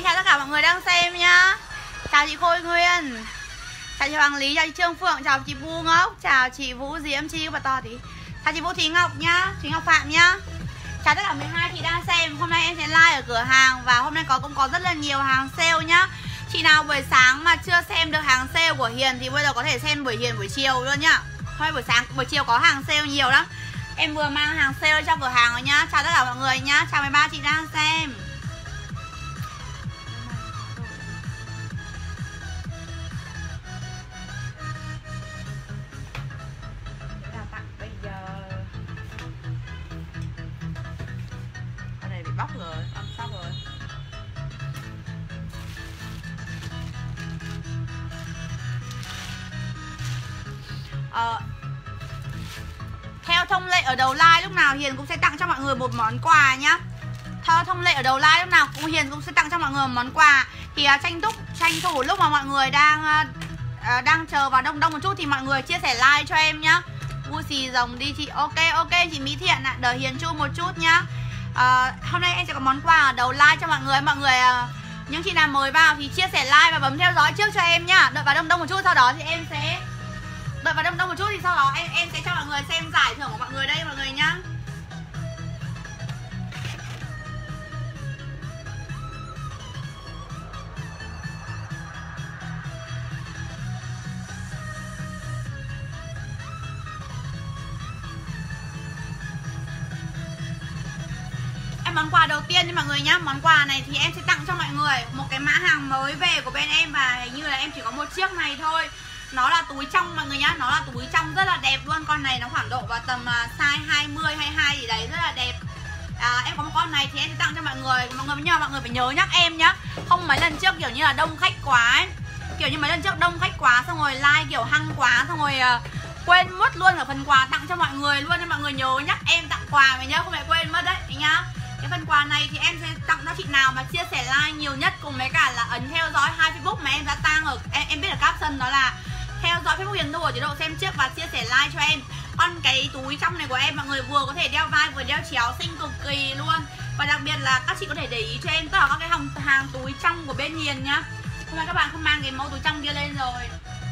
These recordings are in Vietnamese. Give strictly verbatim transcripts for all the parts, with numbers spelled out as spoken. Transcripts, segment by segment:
Em chào tất cả mọi người đang xem nhá. Chào chị Khôi Nguyên, chào chị Hoàng Lý, chào chị Trương Phượng, chào chị Vu Ngốc, chào chị Vũ Diễm Chi, bà to tí. Chào chị Vũ Thúy Ngọc nhá, Thúy Ngọc Phạm nhá. Chào tất cả mười hai chị đang xem. Hôm nay em sẽ live ở cửa hàng và hôm nay có cũng có rất là nhiều hàng sale nhá. Chị nào buổi sáng mà chưa xem được hàng sale của Hiền thì bây giờ có thể xem buổi Hiền buổi chiều luôn nhá. Thôi buổi sáng buổi chiều có hàng sale nhiều lắm. Em vừa mang hàng sale cho cửa hàng rồi nhá. Chào tất cả mọi người nhá. Chào mười ba chị đang xem. Bóc rồi, ăn sắp rồi. Ờ, theo thông lệ ở đầu live lúc nào Hiền cũng sẽ tặng cho mọi người một món quà nhá. Theo thông lệ ở đầu live lúc nào cũng Hiền cũng sẽ tặng cho mọi người một món quà. Thì uh, tranh túc tranh thủ lúc mà mọi người đang uh, đang chờ vào đông đông một chút thì mọi người chia sẻ like cho em nhá. Vui xì rồng đi chị. Ok ok chị Mỹ Thiện ạ, à, đợi Hiền chu một chút nhá. À, hôm nay em sẽ có món quà ở đầu like cho mọi người. Mọi người uh, những chị nào mới vào thì chia sẻ like và bấm theo dõi trước cho em nhá. Đợi vào đông đông một chút, sau đó thì em sẽ đợi vào đông đông một chút thì sau đó em em sẽ cho mọi người xem giải thưởng của mọi người đây mọi người nhá. Món quà đầu tiên cho mọi người nhá. Món quà này thì em sẽ tặng cho mọi người một cái mã hàng mới về của bên em. Và hình như là em chỉ có một chiếc này thôi. Nó là túi trong mọi người nhá. Nó là túi trong rất là đẹp luôn. Con này nó khoảng độ vào tầm size hai mươi, hai mươi hai gì đấy, rất là đẹp. à, Em có một con này thì em sẽ tặng cho mọi người. Mọi người nhớ mọi người phải nhớ nhắc em nhá. Không mấy lần trước kiểu như là đông khách quá ấy. Kiểu như mấy lần trước đông khách quá xong rồi like kiểu hăng quá xong rồi uh, quên mất luôn ở phần quà tặng cho mọi người luôn. Nên mọi người nhớ nhắc em tặng quà mày nhá, không phải quên mất đấy nhá. Cái phần quà này thì em sẽ tặng cho chị nào mà chia sẻ like nhiều nhất cùng với cả là ấn theo dõi hai Facebook mà em đã tag ở em, em biết ở caption đó là theo dõi Facebook Hiền Thu ở chế độ xem trước và chia sẻ like cho em. Còn cái túi trong này của em mọi người vừa có thể đeo vai vừa đeo chéo xinh cực kỳ luôn. Và đặc biệt là các chị có thể để ý cho em tất cả các cái hàng, hàng túi trong của bên Hiền nhá. Hôm nay các bạn không mang cái mẫu túi trong kia lên rồi.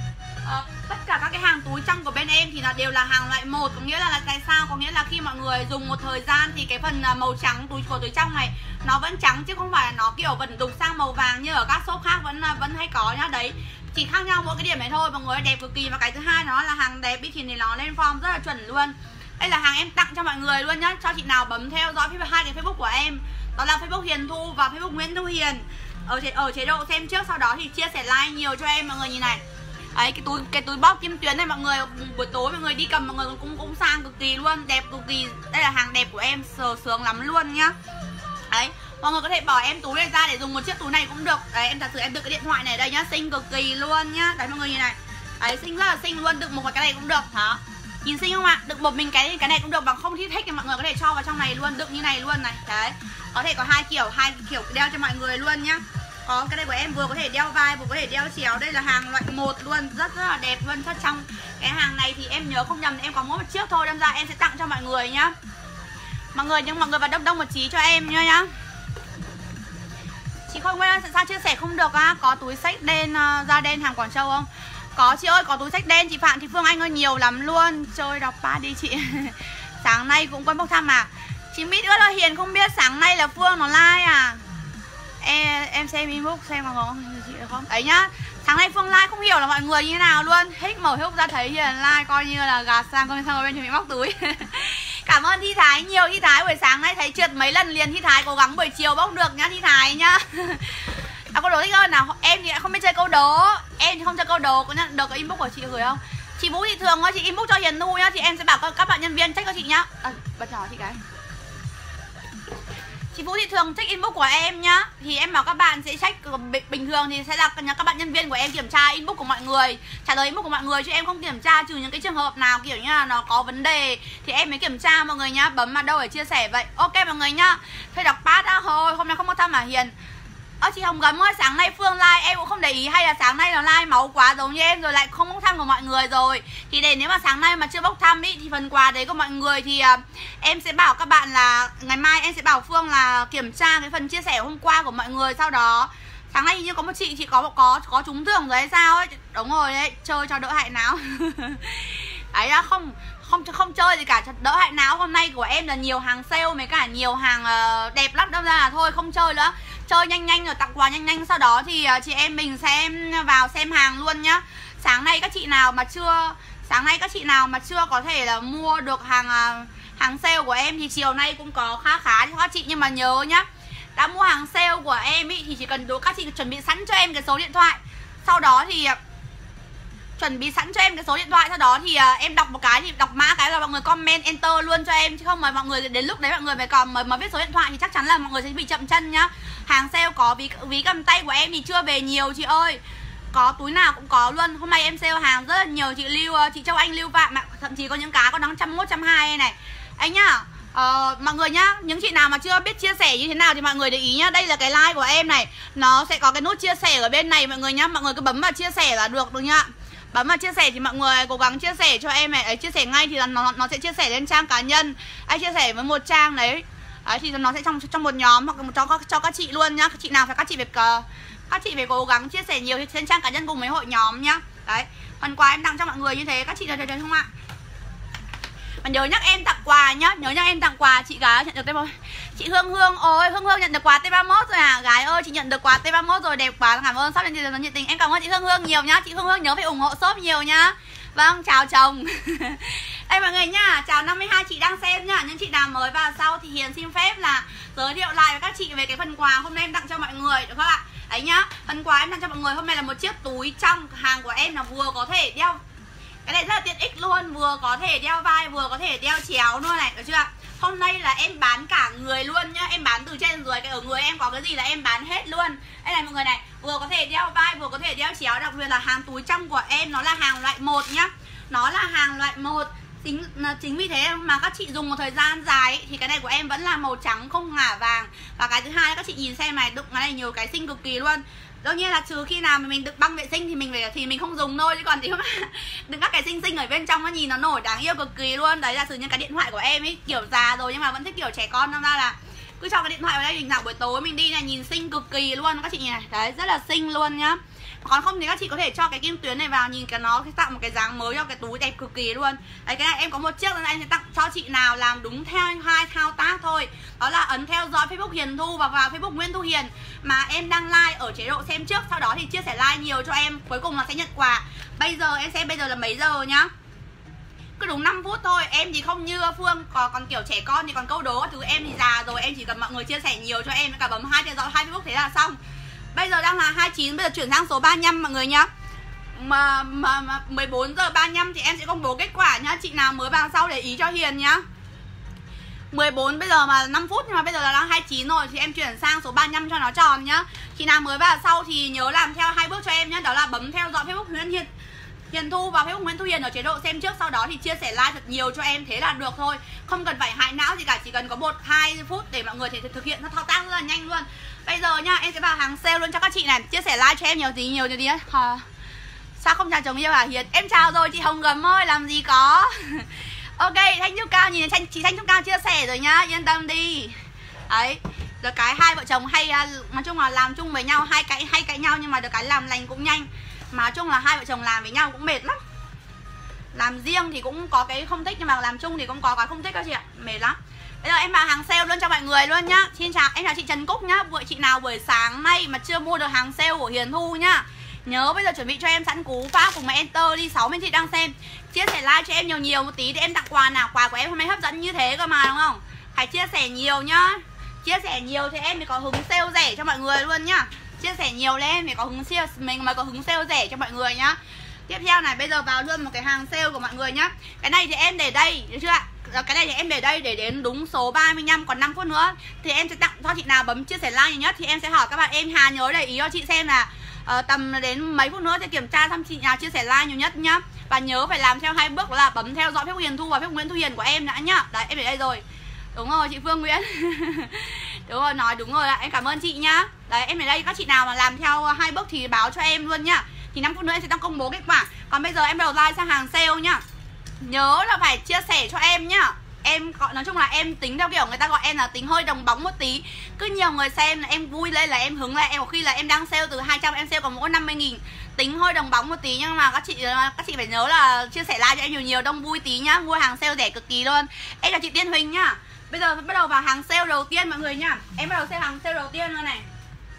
Ờ, tất cả các cái hàng túi trong của bên em thì là đều là hàng loại một. Có nghĩa là, là tại sao? Có nghĩa là khi mọi người dùng một thời gian thì cái phần màu trắng túi của túi trong này nó vẫn trắng chứ không phải là nó kiểu vẫn đục sang màu vàng như ở các shop khác vẫn vẫn hay có nhá. Đấy, chỉ khác nhau mỗi cái điểm này thôi. Mọi người đẹp cực kỳ. Và cái thứ hai nó là hàng đẹp ý, thì nó lên form rất là chuẩn luôn. Đây là hàng em tặng cho mọi người luôn nhá. Cho chị nào bấm theo dõi hai cái Facebook của em, đó là Facebook Hiền Thu và Facebook Nguyễn Thu Hiền ở chế, ở chế độ xem trước. Sau đó thì chia sẻ like nhiều cho em mọi người nhìn này. Đấy, cái túi cái túi bóp kim tuyến này mọi người buổi tối mọi người đi cầm mọi người cũng cũng sang cực kỳ luôn, đẹp cực kỳ. Đây là hàng đẹp của em, sờ sướng lắm luôn nhá. Đấy, mọi người có thể bỏ em túi này ra để dùng một chiếc túi này cũng được. Đấy, em thật sự em đựng cái điện thoại này ở đây nhá, xinh cực kỳ luôn nhá. Đấy mọi người nhìn này. Đấy, xinh rất là xinh luôn, đựng một cái này cũng được hả? Nhìn xinh không ạ? Đựng một mình cái cái này cũng được, bằng không thích thích thì mọi người có thể cho vào trong này luôn, đựng như này luôn này. Đấy. Có thể có hai kiểu, hai kiểu đeo cho mọi người luôn nhá. Có cái này của em vừa có thể đeo vai vừa có thể đeo chéo. Đây là hàng loại một luôn, rất rất là đẹp luôn. Chất trong cái hàng này thì em nhớ không nhầm em có mỗi một chiếc thôi, đâm ra em sẽ tặng cho mọi người nhá. Mọi người nhưng mọi người vào đông đông một chí cho em nhá nhá. Chị không quen sao chia sẻ không được á? Có túi xách đen uh, da đen hàng Quảng Châu không? Có chị ơi, có túi xách đen chị Phạm, chị Phương Anh ơi, nhiều lắm luôn. Chơi đọc ba đi chị. Sáng nay cũng quên bốc thăm à? Chị Mít ơi là Hiền không biết sáng nay là Phương nó like à? Em, em xem inbox xem có không chị được không? Đấy nhá. Sáng nay Phương like không hiểu là mọi người như thế nào luôn. Thích mở hút ra thấy Hiền like coi như là gạt sang coi sang ở bên chuẩn bị móc túi. Cảm ơn Thi Thái nhiều. Thi Thái buổi sáng nay thấy trượt mấy lần liền. Thi Thái cố gắng buổi chiều bóc được nhá Thi Thái nhá. À, câu đố thích hơn nào. Em thì không biết chơi câu đố. Em thì không chơi câu đố. Có nhận được cái inbox của chị gửi không? Chị Vũ Thị Thường ơi, chị inbox cho Hiền Thu nhá. Thì em sẽ bảo các, các bạn nhân viên check cho chị nhá. À, bật nhỏ chị cái. Chị Vũ Thị Thường check inbox của em nhá. Thì em bảo các bạn sẽ check. Bình thường thì sẽ là các bạn nhân viên của em kiểm tra inbox của mọi người, trả lời inbox của mọi người, chứ em không kiểm tra. Trừ những cái trường hợp nào kiểu như là nó có vấn đề thì em mới kiểm tra mọi người nhá. Bấm vào đâu để chia sẻ vậy. Ok mọi người nhá. Thôi đọc pass á. Thôi hôm nay không có thăm à Hiền. Ơ chị Hồng Gấm ơi, sáng nay Phương like em cũng không để ý, hay là sáng nay nó like máu quá giống như em rồi lại không bốc thăm của mọi người rồi. Thì để nếu mà sáng nay mà chưa bốc thăm ý, thì phần quà đấy của mọi người thì uh, em sẽ bảo các bạn là ngày mai em sẽ bảo Phương là kiểm tra cái phần chia sẻ hôm qua của mọi người. Sau đó sáng nay hình như có một chị chị có có có trúng thưởng rồi hay sao ấy. Đúng rồi đấy, chơi cho đỡ hại não. Đấy là không không không chơi gì cả, đỡ hại não. Hôm nay của em là nhiều hàng sale với cả nhiều hàng uh, đẹp lắm, đâm ra là thôi không chơi nữa. Chơi nhanh nhanh rồi tặng quà nhanh nhanh, sau đó thì uh, chị em mình sẽ vào xem hàng luôn nhá. Sáng nay các chị nào mà chưa sáng nay các chị nào mà chưa có thể là mua được hàng uh, hàng sale của em thì chiều nay cũng có khá khá cho các chị, nhưng mà nhớ nhá, đã mua hàng sale của em ý, thì chỉ cần đối các chị chuẩn bị sẵn cho em cái số điện thoại. Sau đó thì uh, chuẩn bị sẵn cho em cái số điện thoại, sau đó thì uh, em đọc một cái thì đọc mã cái là mọi người comment enter luôn cho em, chứ không mà mọi người đến lúc đấy mọi người mới còn mới, mới viết số điện thoại thì chắc chắn là mọi người sẽ bị chậm chân nhá. Hàng sale có ví ví cầm tay của em thì chưa về nhiều chị ơi, có túi nào cũng có luôn. Hôm nay em sale hàng rất là nhiều, chị Lưu, chị Châu Anh Lưu Phạm, thậm chí có những cái có đáng trăm mốt trăm hai này anh nhá. Uh, mọi người nhá, những chị nào mà chưa biết chia sẻ như thế nào thì mọi người để ý nhá. Đây là cái like của em này, nó sẽ có cái nút chia sẻ ở bên này mọi người nhá. Mọi người cứ bấm vào chia sẻ là được được nhá. Bấm vào chia sẻ thì mọi người cố gắng chia sẻ cho em này. Ấy, chia sẻ ngay thì là nó nó sẽ chia sẻ lên trang cá nhân. Anh chia sẻ với một trang đấy. Đấy thì nó sẽ trong trong một nhóm hoặc cho các cho các chị luôn nhá. Các chị nào phải các chị phải các chị phải cố gắng chia sẻ nhiều trên trang cá nhân cùng với hội nhóm nhá. Đấy. Phần quà em tặng cho mọi người như thế, các chị thấy thấy không ạ? Mà nhớ nhắc em tặng quà nhá, nhớ nhắc em tặng quà. Chị gái nhận được T ba mươi mốt. Chị Hương Hương ơi, Hương Hương nhận được quà T ba mươi mốt rồi à? Gái ơi, chị nhận được quà T ba mươi mốt rồi, đẹp quá, cảm ơn shop lên tiền nhiệt tình. Em cảm ơn chị Hương Hương nhiều nhá. Chị Hương Hương nhớ phải ủng hộ shop nhiều nhá. Vâng, chào chồng. Đây mọi người nhá, chào năm mươi hai chị đang xem nhá. Những chị nào mới vào sau thì Hiền xin phép là giới thiệu lại với các chị về cái phần quà hôm nay em tặng cho mọi người, được không ạ? Đấy nhá, phần quà em tặng cho mọi người hôm nay là một chiếc túi trong hàng của em là vừa có thể đeo, cái này rất là tiện ích luôn, vừa có thể đeo vai vừa có thể đeo chéo luôn này, được chưa ạ? Hôm nay là em bán cả người luôn nhá, em bán từ trên đến dưới, cái ở người em có cái gì là em bán hết luôn. Đây này mọi người này, vừa có thể đeo vai vừa có thể đeo chéo, đặc biệt là hàng túi trong của em nó là hàng loại một nhá. Nó là hàng loại một. Chính chính vì thế mà các chị dùng một thời gian dài ấy, thì cái này của em vẫn là màu trắng không ngả vàng. Và cái thứ hai các chị nhìn xem này, đựng cái này nhiều cái xinh cực kỳ luôn. Đương nhiên là trừ khi nào mà mình đựng băng vệ sinh thì mình phải thì mình không dùng thôi, chứ còn nếu mà đựng các cái xinh xinh ở bên trong nó nhìn nó nổi đáng yêu cực kỳ luôn. Đấy là trừ những cái điện thoại của em ấy, kiểu già rồi nhưng mà vẫn thích kiểu trẻ con, nên ra là cứ cho cái điện thoại vào đây, mình dạo buổi tối mình đi này nhìn xinh cực kỳ luôn các chị nhìn này. Đấy, rất là xinh luôn nhá. Còn không thì các chị có thể cho cái kim tuyến này vào, nhìn cái nó tạo một cái dáng mới cho cái túi đẹp cực kỳ luôn. Đấy, cái này em có một chiếc nên em sẽ tặng cho chị nào làm đúng theo hai thao tác thôi. Đó là ấn theo dõi Facebook Hiền Thu và vào Facebook Nguyễn Thu Hiền mà em đang like ở chế độ xem trước, sau đó thì chia sẻ like nhiều cho em, cuối cùng là sẽ nhận quà. Bây giờ em xem bây giờ là mấy giờ nhá. Cứ đúng năm phút thôi, em thì không như Phương còn, còn kiểu trẻ con thì còn câu đố thứ, em thì già rồi, em chỉ cần mọi người chia sẻ nhiều cho em, cả bấm hai theo dõi hai Facebook thế là xong. Bây giờ đang là hai mươi chín, bây giờ chuyển sang số ba mươi lăm mọi người nhá. Mà, mà, mà mười bốn giờ ba mươi lăm thì em sẽ công bố kết quả nhá. Chị nào mới vào sau để ý cho Hiền nhá. mười bốn bây giờ mà năm phút nhưng mà bây giờ là đang hai mươi chín rồi thì em chuyển sang số ba mươi lăm cho nó tròn nhá. Chị nào mới vào sau thì nhớ làm theo hai bước cho em nhá, đó là bấm theo dõi Facebook Nguyễn Hiền Hiền Thu và Facebook Nguyễn Thu Hiền ở chế độ xem trước, sau đó thì chia sẻ like thật nhiều cho em, thế là được thôi. Không cần phải hại não gì cả, chỉ cần có một hai phút để mọi người thể thực hiện nó thao tác rất là nhanh luôn. Bây giờ nhá, em sẽ vào hàng sale luôn cho các chị này, chia sẻ like cho em nhiều tí nhiều tí á. À, sao không chào chồng yêu hả Hiền? Em chào rồi chị Hồng Gấm ơi, làm gì có. Ok, Thanh Trúc Cao nhìn thấy chị Thanh Trúc Cao chia sẻ rồi nhá, yên tâm đi. Đấy, được cái hai vợ chồng hay nói chung là làm chung với nhau, hai cãi hay cãi nhau nhưng mà được cái làm lành cũng nhanh. Mà nói chung là hai vợ chồng làm với nhau cũng mệt lắm. Làm riêng thì cũng có cái không thích, nhưng mà làm chung thì cũng có cái không thích các chị ạ, mệt lắm. Bây giờ em vào hàng sale luôn cho mọi người luôn nhá. Xin chào, em chào chị Trần Cúc nhá. Buổi chị nào buổi sáng nay mà chưa mua được hàng sale của Hiền Thu nhá, nhớ bây giờ chuẩn bị cho em sẵn cú pháp cùng mẹ enter đi. Sáu bên chị đang xem, chia sẻ like cho em nhiều nhiều một tí để em tặng quà nào. Quà của em hôm nay hấp dẫn như thế cơ mà đúng không? Phải chia sẻ nhiều nhá. Chia sẻ nhiều thì em mới có hứng sale rẻ cho mọi người luôn nhá. Chia sẻ nhiều lên mới có hứng sale, mình mới có hứng sale rẻ cho mọi người nhá. Tiếp theo này, bây giờ vào luôn một cái hàng sale của mọi người nhá. Cái này thì em để đây, được chưa ạ? Cái này thì em để đây để đến đúng số ba mươi lăm, còn năm phút nữa thì em sẽ tặng cho chị nào bấm chia sẻ like nhiều nhất. Thì em sẽ hỏi các bạn em, Hà nhớ để ý cho chị xem là uh, tầm đến mấy phút nữa thì kiểm tra xem chị nào chia sẻ like nhiều nhất nhá. Và nhớ phải làm theo hai bước, đó là bấm theo dõi Facebook Hiền Thu và Facebook Nguyễn Thu Hiền của em đã nhá. Đấy, em để đây rồi. Đúng rồi chị Phương Nguyễn. Đúng rồi, nói đúng rồi ạ, em cảm ơn chị nhá. Đấy, em ở đây các chị nào mà làm theo hai bước thì báo cho em luôn nhá. Thì năm phút nữa em sẽ đang công bố kết quả. Còn bây giờ em đầu like sang hàng sale nhá. Nhớ là phải chia sẻ cho em nhá. Em gọi nói chung là em tính theo kiểu người ta gọi em là tính hơi đồng bóng một tí. Cứ nhiều người xem là em vui lên là em hứng lên. Em có khi là em đang sale từ hai trăm em sale còn mỗi năm mươi nghìn. Tính hơi đồng bóng một tí, nhưng mà các chị các chị phải nhớ là chia sẻ like cho em nhiều nhiều, đông vui tí nhá. Mua hàng sale rẻ cực kỳ luôn. Em là chị Tiên Huỳnh nhá. Bây giờ bắt đầu vào hàng sale đầu tiên mọi người nhá. Em bắt đầu xem hàng sale đầu tiên luôn này.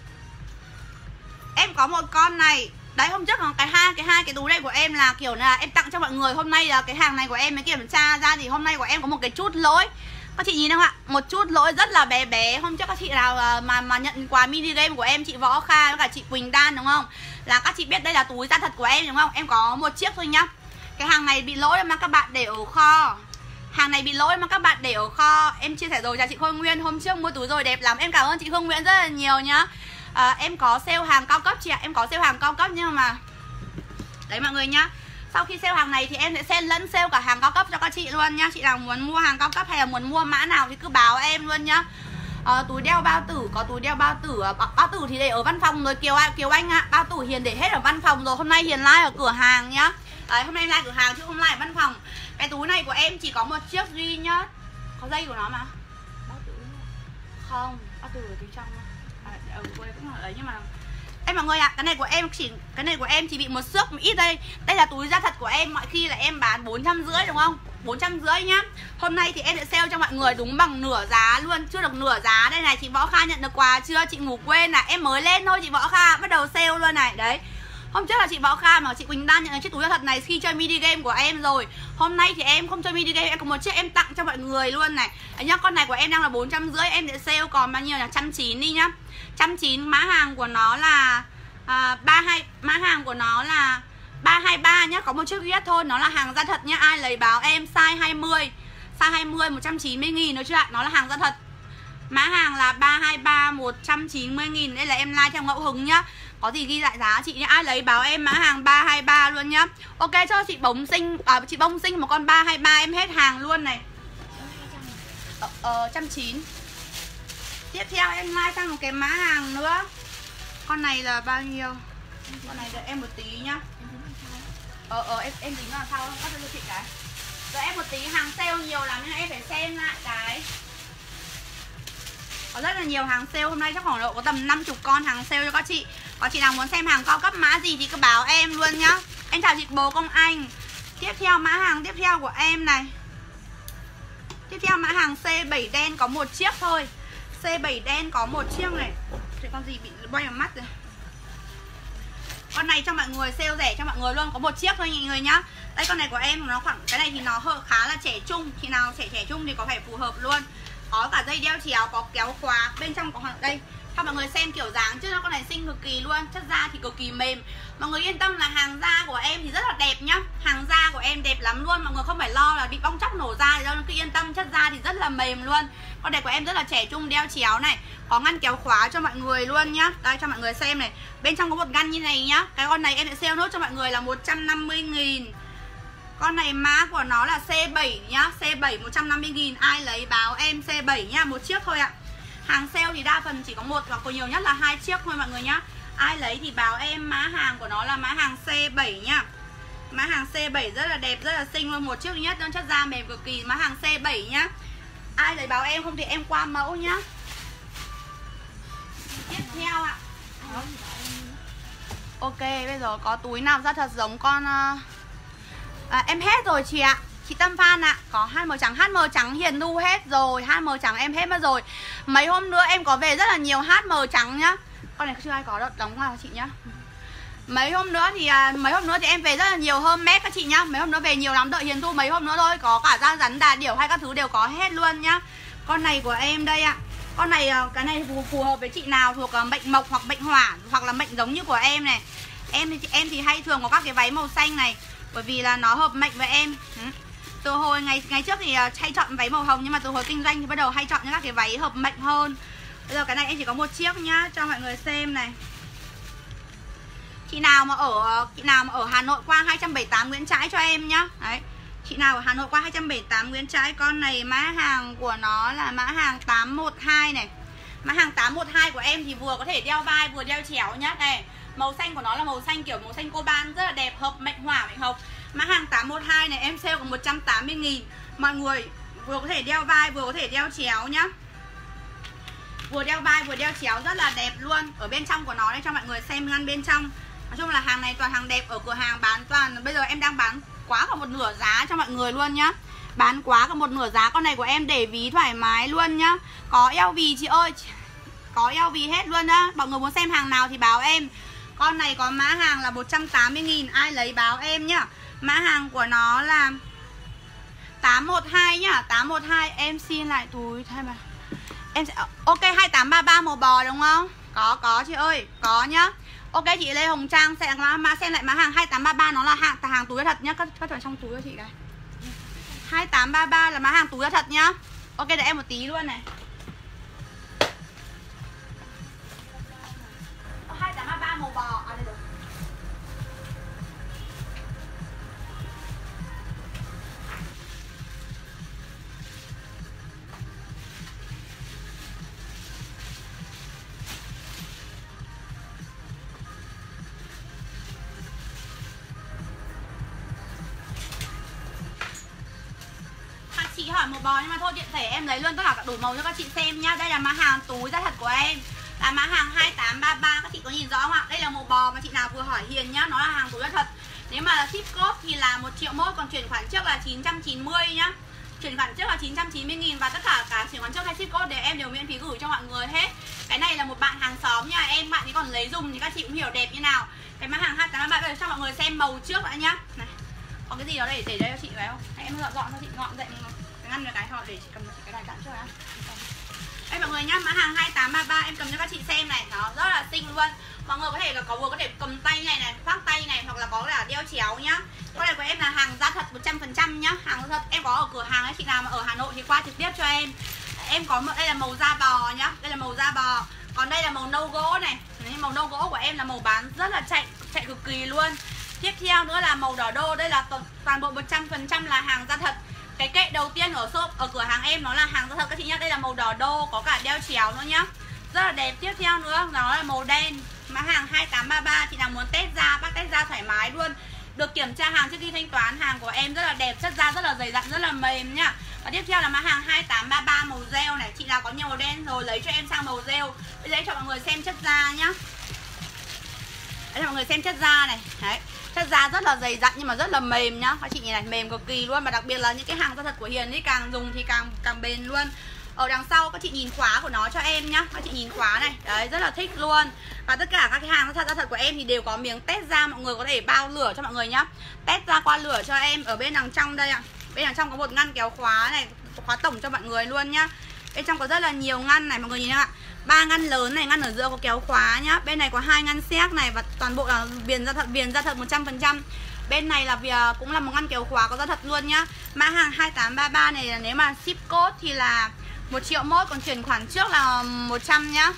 Em có một con này. Đấy, hôm trước cái hai cái hai cái túi này của em là kiểu là em tặng cho mọi người. Hôm nay là cái hàng này của em mới kiểm tra ra thì hôm nay của em có một cái chút lỗi. Các chị nhìn không ạ? Một chút lỗi rất là bé bé. Hôm trước các chị nào mà mà nhận quà mini game của em, chị Võ Kha với cả chị Quỳnh Đan đúng không? Là các chị biết đây là túi da thật của em đúng không? Em có một chiếc thôi nhá. Cái hàng này bị lỗi mà các bạn để ở kho. Hàng này bị lỗi mà các bạn để ở kho. Em chia sẻ rồi cho chị Khôi Nguyên. Hôm trước mua túi rồi đẹp lắm. Em cảm ơn chị Khôi Nguyên rất là nhiều nhá. À, em có sale hàng cao cấp chị ạ. Em có sale hàng cao cấp nhưng mà đấy mọi người nhá. Sau khi sale hàng này thì em sẽ sale lẫn sale cả hàng cao cấp cho các chị luôn nhá. Chị nào muốn mua hàng cao cấp hay là muốn mua mã nào thì cứ báo em luôn nhá. à, Túi đeo bao tử, có túi đeo bao tử. Bao tử thì để ở văn phòng rồi Kiều, Kiều Anh ạ. Bao tử Hiền để hết ở văn phòng rồi. Hôm nay Hiền like ở cửa hàng nhá. Đấy, hôm nay like cửa hàng chứ không like ở văn phòng. Cái túi này của em chỉ có một chiếc duy nhất. Có dây của nó mà. Bao tử không, bao tử ở phía trong. Ừ, cô ấy cũng ấy nhưng mà em mọi người ạ, à, cái này của em chỉ cái này của em chỉ bị một xước một ít đây. Đây là túi da thật của em, mọi khi là em bán bốn trăm rưỡi đúng không? bốn trăm rưỡi nhá. Hôm nay thì em sẽ sale cho mọi người đúng bằng nửa giá luôn, chưa được nửa giá. Đây này, chị Võ Kha nhận được quà chưa? Chị ngủ quên là em mới lên thôi chị Võ Kha, bắt đầu sale luôn này. Đấy. Hôm trước là chị Võ Kha mà chị Quỳnh Đan nhận được chiếc túi da thật này khi chơi mini game của em rồi. Hôm nay thì em không chơi mini game, em có một chiếc em tặng cho mọi người luôn này. Đấy nhá, con này của em đang là bốn trăm rưỡi, em sẽ sale còn bao nhiêu là một trăm chín mươi đi nhá. một trăm chín mươi, mã hàng của nó là à, ba mươi hai, mã hàng của nó là ba hai ba nhá, có một chiếc duy nhất thôi, nó là hàng da thật nhá. Ai lấy báo em size hai mươi. Size hai mươi một trăm chín mươi nghìn nữa chưa ạ? Nó là hàng da thật. Mã hàng là ba hai ba một trăm chín mươi nghìn. Đây là em like theo ngẫu hứng nhá. Có gì ghi lại giá chị nhá. Ai lấy báo em mã hàng ba hai ba luôn nhá. Ok, cho chị bóng sinh à, chị bông sinh một con ba hai ba em hết hàng luôn này. Ờ, ờ một trăm chín mươi. Tiếp theo em like sang một cái mã hàng nữa. Con này là bao nhiêu? Con này đợi em một tí nhá. Ờ ờ em em tính là sao không? Bắt cho chị cái. Đợi em một tí, hàng sale nhiều lắm nên em phải xem lại cái. Có rất là nhiều hàng sale, hôm nay chắc khoảng độ có tầm năm mươi con hàng sale cho các chị. Có chị nào muốn xem hàng cao cấp mã gì thì cứ báo em luôn nhá. Em chào chị Bồ Công Anh. Tiếp theo mã hàng tiếp theo của em này. Tiếp theo mã hàng C bảy đen có một chiếc thôi. C bảy đen có một chiếc này. Thế con gì bị quay vào mắt rồi. Con này cho mọi người sale rẻ cho mọi người luôn, có một chiếc thôi mọi người nhá. Đây con này của em nó khoảng cái này thì nó hơi khá là trẻ trung, chị nào trẻ trẻ trung thì có phải phù hợp luôn. Có cả dây đeo chéo, có kéo khóa, bên trong có đây. Cho mọi người xem kiểu dáng chứ con này xinh cực kỳ luôn, chất da thì cực kỳ mềm. Mọi người yên tâm là hàng da của em thì rất là đẹp nhá. Hàng da của em đẹp lắm luôn, mọi người không phải lo là bị bong chóc nổ da gì đâu, cứ yên tâm, chất da thì rất là mềm luôn. Con này của em rất là trẻ trung, đeo chéo này, có ngăn kéo khóa cho mọi người luôn nhá. Đây cho mọi người xem này, bên trong có một ngăn như này nhá. Cái con này em sẽ sale nốt cho mọi người là một trăm năm mươi nghìn. Con này mã của nó là C bảy nhá, C bảy một trăm năm mươi nghìn. Ai lấy báo em C bảy nhá, một chiếc thôi ạ. Hàng sale thì đa phần chỉ có một hoặc có nhiều nhất là hai chiếc thôi mọi người nhá. Ai lấy thì báo em mã hàng của nó là mã hàng C bảy nhá. Mã hàng C bảy rất là đẹp, rất là xinh luôn, một chiếc nhất, nó chất da mềm cực kỳ, mã hàng C bảy nhá. Ai lấy báo em, không thì em qua mẫu nhá. Tiếp theo ạ. Ok, bây giờ có túi nào ra thật giống con à, em hết rồi chị ạ. Chị Tâm Phan ạ, có hát em trắng, hát em trắng Hiền Thu hết rồi, hát em trắng em hết mất rồi. Mấy hôm nữa em có về rất là nhiều hát em trắng nhá. Con này chưa ai có đâu, đóng vào chị nhá. Mấy hôm nữa thì à, mấy hôm nữa thì em về rất là nhiều hơn mét các chị nhá. Mấy hôm nữa về nhiều lắm, đợi Hiền Thu mấy hôm nữa thôi. Có cả da rắn đà điểu hay các thứ đều có hết luôn nhá. Con này của em đây ạ. Con này cái này phù, phù hợp với chị nào thuộc bệnh mộc hoặc bệnh hỏa hoặc là bệnh giống như của em này. Em thì em thì hay thường có các cái váy màu xanh này, bởi vì là nó hợp mệnh với em. Ừ. Từ hồi ngày ngày trước thì hay chọn váy màu hồng, nhưng mà từ hồi kinh doanh thì bắt đầu hay chọn những các cái váy hợp mệnh hơn. Bây giờ cái này em chỉ có một chiếc nhá, cho mọi người xem này. Chị nào mà ở chị nào mà ở Hà Nội qua hai trăm bảy mươi tám Nguyễn Trãi cho em nhá. Đấy. Chị nào ở Hà Nội qua hai trăm bảy mươi tám Nguyễn Trãi, con này mã hàng của nó là mã hàng tám một hai này. Mã hàng tám một hai của em thì vừa có thể đeo vai vừa đeo chéo nhá. Này, màu xanh của nó là màu xanh kiểu màu xanh coban rất là đẹp, hợp mệnh hỏa mệnh hộc. Mã hàng tám một hai này em sale còn một trăm tám mươi nghìn. Mọi người vừa có thể đeo vai vừa có thể đeo chéo nhá. Vừa đeo vai vừa đeo chéo rất là đẹp luôn. Ở bên trong của nó đây cho mọi người xem ngăn bên trong. Nói chung là hàng này toàn hàng đẹp, ở cửa hàng bán toàn. Bây giờ em đang bán quá cả một nửa giá cho mọi người luôn nhá. Bán quá cả một nửa giá. Con này của em để ví thoải mái luôn nhá. Có eo vì chị ơi, có eo vì hết luôn á. Mọi người muốn xem hàng nào thì báo em. Con này có mã hàng là một trăm tám mươi nghìn. Ai lấy báo em nhá. Mã hàng của nó là tám một hai nhá. Tám một hai em xin lại túi thay mà. Em sẽ ok hai tám ba ba màu bò đúng không? Có có chị ơi, có nhá. Ok chị Lê Hồng Trang sẽ mã, mã xem lại mã hàng hai tám ba ba, nó là hàng hàng túi thật nhá. Cất cất vào trong túi cho chị cái. hai tám ba ba là mã hàng túi thật nhá. Ok để em một tí luôn này. hai tám ba ba màu bò. À đây rồi. Chị hỏi màu bò nhưng mà thôi tiện thể em lấy luôn tất cả đủ màu cho các chị xem nhá. Đây là mã hàng túi da thật của em, là mã hàng hai tám ba ba. Các chị có nhìn rõ không ạ? Đây là màu bò mà chị nào vừa hỏi Hiền nhá. Nó là hàng túi da thật. Nếu mà ship code thì là một triệu mốt, còn chuyển khoản trước là chín trăm chín mươi nhá. Chuyển khoản trước là chín trăm chín mươi nghìn. Và tất cả cả chuyển khoản trước hay ship code để em đều miễn phí gửi cho mọi người hết. Cái này là một bạn hàng xóm nha em. Bạn ấy còn lấy dùng thì các chị cũng hiểu đẹp như nào. Cái mã hàng hai tám ba ba bây giờ cho mọi người xem màu trước đã nhá. Này, có cái gì đó để để đây cho chị phải không? Hay em dọn dọn cho chị gọn dậy ngăn được cái họ để chị cầm được cái này sẵn cho em. Đây mọi người nhá, mã hàng hai tám ba ba em cầm cho các chị xem này, nó rất là xinh luôn. Mọi người có thể là có vừa có thể cầm tay này này, khoác tay này, hoặc là có là đeo chéo nhá. Con này của em là hàng da thật một trăm phần trăm nhá, hàng da thật. Em có ở cửa hàng ấy, chị nào mà ở Hà Nội thì qua trực tiếp cho em. Em có một đây là màu da bò nhá, đây là màu da bò. Còn đây là màu nâu gỗ này. Đấy, màu nâu gỗ của em là màu bán rất là chạy, chạy cực kỳ luôn. Tiếp theo nữa là màu đỏ đô, đây là toàn, toàn bộ một trăm phần trăm là hàng da thật. Cái kệ đầu tiên ở shop ở cửa hàng em nó là hàng da thật các chị nhá. Đây là màu đỏ đô, có cả đeo chéo nữa nhá. Rất là đẹp. Tiếp theo nữa nó là màu đen, mã hàng hai tám ba ba. Chị nào muốn test da, bác test da thoải mái luôn. Được kiểm tra hàng trước khi thanh toán. Hàng của em rất là đẹp, chất da rất là dày dặn, rất là mềm nhá. Và tiếp theo là mã hàng hai tám ba ba màu gel này. Chị nào có nhiều màu đen rồi lấy cho em sang màu gel. Bây giờ em cho mọi người xem chất da nhá. Đây cho mọi người xem chất da này. Đấy, chất da rất là dày dặn nhưng mà rất là mềm nhá. Các chị nhìn này, mềm cực kỳ luôn. Và đặc biệt là những cái hàng da thật của Hiền ấy, càng dùng thì càng càng bền luôn. Ở đằng sau các chị nhìn khóa của nó cho em nhá. Các chị nhìn khóa này, đấy rất là thích luôn. Và tất cả các cái hàng da thật, da thật của em thì đều có miếng test da. Mọi người có thể bao lửa cho mọi người nhá. Test da qua lửa cho em. Ở bên đằng trong đây ạ, bên đằng trong có một ngăn kéo khóa này, khóa tổng cho mọi người luôn nhá. Bên trong có rất là nhiều ngăn này, mọi người nhìn ạ. Ba ngăn lớn này, ngăn ở giữa có kéo khóa nhá. Bên này có hai ngăn séc này và toàn bộ là viền da thật, viền da thật một trăm phần trăm. Bên này là vì cũng là một ngăn kéo khóa có da thật luôn nhá. Mã hàng hai tám ba ba này là nếu mà ship code thì là một triệu mốt, còn chuyển khoản trước là một trăm nhá.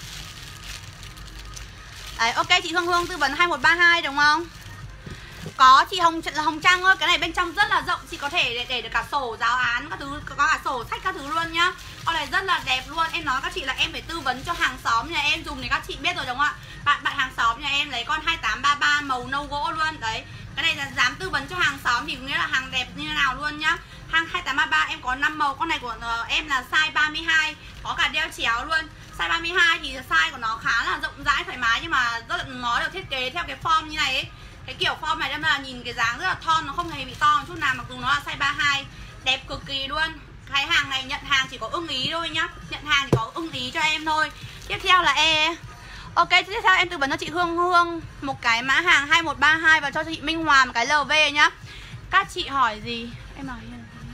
Đấy, ok chị Hương Hương tư vấn hai một ba hai đúng không? Có chị Hồng là Hồng Trang ơi, cái này bên trong rất là rộng, chị có thể để, để được cả sổ giáo án các thứ, có cả sổ sách các thứ luôn nhá. Con này rất là đẹp luôn. Em nói các chị là em phải tư vấn cho hàng xóm nhà em dùng thì các chị biết rồi đúng không ạ? Bạn bạn hàng xóm nhà em lấy con hai tám ba ba màu nâu gỗ luôn. Đấy, cái này là dám tư vấn cho hàng xóm thì nghĩa là hàng đẹp như thế nào luôn nhá. Hàng hai tám ba ba em có năm màu. Con này của uh, em là size ba mươi hai, có cả đeo chéo luôn. Size ba mươi hai thì size của nó khá là rộng rãi thoải mái, nhưng mà rất là, nó được thiết kế theo cái form như này ấy. Cái kiểu form này là nhìn cái dáng rất là thon, nó không hề bị to một chút nào, mặc dù nó là size ba mươi hai. Đẹp cực kỳ luôn. Cái hàng này nhận hàng chỉ có ưng ý thôi nhá. Nhận hàng chỉ có ưng ý cho em thôi. Tiếp theo là e. Ok, tiếp theo em tư vấn cho chị Hương Hương một cái mã hàng hai một ba hai và cho chị Minh Hòa một cái lờ vê nhá. Các chị hỏi gì? Em hỏi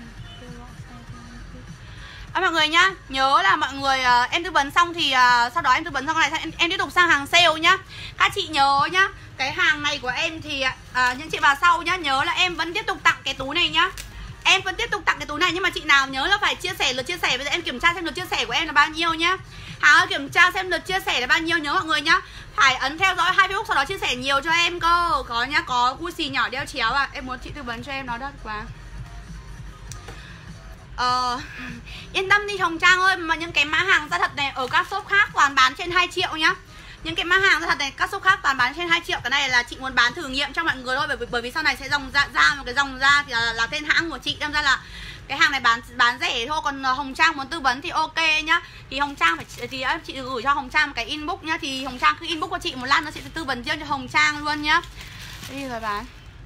à, mọi người nhá, nhớ là mọi người uh, em tư vấn xong thì uh, sau đó em tư vấn xong này em, em tiếp tục sang hàng sale nhá. Các chị nhớ nhá, cái hàng này của em thì uh, những chị vào sau nhá, nhớ là em vẫn tiếp tục tặng cái túi này nhá. Em vẫn tiếp tục tặng cái túi này, nhưng mà chị nào nhớ là phải chia sẻ lượt chia sẻ. Bây giờ em kiểm tra xem lượt chia sẻ của em là bao nhiêu nhá. Hả, kiểm tra xem lượt chia sẻ là bao nhiêu, nhớ mọi người nhá. Phải ấn theo dõi hai Facebook sau đó chia sẻ nhiều cho em cơ. Có nhá, có Gucci nhỏ đeo chéo à. Em muốn chị tư vấn cho em nó đất quá. Ờ, yên tâm đi Hồng Trang ơi, mà những cái mã hàng da thật này ở các shop khác toàn bán trên hai triệu nhá. Những cái mã hàng da thật này các shop khác toàn bán trên hai triệu. Cái này là chị muốn bán thử nghiệm cho mọi người thôi, bởi vì bởi vì sau này sẽ dòng ra ra một cái dòng da thì là, là tên hãng của chị, đâm ra là cái hàng này bán bán rẻ thôi. Còn Hồng Trang muốn tư vấn thì ok nhá. Thì Hồng Trang phải thì chị gửi cho Hồng Trang một cái inbox nhá, thì Hồng Trang cứ inbox cho chị một lát nữa chị sẽ tư vấn riêng cho Hồng Trang luôn nhá. Đi rồi bán.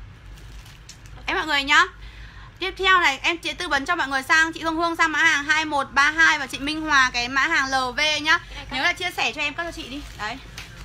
Em mọi người nhá. Tiếp theo này em sẽ tư vấn cho mọi người sang chị Hương Hương sang mã hàng hai một ba hai và chị Minh Hòa cái mã hàng lờ vê nhá. Nhớ là chia sẻ cho em các cho chị đi. Đấy.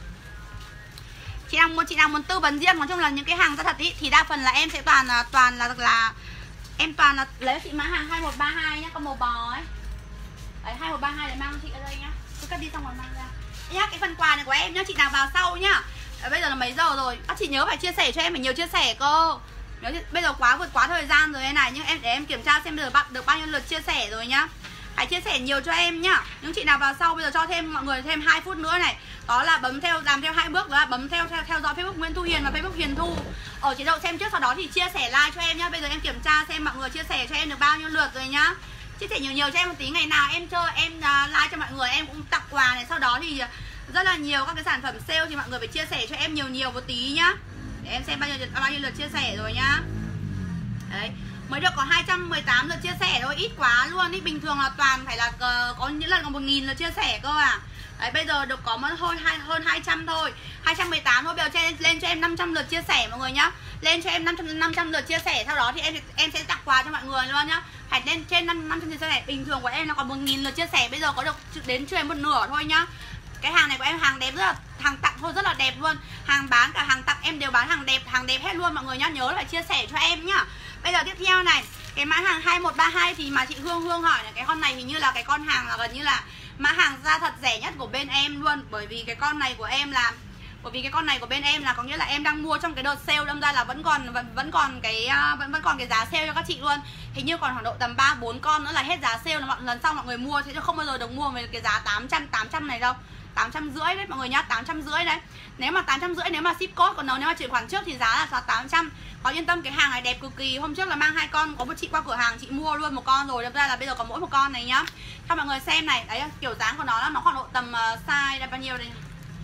Chị nào muốn chị nào muốn tư vấn riêng, nói chung là những cái hàng da thật ý, thì đa phần là em sẽ toàn là toàn là là em toàn là lấy chị mã hàng hai một ba hai nhá, con màu bò ấy. Đấy, hai một ba hai để mang cho chị ở đây nhá. Cứ cất đi xong rồi mang ra. Nhá, cái phần quà này của em nhá, chị nào vào sau nhá. Đấy, bây giờ là mấy giờ rồi? Các chị nhớ phải chia sẻ cho em, phải nhiều chia sẻ cơ. Nếu bây giờ quá vượt quá thời gian rồi đây này, nhưng em để em kiểm tra xem bây giờ bạn được bao nhiêu lượt chia sẻ rồi nhá. Hãy chia sẻ nhiều cho em nhá. Những chị nào vào sau bây giờ cho thêm mọi người thêm hai phút nữa này. Đó là bấm theo, làm theo hai bước, đó là bấm theo theo theo dõi Facebook Nguyễn Thu Hiền và Facebook Hiền Thu ở chế độ xem trước, sau đó thì chia sẻ like cho em nhá. Bây giờ em kiểm tra xem mọi người chia sẻ cho em được bao nhiêu lượt rồi nhá. Chia sẻ nhiều nhiều cho em một tí, ngày nào em chơi em uh, like cho mọi người, em cũng tặng quà này, sau đó thì rất là nhiều các cái sản phẩm sale thì mọi người phải chia sẻ cho em nhiều nhiều một tí nhá. Để em xem bao nhiêu bao nhiêu lượt chia sẻ rồi nhá. Đấy, mới được có hai trăm mười tám lượt chia sẻ thôi, ít quá luôn ý. Bình thường là toàn phải là uh, có những lần có một nghìn lượt chia sẻ cơ à. Đấy, bây giờ được có mất hơn hai hơn hai trăm thôi, hai trăm mười tám thôi. Bây giờ lên, lên cho em năm trăm lượt chia sẻ mọi người nhá. Lên cho em năm trăm lượt chia sẻ, sau đó thì em em sẽ tặng quà cho mọi người luôn nhá. Phải lên trên năm trăm chia sẻ. Bình thường của em nó còn một nghìn lượt chia sẻ, bây giờ có được đến trên một nửa thôi nhá. Cái hàng này của em hàng đẹp, rất là hàng tặng thôi, rất là đẹp luôn. Hàng bán cả hàng tặng em đều bán hàng đẹp, hàng đẹp hết luôn mọi người nhá. Nhớ là chia sẻ cho em nhá. Bây giờ tiếp theo này, cái mã hàng hai một ba hai thì mà chị Hương Hương hỏi là cái con này hình như là cái con hàng là gần như là mã hàng da thật rẻ nhất của bên em luôn. Bởi vì cái con này của em là Bởi vì cái con này của bên em là có nghĩa là em đang mua trong cái đợt sale, đâm ra là vẫn còn vẫn vẫn còn cái vẫn vẫn còn cái giá sale cho các chị luôn. Hình như còn khoảng độ tầm ba bốn con nữa là hết giá sale, là mọi lần sau mọi người mua thế chứ không bao giờ được mua với cái giá tám trăm tám trăm này đâu. tám trăm rưỡi đấy mọi người nhá, tám trăm rưỡi đấy. Nếu mà tám trăm rưỡi nếu mà ship code, còn nếu mà chuyển khoản trước thì giá là tám trăm. Có yên tâm, cái hàng này đẹp cực kỳ. Hôm trước là mang hai con, có một chị qua cửa hàng chị mua luôn một con rồi, đâm ra là bây giờ có mỗi một con này nhá. Cho mọi người xem này, đấy kiểu dáng của nó là nó khoảng độ tầm uh, size là bao nhiêu đây?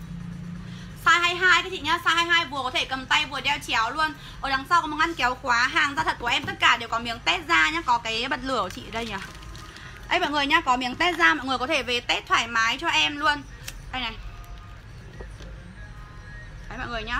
Size hai mươi hai các chị nhá, size hai mươi hai vừa có thể cầm tay vừa đeo chéo luôn. Ở đằng sau có một ngăn kéo khóa, hàng da thật của em tất cả đều có miếng test da nhá, có cái bật lửa của chị ở đây nhỉ. Đây mọi người nhá, có miếng test da, mọi người có thể về test thoải mái cho em luôn. Đây này. Đấy mọi người nhá.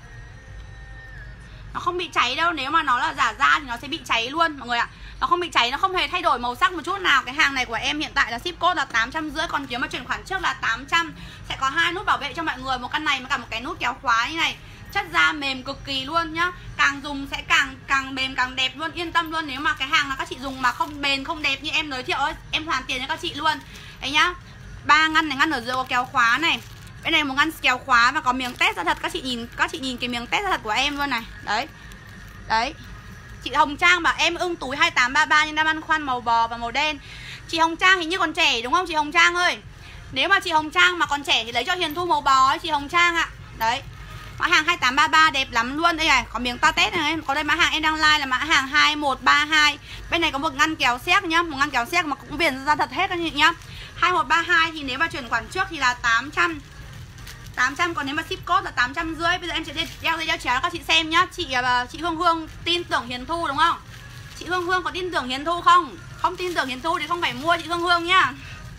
Nó không bị cháy đâu, nếu mà nó là giả da thì nó sẽ bị cháy luôn mọi người ạ. Nó không bị cháy, nó không hề thay đổi màu sắc một chút nào. Cái hàng này của em hiện tại là ship code là tám trăm rưỡi, còn nếu mà chuyển khoản trước là tám trăm. Sẽ có hai nút bảo vệ cho mọi người, một căn này với cả một cái nút kéo khóa như này. Chất da mềm cực kỳ luôn nhá. Càng dùng sẽ càng càng mềm càng đẹp luôn, yên tâm luôn. Nếu mà cái hàng là các chị dùng mà không bền không đẹp như em giới thiệu ấy, em hoàn tiền cho các chị luôn. Đấy nhá. Ba ngăn này, ngăn ở giữa có kéo khóa này. Bên này một ngăn kéo khóa và có miếng test da thật. Các chị nhìn các chị nhìn cái miếng test da thật của em luôn này. Đấy. Đấy. Chị Hồng Trang bảo em ưng túi hai tám ba ba nhưng đang băn khoăn màu bò và màu đen. Chị Hồng Trang hình như còn trẻ đúng không chị Hồng Trang ơi? Nếu mà chị Hồng Trang mà còn trẻ thì lấy cho Hiền Thu màu bò ấy chị Hồng Trang ạ. Đấy. Mã hàng hai tám ba ba đẹp lắm luôn. Đây này, có miếng ta test này. Có đây mã hàng em đang like là mã hàng hai một ba hai. Bên này có một ngăn kéo xéc nhá, một ngăn kéo xéc mà cũng viền ra thật hết các chị nhá. hai một ba hai thì nếu mà chuyển khoản trước thì là tám trăm. tám trăm, còn nếu mà ship code là tám trăm rưỡi. Bây giờ em sẽ đeo dây đeo chéo cho các chị xem nhá. Chị chị Hương Hương tin tưởng Hiền Thu đúng không? Chị Hương Hương có tin tưởng Hiền Thu không? Không tin tưởng Hiền Thu thì không phải mua chị Hương Hương nhá.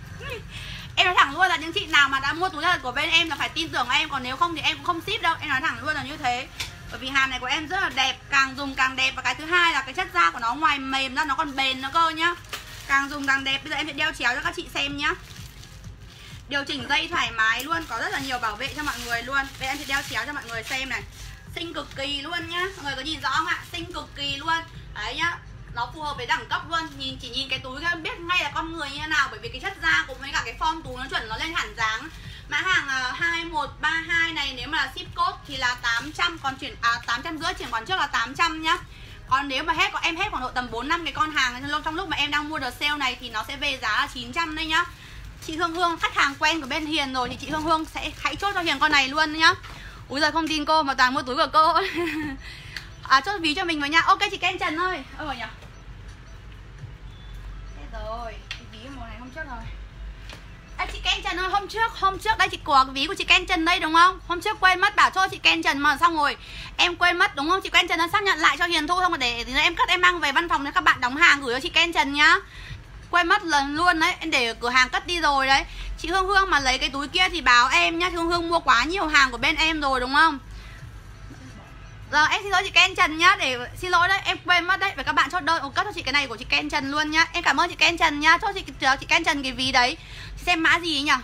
Em nói thẳng luôn là những chị nào mà đã mua túi da thật của bên em là phải tin tưởng em, còn nếu không thì em cũng không ship đâu. Em nói thẳng luôn là như thế. Bởi vì hàng này của em rất là đẹp, càng dùng càng đẹp. Và cái thứ hai là cái chất da của nó ngoài mềm ra nó còn bền nữa cơ nhá. Càng dùng càng đẹp. Bây giờ em sẽ đeo chéo cho các chị xem nhá. Điều chỉnh dây thoải mái luôn, có rất là nhiều bảo vệ cho mọi người luôn. Đây em sẽ đeo chéo cho mọi người xem này. Xinh cực kỳ luôn nhá. Mọi người có nhìn rõ không ạ? Xinh cực kỳ luôn. Đấy nhá. Nó phù hợp với đẳng cấp luôn. Nhìn chỉ nhìn cái túi các em biết ngay là con người như thế nào. Bởi vì cái chất da cũng với cả cái form túi nó chuẩn, nó lên hẳn dáng. Mã hàng hai một ba hai này nếu mà là ship code thì là tám trăm, còn chuyển à tám trăm rưỡi, chuyển khoản trước là tám trăm nhá. Còn nếu mà hết có em hết khoảng độ tầm bốn năm cái con hàng trong lúc mà em đang mua đợt sale này thì nó sẽ về giá là chín trăm đây nhá. Chị Hương Hương khách hàng quen của bên Hiền rồi thì chị Hương Hương sẽ hãy chốt cho Hiền con này luôn nhá. Úi giời, không tin cô mà toàn mua túi của cô. À chốt ví cho mình với nha. Ok chị Ken Trần ơi. Ôi nhỉ. rồi. Ví màu này hôm trước rồi. À, chị Ken Trần ơi, hôm trước hôm trước đây chị của ví của chị Ken Trần đây đúng không? Hôm trước quên mất bảo cho chị Ken Trần mà xong rồi em quên mất đúng không? Chị Ken Trần đã xác nhận lại cho Hiền Thu không, để thì em cất em mang về văn phòng để các bạn đóng hàng gửi cho chị Ken Trần nhá. Quên mất lần luôn đấy, em để ở cửa hàng cất đi rồi đấy. Chị Hương Hương mà lấy cái túi kia thì báo em nhá. Chị Hương Hương mua quá nhiều hàng của bên em rồi đúng không? Rồi em xin lỗi chị Ken Trần nhá, để xin lỗi đấy, em quên mất đấy. Và các bạn chốt đơn cất cho chị cái này của chị Ken Trần luôn nhá. Em cảm ơn chị Ken Trần nhá, chốt chị chị Ken Trần cái ví đấy. Chị xem mã gì ấy nhỉ?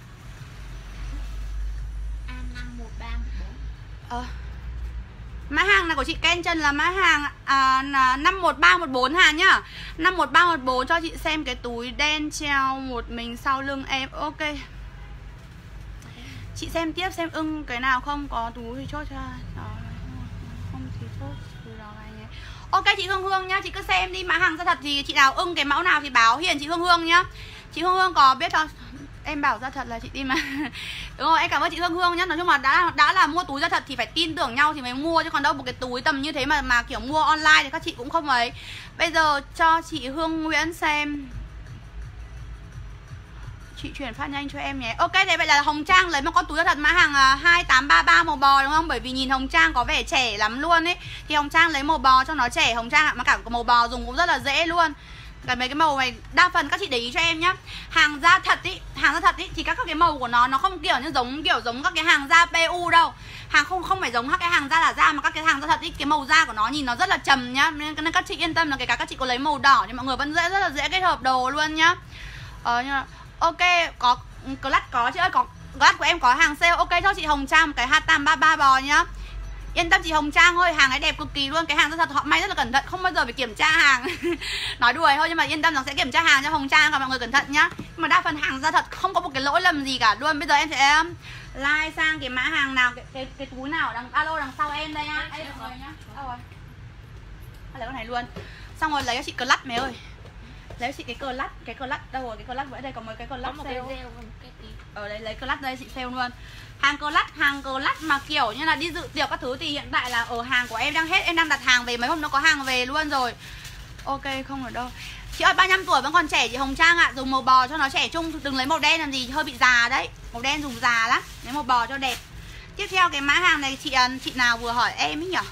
A năm một ba một bốn. Ờ. Mã hàng này của chị Ken Trần là mã hàng à, là năm một ba một bốn hàng nhá. năm một ba một bốn cho chị xem cái túi đen treo một mình sau lưng em. Ok. Chị xem tiếp xem ưng cái nào không có túi thì chốt cho. Không thì chốt túi đó này nhé. Ok chị Hương Hương nhá, chị cứ xem đi, mã hàng ra thật thì chị nào ưng cái mẫu nào thì báo Hiền chị Hương Hương nhá. Chị Hương Hương có biết không? Em bảo ra thật là chị tin mà. Đúng rồi, em cảm ơn chị Hương Hương nhá. Nói chung là đã đã là mua túi ra thật thì phải tin tưởng nhau thì mới mua, chứ còn đâu một cái túi tầm như thế mà mà kiểu mua online thì các chị cũng không ấy. Bây giờ cho chị Hương Nguyễn xem. Chị chuyển phát nhanh cho em nhé. Ok, thế vậy là Hồng Trang lấy một con túi ra thật mã hàng hai tám ba ba màu bò đúng không? Bởi vì nhìn Hồng Trang có vẻ trẻ lắm luôn ấy. Thì Hồng Trang lấy màu bò cho nó trẻ. Hồng Trang mà cả màu bò dùng cũng rất là dễ luôn. Cái mấy cái màu này đa phần các chị để ý cho em nhá. Hàng da thật ý, hàng da thật ý thì các cái màu của nó nó không kiểu như giống kiểu giống các cái hàng da pê u đâu. Hàng không không phải giống các cái hàng da là da, mà các cái hàng da thật ý, cái màu da của nó nhìn nó rất là trầm nhá. Nên, nên các chị yên tâm là kể cả các chị có lấy màu đỏ thì mọi người vẫn dễ rất là dễ kết hợp đồ luôn nhá. Ờ nhưng mà ok, có clutch có chị ơi, có clutch của em có hàng sale. Ok cho chị Hồng Trang một cái hai tám ba ba bò nhá. Yên tâm chị Hồng Trang ơi, hàng ấy đẹp cực kỳ luôn. Cái hàng rất thật, họ may rất là cẩn thận, không bao giờ phải kiểm tra hàng. Nói đùa thôi nhưng mà yên tâm rằng sẽ kiểm tra hàng cho Hồng Trang, và mọi người cẩn thận nhá. Nhưng mà đa phần hàng ra thật không có một cái lỗi lầm gì cả luôn. Bây giờ em sẽ like sang cái mã hàng nào, cái cái, cái túi nào ở đằng alo đằng sau em đây nhá. Đây mọi người nhá. Đâu rồi? Lấy con này luôn. Xong rồi lấy cho chị clutch mày ơi. Lấy chị cái clutch, cái clutch đâu rồi? Cái clutch ở đây có mấy cái clutch một sale. cái rêu, một cái tí. Ở đây lấy clutch đây chị sale luôn. Hàng clutch, hàng clutch mà kiểu như là đi dự tiệc các thứ thì hiện tại là ở hàng của em đang hết. Em đang đặt hàng về, mấy hôm nó có hàng về luôn rồi. Ok, không ở đâu. Chị ơi, ba mươi lăm tuổi vẫn còn trẻ chị Hồng Trang ạ. À. Dùng màu bò cho nó trẻ trung, đừng lấy màu đen làm gì, hơi bị già đấy. Màu đen dùng già lắm, lấy màu bò cho đẹp. Tiếp theo cái mã hàng này chị chị nào vừa hỏi em ấy nhỉ?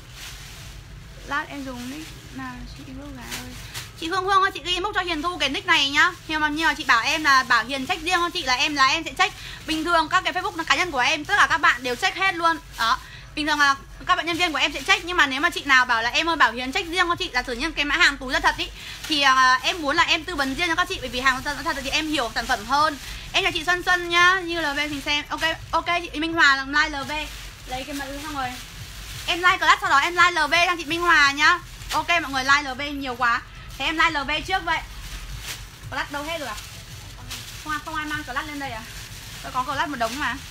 Lát em dùng nick nào chị Hương ơi. Chị Hương Hương ơi, chị ghi inbox cho Hiền Thu cái nick này nhá. Nhưng mà, nhưng mà chị bảo em là bảo Hiền check riêng cho chị, là em là em sẽ check. Bình thường các cái Facebook cá nhân của em tất cả các bạn đều check hết luôn. Đó. Bình thường là các bạn nhân viên của em sẽ check, nhưng mà nếu mà chị nào bảo là em ơi bảo Hiền check riêng cho chị là tự nhiên cái mã hàng túi ra thật ý, thì uh, em muốn là em tư vấn riêng cho các chị, bởi vì hàng thật, thật thì em hiểu sản phẩm hơn. Em là chị Xuân Xuân nhá, như lờ vê thì xem. Ok, ok chị Minh Hòa làm like lờ vê. Lấy cái mã xong rồi. Em like class sau đó em like lờ vê sang chị Minh Hòa nhá. Ok mọi người like lờ vê nhiều quá. Thế em like lờ vê trước vậy. Class đâu hết rồi à? Không, không ai mang class lên đây à? Tôi có class một đống mà.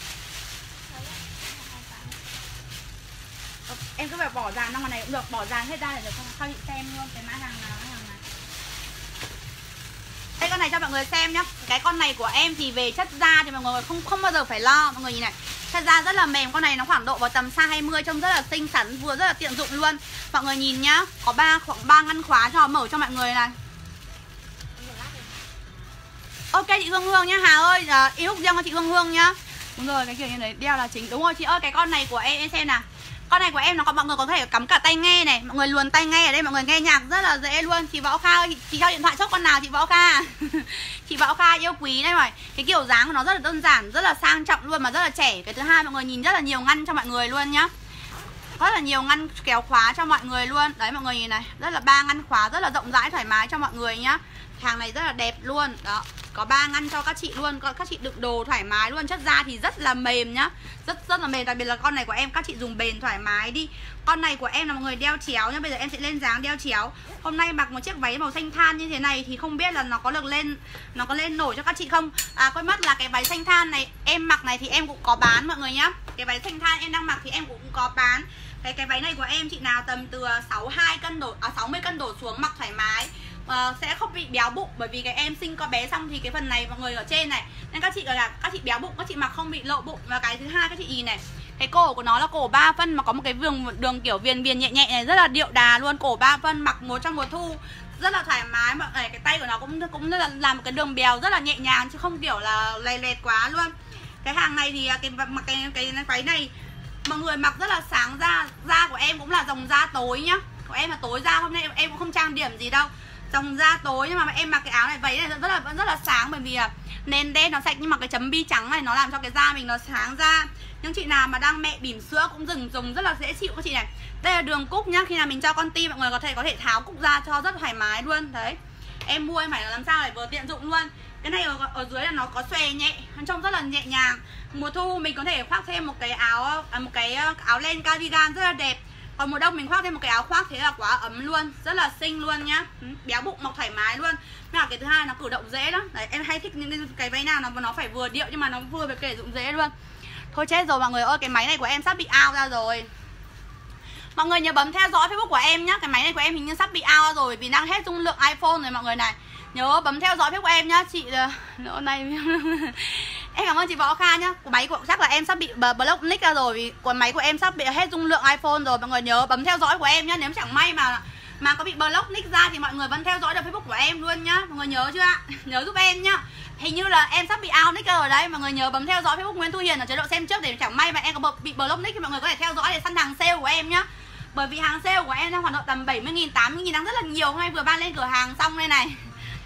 Em cứ phải bỏ dàn trong này cũng được, bỏ dàn hết ra để được cho chị xem luôn cái mã hàng nào, mã hàng này. Đây con này cho mọi người xem nhá. Cái con này của em thì về chất da thì mọi người không không bao giờ phải lo. Mọi người nhìn này, chất da rất là mềm, con này nó khoảng độ vào tầm size hai mươi, trông rất là xinh xắn, vừa rất là tiện dụng luôn. Mọi người nhìn nhá, có ba khoảng ba ngăn khóa cho mở cho mọi người này. Ok chị Hương Hương nhá, Hà ơi, uh, inbox riêng cho chị Hương Hương nhá. Đúng rồi, cái kiểu như đấy đeo là chính. Đúng rồi chị ơi, cái con này của em em xem nào. Con này của em nó có, mọi người có thể cắm cả tai nghe này, mọi người luồn tai nghe ở đây, mọi người nghe nhạc rất là dễ luôn. Chị Võ Kha ơi, chị, chị cho điện thoại chốt con nào chị Võ Kha. Chị Võ Kha yêu quý đây rồi. Cái kiểu dáng của nó rất là đơn giản, rất là sang trọng luôn mà rất là trẻ. Cái thứ hai mọi người nhìn rất là nhiều ngăn cho mọi người luôn nhá. Rất là nhiều ngăn kéo khóa cho mọi người luôn. Đấy mọi người nhìn này, rất là ba ngăn khóa rất là rộng rãi thoải mái cho mọi người nhá. Hàng này rất là đẹp luôn. Đó, có ba ngăn cho các chị luôn, các chị đựng đồ thoải mái luôn. Chất da thì rất là mềm nhá, rất rất là mềm, đặc biệt là con này của em các chị dùng bền thoải mái đi. Con này của em là mọi người đeo chéo nhá. Bây giờ em sẽ lên dáng đeo chéo. Hôm nay mặc một chiếc váy màu xanh than như thế này thì không biết là nó có được lên, nó có lên nổi cho các chị không. À quên mất là cái váy xanh than này em mặc này thì em cũng có bán mọi người nhá. Cái váy xanh than em đang mặc thì em cũng có bán. Cái cái váy này của em chị nào tầm từ sáu mươi hai cân đổ à sáu mươi cân đổ xuống mặc thoải mái. Uh, sẽ không bị béo bụng, bởi vì cái em sinh con bé xong thì cái phần này mọi người ở trên này nên các chị là các chị béo bụng, các chị mặc không bị lộ bụng. Và cái thứ hai các chị nhìn này, cái cổ của nó là cổ ba phân mà có một cái đường đường kiểu viền viền nhẹ nhẹ này, rất là điệu đà luôn. Cổ ba phân mặc một trong mùa thu rất là thoải mái mọi người. Cái tay của nó cũng cũng rất là làm một cái đường bèo rất là nhẹ nhàng chứ không kiểu là lầy lẹt quá luôn. Cái hàng này thì cái mặc cái cái váy này mọi người mặc rất là sáng da. Da của em cũng là dòng da tối nhá. Của em là tối da, hôm nay em, em cũng không trang điểm gì đâu. Dòng da tối nhưng mà em mặc cái áo này, váy này rất là vẫn rất là sáng, bởi vì nền đen nó sạch nhưng mà cái chấm bi trắng này nó làm cho cái da mình nó sáng da. Những chị nào mà đang mẹ bỉm sữa cũng dừng dùng rất là dễ chịu các chị này. Đây là đường cúc nhá, khi nào mình cho con ti mọi người có thể có thể tháo cúc ra cho rất thoải mái luôn. Đấy, em mua em phải làm sao để vừa tiện dụng luôn. Cái này ở, ở dưới là nó có xòe nhẹ, trông rất là nhẹ nhàng. Mùa thu mình có thể khoác thêm một cái áo à, một cái áo len cardigan rất là đẹp. Còn mùa đông mình khoác thêm một cái áo khoác thế là quá ấm luôn, rất là xinh luôn nhá. Béo bụng mặc thoải mái luôn. Nhưng mà cái thứ hai nó cử động dễ lắm. Đấy, em hay thích những cái váy nào nó nó phải vừa điệu nhưng mà nó vừa về cái dụng dễ luôn. Thôi chết rồi mọi người ơi, cái máy này của em sắp bị out ra rồi. Mọi người nhớ bấm theo dõi Facebook của em nhá. Cái máy này của em hình như sắp bị out ra rồi vì đang hết dung lượng iPhone rồi mọi người này. Nhớ bấm theo dõi Facebook của em nhá. Chị lỗ này em cảm ơn chị Võ Kha nhá. Của máy của chắc là em sắp bị block nick ra rồi vì của máy của em sắp bị hết dung lượng iPhone rồi. Mọi người nhớ bấm theo dõi của em nhá. Nếu chẳng may mà mà có bị block nick ra thì mọi người vẫn theo dõi được Facebook của em luôn nhá. Mọi người nhớ chưa ạ? Nhớ giúp em nhá. Hình như là em sắp bị out nick rồi đấy. Mọi người nhớ bấm theo dõi Facebook Nguyễn Thu Hiền ở chế độ xem trước để chẳng may mà em có bị block nick thì mọi người có thể theo dõi để săn hàng sale của em nhá. Bởi vì hàng sale của em đang hoạt động tầm bảy mươi nghìn, tám mươi nghìn đang rất là nhiều. Hôm nay vừa ban lên cửa hàng xong đây này.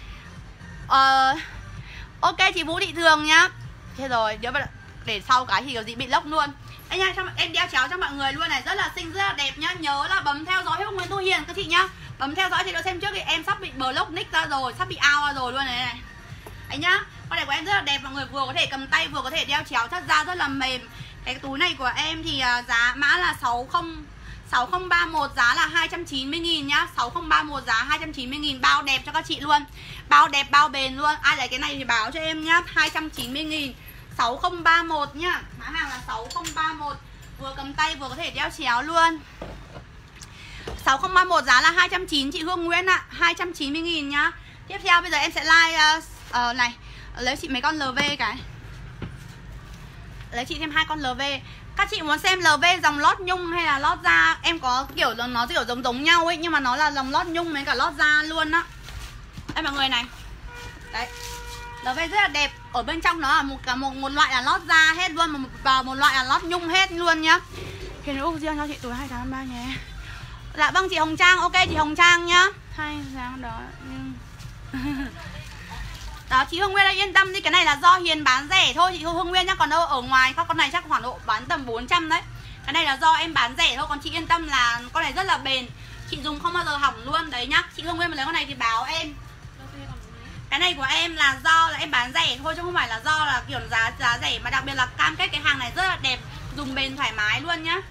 Ờ ok chị Vũ Thị Thường nhá. Thế rồi, nhớ để sau cái thì kiểu gì bị lốc luôn. Đây nha, cho em đeo chéo cho mọi người luôn này, rất là xinh, rất là đẹp nhá. Nhớ là bấm theo dõi Facebook Nguyễn Thu Hiền các chị nhá. Bấm theo dõi chế độ xem trước thì em sắp bị block nick ra rồi, sắp bị out ra rồi luôn này này. Đấy nhá, con này của em rất là đẹp, mọi người vừa có thể cầm tay vừa có thể đeo chéo, chất da rất là mềm. Cái túi này của em thì giá mã là sáu không sáu không ba mốt, giá là hai trăm chín mươi nghìn nhá. Sáu không ba mốt giá hai trăm chín mươi nghìn, bao đẹp cho các chị luôn. Bao đẹp, bao bền luôn. Ai lấy cái này thì báo cho em nhá, hai trăm chín mươi nghìn. Sáu không ba mốt nhá. Mã hàng là sáu không ba mốt, vừa cầm tay vừa có thể đeo chéo luôn. Sáu không ba mốt giá là hai trăm chín mươi chị Hương Nguyễn ạ, à, hai trăm chín mươi nghìn nhá. Tiếp theo bây giờ em sẽ like uh, uh, này, lấy chị mấy con lờ vê cái. Lấy chị thêm hai con lờ vê. Các chị muốn xem lờ vê dòng lót nhung hay là lót da? Em có kiểu nó kiểu giống giống nhau ấy, nhưng mà nó là dòng lót nhung với cả lót da luôn á. Đây mọi người này. Đấy. lờ vê rất là đẹp. Ở bên trong nó là một cả một một loại là lót da hết luôn và một loại là lót nhung hết luôn nhá. Thì nó riêng cho chị tuổi hai tháng ba nhé. Dạ vâng chị Hồng Trang, ok chị Hồng Trang nhá. Hai tháng đó nhưng đó chị Hương Nguyên đây yên tâm đi, cái này là do Hiền bán rẻ thôi chị Hương Nguyên nhá, còn đâu ở ngoài các con này chắc khoảng độ bán tầm bốn trăm đấy. Cái này là do em bán rẻ thôi, còn chị yên tâm là con này rất là bền, chị dùng không bao giờ hỏng luôn đấy nhá. Chị Hương Nguyên mà lấy con này thì báo em. Cái này của em là do là em bán rẻ thôi chứ không phải là do là kiểu giá giá rẻ, mà đặc biệt là cam kết cái hàng này rất là đẹp, dùng bền thoải mái luôn nhá.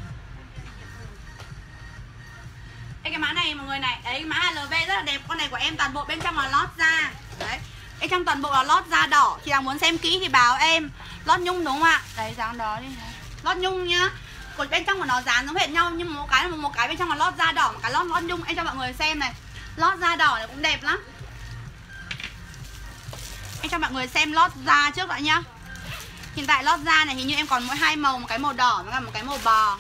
Đây cái mã này mọi người này, đấy mã lờ vê rất là đẹp, con này của em toàn bộ bên trong là lót da. Đấy. Bên trong toàn bộ là lót da đỏ, chị nào muốn xem kỹ thì báo em. Lót nhung đúng không ạ? Đấy dáng đó đi. Lót nhung nhá. Còn bên trong của nó dán giống hệt nhau nhưng một cái một cái bên trong là lót da đỏ, một cái lót lót nhung. Em cho mọi người xem này. Lót da đỏ này cũng đẹp lắm. Em cho mọi người xem lót da trước đã nhá. Hiện tại lót da này hình như em còn mỗi hai màu, một cái màu đỏ với cả một cái màu bò.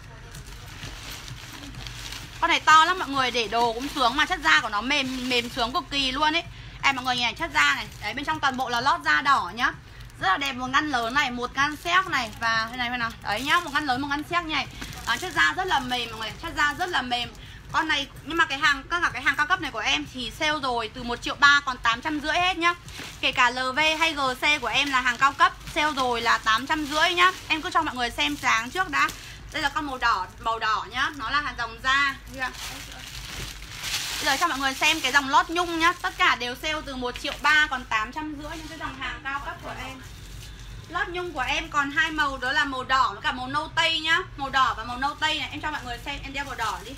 Con này to lắm mọi người, để đồ cũng sướng mà chất da của nó mềm mềm sướng cực kỳ luôn ấy. Em mọi người nhìn này, chất da này, đấy bên trong toàn bộ là lót da đỏ nhá. Rất là đẹp, một ngăn lớn này, một ngăn séc này và thế này thế nào. Đấy nhá, một ngăn lớn một ngăn séc này. Đó, chất da rất là mềm mọi người, chất da rất là mềm. Con này nhưng mà cái hàng các cả cái hàng cao cấp này của em thì sale rồi, từ một triệu ba còn tám trăm rưỡi hết nhá. Kể cả lờ vê hay giê xê của em là hàng cao cấp, sale rồi là tám trăm rưỡi nhá. Em cứ cho mọi người xem sáng trước đã. Đây là con màu đỏ, màu đỏ nhá, nó là hàng dòng da. Bây giờ cho mọi người xem cái dòng lót nhung nhá, tất cả đều sale từ một triệu ba còn tám trăm rưỡi những cái dòng hàng cao cấp của em. Lót nhung của em còn hai màu, đó là màu đỏ với cả màu nâu tây nhá. Màu đỏ và màu nâu tây này, em cho mọi người xem, em đeo màu đỏ đi.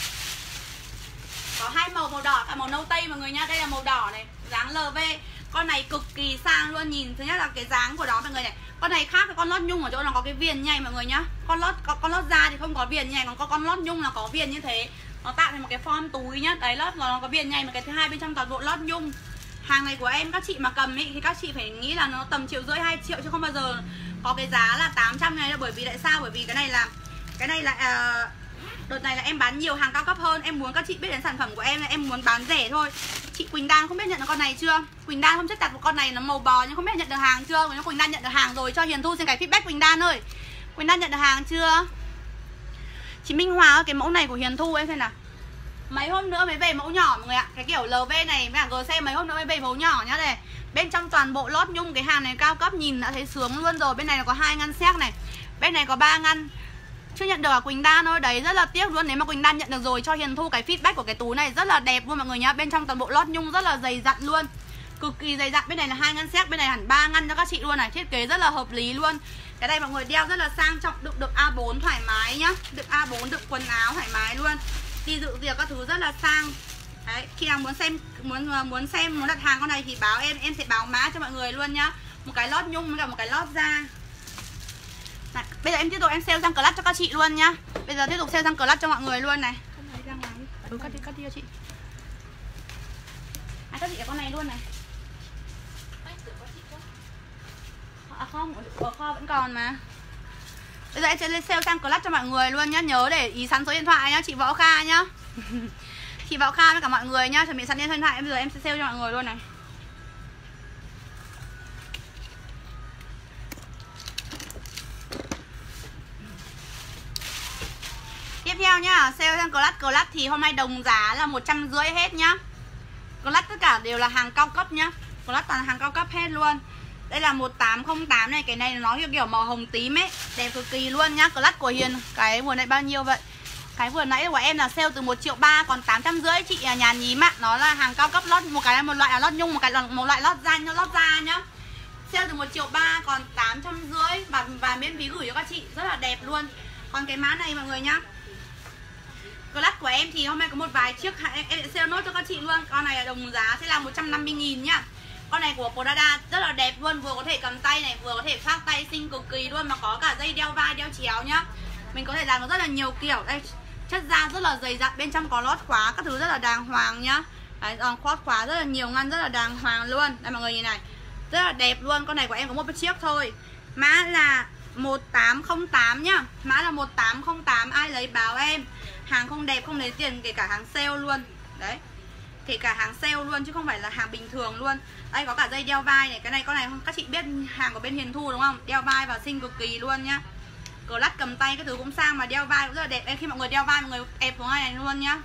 Có hai màu, màu đỏ và màu nâu tây mọi người nhá. Đây là màu đỏ này, dáng lờ vê. Con này cực kỳ sang luôn, nhìn thứ nhất là cái dáng của nó mọi người này. Con này khác với con lót nhung ở chỗ nó có cái viền như này mọi người nhá. Con lót con, con lót da thì không có viền như này, còn con con lót nhung là có viền như thế. Nó tạo thành một cái form túi nhá. Đấy, lót nó có viền như này, mà cái thứ hai bên trong toàn bộ lót nhung. Hàng này của em các chị mà cầm ý, thì các chị phải nghĩ là nó tầm triệu rưỡi hai triệu chứ không bao giờ có cái giá là tám trăm này đâu. Bởi vì tại sao? Bởi vì cái này là cái này là uh, Đợt này là em bán nhiều hàng cao cấp hơn. Em muốn các chị biết đến sản phẩm của em là em muốn bán rẻ thôi. Chị Quỳnh Đan không biết nhận được con này chưa? Quỳnh Đan hôm trước đặt một con này nó màu bò nhưng không biết nhận được hàng chưa? Nếu Quỳnh Đan nhận được hàng rồi cho Hiền Thu xin cái feedback Quỳnh Đan ơi. Quỳnh Đan nhận được hàng chưa? Chị Minh Hòa ơi, cái mẫu này của Hiền Thu em xem nào. Mấy hôm nữa mới về mẫu nhỏ mọi người ạ. Cái kiểu lờ vê này với cả giê xê mấy hôm nữa mới về mẫu nhỏ nhá này. Bên trong toàn bộ lót nhung, cái hàng này cao cấp nhìn đã thấy sướng luôn rồi. Bên này có hai ngăn séc này, bên này có ba ngăn. Chưa nhận được là Quỳnh Đan thôi, đấy rất là tiếc luôn. Nếu mà Quỳnh Đan nhận được rồi cho Hiền Thu cái feedback của cái túi này rất là đẹp luôn mọi người nhá. Bên trong toàn bộ lót nhung rất là dày dặn luôn, cực kỳ dày dặn. Bên này là hai ngăn séc, bên này hẳn ba ngăn cho các chị luôn này. Thiết kế rất là hợp lý luôn. Cái này mọi người đeo rất là sang trọng, đựng được a bốn thoải mái nhá. Đựng a bốn, đựng quần áo thoải mái luôn. Đi dự tiệc các thứ rất là sang. Đấy, khi nào muốn xem muốn muốn xem muốn đặt hàng con này thì báo em, em sẽ báo mã cho mọi người luôn nhá. Một cái lót nhung với cả một cái lót da. Này, bây giờ em tiếp tục em sale răng clutch cho các chị luôn nhá. Bây giờ tiếp tục sale răng clutch cho mọi người luôn này. Không thấy răng nào đi. Ừ, cắt đi, cắt đi cho chị. À, các chị cái con này luôn này. À không, ở kho vẫn còn mà. Bây giờ em sẽ lên sale răng clutch cho mọi người luôn nhá. Nhớ để ý sẵn số điện thoại nhá, chị Võ Kha nhá. Chị Võ Kha với cả mọi người nhá, chuẩn bị sẵn điện thoại. Em bây giờ em sẽ sale cho mọi người luôn này. Tiếp theo nhá, sale sang clutch. Clutch thì hôm nay đồng giá là một trăm rưỡi hết nhá. Clutch tất cả đều là hàng cao cấp nhá. Clutch toàn là hàng cao cấp hết luôn. Đây là một tám không tám này, cái này nó kiểu, kiểu màu hồng tím ấy, đẹp cực kỳ luôn nhá. Clutch của Hiền, cái vừa nãy bao nhiêu vậy? Cái vừa nãy của em là sale từ một triệu ba còn tám trăm rưỡi chị Nhàn Nhím ạ. Nó là hàng cao cấp lót, một cái là một loại là lót nhung, một cái là một loại lót da, lót da nhá. Sale từ một triệu ba còn tám trăm rưỡi và và miễn phí gửi cho các chị, rất là đẹp luôn. Còn cái mã này mọi người nhá. Clutch của em thì hôm nay có một vài chiếc em, em sẽ sale nốt cho các chị luôn. Con này là đồng giá sẽ là một trăm năm mươi nghìn nhá. Con này của Prada rất là đẹp luôn, vừa có thể cầm tay này, vừa có thể khoác tay xinh cực kỳ luôn, mà có cả dây đeo vai, đeo chéo nhá. Mình có thể làm nó rất là nhiều kiểu. Đây, chất da rất là dày dặn, bên trong có lót khóa các thứ rất là đàng hoàng nhá. Đấy, lót khóa rất là nhiều ngăn, rất là đàng hoàng luôn. Đây mọi người nhìn này, rất là đẹp luôn. Con này của em có một chiếc thôi. Mã là một tám không tám nhá. Mã là một tám không tám, ai lấy báo em. Hàng không đẹp không lấy tiền, kể cả hàng sale luôn. Đấy, kể cả hàng sale luôn chứ không phải là hàng bình thường luôn. Đây có cả dây đeo vai này. Cái này con này các chị biết hàng của bên Hiền Thu đúng không? Đeo vai và xinh cực kỳ luôn nhá. Clutch cầm tay cái thứ cũng sang mà đeo vai cũng rất là đẹp. Em khi mọi người đeo vai mọi người ép xuống này luôn nhá.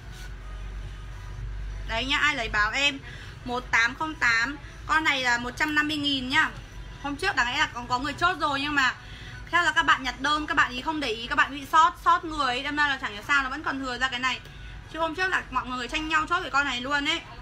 Đấy nhá, ai lấy báo em. Một tám không tám. Con này là một trăm năm mươi nghìn nhá. Hôm trước đáng lẽ là còn có người chốt rồi, nhưng mà theo là các bạn nhặt đơn, các bạn ý không để ý, các bạn bị sót sót người ấy, đâm ra là chẳng hiểu sao nó vẫn còn thừa ra cái này. Chứ hôm trước là mọi người tranh nhau chốt cái con này luôn ấy.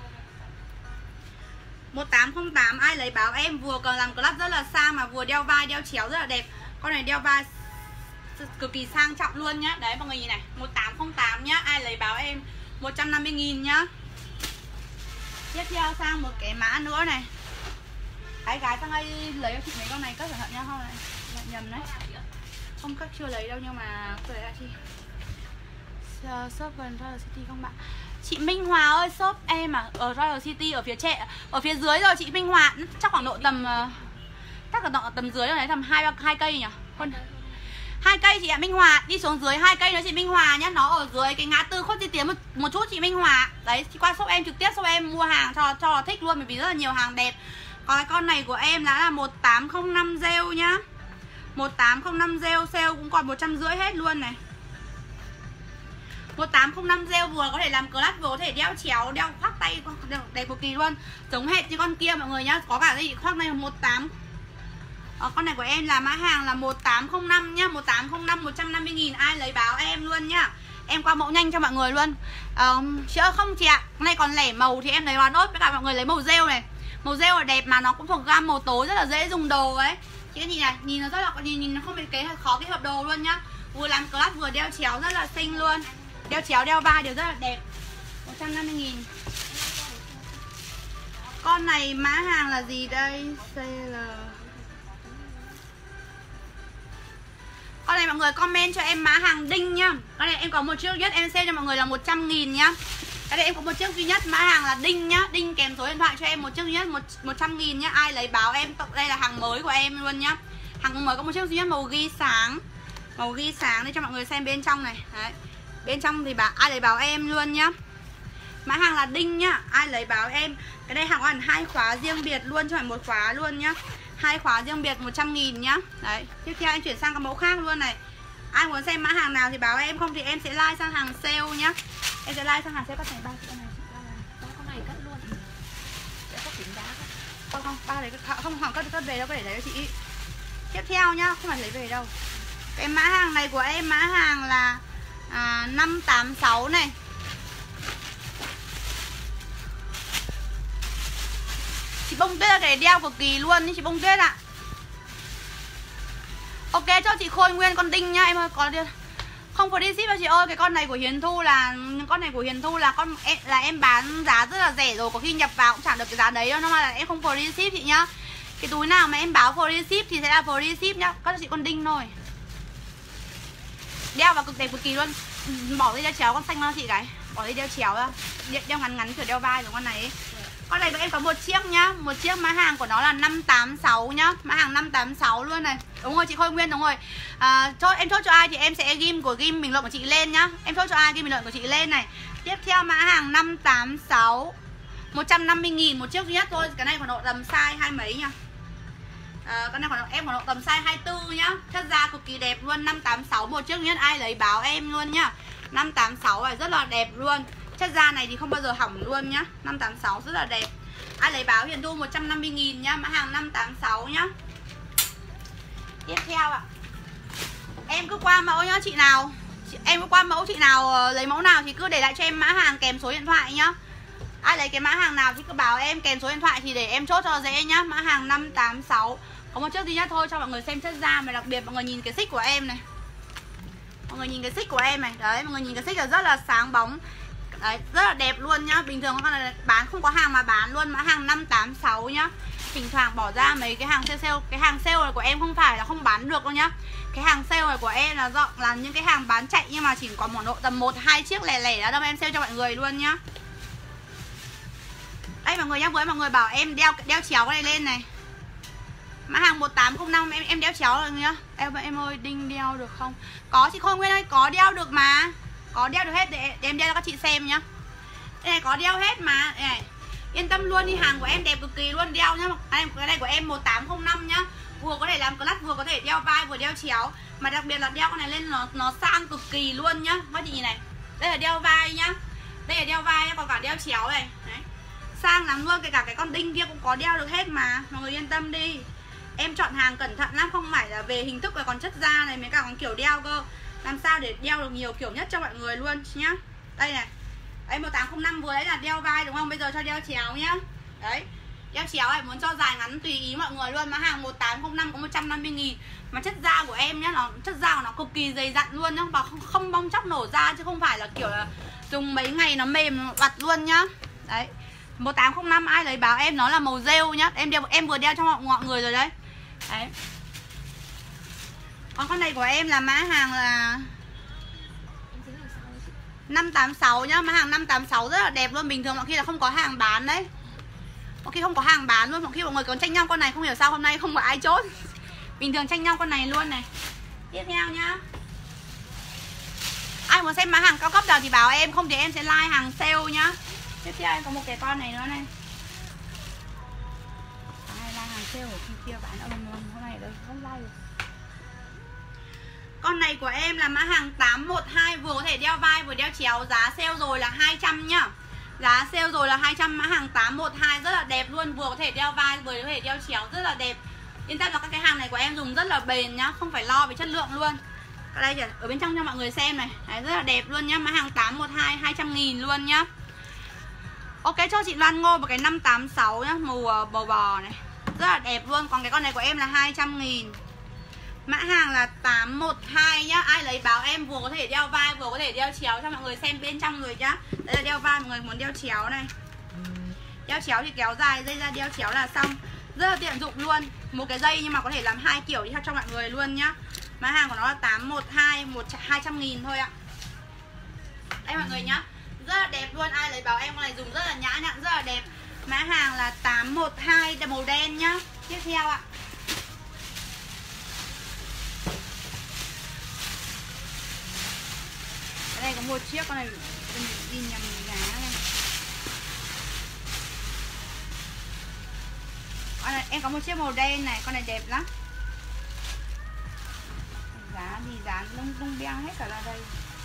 Một tám không tám, ai lấy báo em. Vừa còn làm clutch rất là sang mà vừa đeo vai, đeo chéo rất là đẹp. Con này đeo vai cực kỳ sang trọng luôn nhá. Đấy mọi người nhìn này, một tám không tám nhá, ai lấy báo em. Một trăm năm mươi nghìn nhá. Tiếp theo sang một cái mã nữa này. Cái gái sang đây lấy cho chị mấy con này cất cẩn thận nha, không này lại nhầm đấy. Không cất chưa lấy đâu nhưng mà tôi lấy lại chị. Shop gần Royal City không bạn? Chị Minh Hòa ơi, shop em à, ở Royal City ở phía trẻ, ở phía dưới rồi chị Minh Hòa, chắc khoảng độ tầm chắc là độ tầm dưới rồi đấy, tầm hai hai cây nhỉ? Con hai cây chị ạ. Minh Hòa đi xuống dưới hai cây nữa chị Minh Hòa nhá, nó ở dưới cái ngã tư Khuất Duy Tiến một, một chút chị Minh Hòa. Đấy, chị qua shop em trực tiếp, shop em mua hàng cho cho là thích luôn, bởi vì rất là nhiều hàng đẹp. Còn cái con này của em là là một tám không năm rêu nhá. Một tám không năm rêu sale cũng còn một trăm rưỡi hết luôn này. Một tám không năm rêu vừa có thể làm clutch, vừa có thể đeo chéo, đeo khoác tay đẹp cực kỳ luôn. Giống hệt như con kia mọi người nhá. Có cả cái gì khoác này một tám. Ờ, con này của em là mã hàng là một tám không năm nhá. Một tám không năm, một trăm năm mươi nghìn, ai lấy báo em luôn nhá. Em qua mẫu nhanh cho mọi người luôn. Ờ, chứ không chị ạ. Con này còn lẻ màu thì em lấy hóa đốt với cả mọi người lấy màu rêu này. Màu rêu là đẹp mà nó cũng thuộc gam màu tối, rất là dễ dùng đồ ấy. Chị nhìn này, nhìn nó rất là nhìn, nhìn nó không bị cái khó cái hợp đồ luôn nhá. Vừa làm clutch vừa đeo chéo rất là xinh luôn. Đeo chéo đeo vai đều rất là đẹp. Một trăm năm mươi nghìn. Con này mã hàng là gì đây? xê lờ. Con này mọi người comment cho em mã hàng đinh nhá. Con này em có một chiếc nhất em sale cho mọi người là một trăm nghìn nhá. Cái này em có một chiếc duy nhất, mã hàng là đinh nhá. Đinh kèm số điện thoại cho em một chiếc duy nhất một trăm nghìn nhá. Ai lấy báo em, đây là hàng mới của em luôn nhá. Hàng mới có một chiếc duy nhất màu ghi sáng. Màu ghi sáng để cho mọi người xem bên trong này. Đấy. Bên trong thì bảo ai lấy báo em luôn nhá. Mã hàng là đinh nhá, ai lấy báo em. Cái này hàng có hẳn hai khóa riêng biệt luôn chứ không phải một khóa luôn nhá. Hai khóa riêng biệt một trăm nghìn nhá. Đấy, tiếp theo em chuyển sang cái mẫu khác luôn này. Ai muốn xem mã hàng nào thì báo em, không thì em sẽ like sang hàng sale nhá. Em sẽ like sang hàng sale các này ba chị con này. Ba con này cất luôn. Để có tính giá không? Không không, ba lấy không khoảng cất cất về đâu, có để lấy cho chị. Tiếp theo nhá, không phải lấy về đâu. Cái mã hàng này của em, mã hàng là à, năm tám sáu này. Chị bông tuyết là cái đeo cực kỳ luôn ý chị bông tuyết ạ. À. Ok cho chị Khôi Nguyên con đinh nhá em ơi, có đi không có đi ship đâu chị ơi. Cái con này của Hiền Thu là con này của Hiền Thu là con em, là em bán giá rất là rẻ rồi, có khi nhập vào cũng chẳng được cái giá đấy đâu, nhưng mà là em không free ship chị nhá. Cái túi nào mà em báo free ship thì sẽ là free ship nhá. Có cho chị con đinh thôi. Đeo vào cực đẹp cực kỳ luôn. Bỏ dây đeo chéo con xanh nó chị cái. Bỏ dây đeo chéo ra. Đeo ngắn ngắn kiểu đeo vai của con này ấy. Con này của em có một chiếc nhá. Một chiếc mã hàng của nó là năm tám sáu nhá. Mã hàng năm tám sáu luôn này. Đúng rồi chị Khôi Nguyên, đúng rồi. à, cho, Em chốt cho ai thì em sẽ ghim của ghim bình luận của chị lên nhá. Em chốt cho ai ghim bình luận của chị lên này. Tiếp theo mã hàng năm tám sáu một trăm năm mươi nghìn một chiếc duy nhất thôi. Cái này còn độ tầm size hai mấy nhá. à, Cái này còn em còn độ tầm size hai mươi tư nhá. Chất da cực kỳ đẹp luôn. Năm tám sáu một chiếc duy nhất, ai lấy báo em luôn nhá. Năm tám sáu này rất là đẹp luôn. Chất da này thì không bao giờ hỏng luôn nhá. Năm tám sáu rất là đẹp. Ai lấy báo Hiền Thu một trăm năm mươi nghìn nhá. Mã hàng năm tám sáu nhá. Tiếp theo ạ, em cứ qua mẫu nhá chị nào. Em cứ qua mẫu chị nào lấy mẫu nào thì cứ để lại cho em mã hàng kèm số điện thoại nhá. Ai lấy cái mã hàng nào thì cứ báo em kèm số điện thoại thì để em chốt cho dễ nhá. Mã hàng năm tám sáu. Có một chiếc duy nhất thôi cho mọi người xem chất da. Mà đặc biệt mọi người nhìn cái xích của em này. Mọi người nhìn cái xích của em này. Đấy, mọi người nhìn cái xích là rất là sáng bóng. Đấy, rất là đẹp luôn nhá. Bình thường con này bán không có hàng mà bán luôn. Mã hàng năm tám sáu nhá. Thỉnh thoảng bỏ ra mấy cái hàng sale sale. Cái hàng sale này của em không phải là không bán được đâu nhá. Cái hàng sale này của em là dọn là những cái hàng bán chạy, nhưng mà chỉ có một độ tầm một hai chiếc lẻ lẻ đó đâu em sale cho mọi người luôn nhá. Đây mọi người nhá, với mọi người bảo em đeo đeo chéo cái này lên này. Mã hàng một tám không năm em em đeo chéo rồi nhá. Em em ơi đinh đeo được không? Có chị Khôi Nguyên ơi, có đeo được mà. Có đeo được hết để, để em đeo cho các chị xem nhá. Đây này có đeo hết mà. Đây này. Yên tâm luôn đi, hàng của em đẹp cực kỳ luôn, đeo nhá. Cái này của em một tám không năm nhá. Vừa có thể làm clutch, vừa có thể đeo vai, vừa đeo chéo. Mà đặc biệt là đeo con này lên nó nó sang cực kỳ luôn nhá. Các chị nhìn này. Đây là đeo vai nhá. Đây là đeo vai nhá, còn cả đeo chéo này. Đấy. Sang lắm luôn, kể cả cái con đinh kia cũng có đeo được hết mà. Mọi người yên tâm đi. Em chọn hàng cẩn thận lắm, không phải là về hình thức là còn chất da này, mấy cả còn kiểu đeo cơ. Làm sao để đeo được nhiều kiểu nhất cho mọi người luôn nhá. Đây này. Đấy một tám không năm vừa đấy là đeo vai đúng không? Bây giờ cho đeo chéo nhá. Đấy. Đeo chéo này muốn cho dài ngắn tùy ý mọi người luôn. Mã hàng một tám không năm có một trăm năm mươi nghìn. Mà chất da của em nhá, nó chất da của nó cực kỳ dày dặn luôn nhá. Và không, không bong chóc nổ da, chứ không phải là kiểu là dùng mấy ngày nó mềm vặt luôn nhá. Đấy. một tám không năm ai lấy báo em, nó là màu rêu nhá. Em đeo em vừa đeo cho mọi, mọi người rồi đấy. Đấy. Còn con này của em là mã hàng là năm tám sáu nhá. Mã hàng năm tám sáu rất là đẹp luôn. Bình thường mọi khi là không có hàng bán đấy. Mọi khi không có hàng bán luôn. Mọi khi mọi người còn tranh nhau con này, không hiểu sao hôm nay không có ai chốt. Bình thường tranh nhau con này luôn này. Tiếp theo nhá. Ai muốn xem mã hàng cao cấp nào thì báo em, không thì em sẽ like hàng sale nhá. Tiếp theo em có một cái con này nữa này. Ai like hàng sale ở kia bán âm hôm nay ở đây không like được. Con này của em là mã hàng tám một hai, vừa có thể đeo vai vừa đeo chéo, giá sale rồi là hai trăm nhá. Giá sale rồi là hai trăm, mã hàng tám một hai rất là đẹp luôn, vừa có thể đeo vai vừa có thể đeo chéo rất là đẹp. Yên tâm là các cái hàng này của em dùng rất là bền nhá, không phải lo về chất lượng luôn. Ở đây kìa, ở bên trong cho mọi người xem này. Đấy, rất là đẹp luôn nhá, mã hàng tám một hai hai trăm nghìn luôn nhá. Ok cho chị Loan Ngô một cái năm tám sáu nhá, màu bầu bò này. Rất là đẹp luôn, còn cái con này của em là hai trăm nghìn. Mã hàng là tám một hai nhá. Ai lấy báo em, vừa có thể đeo vai vừa có thể đeo chéo cho mọi người xem bên trong rồi nhá. Đây là đeo vai, mọi người muốn đeo chéo này. Đeo chéo thì kéo dài dây ra đeo chéo là xong. Rất là tiện dụng luôn. Một cái dây nhưng mà có thể làm hai kiểu đi cho mọi người luôn nhá. Mã hàng của nó là tám một hai, hai trăm nghìn thôi ạ. Đây mọi người nhá. Rất là đẹp luôn, ai lấy báo em con này dùng rất là nhã nhặn, rất là đẹp. Mã hàng là tám một hai, màu đen nhá. Tiếp theo ạ. Cái này có một chiếc con này đi nhầm giá này. Con này em có một chiếc màu đen này, con này đẹp lắm. Giá thì dán lung tung beng hết cả ra đây.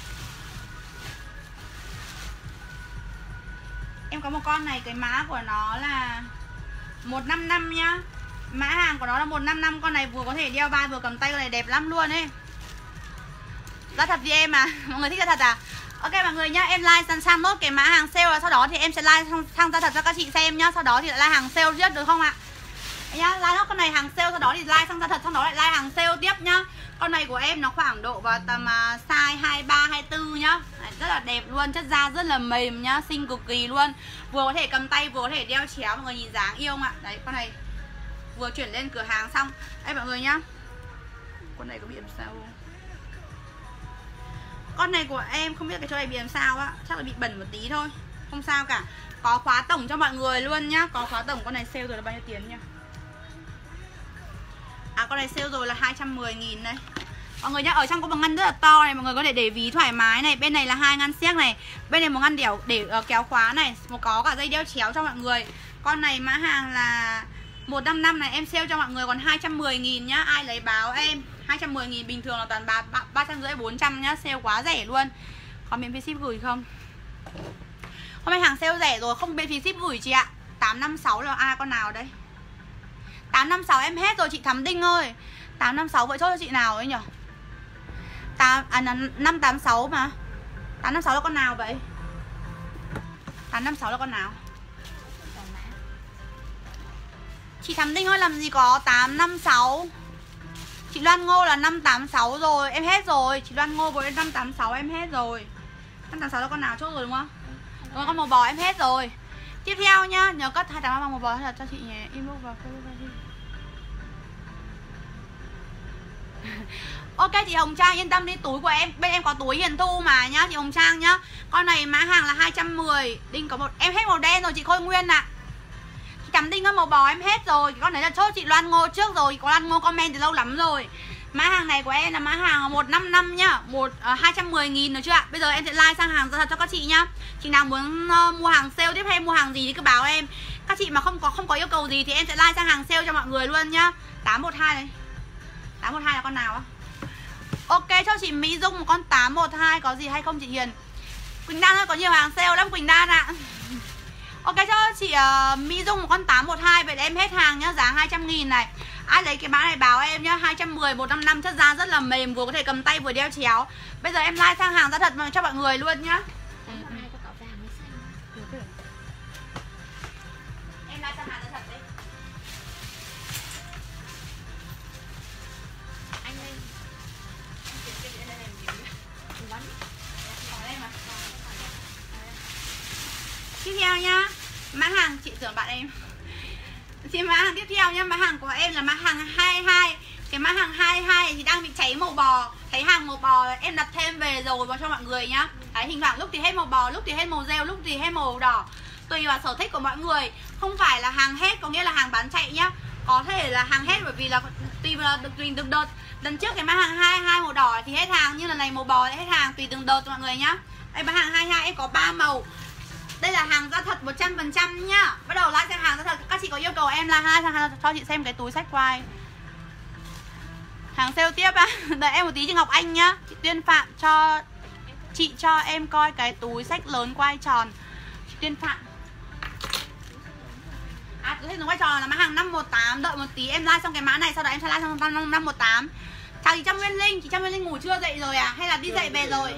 Em có một con này, cái mã của nó là một năm năm nhá. Mã hàng của nó là một năm năm. Con này vừa có thể đeo vai vừa cầm tay, con này đẹp lắm luôn ấy. Ra thật vì em à, mọi người thích ra thật à? Ok mọi người nhá, em like sang sang nốt cái mã hàng sale, sau đó thì em sẽ like sang, sang ra thật cho các chị xem nhá. Sau đó thì lại like hàng sale tiếp được không ạ? Nhá, like nốt con này hàng sale, sau đó thì like sang ra thật, sau đó lại like hàng sale tiếp nhá. Con này của em nó khoảng độ vào tầm uh, size hai mươi ba, hai mươi tư nhá. Đấy, rất là đẹp luôn, chất da rất là mềm nhá, xinh cực kỳ luôn. Vừa có thể cầm tay, vừa có thể đeo chéo, mọi người nhìn dáng yêu không ạ? Đấy, con này vừa chuyển lên cửa hàng xong. Đây mọi người nhá. Con này có bị làm sao không? Con này của em không biết cái chỗ này bị làm sao á, chắc là bị bẩn một tí thôi. Không sao cả. Có khóa tổng cho mọi người luôn nhá. Có khóa tổng, con này sale rồi là bao nhiêu tiền nhá? À con này sale rồi là hai trăm mười nghìn đây. Mọi người nhá, ở trong có một ngăn rất là to này, mọi người có thể để ví thoải mái này. Bên này là hai ngăn xiếc này. Bên này một ngăn đẻo để uh, kéo khóa này, một có cả dây đeo chéo cho mọi người. Con này mã hàng là một năm năm này, em sale cho mọi người còn hai trăm mười nghìn nhá. Ai lấy báo em hai trăm mười nghìn, bình thường là toàn ba trăm rưỡi bốn trăm nhá, sale quá rẻ luôn. Có miễn phí ship gửi không? Hôm nay hàng sale rẻ rồi, không miễn phí ship gửi chị ạ. Tám năm sáu là ai con nào đây? Tám năm sáu em hết rồi chị Thắm Đinh ơi. Tám năm sáu vậy chốt cho chị nào ấy nhỉ? tám, à, năm tám sáu mà. Tám năm sáu là con nào vậy? Tám năm sáu là con nào? Chị Thắm Đinh ơi, làm gì có tám năm sáu. Chị Loan Ngô là năm tám sáu rồi, em hết rồi. Chị Loan Ngô với năm tám sáu em hết rồi. Năm tám sáu là con nào chốt rồi đúng không? Đúng rồi, con màu bò em hết rồi. Tiếp theo nhá, nhớ cất hai tám bằng màu bò hay là cho chị nhé, inbox vào Facebook đi. Ok chị Hồng Trang yên tâm đi, túi của em, bên em có túi Hiền Thu mà nhá chị Hồng Trang nhá. Con này mã hàng là hai trăm mười. Đinh có một, em hết màu đen rồi chị Khôi Nguyên ạ. À. Chị Cắm Đinh ơi, màu bò em hết rồi. Con này là chốt chị Loan Ngô trước rồi. Có Loan Ngô comment từ lâu lắm rồi. Mã hàng này của em là mã hàng một năm năm nhá, một uh, hai trăm mười nghìn được chưa ạ? Bây giờ em sẽ like sang hàng ra thật cho các chị nhá. Chị nào muốn uh, mua hàng sale tiếp hay mua hàng gì thì cứ báo em. Các chị mà không có không có yêu cầu gì thì em sẽ like sang hàng sale cho mọi người luôn nhá. Tám một hai này. Tám một hai là con nào á? Ok cho chị Mỹ Dung một con tám một hai có gì hay không chị Hiền? Quỳnh Đan ơi, có nhiều hàng sale lắm Quỳnh Đan ạ. À. Ok cho chị uh, Mỹ Dung một con tám một hai. Vậy là em hết hàng nhá, giá hai trăm nghìn này. Ai lấy cái mã này báo em nhá, hai trăm mười, một năm năm, chất da rất là mềm, vừa có thể cầm tay vừa đeo chéo. Bây giờ em like sang hàng ra thật cho mọi người luôn nhá. tám một hai có cỏ vàng mới xanh. Em like sang hàng ra thật đấy. Anh lên. Anh chuyển cái gì đây này mình Anh bắn. Có đây mà. Tiếp theo nhá, mã hàng chị tưởng bạn em. Chị mã hàng tiếp theo nhá, mã hàng của em là mã hàng hai mươi hai. Cái mã hàng hai mươi hai thì đang bị cháy màu bò. Thấy hàng màu bò em đặt thêm về rồi vào cho mọi người nhá. Đấy, hình thoảng lúc thì hết màu bò, lúc thì hết màu rêu, lúc thì hết màu đỏ. Tùy vào sở thích của mọi người. Không phải là hàng hết có nghĩa là hàng bán chạy nhá. Có thể là hàng hết bởi vì là tùy vào được tùy từng đợt. Lần trước cái mã hàng hai mươi hai màu đỏ thì hết hàng, nhưng lần này màu bò thì hết hàng tùy từng đợt mọi người nhá. Đây mã hàng hai mươi hai em có ba màu. Đây là hàng da thật một trăm phần trăm nhá. Bắt đầu like sang hàng da thật. Các chị có yêu cầu em là hai sang hàng cho chị xem cái túi sách quai. Hàng sale tiếp á. Đợi em một tí chị Ngọc Anh nhá. Chị Tuyên Phạm cho chị cho em coi cái túi sách lớn quai tròn. Chị Tuyên Phạm. À túi sách lớn quai tròn là mã hàng năm một tám. Đợi một tí em like xong cái mã này, sau đó em sẽ like sang năm một tám. Chào chị Trâm Nguyên Linh. Chị Trâm Nguyên Linh ngủ chưa dậy rồi à? Hay là đi dậy về rồi?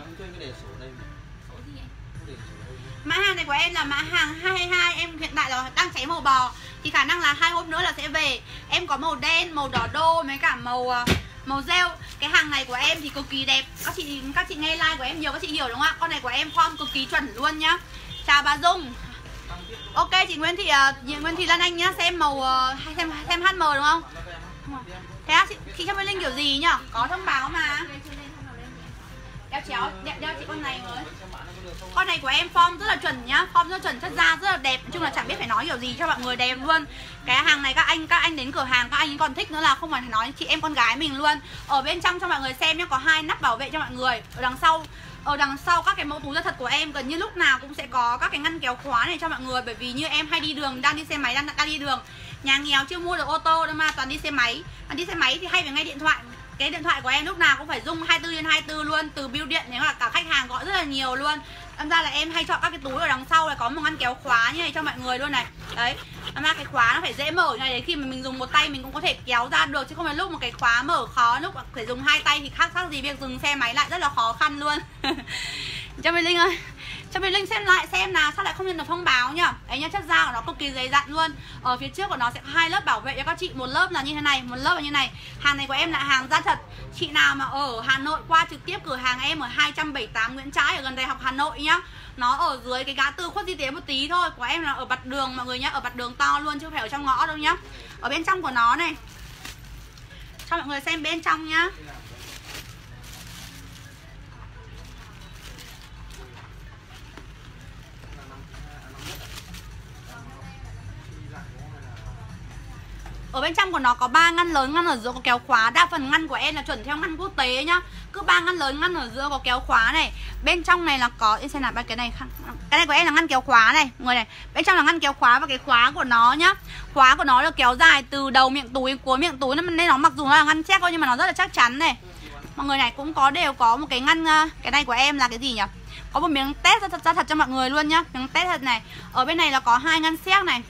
Mã hàng này của em là mã hàng hai mươi hai. Em hiện tại là đang cháy màu bò. Thì khả năng là hai hôm nữa là sẽ về. Em có màu đen, màu đỏ đô với cả màu màu rêu. Cái hàng này của em thì cực kỳ đẹp. Các chị các chị nghe like của em nhiều các chị hiểu đúng không ạ? Con này của em form cực kỳ chuẩn luôn nhá. Chào bà Dung. Ok chị Nguyễn Thị chị Nguyễn Thị Lan Anh nhá. Xem màu xem xem hát em đúng không? Thế á, chị, chị Trâm Nguyên Linh kiểu gì nhá? Có thông báo mà. Đeo chéo, đeo, đeo chị con này mới. Con này của em form rất là chuẩn nhá, form rất chuẩn, chất da rất là đẹp. Nói chung là chẳng biết phải nói kiểu gì cho mọi người đẹp luôn. Cái hàng này các anh các anh đến cửa hàng các anh còn thích nữa là không phải nói chị em con gái mình luôn. Ở bên trong cho mọi người xem nhá, có hai nắp bảo vệ cho mọi người. Ở đằng sau ở đằng sau các cái mẫu túi da thật của em gần như lúc nào cũng sẽ có các cái ngăn kéo khóa này cho mọi người. Bởi vì như em hay đi đường, đang đi xe máy, đang, đang đi đường, nhà nghèo chưa mua được ô tô đâu mà toàn đi xe máy. Toàn đi xe máy thì hay phải nghe điện thoại. Cái điện thoại của em lúc nào cũng phải rung hai mươi tư trên hai mươi tư luôn, từ bưu điện nếu là cả khách hàng gọi rất là nhiều luôn. Đâm ra là em hay chọn các cái túi ở đằng sau là có một ngăn kéo khóa như này cho mọi người luôn này. Đấy, đâm ra cái khóa nó phải dễ mở như này, để khi mà mình dùng một tay mình cũng có thể kéo ra được, chứ không phải lúc một cái khóa mở khó, lúc phải dùng hai tay thì khác khác gì việc dừng xe máy lại rất là khó khăn luôn. Cho mình Linh ơi, cho mình Linh xem lại xem nào, sao lại không nhận được thông báo nhá. Đấy nhá, chất da của nó cực kỳ dày dặn luôn. Ở phía trước của nó sẽ có hai lớp bảo vệ cho các chị, một lớp là như thế này, một lớp là như này. Hàng này của em là hàng da thật. Chị nào mà ở Hà Nội qua trực tiếp cửa hàng em ở hai trăm bảy mươi tám Nguyễn Trãi ở gần Đại học Hà Nội nhá. Nó ở dưới cái ngã tư Khuất Duy Tiến một tí thôi. Của em là ở mặt đường mọi người nhá, ở mặt đường to luôn chứ không phải ở trong ngõ đâu nhá. Ở bên trong của nó này, cho mọi người xem bên trong nhá. Ở bên trong của nó có ba ngăn lớn, ngăn ở giữa có kéo khóa. Đa phần ngăn của em là chuẩn theo ngăn quốc tế nhá. Cứ ba ngăn lớn, ngăn ở giữa có kéo khóa này. Bên trong này là có, em xem nào, cái này cái này của em là ngăn kéo khóa này, người này. Bên trong là ngăn kéo khóa và cái khóa của nó nhá. Khóa của nó là kéo dài từ đầu miệng túi cuối miệng túi, nên nó mặc dù nó là ngăn check thôi nhưng mà nó rất là chắc chắn này. Mọi người này cũng có đều có một cái ngăn, cái này của em là cái gì nhỉ? Có một miếng test ra thật, ra thật cho mọi người luôn nhá. Miếng test thật này. Ở bên này là có hai ngăn xéc này.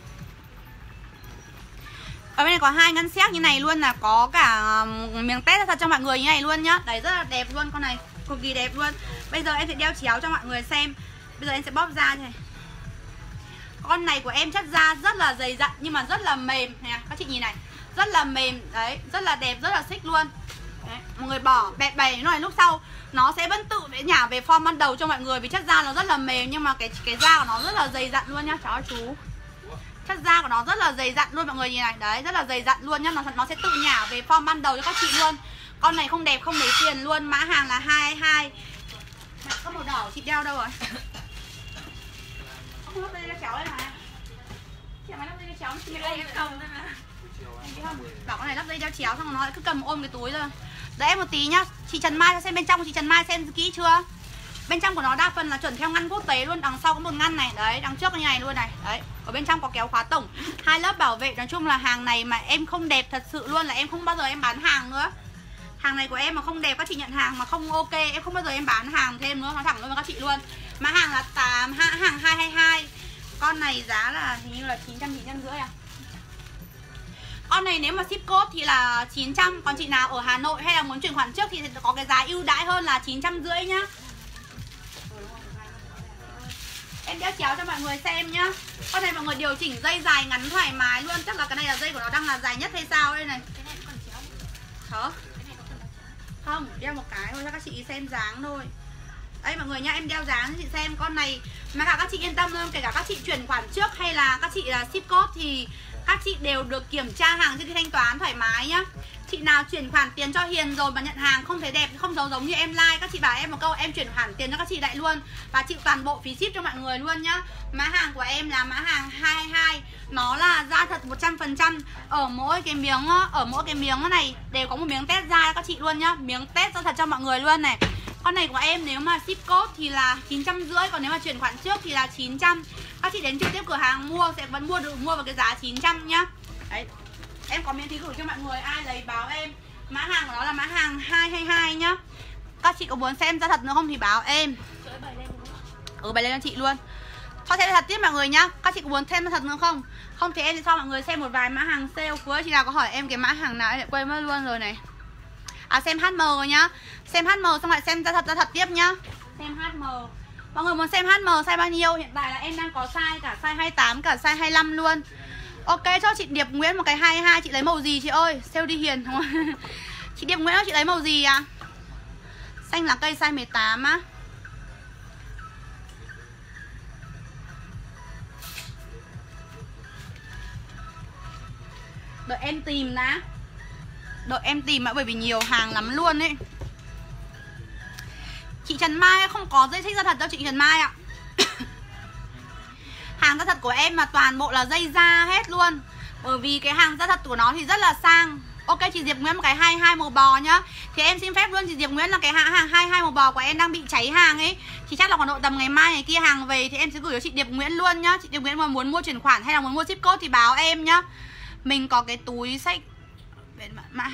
Ở bên này có hai ngăn xéc như này luôn, là có cả miếng test thật cho mọi người như này luôn nhá. Đấy, rất là đẹp luôn, con này cực kỳ đẹp luôn. Bây giờ em sẽ đeo chéo cho mọi người xem. Bây giờ em sẽ bóp ra như này. Con này của em chất da rất là dày dặn nhưng mà rất là mềm nè, các chị nhìn này. Rất là mềm, đấy, rất là đẹp, rất là xích luôn. Đấy, mọi người bỏ bẹt bày nó này, lúc sau nó sẽ vẫn tự để nhả về form ban đầu cho mọi người. Vì chất da nó rất là mềm nhưng mà cái cái da của nó rất là dày dặn luôn nhá, cháu chú. Chất da của nó rất là dày dặn luôn mọi người nhìn này. Đấy, rất là dày dặn luôn nhá. Nó, nó sẽ tự nhả về form ban đầu cho các chị luôn. Con này không đẹp, không lấy tiền luôn. Mã hàng là hai hai hai. Có màu đỏ chị đeo đâu rồi? Không lắp dây cho cháu đây mà. Chị mày lắp dây cho cháu. Chị đây không thôi mà. Bảo con này lắp dây đeo chéo xong rồi nó lại cứ cầm ôm cái túi rồi. Đợi em một tí nhá. Chị Trần Mai cho xem bên trong của chị Trần Mai xem kỹ chưa. Bên trong của nó đa phần là chuẩn theo ngăn quốc tế luôn. Đằng sau có một ngăn này, đấy, đằng trước như này luôn này. Đấy, ở bên trong có kéo khóa tổng, hai lớp bảo vệ. Nói chung là hàng này mà em không đẹp thật sự luôn là em không bao giờ em bán hàng nữa. Hàng này của em mà không đẹp các chị nhận hàng mà không ok, em không bao giờ em bán hàng thêm nữa, nói thẳng luôn với các chị luôn. Mã hàng là tám, hàng hai hai hai. Con này giá là hình như là chín trăm, chín trăm rưỡi à. Con này nếu mà ship code thì là chín trăm. Còn chị nào ở Hà Nội hay là muốn chuyển khoản trước thì có cái giá ưu đãi hơn là chín trăm rưỡi nhá. Em đeo chéo cho mọi người xem nhá. Con này mọi người điều chỉnh dây dài ngắn thoải mái luôn. Chắc là cái này là dây của nó đang là dài nhất hay sao đây này. Hả? Không, đeo một cái thôi cho các chị xem dáng thôi. Đây mọi người nhá, em đeo dáng cho chị xem. Con này mà cả các chị yên tâm luôn. Kể cả các chị chuyển khoản trước hay là các chị là ship code thì các chị đều được kiểm tra hàng trước khi thanh toán thoải mái nhá. Chị nào chuyển khoản tiền cho Hiền rồi mà nhận hàng không thấy đẹp, không giống giống như em like, các chị bảo em một câu em chuyển khoản tiền cho các chị lại luôn và chịu toàn bộ phí ship cho mọi người luôn nhá. Mã hàng của em là mã hàng hai hai. Nó là da thật một trăm phần trăm. Ở mỗi cái miếng ở mỗi cái miếng này đều có một miếng test da cho các chị luôn nhá. Miếng test da thật cho mọi người luôn này. Con này của em nếu mà ship code thì là chín trăm rưỡi, còn nếu mà chuyển khoản trước thì là chín trăm. Các chị đến trực tiếp cửa hàng mua sẽ vẫn mua được, mua vào cái giá chín trăm nhá. Đấy. Em có miễn phí gửi cho mọi người, ai lấy báo em. Mã hàng của nó là mã hàng hai hai hai nhá. Các chị có muốn xem da thật nữa không thì báo em. Ừ, bày lên cho chị luôn. Cho xem da thật tiếp mọi người nhá. Các chị có muốn xem da thật nữa không? Không thì em sẽ cho mọi người xem một vài mã hàng sale cuối. Chị nào có hỏi em cái mã hàng nào em lại quên mất luôn rồi này. À, xem hát em rồi nhá. Xem hát em xong lại xem da thật da thật tiếp nhá. Xem hát em. Mọi người muốn xem hát em size bao nhiêu? Hiện tại là em đang có size cả size hai mươi tám cả size hai mươi lăm luôn. Ok, cho chị Điệp Nguyễn một cái hai mươi hai. Chị lấy màu gì chị ơi? Sale đi Hiền không? Chị Điệp Nguyễn ơi, chị lấy màu gì ạ? À? Xanh lá cây size mười tám á. Đợi em tìm đã. Đợi em tìm mà, bởi vì nhiều hàng lắm luôn ấy. Chị Trần Mai không có dây xích da thật đâu chị Trần Mai ạ. Hàng da thật của em mà toàn bộ là dây da hết luôn. Bởi vì cái hàng da thật của nó thì rất là sang. Ok chị Diệp Nguyễn một cái hai hai màu bò nhá. Thì em xin phép luôn chị Diệp Nguyễn là cái hàng hàng hai hai màu bò của em đang bị cháy hàng ấy. Thì chắc là khoảng độ tầm ngày mai ngày kia hàng về thì em sẽ gửi cho chị Diệp Nguyễn luôn nhá. Chị Diệp Nguyễn mà muốn mua chuyển khoản hay là muốn mua ship code thì báo em nhá. Mình có cái túi sách mã, mã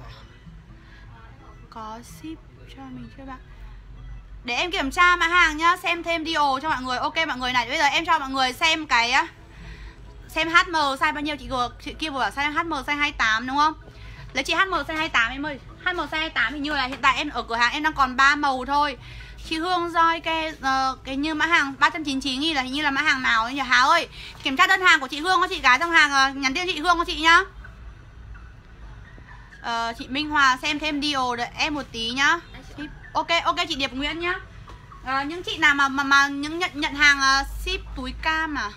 có ship cho mình chưa bạn? Để em kiểm tra mã hàng nhá, xem thêm deal cho mọi người. Ok mọi người này, bây giờ em cho mọi người xem cái xem hát em size bao nhiêu. Chị vừa chị kia vừa bảo size hát em size hai mươi tám đúng không? Lấy chị hát em size hai mươi tám em ơi. hát em size hai mươi tám hình như là hiện tại em ở cửa hàng em đang còn ba màu thôi. Chị Hương Roi cái uh, cái như mã hàng ba trăm chín mươi chín nghìn là hình như là mã hàng nào ấy nhỉ Hà ơi. Kiểm tra đơn hàng của chị Hương có chị gái trong hàng uh, nhắn tin chị Hương có chị nhá. Uh, chị Minh Hòa xem thêm deal đợi em một tí nhá. Ok ok chị Điệp Nguyễn nhá. Uh, những chị nào mà mà mà những nhận nhận hàng uh, ship túi cam à.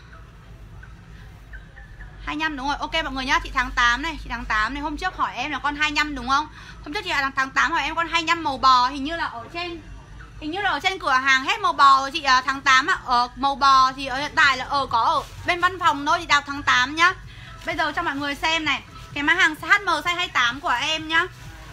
hai mươi lăm đúng rồi. Ok mọi người nhá, chị tháng tám này, chị tháng tám này hôm trước hỏi em là con hai mươi lăm đúng không? Hôm trước chị là tháng tám hỏi em con hai mươi lăm màu bò, hình như là ở trên hình như là ở trên cửa hàng hết màu bò rồi chị. uh, tháng tám ạ. Ở màu bò thì ở hiện tại là ở có ở bên văn phòng thôi chị Đào tháng tám nhá. Bây giờ cho mọi người xem này, cái mã hàng hát em size hai mươi tám của em nhá.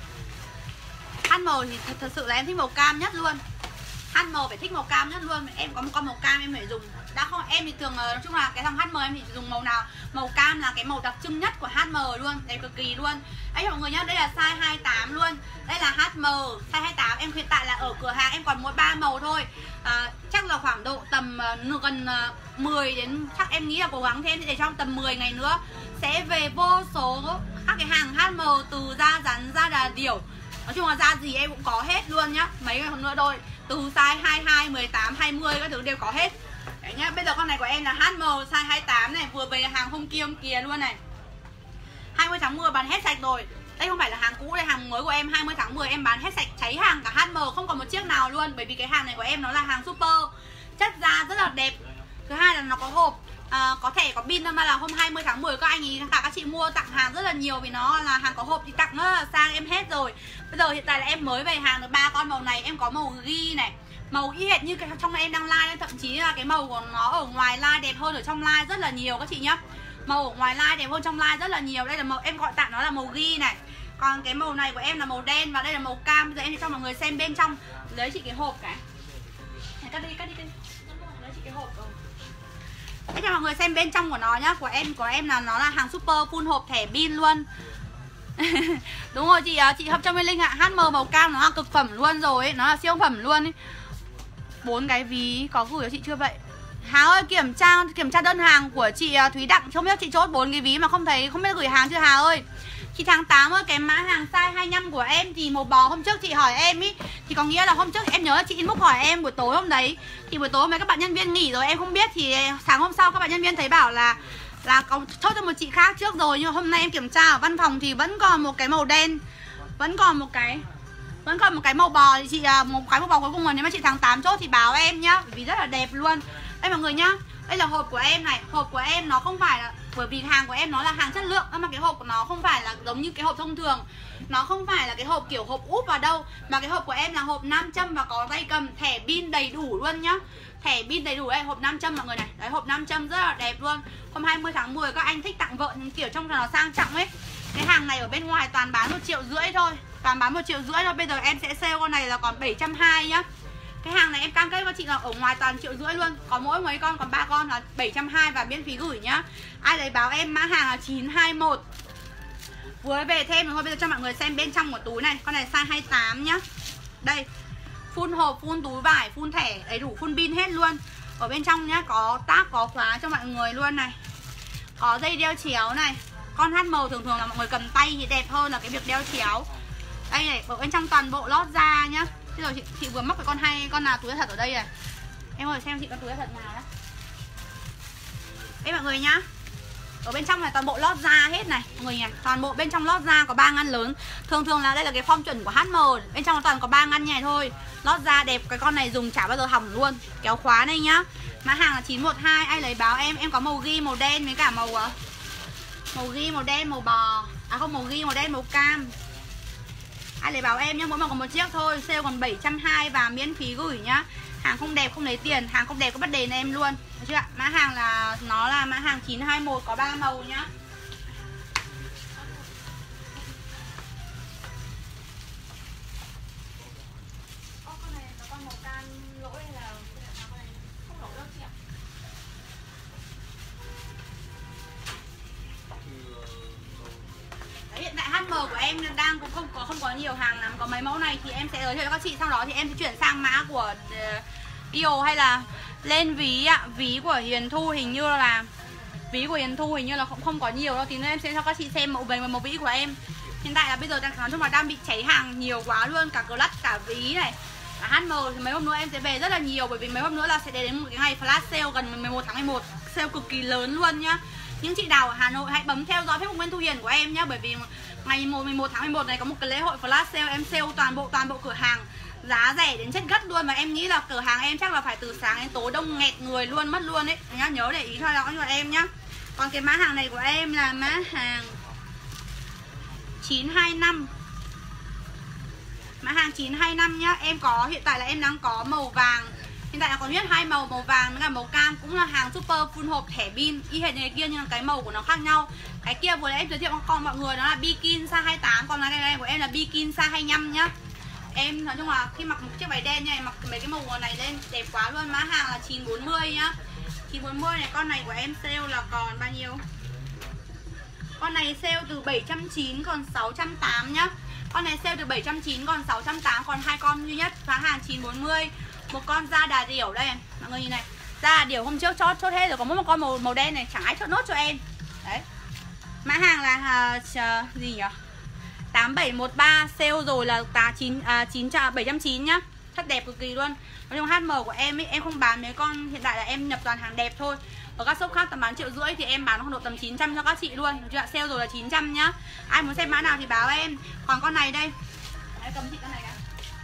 hát em thì thật, thật sự là em thích màu cam nhất luôn. hát em phải thích màu cam nhất luôn. Em có một con màu cam em phải dùng. Đã không em thì thường nói chung là cái dòng hát em em thì dùng màu nào? Màu cam là cái màu đặc trưng nhất của hát em luôn, đẹp cực kỳ luôn. Đấy mọi người nhá, đây là size hai mươi tám luôn. Đây là hát em size hai mươi tám. Em hiện tại là ở cửa hàng em còn mỗi ba màu thôi. À, chắc là khoảng độ tầm uh, gần uh, mười đến chắc em nghĩ là cố gắng thêm để trong tầm mười ngày nữa sẽ về vô số các cái hàng hát em từ da rắn ra đà điểu. Nói chung là da gì em cũng có hết luôn nhá. Mấy ngày hôm nữa thôi. Từ size hai mươi hai, mười tám, hai mươi các thứ đều có hết. Đấy nhá, bây giờ con này của em là hát em size hai mươi tám này, vừa về hàng hôm kia hôm kia luôn này. hai mươi tháng mười bán hết sạch rồi. Đây không phải là hàng cũ, đây hàng mới của em. Hai mươi tháng mười em bán hết sạch, cháy hàng cả hát em, không còn một chiếc nào luôn. Bởi vì cái hàng này của em nó là hàng super, chất da rất là đẹp. Thứ hai là nó có hộp, à, có thể có pin. Mà là hôm hai mươi tháng mười các anh ý, các chị mua tặng hàng rất là nhiều. Vì nó là hàng có hộp thì tặng nó là sang em hết rồi. Bây giờ hiện tại là em mới về hàng được ba con màu này. Em có màu ghi này, màu y hệt như cái trong em đang like, thậm chí là cái màu của nó ở ngoài like đẹp hơn ở trong like rất là nhiều các chị nhá. Màu ở ngoài like đẹp hơn trong like rất là nhiều. Đây là màu em gọi tặng nó là màu ghi này. Còn cái màu này của em là màu đen và đây là màu cam. Bây giờ em sẽ cho mọi người xem bên trong. Lấy chị cái hộp cái. Cắt đi, cắt đi, cắt đi. Lấy chị cái hộp rồi. Để cho mọi người xem bên trong của nó nhá. Của em của em là nó là hàng super full hộp thẻ pin luôn. Đúng rồi chị chị Hợp Trong Nguyên Linh ạ. hát em màu cam nó là cực phẩm luôn rồi ấy. Nó là siêu phẩm luôn ấy. Bốn cái ví có gửi cho chị chưa vậy? Hà ơi kiểm tra kiểm tra đơn hàng của chị Thúy Đặng, không biết chị chốt bốn cái ví mà không thấy, không biết gửi hàng chưa Hà ơi. Chị tháng tám ơi, cái mã hàng size hai mươi lăm của em thì màu bò hôm trước chị hỏi em ý, thì có nghĩa là hôm trước em nhớ là chị inbox hỏi em buổi tối hôm đấy, thì buổi tối mấy các bạn nhân viên nghỉ rồi em không biết, thì sáng hôm sau các bạn nhân viên thấy bảo là là có chốt cho một chị khác trước rồi, nhưng mà hôm nay em kiểm tra ở văn phòng thì vẫn còn một cái màu đen, vẫn còn một cái vẫn còn một cái màu bò. Thì chị một cái màu bò cuối cùng mà nếu mà chị tháng tám chốt thì báo em nhá, vì rất là đẹp luôn. Đây mọi người nhá, đây là hộp của em này. Hộp của em nó không phải là, bởi vì hàng của em nó là hàng chất lượng, mà cái hộp của nó không phải là giống như cái hộp thông thường. Nó không phải là cái hộp kiểu hộp úp vào đâu, mà cái hộp của em là hộp nam châm và có tay cầm, thẻ pin đầy đủ luôn nhá. Thẻ pin đầy đủ đây, hộp nam châm mọi người này. Đấy, hộp nam châm rất là đẹp luôn. Hôm hai mươi tháng mười các anh thích tặng vợ kiểu trông cho nó sang trọng ấy. Cái hàng này ở bên ngoài toàn bán một triệu rưỡi thôi, toàn bán một triệu rưỡi thôi. Bây giờ em sẽ sale con này là còn bảy trăm hai mươi nhá. Cái hàng này em cam kết với chị là ở ngoài toàn triệu rưỡi luôn. Có mỗi mấy con, còn ba con là bảy trăm hai mươi và miễn phí gửi nhá. Ai lấy báo em mã hàng là chín hai mốt. Vừa về thêm rồi thôi. Bây giờ cho mọi người xem bên trong của túi này. Con này size hai mươi tám nhá. Đây, full hộp, full túi vải, full thẻ, đầy đủ, full pin hết luôn. Ở bên trong nhá, có tác, có khóa cho mọi người luôn này. Có dây đeo chéo này. Con hát em thường thường là mọi người cầm tay thì đẹp hơn là cái việc đeo chéo. Đây này, ở bên trong toàn bộ lót da nhá. Thế rồi chị, chị vừa móc cái con hay con nào túi thật ở đây này. Em ơi xem chị con túi thật nào đó. Đây mọi người nhá. Ở bên trong này toàn bộ lót da hết này mọi người nhỉ. Toàn bộ bên trong lót da có ba ngăn lớn. Thường thường là đây là cái form chuẩn của hát em. Bên trong nó toàn có ba ngăn nhảy thôi. Lót da đẹp, cái con này dùng chả bao giờ hỏng luôn. Kéo khóa này nhá. Mã hàng là chín một hai, ai lấy báo em. Em có màu ghi màu đen với cả màu màu ghi màu đen màu bò. À không, màu ghi màu đen màu cam. Ai lấy báo em nhá, mỗi màu còn một chiếc thôi. Sale còn bảy trăm hai mươi và miễn phí gửi nhá. Hàng không đẹp không lấy tiền, hàng không đẹp có bắt đền em luôn. Được chưa ạ? Mã hàng là nó là mã hàng chín hai mốt có ba màu nhá. màu cam lỗi hay là không lỗi đâu chị ạ. Đấy, hiện tại hát em của em đang cũng không có không có nhiều hàng lắm, có mấy mẫu này thì em sẽ giới thiệu cho các chị, sau đó thì em sẽ chuyển sang mã của Dio hay là lên ví ạ. Ví của Hiền Thu hình như là ví của Hiền Thu hình như là cũng không có nhiều đâu, thì nên em sẽ cho các chị xem mẫu về mẫu ví của em. Hiện tại là bây giờ đang nói chung là đang bị cháy hàng nhiều quá luôn, cả clutch cả ví này. Cả hát em thì mấy hôm nữa em sẽ về rất là nhiều, bởi vì mấy hôm nữa là sẽ đến một cái ngày flash sale gần mười một tháng mười một, sale cực kỳ lớn luôn nhá. Những chị nào ở Hà Nội hãy bấm theo dõi Facebook Nguyễn Thu Hiền của em nhá, bởi vì ngày mười một tháng mười một này có một cái lễ hội flash sale, em sale toàn bộ toàn bộ cửa hàng giá rẻ đến chết gất luôn, mà em nghĩ là cửa hàng em chắc là phải từ sáng đến tối đông nghẹt người luôn mất luôn ấy nhá, nhớ để ý theo dõi cho em nhá. Còn cái mã hàng này của em là mã hàng chín hai năm, mã hàng chín hai năm nhá. Em có hiện tại là em đang có màu vàng, hiện tại là có nhất hai màu, màu vàng với cả màu cam, cũng là hàng super full hộp thẻ pin y hệt như cái kia, nhưng cái màu của nó khác nhau. Cái kia vừa nãy em giới thiệu con mọi người đó là Bikin size hai mươi tám, còn cái này của em là Bikin size hai mươi lăm nhá. Em nói chung là khi mặc một chiếc váy đen này, mặc mấy cái màu này lên đẹp quá luôn. Mã hàng là chín bốn mươi nhá. chín bốn mươi này, con này của em sale là còn bao nhiêu? Con này sale từ bảy trăm chín mươi còn sáu trăm tám mươi nhá. Con này sale từ bảy trăm chín mươi còn sáu trăm tám mươi, còn hai con duy nhất. Mã hàng chín bốn mươi. Một con da đà điểu đây, mọi người nhìn này. Da đà điểu hôm trước chốt chốt hết rồi, có một con màu màu đen này chẳng ai chốt nốt cho em. Đấy. Mã hàng là uh, gì nhỉ? tám bảy một ba, sale rồi là chín à, chín bảy trăm chín mươi nhá. Thật đẹp cực kỳ luôn. Nói chung hát em của em ấy, em không bán mấy con, hiện tại là em nhập toàn hàng đẹp thôi. Ở các shop khác tầm bán triệu rưỡi thì em bán khoảng độ tầm chín trăm cho các chị luôn. Được chưa? Sale rồi là chín trăm nhá. Ai muốn xem mã nào thì báo em. Còn con này đây. Đấy, cầm chị con này cả.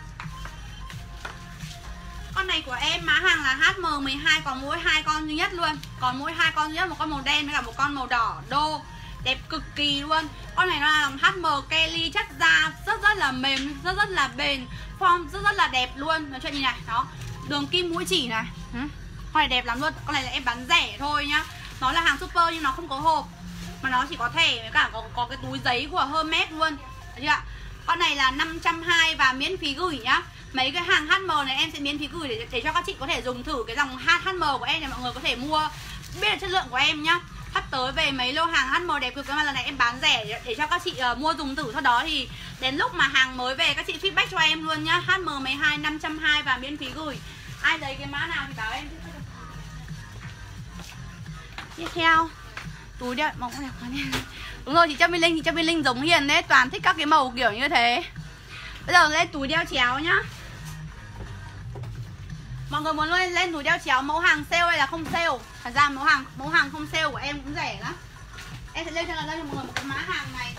Con này của em mã hàng là hát em mười hai, còn mỗi hai con duy nhất luôn. Còn mỗi hai con duy nhất, một con màu đen với cả một con màu đỏ đô. Đẹp cực kỳ luôn. Con này nó là hát em Kelly, chất da rất rất là mềm, rất rất là bền, form rất rất là đẹp luôn. Nói chuyện như này, đó. Đường kim mũi chỉ này. Con này đẹp lắm luôn. Con này là em bán rẻ thôi nhá. Nó là hàng super nhưng nó không có hộp, mà nó chỉ có thẻ với cả có, có cái túi giấy của Hermes luôn. Được chưa ạ? Con này là năm trăm hai mươi và miễn phí gửi nhá. Mấy cái hàng hát em này em sẽ miễn phí gửi để, để cho các chị có thể dùng thử cái dòng hát em của em để mọi người có thể mua, biết là chất lượng của em nhá. Sắp tới về mấy lô hàng hát em đẹp cực, mà lần này em bán rẻ để, để cho các chị uh, mua dùng thử, sau đó thì đến lúc mà hàng mới về các chị feedback cho em luôn nhá. hát em mười hai năm trăm hai mươi và miễn phí gửi. Ai lấy cái mã nào thì báo em. Tiếp theo túi đeo màu đẹp quá nha. Đúng rồi, chị Trâm Viên Linh, chị Trâm Viên Linh giống Hiền đấy, toàn thích các cái màu kiểu như thế. Bây giờ lên túi đeo chéo nhá. Mọi người muốn lên, lên túi đeo chéo mẫu hàng sale hay là không sale? Thật ra mẫu hàng mẫu hàng không sale của em cũng rẻ lắm. Em sẽ lên cho lên cho mọi người một cái mã hàng này.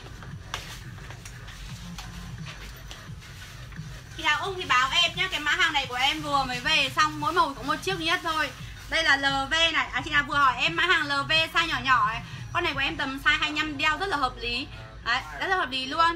Khi nào ưng thì báo em nhé. Cái mã hàng này của em vừa mới về xong, mỗi màu có một chiếc duy nhất thôi. Đây là lờ vê này. À, chị nào vừa hỏi em mã hàng lờ vê size nhỏ nhỏ này. Con này của em tầm size hai mươi lăm, đeo rất là hợp lý. Đấy, rất là hợp lý luôn.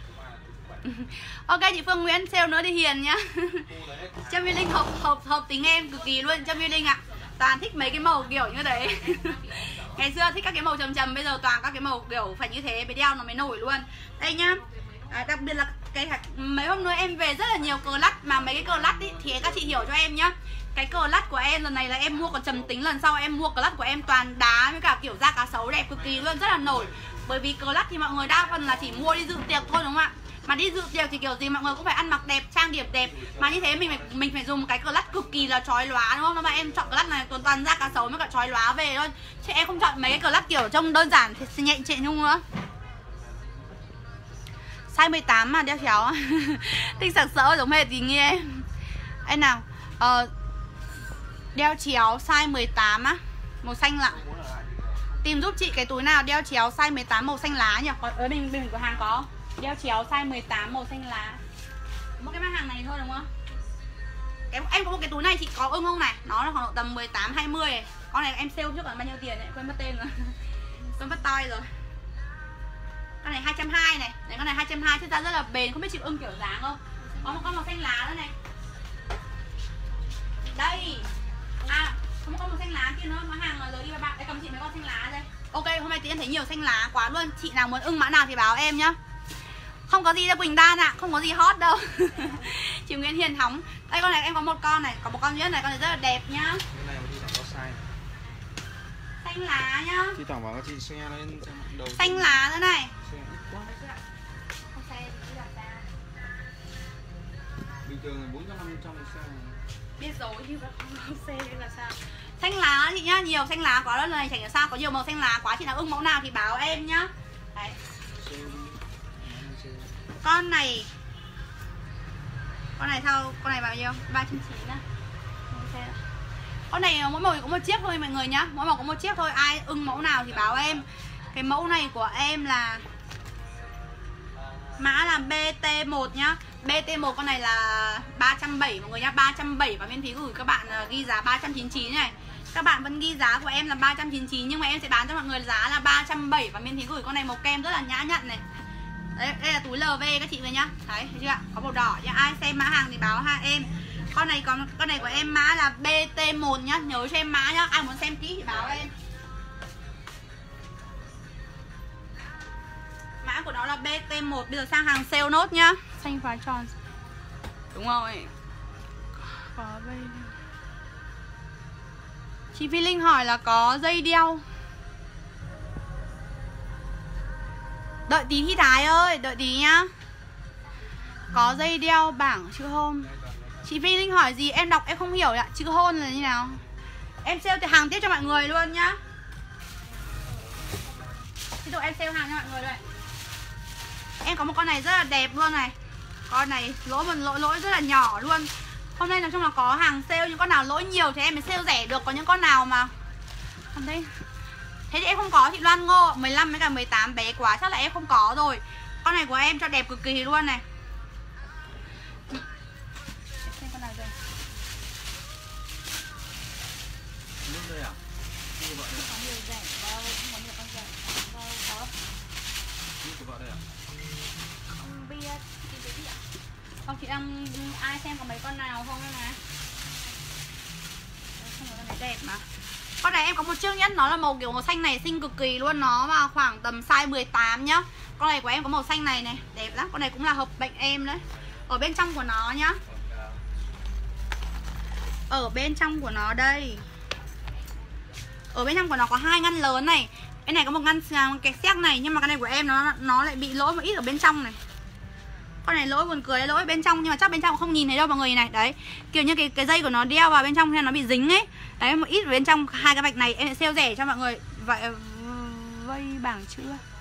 Ok chị Phương Nguyễn, sale nữa đi Hiền nhá. Trâm Viên Linh hợp, hợp, hợp tính em cực kỳ luôn Trâm Viên Linh ạ. À, toàn thích mấy cái màu kiểu như thế. Ngày xưa thích các cái màu trầm trầm, bây giờ toàn các cái màu kiểu phải như thế mới đeo nó mới nổi luôn. Đây nhá. À, đặc biệt là cái mấy hôm nữa em về rất là nhiều cờ lắt, mà mấy cái cờ lắt ý, thì các chị hiểu cho em nhá. Cái cờ lắt của em lần này là em mua còn trầm tính, lần sau em mua cờ lắt của em toàn đá với cả kiểu da cá sấu đẹp cực kỳ luôn, rất là nổi. Bởi vì cờ lắt thì mọi người đa phần là chỉ mua đi dự tiệc thôi đúng không ạ? Mà đi dự tiệc thì kiểu gì mọi người cũng phải ăn mặc đẹp, trang điểm đẹp. Mà như thế mình phải mình phải dùng cái cờ lắt cực kỳ là chói lóa đúng không? Nó mà em chọn cờ lắt này toàn toàn da cá sấu với cả chói lóa về thôi. Chứ em không chọn mấy cái cờ lắt kiểu trông đơn giản thì nhẹ nhẹ nhung nữa. Size mười tám mà đeo chéo. Thích sặc sỡ giống hệt thì nghe. Em nào ờ, đeo chéo size mười tám á, màu xanh lạ. Tìm giúp chị cái túi nào đeo chéo size mười tám màu xanh lá nhỉ? Còn ở bên bên cửa hàng có đeo chéo size mười tám màu xanh lá. Một cái mã hàng này thôi đúng không? Cái, em có một cái túi này chị có ưng không này? Nó là khoảng tầm mười tám hai mươi này. Con này em sale trước là bao nhiêu tiền này? Quên mất tên rồi. Quên mất toi rồi. Con này hai trăm hai mươi này. Đấy, con này hai trăm hai mươi, thực ra rất là bền, không biết chị ưng kiểu dáng không? Có một con màu xanh lá nữa này. Đây. À, có một con màu xanh lá kia nữa, mã hàng rồi đi với bạn. Đây cầm chị mấy con xanh lá đây. Ok, hôm nay thì em thấy nhiều xanh lá quá luôn. Chị nào muốn ưng mã nào thì báo em nhá. Không có gì đâu Quỳnh Đan ạ, à, không có gì hot đâu. Chị chị Nguyễn Hiền Hóng. Đây con này em có một con này, có một con nhất này, con này rất là đẹp nhá. Cái này mà thi thoảng có sai. Xanh lá nhá. Thi thoảng bảo các chị xe lên đầu. Xanh lá nữa này. Xe ít quá. Không xe thì cứ đặt ra. Bình thường là bốn trăm năm trăm xe. Biết rồi chứ không xe là sao. Xanh lá chị nhá, nhiều xanh lá quá lần này chẳng hiểu sao có nhiều màu xanh lá quá, chị nào ưng mẫu nào thì báo em nhá. Đấy. Con này con này sao, con này bao nhiêu? ba trăm chín mươi á. Con này mỗi màu có một chiếc thôi mọi người nhá, mỗi màu có một chiếc thôi, ai ưng mẫu nào thì báo em. Cái mẫu này của em là mã là bê tê một nhá. bê tê một con này là ba trăm bảy mươi mọi người nhá, ba trăm bảy mươi và miễn phí gửi các bạn ghi giá ba trăm chín mươi chín này. Các bạn vẫn ghi giá của em là ba trăm chín mươi chín nhưng mà em sẽ bán cho mọi người giá là ba trăm bảy mươi và miễn phí gửi. Con này màu kem rất là nhã nhặn này. Đấy, đây là túi lờ vê các chị rồi nhá. Đấy, thấy chưa ạ? Có màu đỏ nhá. Ai xem mã hàng thì báo ha em. Con này có con này của em mã là bê tê một nhá, nhớ cho em mã nhá. Ai muốn xem kỹ thì báo em. Mã của nó là bê tê một. Bây giờ sang hàng sale nốt nhá. Xanh phá tròn. Đúng rồi. Có dây. Chị Phi Linh hỏi là có dây đeo. Đợi tí Thi Thái ơi, đợi tí nhá. Có dây đeo bảng chữ hôn. Chị Phi Linh hỏi gì em đọc em không hiểu ạ. Chữ hôn là như nào? Em sale thì hàng tiếp cho mọi người luôn nhá. Tiếp tục em sale hàng cho mọi người đây. Em có một con này rất là đẹp luôn này. Con này lỗi một lỗi lỗi rất là nhỏ luôn. Hôm nay nói chung là có hàng sale, những con nào lỗi nhiều thì em mới sale rẻ được. Có những con nào mà còn đây. Thế thì em không có chị Loan Ngô mười lăm với cả mười tám bé quá chắc là em không có rồi. Con này của em cho đẹp cực kỳ luôn này. Xem con nào rồi. Nước đây à? Không có nhiều rẻ đâu, không có nhiều con rẻ đâu, có. Nước của vợ đây à? Không biết, chị biết gì ạ? Không, chị đang ai xem có mấy con nào không đây này. Không có con này đẹp mà. Con này em có một chiếc nhất, nó là màu kiểu màu xanh này xinh cực kỳ luôn. Nó vào khoảng tầm size mười tám nhá. Con này của em có màu xanh này này, đẹp lắm. Con này cũng là hợp bệnh em đấy. Ở bên trong của nó nhá. Ở bên trong của nó đây. Ở bên trong của nó có hai ngăn lớn này. Cái này có một ngăn cái xéc này. Nhưng mà cái này của em nó nó lại bị lỗi một ít ở bên trong này. Con này lỗi buồn cười, lỗi bên trong nhưng mà chắc bên trong không nhìn thấy đâu mọi người này. Đấy, kiểu như cái cái dây của nó đeo vào bên trong nên nó bị dính ấy. Đấy, một ít ở bên trong hai cái vạch này em sẽ sale rẻ cho mọi người. Vậy vây bảng chữ.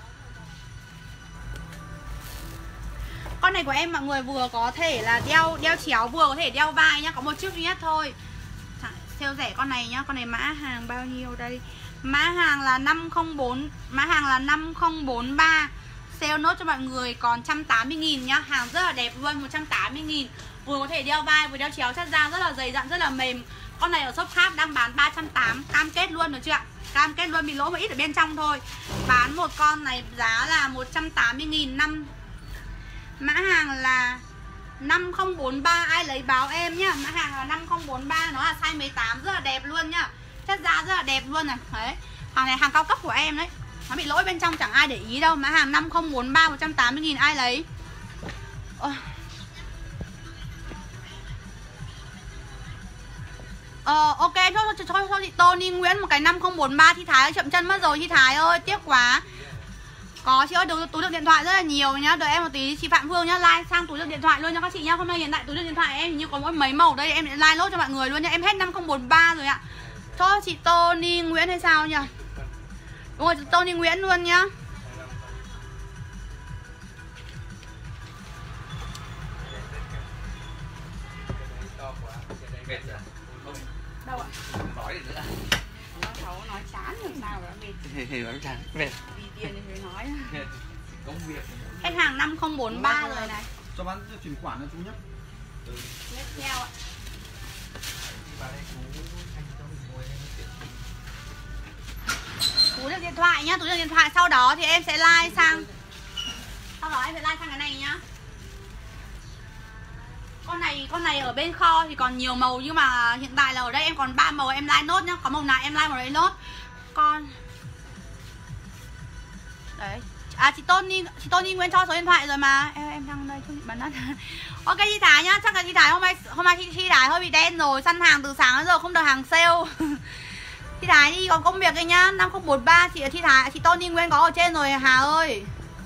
Con này của em mọi người vừa có thể là đeo đeo chéo vừa có thể đeo vai nhá, có một chiếc duy nhất thôi. Sale rẻ con này nhá, con này mã hàng bao nhiêu đây? Mã hàng là năm không bốn, mã hàng là năm không bốn ba. Sale nốt cho mọi người còn một trăm tám mươi nghìn nhá. Hàng rất là đẹp luôn, một trăm tám mươi nghìn. Vừa có thể đeo vai, vừa đeo chéo, chất da rất là dày dặn, rất là mềm. Con này ở shop khác đang bán ba trăm tám mươi. Cam kết luôn được chưa ạ? Cam kết luôn, bị lỗ một ít ở bên trong thôi. Bán một con này giá là một trăm tám mươi nghìn. Năm mã hàng là năm không bốn ba. Ai lấy báo em nhá. Mã hàng là năm không bốn ba. Nó là size mười tám, rất là đẹp luôn nhá. Chất da rất là đẹp luôn này. Đấy, hàng này hàng cao cấp của em đấy. Nó bị lỗi bên trong chẳng ai để ý đâu. Mã hàng năm không bốn ba, một trăm tám mươi nghìn. Ai lấy? Ôi. Ờ ok, thôi cho, cho, cho chị Tony Nguyễn một cái năm không bốn ba. Thi Thái chậm chân mất rồi Thi Thái ơi, tiếc quá. Có chị ơi, túi, túi đựng điện thoại rất là nhiều nhá. Đợi em một tí chị Phạm Phương nhá, like sang túi đựng điện thoại luôn nha các chị nhá. Hôm nay hiện tại túi đựng điện thoại em hình như có mỗi mấy màu đây, em sẽ like lốt cho mọi người luôn nha. Em hết năm không bốn ba rồi ạ. Cho chị Tony Nguyễn hay sao nhỉ? Đúng rồi, chị Tony Nguyễn luôn nhá. Đâu ạ? Nói được nữa. Nói xấu, nói chán làm sao vậy? Vì nói chán, mệt. Vì tiền thì phải nói. Công việc. Hết hàng năm không bốn ba rồi này. Cho bán chuyển khoản cho chú nhé. Tiếp theo ạ. Túi đựng điện thoại nhá, túi đựng điện thoại sau đó thì em sẽ like sang. Sau đó em sẽ like sang cái này nhá. Con này con này ở bên kho thì còn nhiều màu nhưng mà hiện tại là ở đây em còn ba màu, em like nốt nhá, có màu nào em like màu đấy nốt. Con đấy, À chị Tony, chị Tony Nguyên cho số điện thoại rồi mà. Em em đang đây thôi bán đất. Ok chị Thái nhá, chắc là chị Thái hôm nay hôm nay chị, chị Thái hơi bị đen rồi, săn hàng từ sáng đến giờ không được hàng sale. Chị Thái đi còn công việc đây nhá, năm không bốn ba chị chị Thái, chị Tony Nguyên có ở trên rồi Hà ơi.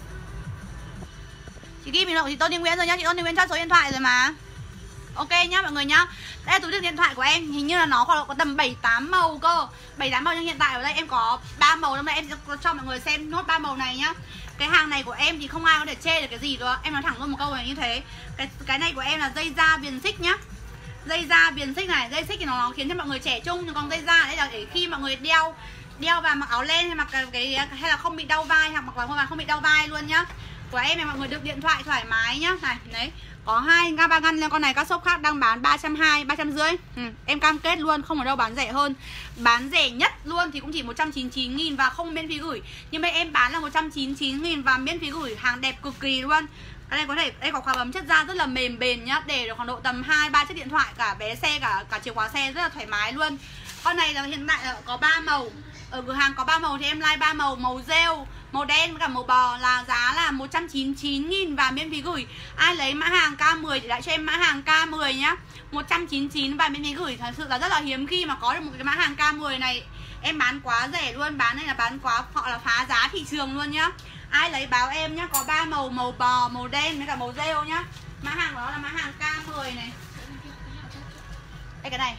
Chị ghi bình luận chị Tony Nguyên rồi nhá, chị Tony Nguyên cho số điện thoại rồi mà. Ok nhá mọi người nhá. Đây là túi đựng điện thoại của em, hình như là nó khoảng có tầm bảy tám màu cơ. bảy tám màu, nhưng hiện tại ở đây em có ba màu, hôm nay em sẽ cho mọi người xem nốt ba màu này nhá. Cái hàng này của em thì không ai có thể chê được cái gì đâu. Em nói thẳng luôn một câu này như thế. Cái cái này của em là dây da viền xích nhá. Dây da viền xích này, dây xích thì nó khiến cho mọi người trẻ trung, nhưng còn dây da đấy là để khi mọi người đeo đeo và mặc áo len hay mặc cái, cái hay là không bị đau vai, hoặc mặc vào không bị đau vai luôn nhá. Của em này mọi người được điện thoại thoải mái nhá. Này, đấy. Có hai ga ba ngăn lên, con này các shop khác đang bán ba trăm hai mươi, ba trăm rưỡi. Ừ, em cam kết luôn không ở đâu bán rẻ hơn. Bán rẻ nhất luôn thì cũng chỉ một trăm chín mươi chín nghìn và không miễn phí gửi. Nhưng bên em bán là một trăm chín mươi chín nghìn và miễn phí gửi, hàng đẹp cực kỳ luôn. Cái này có thể đây có khóa bấm chất da rất là mềm bền nhá, để được khoảng độ tầm hai ba chiếc điện thoại, cả vé xe cả cả chìa khóa xe rất là thoải mái luôn. Con này là hiện tại là có ba màu. Ở cửa hàng có ba màu thì em like ba màu, màu rêu, màu đen với cả màu bò là giá là một trăm chín mươi chín nghìn và miễn phí gửi. Ai lấy mã hàng K mười thì lại cho em mã hàng K mười nhá. một trăm chín mươi chín và miễn phí gửi. Thật sự là rất là hiếm khi mà có được một cái mã hàng K mười này. Em bán quá rẻ luôn, bán này là bán quá, họ là phá giá thị trường luôn nhá. Ai lấy báo em nhá, có ba màu, màu bò, màu đen với cả màu rêu nhá. Mã hàng đó là mã hàng K mười này. Đây cái này.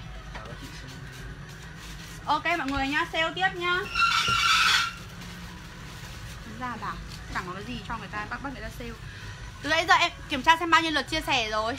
Ok mọi người nhá, sale tiếp nhá. Ra bảo chẳng có cái gì cho người ta, bắt bắt người ta sale. Từ nãy giờ em kiểm tra xem bao nhiêu lượt chia sẻ rồi.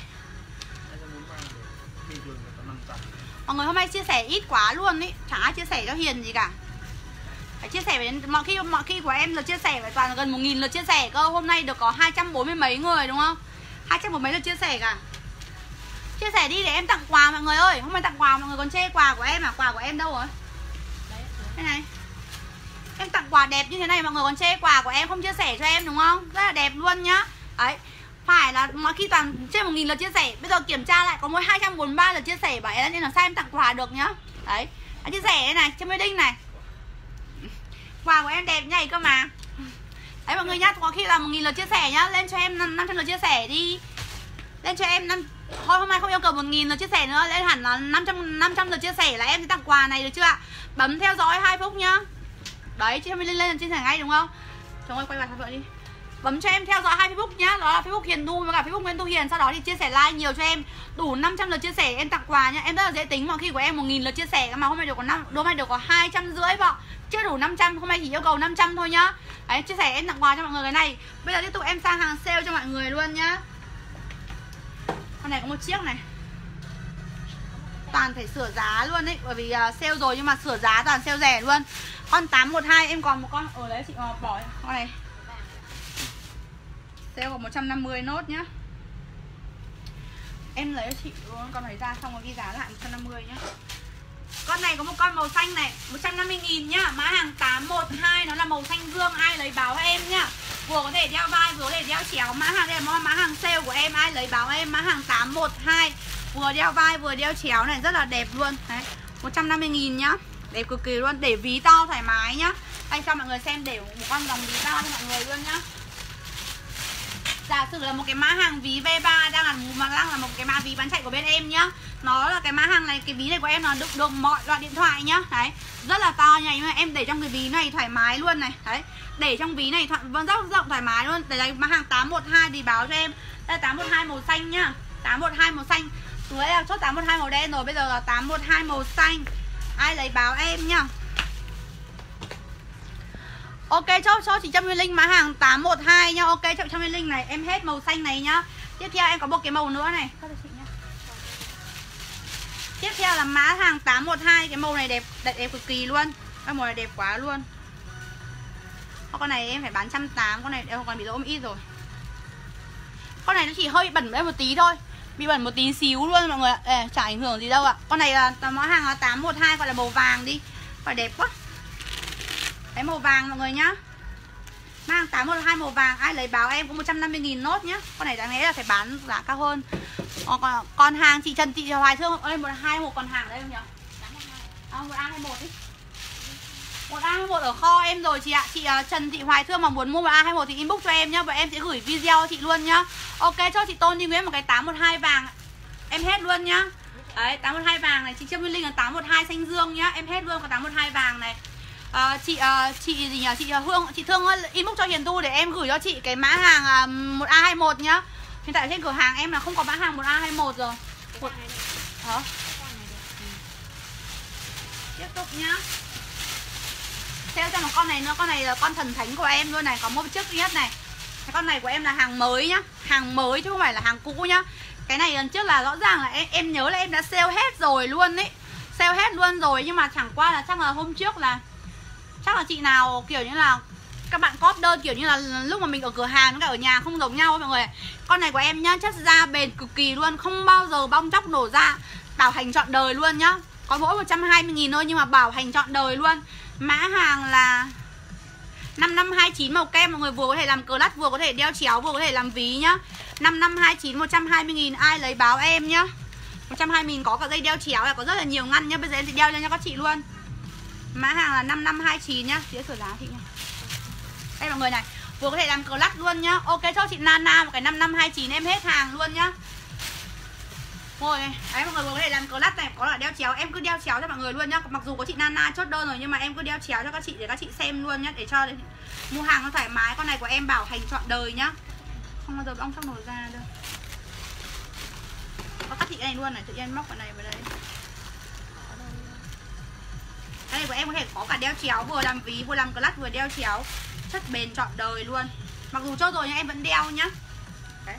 Mọi người hôm nay chia sẻ ít quá luôn ý, chẳng ai chia sẻ cho Hiền gì cả. Phải chia sẻ với mọi khi mọi khi của em lượt chia sẻ phải toàn là gần một nghìn lượt chia sẻ cơ. Hôm nay được có hai trăm bốn mươi mấy người đúng không? hai trăm bốn mươi mấy lượt chia sẻ cả. Chia sẻ đi để em tặng quà mọi người ơi. Hôm nay tặng quà mọi người còn chê quà của em à? Quà của em đâu rồi? Đây này. Em tặng quà đẹp như thế này mọi người còn chê quà của em, không chia sẻ cho em đúng không? Rất là đẹp luôn nhá. Đấy. Phải là mọi khi toàn trên một nghìn lượt chia sẻ. Bây giờ kiểm tra lại có mỗi hai trăm bốn mươi ba lượt chia sẻ, vậy nên là sao em tặng quà được nhá. Đấy. Đã chia sẻ đây này, trên wedding này. Quà của em đẹp như này cơ mà. Đấy mọi người nhá, có khi là một nghìn lượt chia sẻ nhá. Lên cho em năm trăm lượt chia sẻ đi. Lên cho em năm thôi hôm nay không yêu cầu một nghìn lượt chia sẻ nữa, lên hẳn là năm trăm năm trăm lượt chia sẻ là em sẽ tặng quà này được chưa ạ? Bấm theo dõi hai phút nhá. Đấy, chị em lên lên chia sẻ ngay đúng không? Trời ơi, quay vào vợ đi. Bấm cho em theo dõi hai Facebook nhá, đó là Facebook Hiền Thu với cả Facebook Nguyễn Thu Hiền. Sau đó thì chia sẻ like nhiều cho em. Đủ năm trăm lượt chia sẻ em tặng quà nhá. Em rất là dễ tính, mọi khi của em một nghìn lượt chia sẻ mà hôm nay được có năm, hôm nay được có hai trăm rưỡi vợ. Chưa đủ năm trăm, hôm nay chỉ yêu cầu năm trăm thôi nhá. Đấy, chia sẻ em tặng quà cho mọi người cái này. Bây giờ tiếp tục em sang hàng sale cho mọi người luôn nhá. Con này có một chiếc này. Toàn phải sửa giá luôn đấy, bởi vì uh, sale rồi nhưng mà sửa giá toàn sale rẻ luôn. Con tám một hai em còn một con ở đấy chị uh, bỏ con này. Sale có một trăm năm mươi nốt nhá. Em lấy cho chị luôn con này ra xong rồi ghi giá lại một trăm năm mươi nhá. Con này có một con màu xanh này, một trăm năm mươi nghìn nhá, mã hàng tám một hai, nó là màu xanh dương, ai lấy báo em nhá. Vừa có thể đeo vai, vừa có thể đeo chéo, mã hàng đây là mã hàng sale của em, ai lấy báo em, mã hàng tám một hai. Vừa đeo vai, vừa đeo chéo này, rất là đẹp luôn. Đấy, một trăm năm mươi nghìn nhá. Đẹp cực kỳ luôn, để ví to thoải mái nhá. Anh cho mọi người xem để một con dòng ví to cho mọi người luôn nhá. Giả sử là một cái mã hàng ví V ba đang là mà đang là một cái mã ví bán chạy của bên em nhá. Nó là cái mã hàng này, cái ví này của em là đựng được mọi loại điện thoại nhá. Đấy, rất là to nhỉ, nhưng mà em để trong cái ví này thoải mái luôn này. Đấy, để trong ví này vẫn rất rộng thoải mái luôn. Đây là mã hàng tám một hai thì báo cho em. Đây là tám một hai màu xanh nhá. tám một hai màu xanh. Dưới là chốt tám một hai màu đen rồi, bây giờ là tám một hai màu xanh. Ai lấy báo em nhá. Ok, chốt chốt chị Trâm Nguyên Linh mã hàng tám một hai nhá. Ok, chị Trâm Nguyên Linh này, em hết màu xanh này nhá. Tiếp theo em có một cái màu nữa này. Tiếp theo là mã hàng tám một hai, cái màu này đẹp đẹp, đẹp cực kỳ luôn. Cái màu này đẹp quá luôn. Con này em phải bán một trăm tám mươi, con này em còn bị lỗ ít rồi. Con này nó chỉ hơi bẩn em một tí thôi. Bị bẩn một tí xíu luôn mọi người ạ. Ê, chả ảnh hưởng gì đâu ạ. Con này là mã hàng là tám một hai, gọi là màu vàng đi. Phải đẹp quá. Cái màu vàng mọi người nhá. Mang tám một hai màu vàng, ai lấy báo em có một trăm năm mươi nghìn nốt nhá. Con này đáng lẽ là phải bán giá cao hơn. Còn, còn hàng chị Trần Thị Hoài Thương ơi, một hai một còn hàng ở đây không nhỉ? À, một A hay một đi. Một A hai một ở kho em rồi chị ạ. Chị uh, Trần Thị Hoài Thương mà muốn mua một A hai một thì inbox cho em nhá. Và em sẽ gửi video cho chị luôn nhá. Ok, cho chị Tôn Đi Nguyễn một cái tám một hai vàng. Em hết luôn nhá. Đấy, tám một hai vàng này. Chị Trương Nguyên Linh là tám một hai xanh dương nhá. Em hết luôn có tám một hai vàng này. uh, Chị uh, chị gì nhỉ? Chị uh, Hương, chị Thương inbox cho Hiền Tu để em gửi cho chị cái mã hàng uh, một A hai một nhá. Hiện tại trên cửa hàng em là không có mã hàng một A hai một rồi. Một... Hả? Tiếp tục nhá. Theo cho một con này nữa, con này là con thần thánh của em luôn này, có một chiếc duy nhất này. Cái con này của em là hàng mới nhá, hàng mới chứ không phải là hàng cũ nhá. Cái này lần trước là rõ ràng là em, em nhớ là em đã sale hết rồi luôn ấy, sale hết luôn rồi, nhưng mà chẳng qua là chắc là hôm trước là chắc là chị nào kiểu như là các bạn cóp đơn kiểu như là lúc mà mình ở cửa hàng với cả ở nhà không giống nhau mọi người. Con này của em nhá, chất da bền cực kỳ luôn, không bao giờ bong chóc nổ ra, bảo hành trọn đời luôn nhá. Có mỗi một trăm hai mươi nghìn thôi nhưng mà bảo hành trọn đời luôn. Mã hàng là năm năm hai chín màu kem, mọi người vừa có thể làm cờ lắt, vừa có thể đeo chéo, vừa có thể làm ví nhá. Năm năm hai chín một trăm hai mươi nghìn, ai lấy báo em nhá. Một trăm hai mươi nghìn có cả dây đeo chéo là có rất là nhiều ngăn nhá. Bây giờ em sẽ đeo cho các chị luôn. Mã hàng là năm năm hai chín nhá. Chị sửa giá chị nhá. Đây mọi người này, vừa có thể làm cờ lắt luôn nhá. Ok, cho chị Nana một cái năm năm hai chín em hết hàng luôn nhá. Rồi, đấy mọi người vừa có thể làm cờ lắt này, có là đeo chéo, em cứ đeo chéo cho mọi người luôn nhá. Mặc dù có chị Nana chốt đơn rồi nhưng mà em cứ đeo chéo cho các chị để các chị xem luôn nhá, để cho để mua hàng nó thoải mái. Con này của em bảo hành trọn đời nhá, không bao giờ bong chóc nổ ra đâu. Có các chị cái này luôn này, tự nhiên móc cái này vào đây. Cái này của em có thể có cả đeo chéo, vừa làm ví, vừa làm cờ lắt, vừa đeo chéo, chất bền trọn đời luôn. Mặc dù chốt rồi nhưng em vẫn đeo nhá. Đấy.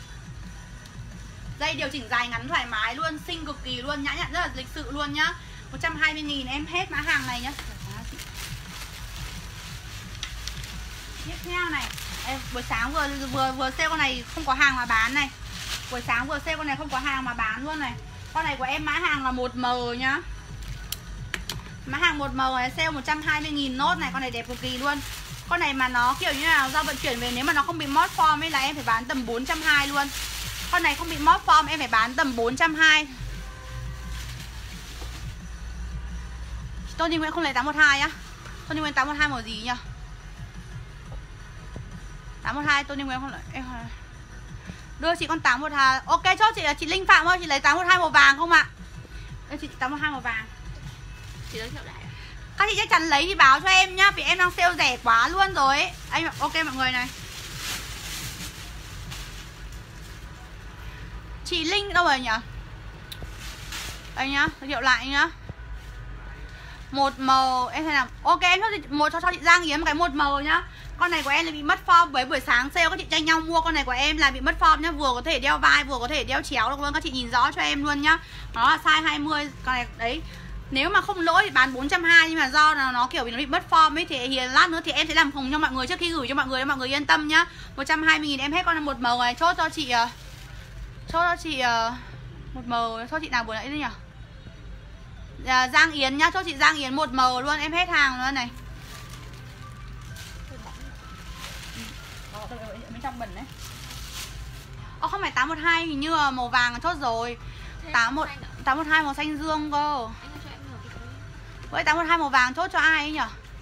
Dây điều chỉnh dài ngắn thoải mái luôn, xinh cực kỳ luôn, nhã nhặn rất là lịch sự luôn nhá. Một trăm hai mươi nghìn em hết mã hàng này nhá. Tiếp theo này, Ê, buổi sáng vừa vừa vừa sale con này không có hàng mà bán này. Buổi sáng vừa sale con này không có hàng mà bán luôn này. Con này của em mã hàng là một M nhá. Mã hàng một M này sale một trăm hai mươi nghìn nốt này, con này đẹp cực kỳ luôn. Con này mà nó kiểu như là do vận chuyển về, nếu mà nó không bị mót form ấy là em phải bán tầm bốn trăm hai mươi luôn. Con này không bị mót form em phải bán tầm bốn trăm hai mươi. Tôi đi Nguyễn không lấy tám một hai á. Tôi đi Nguyễn tám một hai màu gì nhỉ? tám một hai tôi đi Nguyễn không lấy. Em đưa chị con tám một hai. Ok, cho chị là chị Linh Phạm ơi, chị lấy tám một hai màu vàng không ạ? Đưa chị tám một hai màu vàng. Chị giới thiệu lại. Các chị chắc chắn lấy thì báo cho em nhá, vì em đang sale rẻ quá luôn rồi ấy. Anh ok mọi người này. Chị Linh đâu rồi nhỉ? Đây nhá, giới thiệu lại nhá. Một màu em thấy nào. Ok, em cho chị, một cho, cho chị Giang Yến một cái một màu nhá. Con này của em là bị mất form, với buổi sáng sale các chị tranh nhau mua. Con này của em là bị mất form nhá, vừa có thể đeo vai, vừa có thể đeo chéo được luôn. Các chị nhìn rõ cho em luôn nhá. Nó là size hai mươi. Con này đấy, nếu mà không lỗi thì bán bốn trăm hai mươi, nhưng mà do là nó kiểu bị nó bị mất form ấy thì lát nữa thì em sẽ làm khùng cho mọi người trước khi gửi cho mọi người, cho mọi người yên tâm nhá. Một trăm hai mươi nghìn em hết con này một màu này. Chốt cho chị chốt cho chị một màu, cho chị nào vừa nãy đi nhỉ? À, Giang Yến nhá, cho chị Giang Yến một màu luôn, em hết hàng luôn này. Bên trong bẩn đấy. Ồ, không phải tám một hai, hình như là màu vàng chốt rồi. tám một hai màu xanh dương cơ. Với tám một hai màu vàng chốt cho ai ấy nhỉ?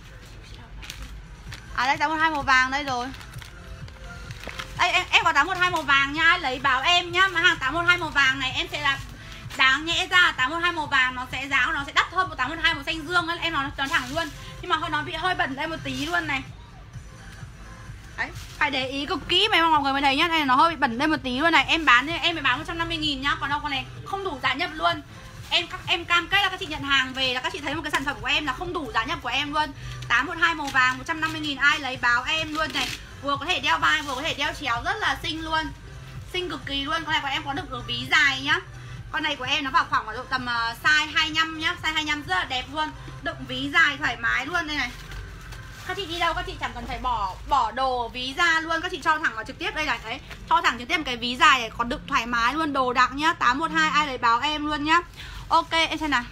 À đây tám một hai màu vàng đây rồi. Đây em, em có tám một hai màu vàng nha, ai lấy báo em nhá. Mà hàng tám một hai màu vàng này em sẽ là đáng nhẽ ra tám một hai màu vàng nó sẽ giá nó sẽ đắt hơn một tám một hai màu xanh dương ấy, em nói nó thẳng luôn. Nhưng mà hơi nó bị hơi bẩn đây một tí luôn này. Đấy, phải để ý cực kỹ mà mọi người mới thấy nhá, này nó hơi bị bẩn đây một tí luôn này. Em bán em phải bán một trăm năm mươi nghìn nhá, còn đâu con này không đủ giá nhập luôn. Em các em cam kết là các chị nhận hàng về là các chị thấy một cái sản phẩm của em là không đủ giá nhập của em luôn. Tám một hai màu vàng một trăm năm mươi nghìn, ai lấy báo em luôn này. Vừa có thể đeo vai, vừa có thể đeo chéo, rất là xinh luôn. Xinh cực kỳ luôn. Con này của em có được được ví dài nhá. Con này của em nó vào khoảng vào độ tầm uh, size hai mươi lăm nhá, size hai mươi lăm rất là đẹp luôn. Đựng ví dài thoải mái luôn đây này. Các chị đi đâu các chị chẳng cần phải bỏ bỏ đồ ví ra luôn, các chị cho thẳng vào trực tiếp đây này, đấy, cho thẳng trực tiếp một cái ví dài này, còn đựng thoải mái luôn, đồ đạc nhá. Tám một hai ai lấy báo em luôn nhá. Ok em xem nào.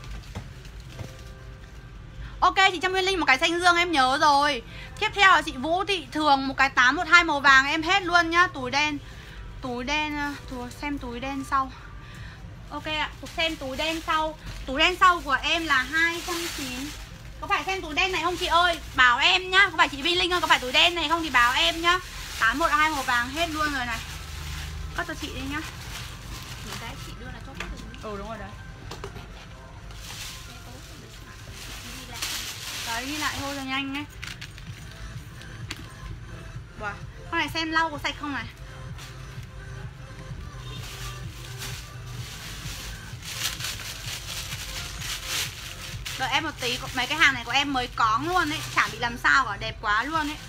Ok chị Trâm Nguyên Linh một cái xanh dương em nhớ rồi. Tiếp theo là chị Vũ Thị Thường một cái tám một hai màu vàng em hết luôn nhá. Túi đen. Túi đen, túi xem túi đen sau. Ok ạ, xem túi đen sau. Túi đen sau của em là hai trăm chín mươi. Có phải xem túi đen này không chị ơi? Bảo em nhá. Có phải chị Vi Linh ơi, có phải túi đen này không thì báo em nhá. Tám một hai màu vàng hết luôn rồi này. Cất cho chị đi nhá. Những cái chị đưa là chốt hết rồi. Ừ đúng rồi đấy. Đấy ghi lại thôi cho nhanh ấy. Wow. Con này xem lau có sạch không này? Đợi em một tí, mấy cái hàng này của em mới có luôn ấy, chả bị làm sao cả, đẹp quá luôn ấy.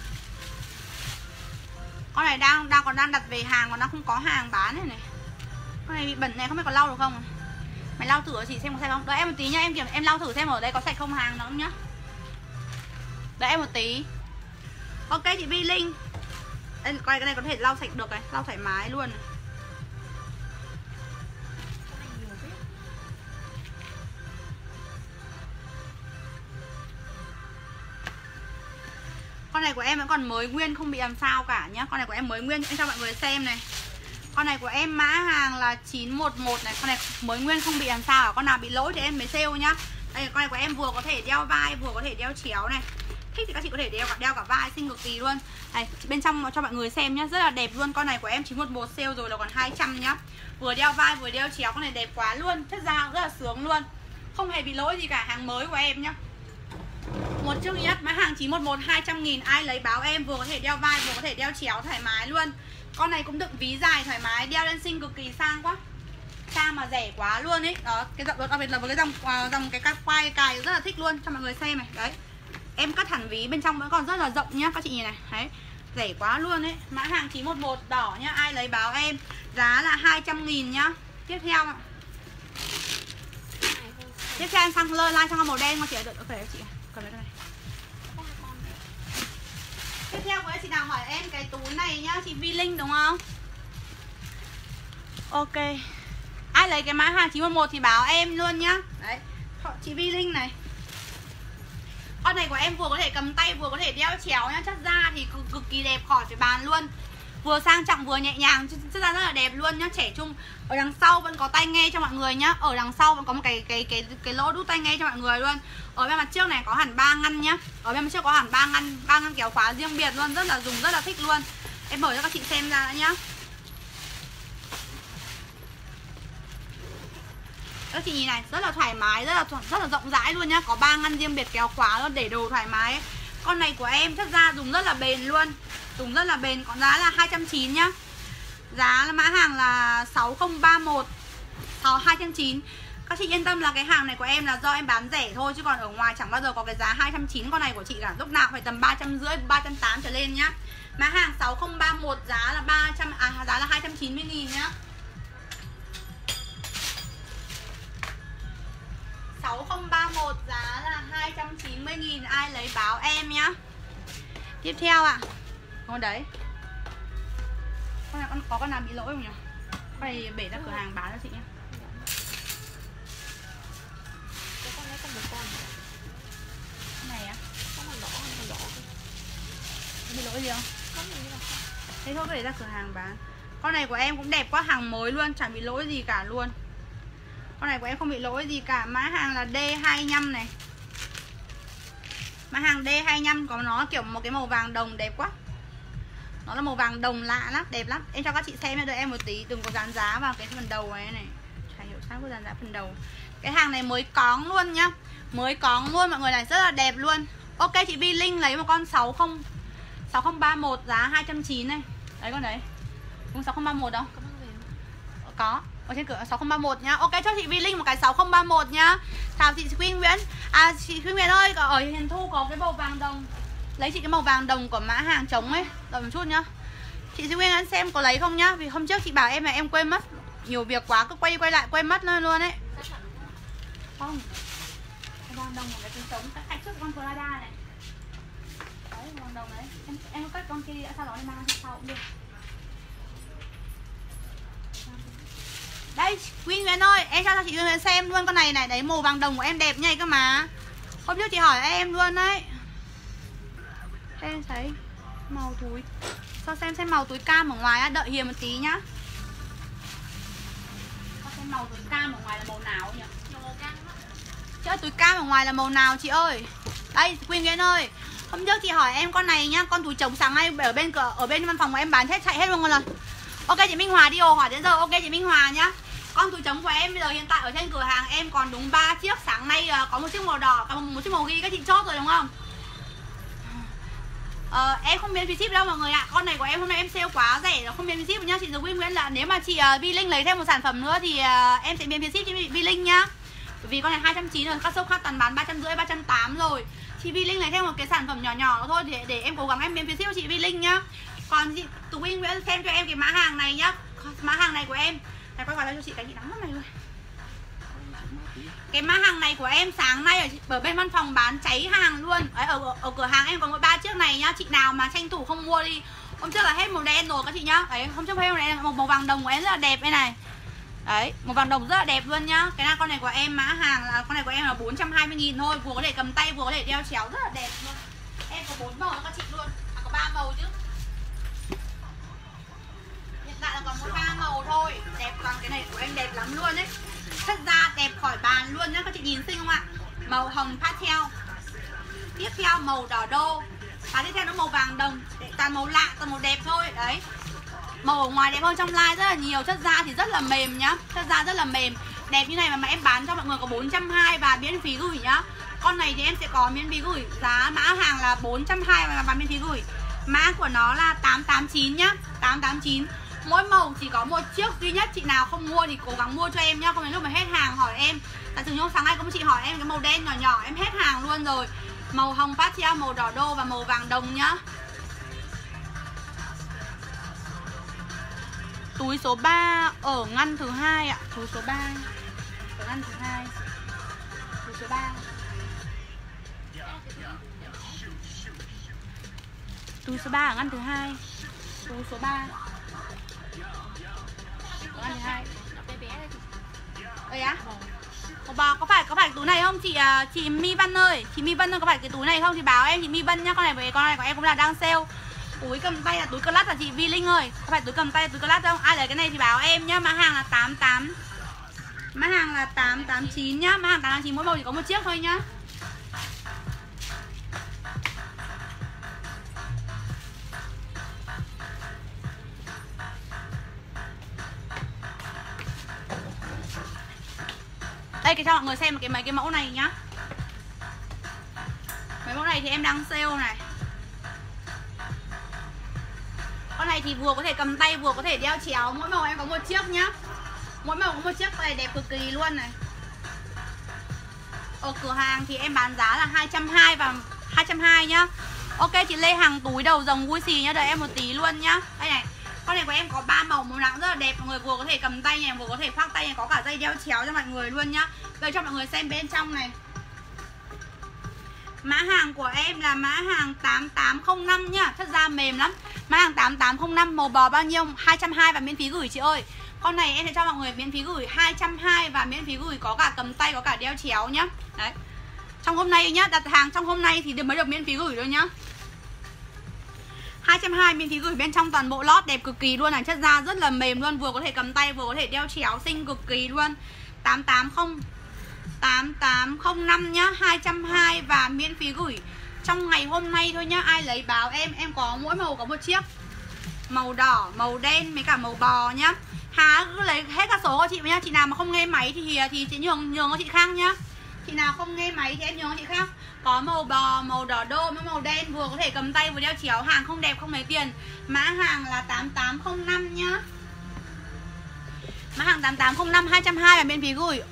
Con này đang đang còn đang đặt về hàng, còn đang không có hàng bán này này. Con này bị bẩn này, không biết có lau được không? Mày lau thử cho chị xem có sạch không? Đợi em một tí nhá, em kiểm em lau thử xem ở đây có sạch không hàng nó không nhá. Đợi em một tí. Ok chị Vi Linh. Đây, coi cái này có thể lau sạch được này, lau thoải mái luôn này. Con này của em vẫn còn mới nguyên, không bị làm sao cả nhá. Con này của em mới nguyên, em cho mọi người xem này. Con này của em mã hàng là chín một một này. Con này mới nguyên không bị làm sao cả. Con nào bị lỗi thì em mới sale nhá. Đây con này của em vừa có thể đeo vai, vừa có thể đeo chéo này. Thích thì các chị có thể đeo cả đeo cả vai, xinh cực kỳ luôn. Này, bên trong cho mọi người xem nhá, rất là đẹp luôn. Con này của em chín một một sale rồi là còn hai trăm nhá. Vừa đeo vai vừa đeo chéo, con này đẹp quá luôn. Chất da rất là sướng luôn. Không hề bị lỗi gì cả, hàng mới của em nhá. Một chiếc duy nhất, mã hàng chín một một hai trăm nghìn, ai lấy báo em, vừa có thể đeo vai vừa có thể đeo chéo thoải mái luôn. Con này cũng đựng ví dài thoải mái, đeo lên xinh cực kỳ sang quá. Sang mà rẻ quá luôn ấy. Đó, cái dòng đặc biệt là với cái dòng dòng cái quai cài rất là thích luôn, cho mọi người xem này. Đấy. Em cắt hẳn ví bên trong vẫn còn rất là rộng nhá, các chị nhìn này. Đấy. Rẻ quá luôn ấy. Mã hàng chín một một đỏ nhá, ai lấy báo em. Giá là hai trăm nghìn nhá. Tiếp theo ạ. Tiếp theo em sang lơ like sang màu đen, mà chị được ok chị. Cầm lấy cái này. Tiếp theo với chị nào hỏi em cái túi này nhá, chị Vi Linh đúng không? Ok. Ai lấy cái mã hàng chín một một thì báo em luôn nhá. Đấy. Chị Vi Linh này. Con này của em vừa có thể cầm tay vừa có thể đeo chéo nhá, chất da thì cực, cực kỳ đẹp khỏi phải bàn luôn. Vừa sang trọng vừa nhẹ nhàng, chất da rất là đẹp luôn nhá, trẻ trung. Ở đằng sau vẫn có tai nghe cho mọi người nhá. Ở đằng sau vẫn có một cái cái cái cái lỗ đút tai nghe cho mọi người luôn. Ở bên mặt trước này có hẳn ba ngăn nhá. Ở bên mặt trước có hẳn ba ngăn, ba ngăn kéo khóa riêng biệt luôn, rất là dùng rất là thích luôn. Em mở cho các chị xem ra nữa nhá. Các chị nhìn này, rất là thoải mái, rất là rất là rộng rãi luôn nhá, có ba ngăn riêng biệt kéo khóa luôn để đồ thoải mái ấy. Con này của em chất da dùng rất là bền luôn. Dùng rất là bền, còn giá là hai trăm chín mươi nhá. Giá là mã hàng là sáu không ba một hai trăm chín mươi. Các chị yên tâm là cái hàng này của em là do em bán rẻ thôi, chứ còn ở ngoài chẳng bao giờ có cái giá hai trăm chín mươi con này của chị cả. Lúc nào phải tầm ba trăm rưỡi, ba trăm tám mươi trở lên nhá. Mã hàng sáu không ba một giá là ba trăm à giá là hai trăm chín mươi nghìn nhá. sáu không ba một giá là hai trăm chín mươi nghìn, ai lấy báo em nhá. Tiếp theo ạ. À. Con đấy. Con này con có con nào bị lỗi không nhỉ? Con này bể ra cửa hàng bán cho chị nhá. Cái con đấy con một con. Con này á? Con còn đỏ, con đỏ. Bị lỗi gì không? Con này như là sao? Thế thôi, để ra cửa hàng bán. Con này của em cũng đẹp quá, hàng mới luôn, chẳng bị lỗi gì cả luôn. Con này của em không bị lỗi gì cả. Mã hàng là D hai mươi lăm này. Mã hàng D hai mươi lăm có nó kiểu một cái màu vàng đồng đẹp quá. Nó là màu vàng đồng lạ lắm, đẹp lắm. Em cho các chị xem, đợi em một tí, đừng có dán giá vào cái phần đầu này này. Chả hiểu sao có dán giá phần đầu. Cái hàng này mới cóng luôn nhá. Mới cóng luôn mọi người này, rất là đẹp luôn. Ok chị Vi Linh lấy một con sáu không ba một giá hai trăm chín mươi này. Đấy con đấy. Đúng sáu không ba một đâu? Có. Ở trên cửa sáu không ba một nhá. Ok cho chị Vi Linh một cái sáu không ba một nhá. Chào chị Quy Nguyễn. À chị Quy Nguyễn ơi, ở Hiền Thu có cái màu vàng đồng. Lấy chị cái màu vàng đồng của mã hàng trống ấy. Đợi một chút nhá. Chị Quy Nguyễn xem có lấy không nhá. Vì hôm trước chị bảo em là em quên mất. Nhiều việc quá cứ quay quay lại quên mất luôn ấy. Không. Cái vàng đồng của cái trống trống. Cái khách trước con Prada này. Đấy vàng đồng đấy. Em em cất con kia đi đã, sau đó em mang sau cũng được. Đây, Quyên Nguyễn ơi, em cho chị Quyên xem luôn con này này. Đấy, màu vàng đồng của em đẹp nhảy cơ mà. Hôm trước chị hỏi em luôn đấy. Em thấy màu túi. Cho xem xem màu túi cam ở ngoài á. Đợi Hiền một tí nhá. Cho xem màu túi cam ở ngoài là màu nào nhỉ? Chứ túi cam ở ngoài là màu nào chị ơi? Đây Queen Nguyễn ơi, hôm trước chị hỏi em con này nhá, con túi trống sáng nay ở bên cửa ở bên văn phòng của em bán hết chạy hết luôn rồi. Ok chị Minh Hòa đi ồ hỏi đến giờ. Ok chị Minh Hòa nhá. Con túi trống của em bây giờ hiện tại ở trên cửa hàng em còn đúng ba chiếc. Sáng nay có một chiếc màu đỏ, còn một chiếc màu ghi các chị chốt rồi đúng không? Ờ, em không miễn phí ship đâu mọi người ạ. À. Con này của em hôm nay em sale quá rẻ, nó không miễn phí ship nhá. Chị Dược Quyên Nguyễn là nếu mà chị uh, Vi Linh lấy thêm một sản phẩm nữa thì uh, em sẽ miễn phí ship cho Vi Linh nhá. Bởi vì con này hai trăm chín mươi rồi, các shop khác toàn bán ba trăm rưỡi, ba trăm tám mươi rồi. Chị Vi Linh lấy thêm một cái sản phẩm nhỏ nhỏ thôi để để em cố gắng em miễn phí ship cho chị Vi Linh nhá. Còn chị Dược Quyên Nguyễn xem cho em cái mã hàng này nhá. Mã hàng này của em. Này quay vào cho chị cái gì đắng lắm này rồi. Cái mã hàng này của em sáng nay ở, ở bên văn phòng bán cháy hàng luôn. Đấy, ở, ở, ở cửa hàng em có mỗi ba chiếc này nhá. Chị nào mà tranh thủ không mua đi. Hôm trước là hết màu đen rồi các chị nhá. Đấy, hôm trước hết màu đen, màu, màu vàng đồng của em rất là đẹp đây này. Đấy, màu vàng đồng rất là đẹp luôn nhá. Cái này con này của em mã hàng là con này của em là bốn trăm hai mươi nghìn thôi. Vừa có thể cầm tay, vừa có thể đeo chéo rất là đẹp luôn. Em có bốn màu các chị luôn. À, có ba màu chứ. Hiện tại là còn mỗi ba màu thôi. Đẹp toàn cái này của em đẹp lắm luôn đấy. Chất da đẹp khỏi bàn luôn nhá. Các chị nhìn xinh không ạ? Màu hồng pastel. Tiếp theo màu đỏ đô. Và tiếp theo nó màu vàng đồng. Toàn màu lạ, toàn màu đẹp thôi. Đấy. Màu ở ngoài đẹp hơn trong live rất là nhiều. Chất da thì rất là mềm nhá. Chất da rất là mềm. Đẹp như này mà, mà em bán cho mọi người có bốn trăm hai mươi và miễn phí gửi nhá. Con này thì em sẽ có miễn phí gửi. Giá mã hàng là bốn trăm hai mươi và miễn phí gửi. Mã của nó là tám tám chín nhá. tám tám chín. Mỗi màu chỉ có một chiếc duy nhất. Chị nào không mua thì cố gắng mua cho em nhá. Không đến lúc mà hết hàng hỏi em. Tại từ hôm sáng nay có một chị hỏi em cái màu đen nhỏ nhỏ, em hết hàng luôn rồi. Màu hồng pastel, màu đỏ đô và màu vàng đồng nhá. Túi số ba ở ngăn thứ hai ạ. Túi số ba ở ngăn thứ hai. Túi số ba. Túi số ba ở ngăn thứ hai. Túi số ba ở ngăn thứ hai. Ơi á? Có, có phải có phải túi này không chị chị My Vân ơi? Chị My Vân ơi, có phải cái túi này không thì báo em chị My Vân nhá. Con này với con này của em cũng là đang sale. Túi cầm tay là túi clutch là chị Vi Linh ơi. Có phải túi cầm tay là túi clutch không? Ai lấy cái này thì báo em nhá. Mã hàng là tám tám. Mã hàng là tám tám chín nhá. Mã hàng tám tám chín mỗi màu chỉ có một chiếc thôi nhá. Đây cái cho mọi người xem cái mấy cái mẫu này nhá. Mấy mẫu này thì em đang sale này. Con này thì vừa có thể cầm tay vừa có thể đeo chéo. Mỗi màu em có một chiếc nhá. Mỗi màu có một chiếc, này đẹp cực kỳ luôn này. Ở cửa hàng thì em bán giá là hai trăm hai mươi và hai trăm hai mươi nhá. Ok chị Lê Hằng túi đầu rồng vui xì nhá, đợi em một tí luôn nhá. Đây này. Con này của em có ba màu, màu nào rất là đẹp. Mọi người vừa có thể cầm tay này, vừa có thể khoác tay này, có cả dây đeo chéo cho mọi người luôn nhá. Đây cho mọi người xem bên trong này. Mã hàng của em là mã hàng tám tám không năm nhá. Chất da mềm lắm. Mã hàng tám tám không năm, màu bò bao nhiêu? hai trăm hai mươi và miễn phí gửi chị ơi. Con này em sẽ cho mọi người miễn phí gửi hai trăm hai mươi và miễn phí gửi, có cả cầm tay, có cả đeo chéo nhá. Đấy. Trong hôm nay nhá, đặt hàng trong hôm nay thì mới được miễn phí gửi thôi nhá. hai trăm hai mươi miễn phí gửi, bên trong toàn bộ lót đẹp cực kỳ luôn này. Chất da rất là mềm luôn, vừa có thể cầm tay, vừa có thể đeo chéo, xinh cực kỳ luôn. tám tám không tám tám không năm nhá, hai trăm hai mươi và miễn phí gửi trong ngày hôm nay thôi nhá. Ai lấy báo em, em có mỗi màu có một chiếc. Màu đỏ, màu đen với cả màu bò nhá. Hà cứ lấy hết các số của chị nhá. Chị nào mà không nghe máy thì thì chị nhường nhường cho chị Khang nhá. Chị nào không nghe máy thì em nhường cho chị Khang. Có màu bò, màu đỏ đô với màu đen, vừa có thể cầm tay vừa đeo chéo, hàng không đẹp không lấy tiền. Mã hàng là tám tám không năm nhá. Mã hàng tám tám không năm, hai trăm hai mươi và miễn phí gửi.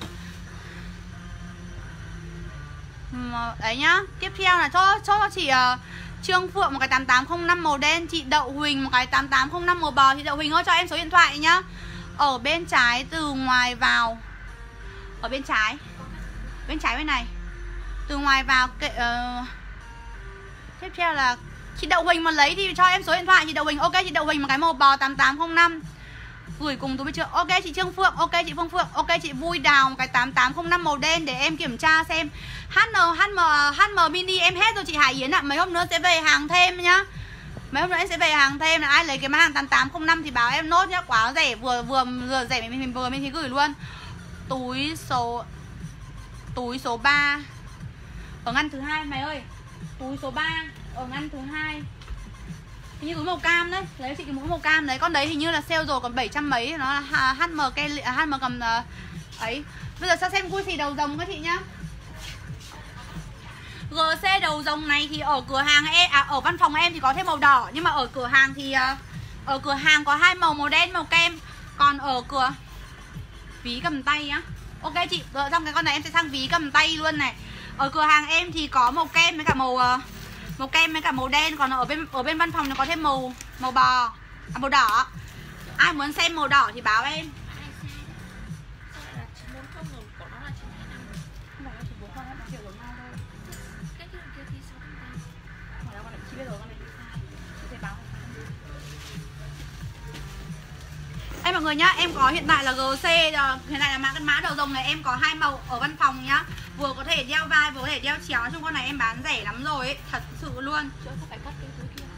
Đấy nhá. Tiếp theo là cho cho chị uh, Trương Phượng một cái tám tám không năm màu đen, chị Đậu Huỳnh một cái tám tám không năm màu bò. Chị Đậu Huỳnh ơi cho em số điện thoại nhá. Ở bên trái từ ngoài vào. Ở bên trái. Bên trái bên này. Từ ngoài vào kệ, uh... tiếp theo là chị Đậu Huỳnh mà lấy thì cho em số điện thoại chị Đậu Huỳnh. Ok chị Đậu Huỳnh một cái màu bò tám tám không năm. Gửi cùng túi bên chưa? Ok chị Trương Phượng, ok chị Phương Phượng, ok chị Vui Đào một cái tám tám không năm màu đen để em kiểm tra xem. hát en hát em hát em mini em hết rồi chị Hải Yến ạ. À. Mấy hôm nữa sẽ về hàng thêm nhá. Mấy hôm nữa em sẽ về hàng thêm, là ai lấy cái mã hàng tám tám không năm thì báo em nốt nhá, quá rẻ, vừa vừa vừa rẻ mình mình vừa mình thì gửi luôn. Túi số túi số ba Ở ngăn thứ hai mày ơi. Túi số ba ở ngăn thứ hai. Hình như túi màu cam đấy. Lấy chị cái mũ màu cam đấy. Con đấy hình như là sale rồi còn bảy trăm mấy. Nó là hát em Kelly, hát em cầm uh, ấy. Bây giờ sao xem Gucci đầu rồng các chị nhá. giê xê đầu rồng này thì ở cửa hàng em à, ở văn phòng em thì có thêm màu đỏ, nhưng mà ở cửa hàng thì uh, ở cửa hàng có hai màu, màu đen màu kem. Còn ở cửa ví cầm tay á. Ok chị, rồi xong cái con này em sẽ sang ví cầm tay luôn này. Ở cửa hàng em thì có màu kem với cả màu uh, màu kem với cả màu đen, còn ở bên ở bên văn phòng nó có thêm màu màu bò, à, màu đỏ. Ai muốn xem màu đỏ thì báo em. Em mọi người nhá, em có hiện tại là giê xê, hiện tại là mã mã đầu rồng này em có hai màu ở văn phòng nhá. Vừa có thể đeo vai, vừa có thể đeo chéo. Trong con này em bán rẻ lắm rồi ấy, thật sự luôn. Chứ không phải cắt cái túi kia.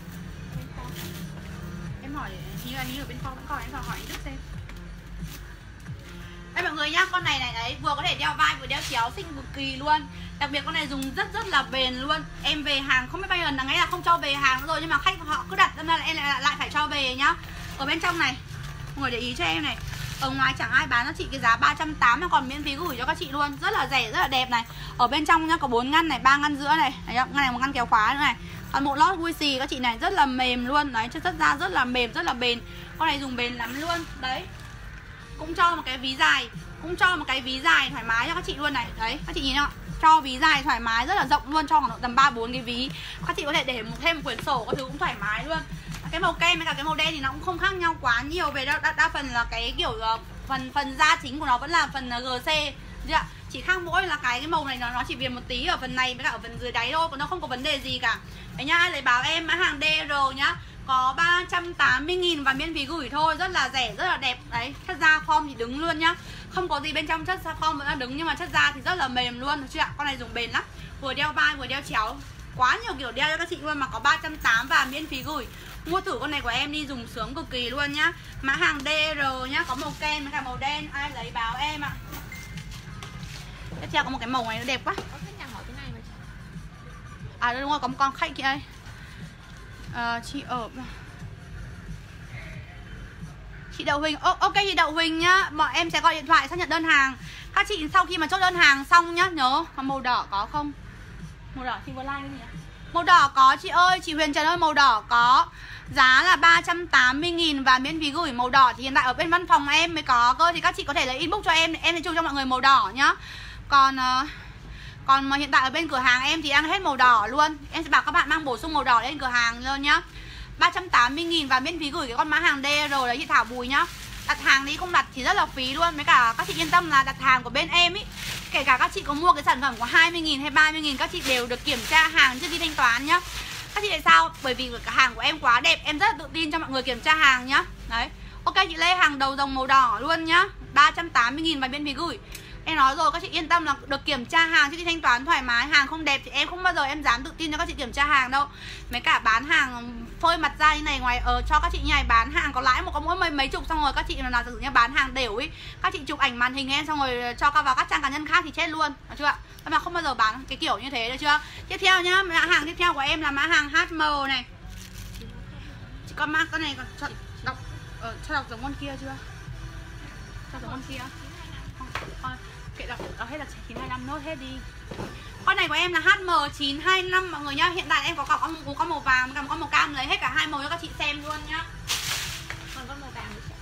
Em hỏi, như là như ở bên kho vẫn còn, em phải hỏi trước xem. Đây mọi người nhá, con này này đấy, vừa có thể đeo vai vừa đeo chéo, xinh cực kỳ luôn. Đặc biệt con này dùng rất rất là bền luôn. Em về hàng không biết bao giờ là ngay là không cho về hàng nữa rồi, nhưng mà khách họ cứ đặt, nên là em lại, lại phải cho về nhá. Ở bên trong này, mọi người để ý cho em này. Ở ngoài chẳng ai bán cho chị cái giá ba trăm tám mươi, còn miễn phí gửi cho các chị luôn. Rất là rẻ, rất là đẹp này. Ở bên trong nhá, có bốn ngăn này, ba ngăn giữa này. Đấy, ngăn này một ngăn kéo khóa nữa này. Còn một lót Gucci các chị này rất là mềm luôn. Đấy, chất da rất là mềm, rất là bền. Con này dùng bền lắm luôn. Đấy. Cũng cho một cái ví dài, cũng cho một cái ví dài thoải mái cho các chị luôn này. Đấy, các chị nhìn không ạ? Cho ví dài thoải mái rất là rộng luôn, cho khoảng tầm ba bốn cái ví. Các chị có thể để một thêm một quyển sổ, các thứ cũng thoải mái luôn. Cái màu kem với cả cái màu đen thì nó cũng không khác nhau quá nhiều về đa, đa, đa phần là cái kiểu uh, phần phần da chính của nó vẫn là phần uh, giê xê. Dạ, chỉ khác mỗi là cái cái màu này nó nó chỉ viền một tí ở phần này với cả ở phần dưới đáy thôi, còn nó không có vấn đề gì cả. Đấy nhá, ai lấy báo em mã hàng đê rờ nhá. Có ba trăm tám mươi nghìn và miễn phí gửi thôi, rất là rẻ, rất là đẹp. Đấy, chất da form thì đứng luôn nhá. Không có gì bên trong, chất da form vẫn là đứng, nhưng mà chất da thì rất là mềm luôn, được chưa ạ? Con này dùng bền lắm. Vừa đeo vai vừa đeo chéo. Quá nhiều kiểu đeo cho các chị luôn, mà có ba trăm tám mươi và miễn phí gửi. Mua thử con này của em đi, dùng sướng cực kỳ luôn nhá. Mã hàng đê rờ nhá, có màu kem với cả màu đen, ai lấy báo em ạ. Tiếp theo có một cái màu này nó đẹp quá. Có khách hàng hỏi cái này mà chị. À đúng rồi, có một con khách kia đây. À, chị ở chị Đậu Huỳnh. Ô, ok chị Đậu Huỳnh nhá, bọn em sẽ gọi điện thoại xác nhận đơn hàng. Các chị sau khi mà chốt đơn hàng xong nhá, nhớ còn màu đỏ có không? Màu đỏ chị vừa like cái gì ạ? Màu đỏ có chị ơi, chị Huyền Trần ơi, màu đỏ có. Giá là ba trăm tám mươi nghìn và miễn phí gửi. Màu đỏ thì hiện tại ở bên văn phòng em mới có cơ, thì các chị có thể lấy inbox cho em, em sẽ chụp cho mọi người màu đỏ nhá. Còn uh, còn mà hiện tại ở bên cửa hàng em thì đang hết màu đỏ luôn. Em sẽ bảo các bạn mang bổ sung màu đỏ lên cửa hàng luôn nhá. Ba trăm tám mươi nghìn và miễn phí gửi cái con mã hàng đê rờ đấy chị Thảo Bùi nhá. Đặt hàng đi không đặt thì rất là phí luôn. Với cả các chị yên tâm là đặt hàng của bên em ý, kể cả các chị có mua cái sản phẩm của hai mươi nghìn hay ba mươi nghìn, các chị đều được kiểm tra hàng trước khi thanh toán nhá. Các chị tại sao? Bởi vì cái hàng của em quá đẹp, em rất là tự tin cho mọi người kiểm tra hàng nhá. Đấy. Ok chị Lê, hàng đầu dòng màu đỏ luôn nhá. Ba trăm tám mươi nghìn và miễn phí gửi. Em nói rồi, các chị yên tâm là được kiểm tra hàng trước khi thanh toán thoải mái. Hàng không đẹp thì em không bao giờ em dám tự tin cho các chị kiểm tra hàng đâu. Mấy cả bán hàng phơi mặt ra như này ngoài ở cho các chị như này, bán hàng có lãi một có mỗi mấy mấy chục, xong rồi các chị nào sử dụng như bán hàng đều ấy, các chị chụp ảnh màn hình em xong rồi cho vào các trang cá nhân khác thì chết luôn, được chưa ạ? Nhưng mà không bao giờ bán cái kiểu như thế, được chưa? Tiếp theo nhá, mã hàng tiếp theo của em là mã hàng hát em này. Chị có mã con này còn cho đọc ờ, cho đọc giống con kia chưa? Cho giống con kia. Không, kệ đọc, đọc hết là chín hai năm, nốt hết đi. Con này của em là hát em chín hai năm mọi người nhá. Hiện tại em có cọc có con màu vàng và con màu cam, lấy hết cả hai màu cho các chị xem luôn nhá. Còn con màu vàng nữa chị.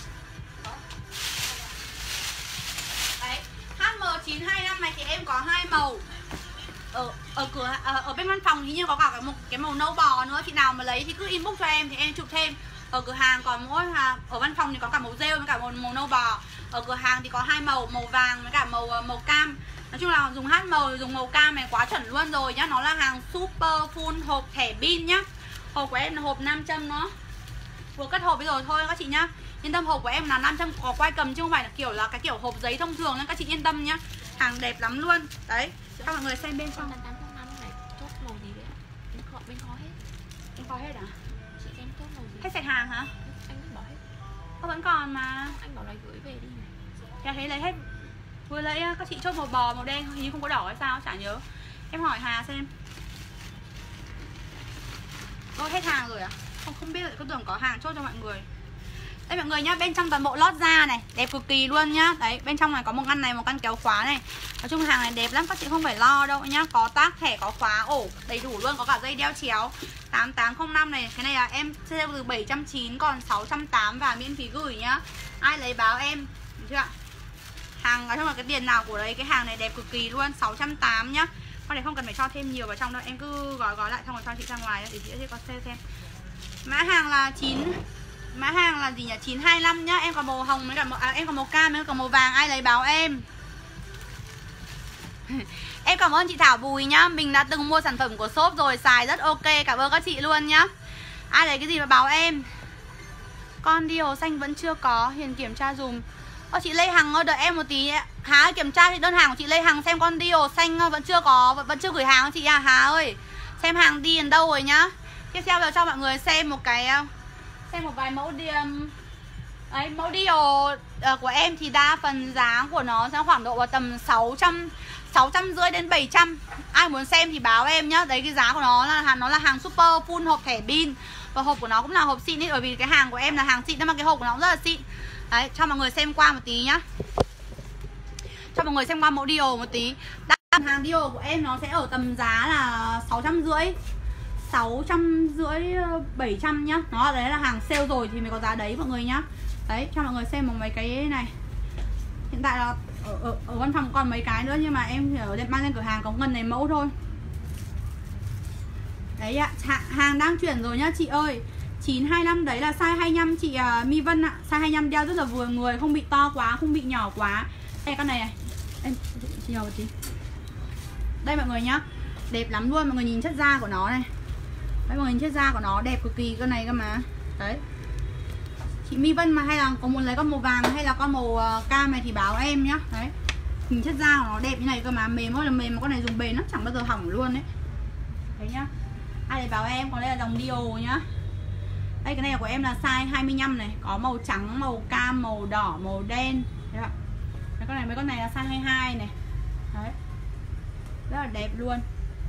Đấy, hát em chín hai năm này thì em có hai màu. Ở ở cửa ở, ở bên văn phòng thì như có cả một cái màu nâu bò nữa, chị nào mà lấy thì cứ inbox cho em thì em chụp thêm. Ở cửa hàng còn mỗi ở văn phòng thì có cả màu rêu với cả màu, màu nâu bò. Ở cửa hàng thì có hai màu, màu vàng với cả màu màu cam. Nói chung là dùng hát em dùng màu cam này quá chuẩn luôn rồi nhá. Nó là hàng super full hộp thẻ pin nhá. Hộp của em là hộp nam châm nó. Vừa cất hộp bây giờ thôi các chị nhá. Yên tâm, hộp của em là nam châm có quay cầm chứ không phải là kiểu là cái kiểu hộp giấy thông thường, nên các chị yên tâm nhá. Hàng đẹp lắm luôn. Đấy, cho mọi người xem bên trong. tám không năm này chốt màu gì đấy ạ? Bên kho, bên kho hết. Bên kho hết à? Chị xem chốt màu gì? Hết sạch hàng hả? Anh vẫn bỏ hết. Nó vẫn còn mà. Anh bảo là gửi về đi này. Dạ thế lấy hết. Vừa lấy các chị chốt màu bò, màu đen, hình như không có đỏ hay sao, chả nhớ. Em hỏi Hà xem. Ô hết hàng rồi à? Không không biết, cứ tưởng có hàng chốt cho mọi người. Đây mọi người nhá, bên trong toàn bộ lót da này, đẹp cực kỳ luôn nhá. Đấy, bên trong này có một ngăn này, một ngăn kéo khóa này. Nói chung hàng này đẹp lắm, các chị không phải lo đâu nhá. Có tác thẻ, có khóa, ổ đầy đủ luôn, có cả dây đeo chéo. Tám tám không năm này, cái này là em sale từ bảy trăm chín mươi còn sáu trăm tám mươi và miễn phí gửi nhá. Ai lấy báo em, được chưa ạ? Hàng nói chung là cái tiền nào của đấy, cái hàng này đẹp cực kỳ luôn, sáu trăm tám mươi nhá. Con này không cần phải cho thêm nhiều vào trong đâu, em cứ gói gói lại xong rồi cho chị ra ngoài để chị sẽ có xem xem. Mã hàng là chín Mã hàng là gì nhỉ? chín hai lăm nhá. Em có màu hồng với cả màu, à, em có màu cam với cả màu vàng, ai lấy báo em. Em cảm ơn chị Thảo Bùi nhá. Mình đã từng mua sản phẩm của shop rồi, xài rất ok. Cảm ơn các chị luôn nhá. Ai lấy cái gì mà báo em. Con đi hồ xanh vẫn chưa có, Hiền kiểm tra dùm. Ô chị Lê Hằng ơi, đợi em một tí. Hà kiểm tra thì đơn hàng của chị Lê Hằng xem con đi hồ xanh vẫn chưa có, vẫn chưa gửi hàng cho chị à. Hà ơi, xem hàng đi đến đâu rồi nhá. Tiếp theo là cho mọi người xem một cái, xem một vài mẫu đi ấy, mẫu Dio uh, của em thì đa phần giá của nó sẽ khoảng độ vào tầm sáu trăm sáu trăm rưỡi đến bảy trăm. Ai muốn xem thì báo em nhá. Đấy, cái giá của nó là nó là hàng super full hộp thẻ pin và hộp của nó cũng là hộp xịn ấy, bởi vì cái hàng của em là hàng xịn mà cái hộp của nó cũng rất là xịn. Đấy, cho mọi người xem qua một tí nhá. Cho mọi người xem qua mẫu Dio một tí. Đa hàng Dio của em nó sẽ ở tầm giá là sáu trăm rưỡi sáu trăm rưỡi bảy trăm nhá. Nó đấy là hàng sale rồi thì mới có giá đấy mọi người nhá. Đấy, cho mọi người xem một mấy cái này. Hiện tại là ở, ở, ở văn phòng còn mấy cái nữa nhưng mà em ở đây mang lên cửa hàng có ngân này mẫu thôi. Đấy ạ, hàng đang chuyển rồi nhá chị ơi. chín hai lăm đấy là size hai mươi lăm chị uh, My Vân ạ. Size hai mươi lăm đeo rất là vừa người, không bị to quá, không bị nhỏ quá. Đây con này này. Em chị nhỏ một tí. Đây mọi người nhá. Đẹp lắm luôn, mọi người nhìn chất da của nó này. Đấy, mọi người nhìn chất da của nó đẹp cực kỳ con này cơ mà. Đấy. Chị My Vân mà hay là có muốn lấy con màu vàng hay là con màu uh, cam này thì báo em nhá. Đấy. Nhìn chất da của nó đẹp như này cơ mà, mềm ơi là mềm, mà con này dùng bền nó chẳng bao giờ hỏng luôn đấy. Đấy nhá. Ai để báo em, còn đây là dòng Dio nhá. Đây cái này của em là size hai mươi lăm này, có màu trắng, màu cam, màu đỏ, màu đen. Đấy ạ. Cái con này mấy con này là size hai mươi hai này. Đấy. Rất là đẹp luôn.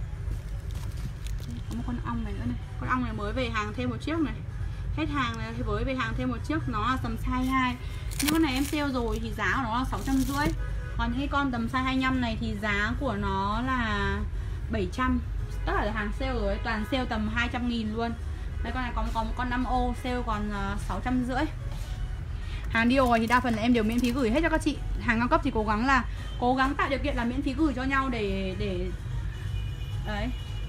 Có một con ong này nữa này. Con ong này mới về hàng thêm một chiếc này. Hết hàng này thì mới về hàng thêm một chiếc, nó là tầm size hai mươi hai. Nhưng con này em sale rồi thì giá của nó là sáu trăm rưỡi. Còn những cái con tầm size hai mươi lăm này thì giá của nó là bảy trăm. Tất cả là hàng sale rồi, toàn sale tầm hai trăm nghìn luôn. Đây con này có, có một con năm ô sale còn uh, sáu trăm rưỡi. Hàng Dio thì đa phần là em đều miễn phí gửi hết cho các chị. Hàng cao cấp thì cố gắng là cố gắng tạo điều kiện là miễn phí gửi cho nhau để để đấy.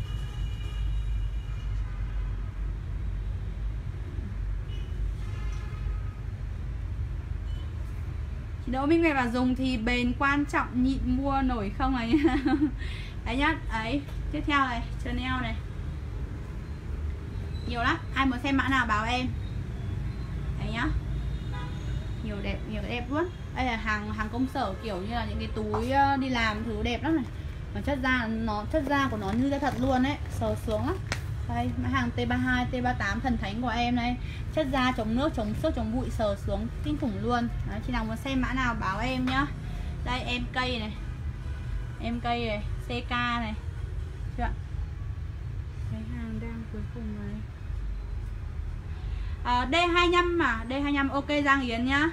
Chị Đỗ Minh Nguyệt và dùng thì bền quan trọng, nhịn mua nổi không này. Đấy nhá, ấy. Tiếp theo này, Chanel này. Nhiều lắm, ai muốn xem mã nào báo em. Đấy nhá. Nhiều đẹp, nhiều đẹp luôn. Đây là hàng hàng công sở, kiểu như là những cái túi đi làm thứ đẹp lắm này. Mà chất da nó chất da của nó như da thật luôn ấy, sờ sướng lắm. Đây, mã hàng T ba mươi hai, T ba mươi tám thần thánh của em đây. Chất da chống nước, chống xước, chống bụi, sờ sướng kinh khủng luôn. Đấy, chị nào muốn xem mã nào báo em nhá. Đây em cây này. Em cây này, xê ca này. Chưa ạ? Cái hàng đang cuối cùng này. À, D hai mươi lăm mà, D hai mươi lăm ok Giang Yến nhá.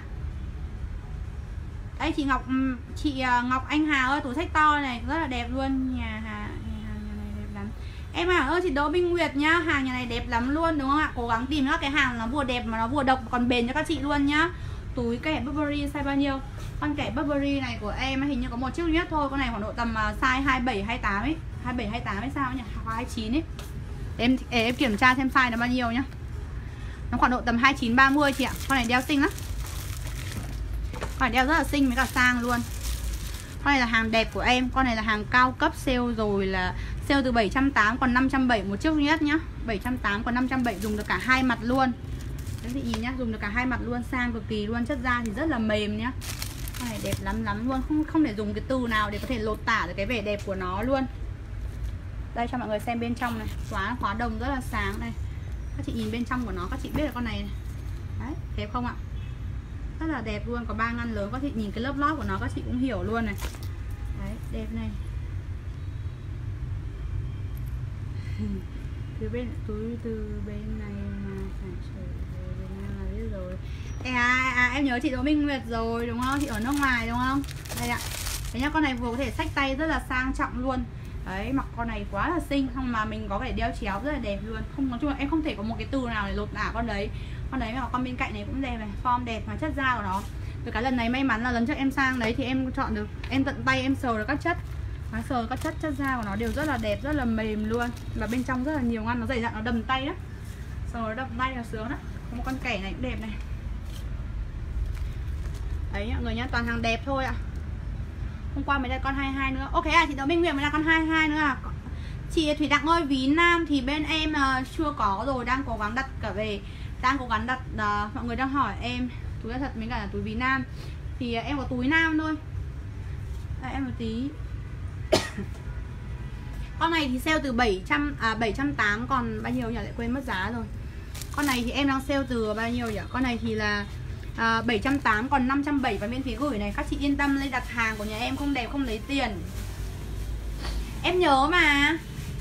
Đây chị Ngọc chị Ngọc Anh Hà ơi, tủ sách to này rất là đẹp luôn. Nhà Hà, nhà, Hà, nhà này đẹp lắm. Em Hà ơi, chị Đỗ Minh Nguyệt nhá, hàng nhà này đẹp lắm luôn đúng không ạ? Cố gắng tìm các cái hàng nó vừa đẹp mà nó vừa độc còn bền cho các chị luôn nhá. Túi kẻ Burberry size bao nhiêu? Con kẻ Burberry này của em hình như có một chiếc duy nhất thôi, con này khoảng độ tầm size hai mươi bảy hai mươi tám ấy, hai mươi bảy hai mươi tám hay sao nhỉ? Hoặc hai mươi chín ấy. Em em kiểm tra xem size nó bao nhiêu nhá. Nó khoảng độ tầm hai mươi chín ba mươi chị ạ. Con này đeo xinh lắm. Con này đeo rất là xinh với cả sang luôn. Con này là hàng đẹp của em. Con này là hàng cao cấp sale rồi, là sale từ bảy trăm tám mươi còn năm trăm bảy mươi một chiếc duy nhất nhá. bảy trăm tám mươi còn năm trăm bảy mươi, dùng được cả hai mặt luôn. Đấy chị nhìn nhá, dùng được cả hai mặt luôn, sang cực kỳ luôn, chất da thì rất là mềm nhá. Con này đẹp lắm lắm luôn, không không thể dùng cái từ nào để có thể lột tả được cái vẻ đẹp của nó luôn. Đây cho mọi người xem bên trong này, khóa khóa đồng rất là sáng này. Các chị nhìn bên trong của nó, các chị biết là con này, này. Đấy, đẹp không ạ? Rất là đẹp luôn, có ba ngăn lớn, các chị nhìn cái lớp lót của nó các chị cũng hiểu luôn này. Đấy, đẹp này. Từ bên túi từ bên này mà phải trở về Việt Nam là biết rồi. À, à, em nhớ chị Đỗ Minh Nguyệt rồi đúng không? Chị ở nước ngoài đúng không? Đây ạ. Đấy nhá, con này vừa có thể xách tay rất là sang trọng luôn. Đấy, mặc con này quá là xinh, không mà mình có thể đeo chéo rất là đẹp luôn. Không, nói chung là em không thể có một cái từ nào để lột tả con đấy. Con đấy mà con bên cạnh này cũng đẹp này, form đẹp mà chất da của nó. Từ cái lần này may mắn là lần trước em sang đấy thì em chọn được, em tận tay em sờ được các chất. Nó sờ các chất chất da của nó đều rất là đẹp, rất là mềm luôn. Và bên trong rất là nhiều ngăn, nó dày dặn, nó đầm tay đó. Sờ nó đầm tay là sướng đó. Có một con kẻ này cũng đẹp này. Đấy mọi người nhá, toàn hàng đẹp thôi ạ. Hôm qua mới đặt con hai mươi hai nữa. Ok à, chị Đỗ Minh Nguyệt mới đặt con hai mươi hai nữa à. Chị Thủy Đặng ơi, ví nam thì bên em uh, chưa có rồi, đang cố gắng đặt cả về. Đang cố gắng đặt, uh, mọi người đang hỏi em túi thật với cả là túi ví nam. Thì uh, em có túi nam thôi. À, em một tí. Con này thì sale từ bảy trăm, à, bảy trăm tám mươi còn bao nhiêu nhỉ, lại quên mất giá rồi. Con này thì em đang sale từ bao nhiêu nhỉ? Con này thì là à, bảy trăm tám mươi còn năm trăm bảy mươi và miễn phí gửi này. Các chị yên tâm lên đặt hàng của nhà em, không đẹp không lấy tiền. Em nhớ mà.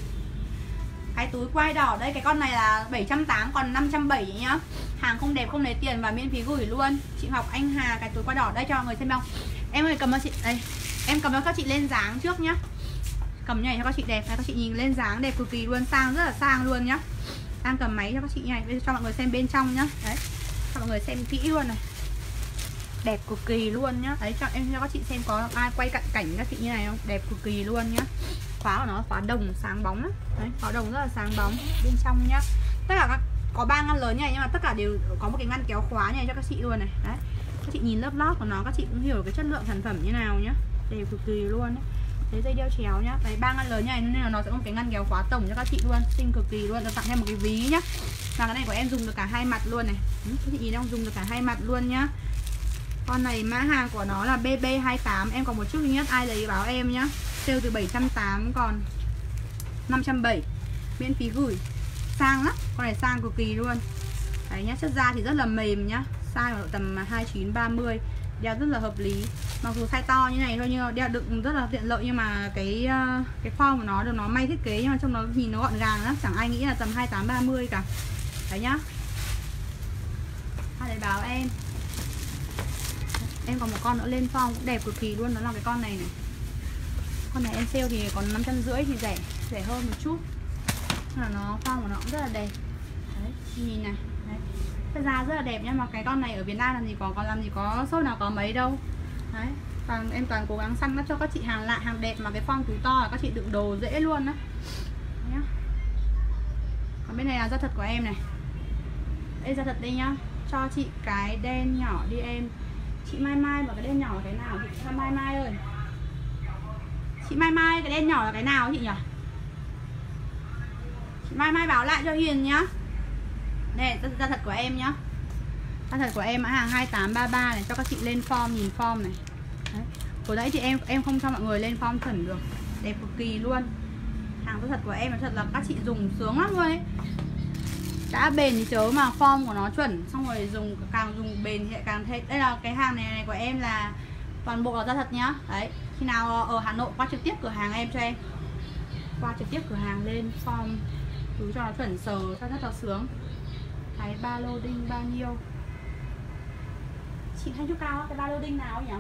Cái túi quai đỏ đây, cái con này là bảy trăm tám mươi còn năm trăm bảy mươi nhá. Hàng không đẹp không lấy tiền và miễn phí gửi luôn. Chị Ngọc Anh Hà, cái túi quai đỏ đây cho mọi người xem không? Em ơi cầm cho chị đây. Em cầm cho các chị lên dáng trước nhá. Cầm như này cho các chị đẹp, các chị nhìn lên dáng đẹp cực kỳ luôn, sang rất là sang luôn nhá. Đang cầm máy cho các chị như này, bây giờ cho mọi người xem bên trong nhá. Đấy. Cho mọi người xem kỹ luôn này. Đẹp cực kỳ luôn nhá. Đấy, cho em cho các chị xem có ai quay cận cảnh các chị như này không? Đẹp cực kỳ luôn nhá. Khóa của nó khóa đồng sáng bóng á. Đấy, khóa đồng rất là sáng bóng bên trong nhá. Tất cả các có ba ngăn lớn như này nhưng mà tất cả đều có một cái ngăn kéo khóa như này cho các chị luôn này. Đấy. Các chị nhìn lớp lót của nó, các chị cũng hiểu cái chất lượng sản phẩm như nào nhá. Đẹp cực kỳ luôn đấy. Đấy, dây đeo chéo nhá. Đấy, ba ngăn lớn như này nên là nó sẽ có một cái ngăn kéo khóa tổng cho các chị luôn, xinh cực kỳ luôn. Được tặng thêm một cái ví nhá. Và cái này của em dùng được cả hai mặt luôn này. Ừ, các chị nhìn đang dùng được cả hai mặt luôn nhá. Con này mã hàng của nó là B B hai tám, em còn một chút duy nhất, ai lấy báo em nhá. Sale từ bảy trăm tám mươi còn năm trăm bảy mươi, miễn phí gửi. Sang lắm, con này sang cực kỳ luôn. Đấy nhá, chất da thì rất là mềm nhá. Size ở tầm hai mươi chín ba mươi, đeo rất là hợp lý. Mặc dù size to như này thôi nhưng đeo đựng rất là tiện lợi, nhưng mà cái cái form của nó được nó may thiết kế nhưng mà trông nó nhìn nó gọn gàng lắm, chẳng ai nghĩ là tầm hai mươi tám ba mươi cả. Đấy nhá. Ai lấy báo em. Em còn một con nữa lên form cũng đẹp cực kỳ luôn, đó là cái con này này. Con này em sale thì còn năm trăm rưỡi thì rẻ, rẻ hơn một chút. Nhưng mà nó form của nó cũng rất là đẹp. Đấy, nhìn này. Đấy. Cái da rất là đẹp nhá, mà cái con này ở Việt Nam làm gì có, còn làm gì có shop nào có mấy đâu. Đấy, toàn em toàn cố gắng săn nó cho các chị hàng lạ, hàng đẹp mà cái form túi to là các chị đựng đồ dễ luôn á. Nhá. Còn bên này là da thật của em này. Đây da thật đây nhá. Cho chị cái đen nhỏ đi em. Chị Mai Mai bảo cái đen nhỏ là cái nào chị Mai Mai ơi. Chị Mai Mai cái đen nhỏ là cái nào chị nhỉ? Chị Mai Mai báo lại cho Hiền nhá. Đây da thật của em nhá. Da thật của em mã hàng hai tám ba ba này, cho các chị lên form nhìn form này. Đấy. Hồi nãy thì em em không cho mọi người lên form chuẩn được. Đẹp cực kỳ luôn. Hàng da thật của em là thật là các chị dùng sướng lắm luôn ấy. Đã bền thì chớ mà form của nó chuẩn, xong rồi dùng càng dùng bền thì lại càng thấy. Đây là cái hàng này, này của em là toàn bộ là da thật nhá. Đấy, khi nào ở Hà Nội qua trực tiếp cửa hàng em cho em. Qua trực tiếp cửa hàng lên form cứ cho nó chuẩn sờ cho rất là sướng. Cái ba lô đinh bao nhiêu? Chị Thanh Trúc Cao cái ba lô đinh nào nhỉ?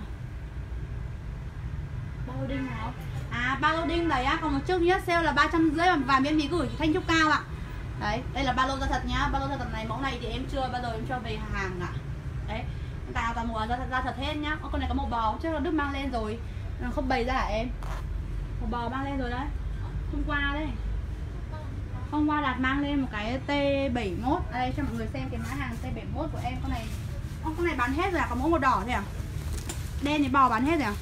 Ba lô đinh nào? À ba lô đinh đấy á, còn một chiếc nhất sale là ba trăm rưỡi và miễn phí gửi chị Thanh Trúc Cao ạ. Đấy, đây là ba lô da thật nhá. Ba lô da thật này, mẫu này thì em chưa bao giờ em cho về hàng ạ. Đấy, tạo toàn bộ da thật, da thật hết nhá. Con này có màu bò, trước là Đức mang lên rồi, không bày ra hả em? Màu bò mang lên rồi đấy. Hôm qua đấy. Hôm qua Đạt mang lên một cái T bảy mốt. À đây cho mọi người xem cái mã hàng T bảy mốt của em. Con này, oh, con này bán hết rồi à? Có mỗi màu đỏ thôi à? Đen thì bò bán hết rồi à?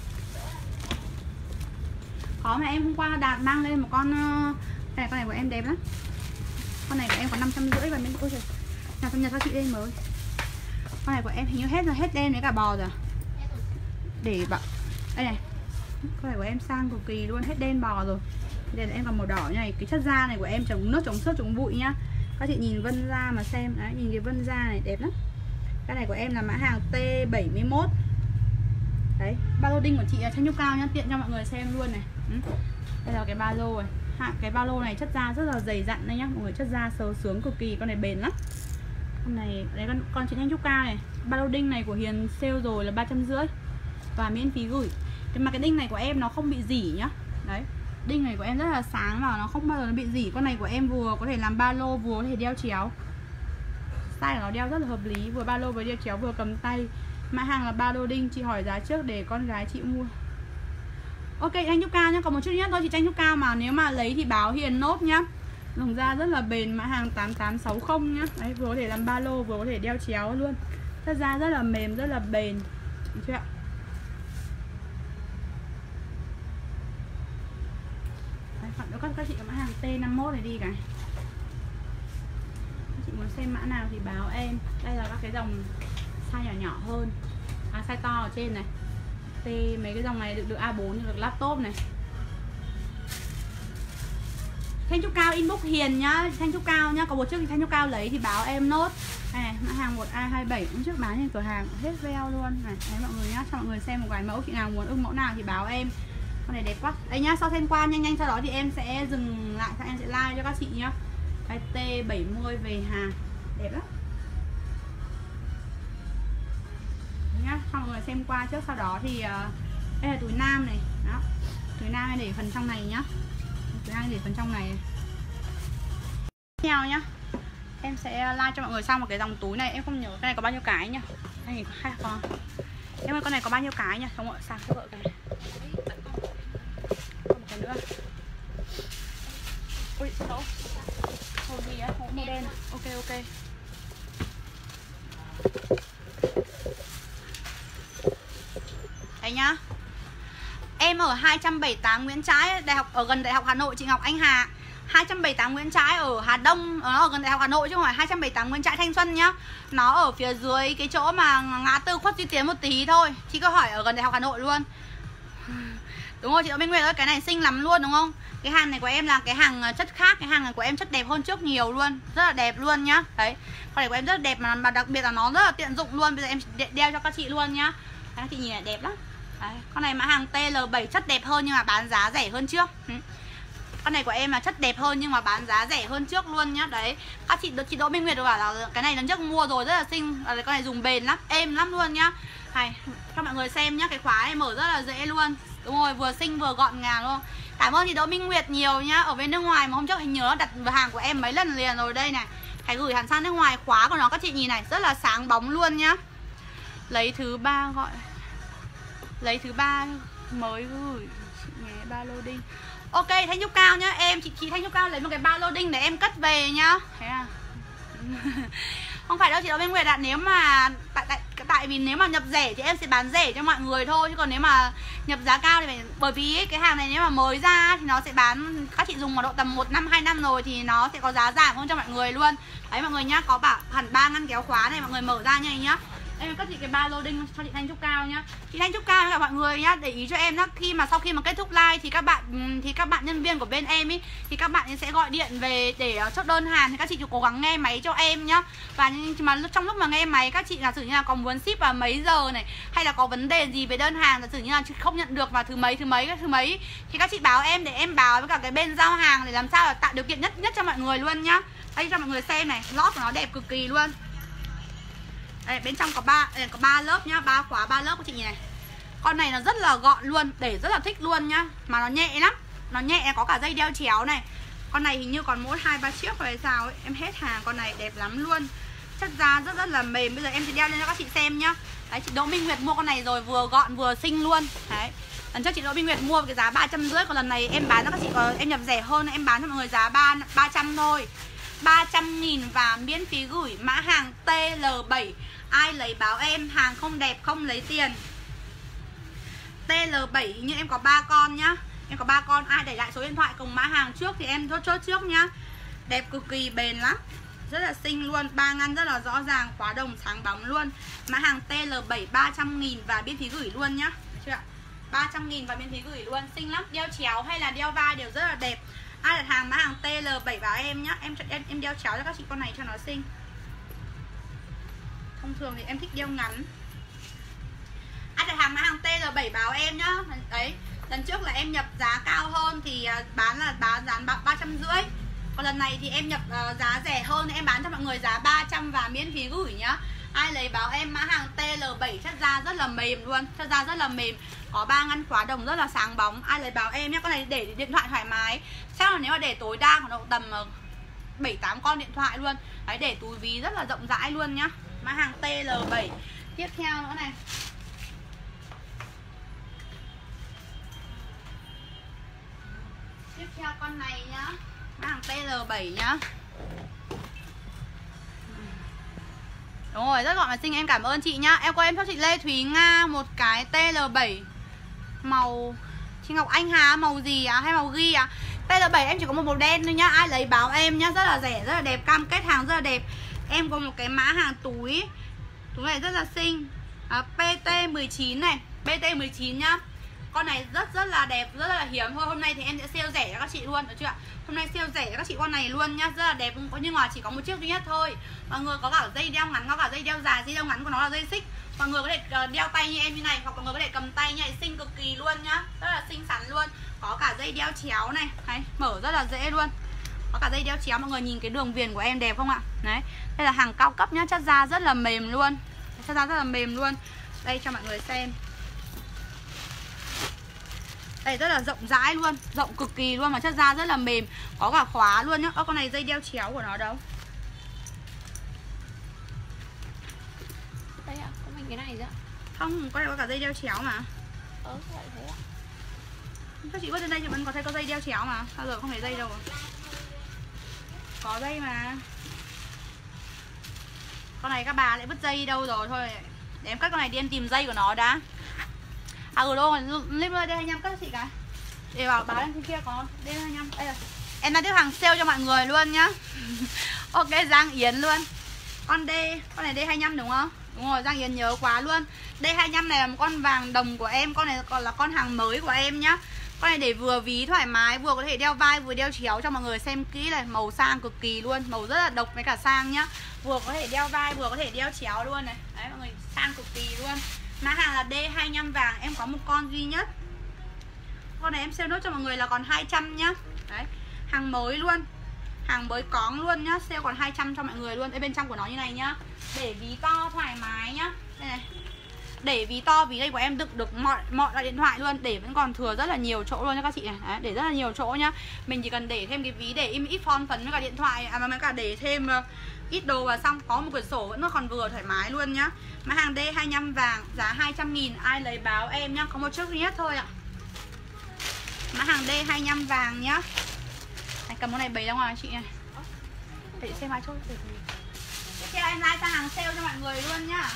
Có mà em hôm qua Đạt mang lên một con. Đây, con này của em đẹp lắm. Con này của em có năm trăm rưỡi và bên ôi trời. Nào trong nhà các chị lên mới. Con này của em hình như hết rồi, hết đen với cả bò rồi. Để bảo. Đây này. Con này của em sang cực kỳ luôn, hết đen bò rồi. Đây là em còn màu đỏ như này. Cái chất da này của em chống nước, chống xước, chống bụi nhá. Các chị nhìn vân da mà xem. Đấy, nhìn cái vân da này đẹp lắm. Cái này của em là mã hàng T bảy mốt. Đấy, ba lô đinh của chị Thanh Trúc Cao nhá, tiện cho mọi người xem luôn này. Ừ. Đây là cái ba lô này. Cái ba lô này chất da rất là dày dặn đây nhá, mọi người, chất da sờ sướng cực kỳ, con này bền lắm. Con này, đấy con, con chị Thanh Trúc Cao này, ba lô đinh này của Hiền sale rồi là ba trăm rưỡi và miễn phí gửi. Thế mà cái đinh này của em nó không bị rỉ nhá. Đấy, đinh này của em rất là sáng và nó không bao giờ nó bị rỉ. Con này của em vừa có thể làm ba lô, vừa có thể đeo chéo. Size của nó đeo rất là hợp lý, vừa ba lô vừa đeo chéo vừa cầm tay. Mã hàng là ba lô đinh, chị hỏi giá trước để con gái chị mua. Ok, Thanh Trúc Cao nhá, còn một chút nhất thôi chị Thanh Trúc Cao mà nếu mà lấy thì báo Hiền nốt nhá. Lồng da rất là bền, mã hàng tám tám sáu không nhá. Đấy, vừa có thể làm ba lô, vừa có thể đeo chéo luôn. Chất da rất là mềm, rất là bền. Được chưa ạ? Đấy, hoặc nữa các, các chị có mã hàng T năm mốt này đi cái. Các chị muốn xem mã nào thì báo em. Đây là các cái dòng size nhỏ nhỏ hơn. À, size to ở trên này. T, mấy cái dòng này được được A bốn, được laptop này. Thanh Trúc Cao inbox Hiền nhá, Thanh Trúc Cao nhá, có một chiếc thì Thanh Trúc Cao lấy thì báo em nốt. Này, mã hàng một A hai bảy cũng trước bán trên cửa hàng hết veo luôn này. Đấy mọi người nhá, cho mọi người xem một vài mẫu, chị nào muốn ưng mẫu nào thì báo em. Con này đẹp quá. Đây nhá, sau xem qua nhanh nhanh sau đó thì em sẽ dừng lại, em sẽ like cho các chị nhá. Cái T bảy mươi về hàng. Đẹp lắm. Nhá, cho mọi người xem qua trước, sau đó thì uh, đây là túi nam này, đó. Túi nam em để phần trong này nhá. Túi nam để phần trong này. Theo nhá. Em sẽ like cho mọi người sang một cái dòng túi này, em không nhớ cái này có bao nhiêu cái nhá. Đây có hai con. Em ơi con này có bao nhiêu cái nhá, không ạ? Sang cho vợ cái. Còn một cái nữa. Ui, xin lỗi. Hộp gì á, hộp màu đen. Ok ok. Đây nhá. Em ở hai trăm bảy mươi tám Nguyễn Trãi, đại học ở gần Đại học Hà Nội, chị Ngọc Anh Hà. hai trăm bảy mươi tám Nguyễn Trãi ở Hà Đông, nó ở gần Đại học Hà Nội chứ không phải hai trăm bảy mươi tám Nguyễn Trãi Thanh Xuân nhá. Nó ở phía dưới cái chỗ mà ngã tư Khuất Duy Tiến một tí thôi. Chị cứ hỏi ở gần Đại học Hà Nội luôn. Đúng rồi chị Đỗ Minh Nguyệt ơi, cái này xinh lắm luôn đúng không? Cái hàng này của em là cái hàng chất khác, cái hàng này của em chất đẹp hơn trước nhiều luôn, rất là đẹp luôn nhá. Đấy, con này của em rất là đẹp mà, mà đặc biệt là nó rất là tiện dụng luôn. Bây giờ em đeo cho các chị luôn nhá. Đấy, chị nhìn này đẹp lắm. Đấy, con này mã hàng T L bảy chất đẹp hơn nhưng mà bán giá rẻ hơn trước. Ừ. Con này của em là chất đẹp hơn nhưng mà bán giá rẻ hơn trước luôn nhá. Đấy, các chị chị Đỗ Minh Nguyệt bảo là cái này lần trước mua rồi rất là xinh, con này dùng bền lắm, êm lắm luôn nhá. Này, cho mọi người xem nhá, cái khóa này mở rất là dễ luôn. Đúng rồi, vừa xinh vừa gọn gàng luôn. Cảm ơn chị Đỗ Minh Nguyệt nhiều nhá. Ở bên nước ngoài mà hôm trước hình nhớ đặt hàng của em mấy lần liền rồi đây này. Phải gửi hàng sang nước ngoài, khóa của nó các chị nhìn này, rất là sáng bóng luôn nhá. Lấy thứ ba gọi Lấy thứ ba mới gửi chị nhé, ba lô đinh. Ok, Thanh Trúc Cao nhá, em chị, chị Thanh Trúc Cao lấy một cái ba lô đinh để em cất về nhá. Thế à? Không phải đâu chị Đỗ Minh Nguyệt ạ, nếu mà tại, tại tại vì nếu mà nhập rẻ thì em sẽ bán rẻ cho mọi người thôi, chứ còn nếu mà nhập giá cao thì phải, bởi vì ấy, cái hàng này nếu mà mới ra thì nó sẽ bán, các chị dùng vào độ tầm một năm hai năm rồi thì nó sẽ có giá giảm hơn cho mọi người luôn. Đấy mọi người nhá, có bảo hẳn ba ngăn kéo khóa này, mọi người mở ra nha nhá. Em cất chị cái ba lô đinh cho chị Thanh Trúc Cao nhá. Chị Thanh Trúc Cao với cả mọi người nhá, để ý cho em nhá, khi mà sau khi mà kết thúc live thì các bạn thì các bạn nhân viên của bên em ý thì các bạn sẽ gọi điện về để chốt đơn hàng, thì các chị cố gắng nghe máy cho em nhá. Và nhưng mà trong lúc mà nghe máy các chị là sử như là có muốn ship vào mấy giờ này, hay là có vấn đề gì về đơn hàng, là sử như là không nhận được vào thứ mấy thứ mấy thứ mấy thì các chị báo em để em báo với cả cái bên giao hàng để làm sao là tạo điều kiện nhất nhất cho mọi người luôn nhá. Đây cho mọi người xem này, lót của nó đẹp cực kỳ luôn. Đây, bên trong có ba có ba lớp nhá, ba khóa ba lớp của chị nhìn này. Con này nó rất là gọn luôn, để rất là thích luôn nhá, mà nó nhẹ lắm, nó nhẹ, có cả dây đeo chéo này. Con này hình như còn mỗi hai ba chiếc rồi hay sao ấy, em hết hàng. Con này đẹp lắm luôn, chất da rất rất là mềm. Bây giờ em sẽ đeo lên cho các chị xem nhá. Đấy, chị Đỗ Minh Nguyệt mua con này rồi, vừa gọn vừa xinh luôn. Đấy, lần trước chị Đỗ Minh Nguyệt mua cái giá ba trăm rưỡi, còn lần này em bán cho các chị có, em nhập rẻ hơn, em bán cho mọi người giá ba trăm thôi, ba trăm nghìn và miễn phí gửi. Mã hàng T L bảy, ai lấy báo em, hàng không đẹp không lấy tiền. T L bảy như em có ba con nhá, em có ba con, ai để lại số điện thoại cùng mã hàng trước thì em chốt chốt trước nhá. Đẹp cực kỳ, bền lắm, rất là xinh luôn, ba ngăn rất là rõ ràng, khóa đồng sáng bóng luôn. Mã hàng T L bảy ba trăm nghìn và miễn phí gửi luôn nhá. Được chưa ạ? ba trăm nghìn và miễn phí gửi luôn, xinh lắm, đeo chéo hay là đeo vai đều rất là đẹp. Ai đặt hàng mã hàng T L bảy báo em nhá, em em em đeo chéo cho các chị con này cho nó xinh. Thông thường thì em thích đeo ngắn. Ai đặt hàng mã hàng T L bảy báo em nhá. Đấy, Lần trước là em nhập giá cao hơn thì bán là bán giá ba trăm rưỡi. Còn lần này thì em nhập uh, giá rẻ hơn, em bán cho mọi người giá ba trăm và miễn phí gửi nhá. Ai lấy báo em mã hàng T L bảy, chất da rất là mềm luôn, chất da rất là mềm, có ba ngăn khóa đồng rất là sáng bóng. Ai lấy báo em nhé, con này để điện thoại thoải mái. Chắc là nếu mà để tối đa khoảng độ tầm bảy tám con điện thoại luôn. Đấy, để túi ví rất là rộng rãi luôn nhá. Mã hàng T L bảy. Tiếp theo nữa này. Tiếp theo con này nhá, mã hàng T L bảy nhá. Đúng rồi, rất gọn và xinh, em cảm ơn chị nhá. Em có em cho chị Lê Thúy Nga một cái T L bảy màu chị Ngọc Anh Hà màu gì à hay màu ghi à? T L bảy em chỉ có một màu đen thôi nhá. Ai lấy báo em nhá, rất là rẻ, rất là đẹp, cam kết hàng rất là đẹp. Em có một cái mã hàng túi. Túi này rất là xinh. À, P T mười chín này, P T mười chín nhá. Con này rất rất là đẹp, rất là hiếm thôi. Hôm nay thì em sẽ sale rẻ cho các chị luôn, được chưa ạ? Hôm nay sale rẻ cho các chị con này luôn nhá, rất là đẹp. Có nhưng mà chỉ có một chiếc duy nhất thôi. Mọi người có cả dây đeo ngắn, có cả dây đeo dài. Dây đeo ngắn của nó là dây xích. Mọi người có thể đeo tay như em như này, hoặc mọi người có thể cầm tay như này, xinh cực kỳ luôn nhá, rất là xinh xắn luôn. Có cả dây đeo chéo này, đấy, mở rất là dễ luôn. Có cả dây đeo chéo, mọi người nhìn cái đường viền của em đẹp không ạ? Đấy, đây là hàng cao cấp nhá, chất da rất là mềm luôn, chất da rất là mềm luôn. Đây cho mọi người xem. Đây rất là rộng rãi luôn, rộng cực kỳ luôn mà chất da rất là mềm, có cả khóa luôn nhá. Ơ con này dây đeo chéo của nó đâu? Đây ạ, có mình cái này nữa. Không, con này có cả dây đeo chéo mà. Ờ, vậy thế ạ. Các chị bước lên đây chị vẫn có thấy có dây đeo chéo mà. Sao giờ không thấy dây đâu à? Có dây mà. Con này các bà lại vứt dây đâu rồi thôi. Để em cắt con này đi, em tìm dây của nó đã. À ừ đâu rồi, lên đây D hai mươi lăm cắt cho chị cái. Để bảo báo lên trên kia có D hai mươi lăm. Đây rồi. Em đang tiếp hàng sale cho mọi người luôn nhá. Ok, Giang Yến luôn. Con D, con này D hai mươi lăm đúng không? Đúng rồi, Giang Yến nhớ quá luôn. D hai mươi lăm này là một con vàng đồng của em. Con này còn là con hàng mới của em nhá. Con này để vừa ví thoải mái, vừa có thể đeo vai, vừa đeo chéo cho mọi người xem kỹ này. Màu sang cực kỳ luôn, màu rất là độc với cả sang nhá. Vừa có thể đeo vai, vừa có thể đeo chéo luôn này. Đấy mọi người, sang cực kỳ luôn. Mã hàng là D hai mươi lăm vàng, em có một con duy nhất. Con này em sale nốt cho mọi người là còn hai trăm nhá. Đấy, hàng mới luôn. Hàng mới cóng luôn nhá, sale còn hai trăm cho mọi người luôn. Đây bên trong của nó như này nhá. Để ví to thoải mái nhá. Đây này. Để ví to, ví đây của em đựng được mọi mọi loại điện thoại luôn, để vẫn còn thừa rất là nhiều chỗ luôn nha các chị này. Đấy, để rất là nhiều chỗ nhá. Mình chỉ cần để thêm cái ví để im ít phone phấn với cả điện thoại, à mà mới cả để thêm uh, ít đồ vào xong, có một quyển sổ vẫn còn vừa thoải mái luôn nhá. Mã hàng D hai mươi lăm vàng, giá hai trăm nghìn, ai lấy báo em nhá, có một chiếc duy nhất thôi ạ. Mã hàng D hai mươi lăm vàng nhá. Anh cầm con này bày ra ngoài chị này. Để xem hai chút. Tiếp theo em like sang hàng sale cho mọi người luôn nhá.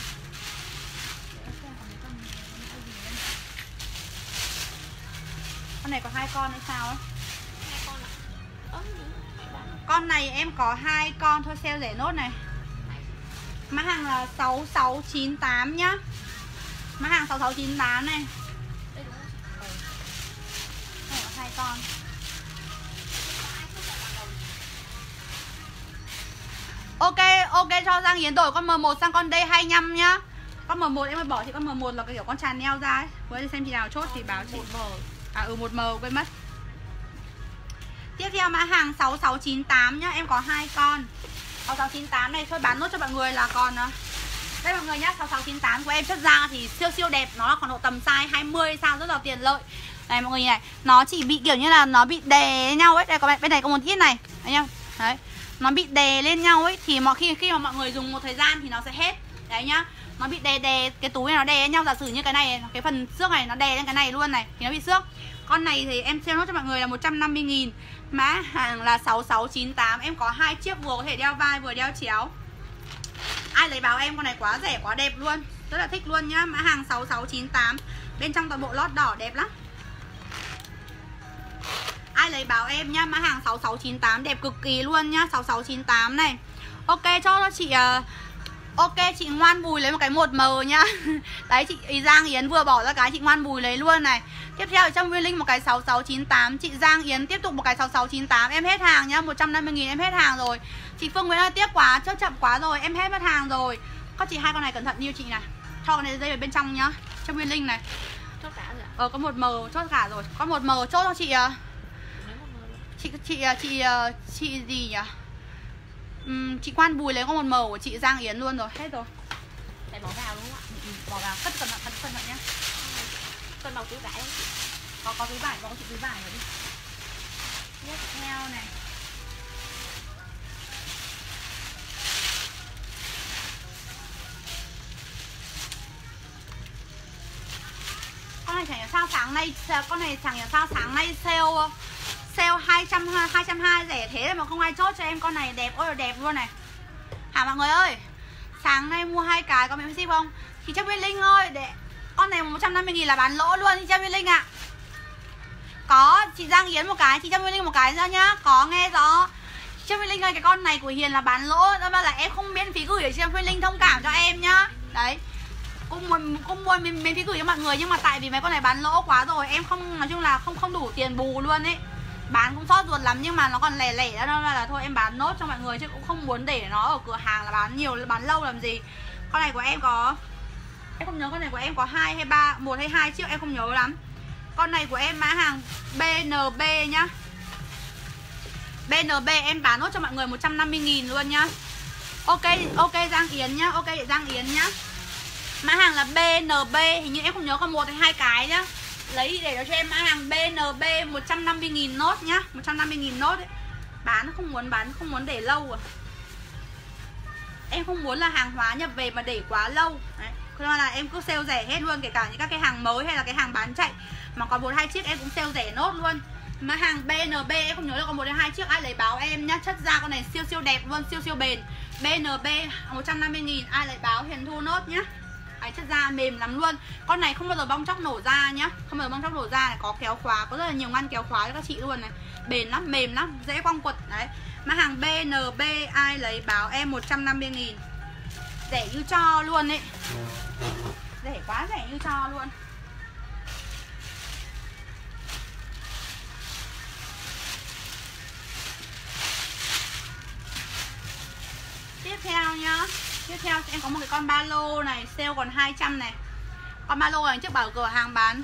Con này có hai con hay sao ấy? Hai con ạ. Ơ, con này em có hai con thôi, sale rẻ nốt này. Mã hàng là sáu sáu chín tám nhá. Mã hàng sáu sáu chín tám này. đây đúng không? Ừ. Này có hai con. Ok, ok cho Giang Yến đổi con M một sang con D hai mươi lăm nhá. Con M một em mới bỏ chị, con M một là cái kiểu con tràn neo ra ấy. Với xem chị nào chốt thì báo chị. một M. À ừ một M quên mất. Tiếp theo mã hàng sáu sáu chín tám nhá, em có hai con. sáu sáu chín tám này thôi bán nốt cho mọi người là còn đây mọi người nhá, sáu sáu chín tám của em chất da thì siêu siêu đẹp, nó là còn độ tầm size hai mươi sao, rất là tiền lợi. Này mọi người nhìn này, nó chỉ bị kiểu như là nó bị đè nhau ấy, đây có bên này có một ít này, thấy không? Đấy. Nó bị đè lên nhau ấy thì mọi khi khi mà mọi người dùng một thời gian thì nó sẽ hết. Đấy nhá. Nó bị đè đè cái túi này nó đè lên nhau, giả sử như cái này, cái phần xước này nó đè lên cái này luôn này thì nó bị xước. Con này thì em sale nốt cho mọi người là một trăm năm mươi nghìn. Mã hàng là sáu sáu chín tám, em có hai chiếc vừa có thể đeo vai vừa đeo chéo. Ai lấy báo em, con này quá rẻ quá đẹp luôn, rất là thích luôn nhá. Mã hàng sáu sáu chín tám, bên trong toàn bộ lót đỏ đẹp lắm. Ai lấy báo em nhá, mã hàng sáu sáu chín tám đẹp cực kỳ luôn nhá, sáu sáu chín tám này. Ok cho chị uh, ok chị Ngoan Bùi lấy một cái một M nhá. Đấy chị ý Giang Yến vừa bỏ ra cái chị Ngoan Bùi lấy luôn này. Tiếp theo ở trong Nguyên Linh một cái sáu sáu chín tám, chị Giang Yến tiếp tục một cái sáu sáu chín tám, em hết hàng nhá, một trăm năm mươi nghìn em hết hàng rồi. Chị Phương Nguyễn ơi tiếc quá, chớp chậm quá rồi, em hết mất hàng rồi. Các chị hai con này cẩn thận như chị này. Cho con này dây ở bên trong nhá, trong Nguyên Linh này. Chốt cả rồi ạ. Ờ có một mờ chốt cả rồi. Có một mờ chốt cho chị Chị chị chị chị gì nhỉ? Uhm, chị Quan Bùi lấy có một mờ của chị Giang Yến luôn rồi, hết rồi. Để bỏ vào đúng không ạ? Ừ, bỏ vào, cất cẩn thận, cẩn thận nhá. Cân bằng túi vải không chị? Có có túi vải, có chị túi vải rồi đi. Tiếp theo này. Con này chẳng hiểu sao sáng nay con này chẳng hiểu sao sáng nay sale sale hai trăm hai trăm hai mươi rẻ thế mà không ai chốt cho em con này đẹp ôi là đẹp luôn này. Hả mọi người ơi, sáng nay mua hai cái có miễn phí ship không? Thì chắc Viên Linh ơi, để con này một trăm năm mươi nghìn là bán lỗ luôn chị Viên Linh ạ. À. Có chị Giang Yến một cái, chị Trâm Viên Linh một cái ra nhá. Có nghe rõ. Chị Trâm Viên Linh ơi, cái con này của Hiền là bán lỗ, đó là em không miễn phí gửi để chị Trâm Viên Linh thông cảm cho em nhá. Đấy. Cũng muốn cũng muốn miễn, miễn phí gửi cho mọi người nhưng mà tại vì mấy con này bán lỗ quá rồi, em không nói chung là không không đủ tiền bù luôn ấy. Bán cũng sót ruột lắm nhưng mà nó còn lẻ lẻ đó, nên là thôi em bán nốt cho mọi người chứ cũng không muốn để nó ở cửa hàng là bán nhiều bán lâu làm gì. Con này của em có em không nhớ con này của em có hai hay ba, một hay hai chiếc em không nhớ lắm. Con này của em mã hàng bê en bê nhá. bê en bê em bán nốt cho mọi người một trăm năm mươi nghìn luôn nhá. Ok, ok Giang Yến nhá, ok Giang Yến nhá. Mã hàng là bê en bê, hình như em không nhớ còn một hay hai cái nhá. Lấy để cho em mã hàng bê en bê một trăm năm mươi nghìn nốt nhá, một trăm năm mươi nghìn nốt ấy. Bán không muốn bán không muốn để lâu à. Em không muốn là hàng hóa nhập về mà để quá lâu. Đấy. Cho nên là em cứ sale rẻ hết luôn, kể cả những các cái hàng mới hay là cái hàng bán chạy mà còn một hai chiếc em cũng sale rẻ nốt luôn. Mà hàng bê en bê em không nhớ là còn một hay hai chiếc, ai lấy báo em nhá. Chất da con này siêu siêu đẹp luôn, siêu siêu bền. bê en bê một trăm năm mươi nghìn, ai lấy báo Hiền thu nốt nhá. Đấy, chất da mềm lắm luôn. Con này không bao giờ bong chóc nổ da nhá. Không bao giờ bong chóc nổ da này, có kéo khóa, có rất là nhiều ngăn kéo khóa cho các chị luôn này. Bền lắm, mềm lắm, dễ quăng quật. Đấy. Mà hàng bê en bê ai lấy báo em một trăm năm mươi nghìn. Rẻ như cho luôn ấy. Rẻ quá rẻ như cho luôn. Tiếp theo nhá. Tiếp theo em có một cái con ba lô này, sale còn hai trăm này. Con ba lô này trước bảo cửa hàng bán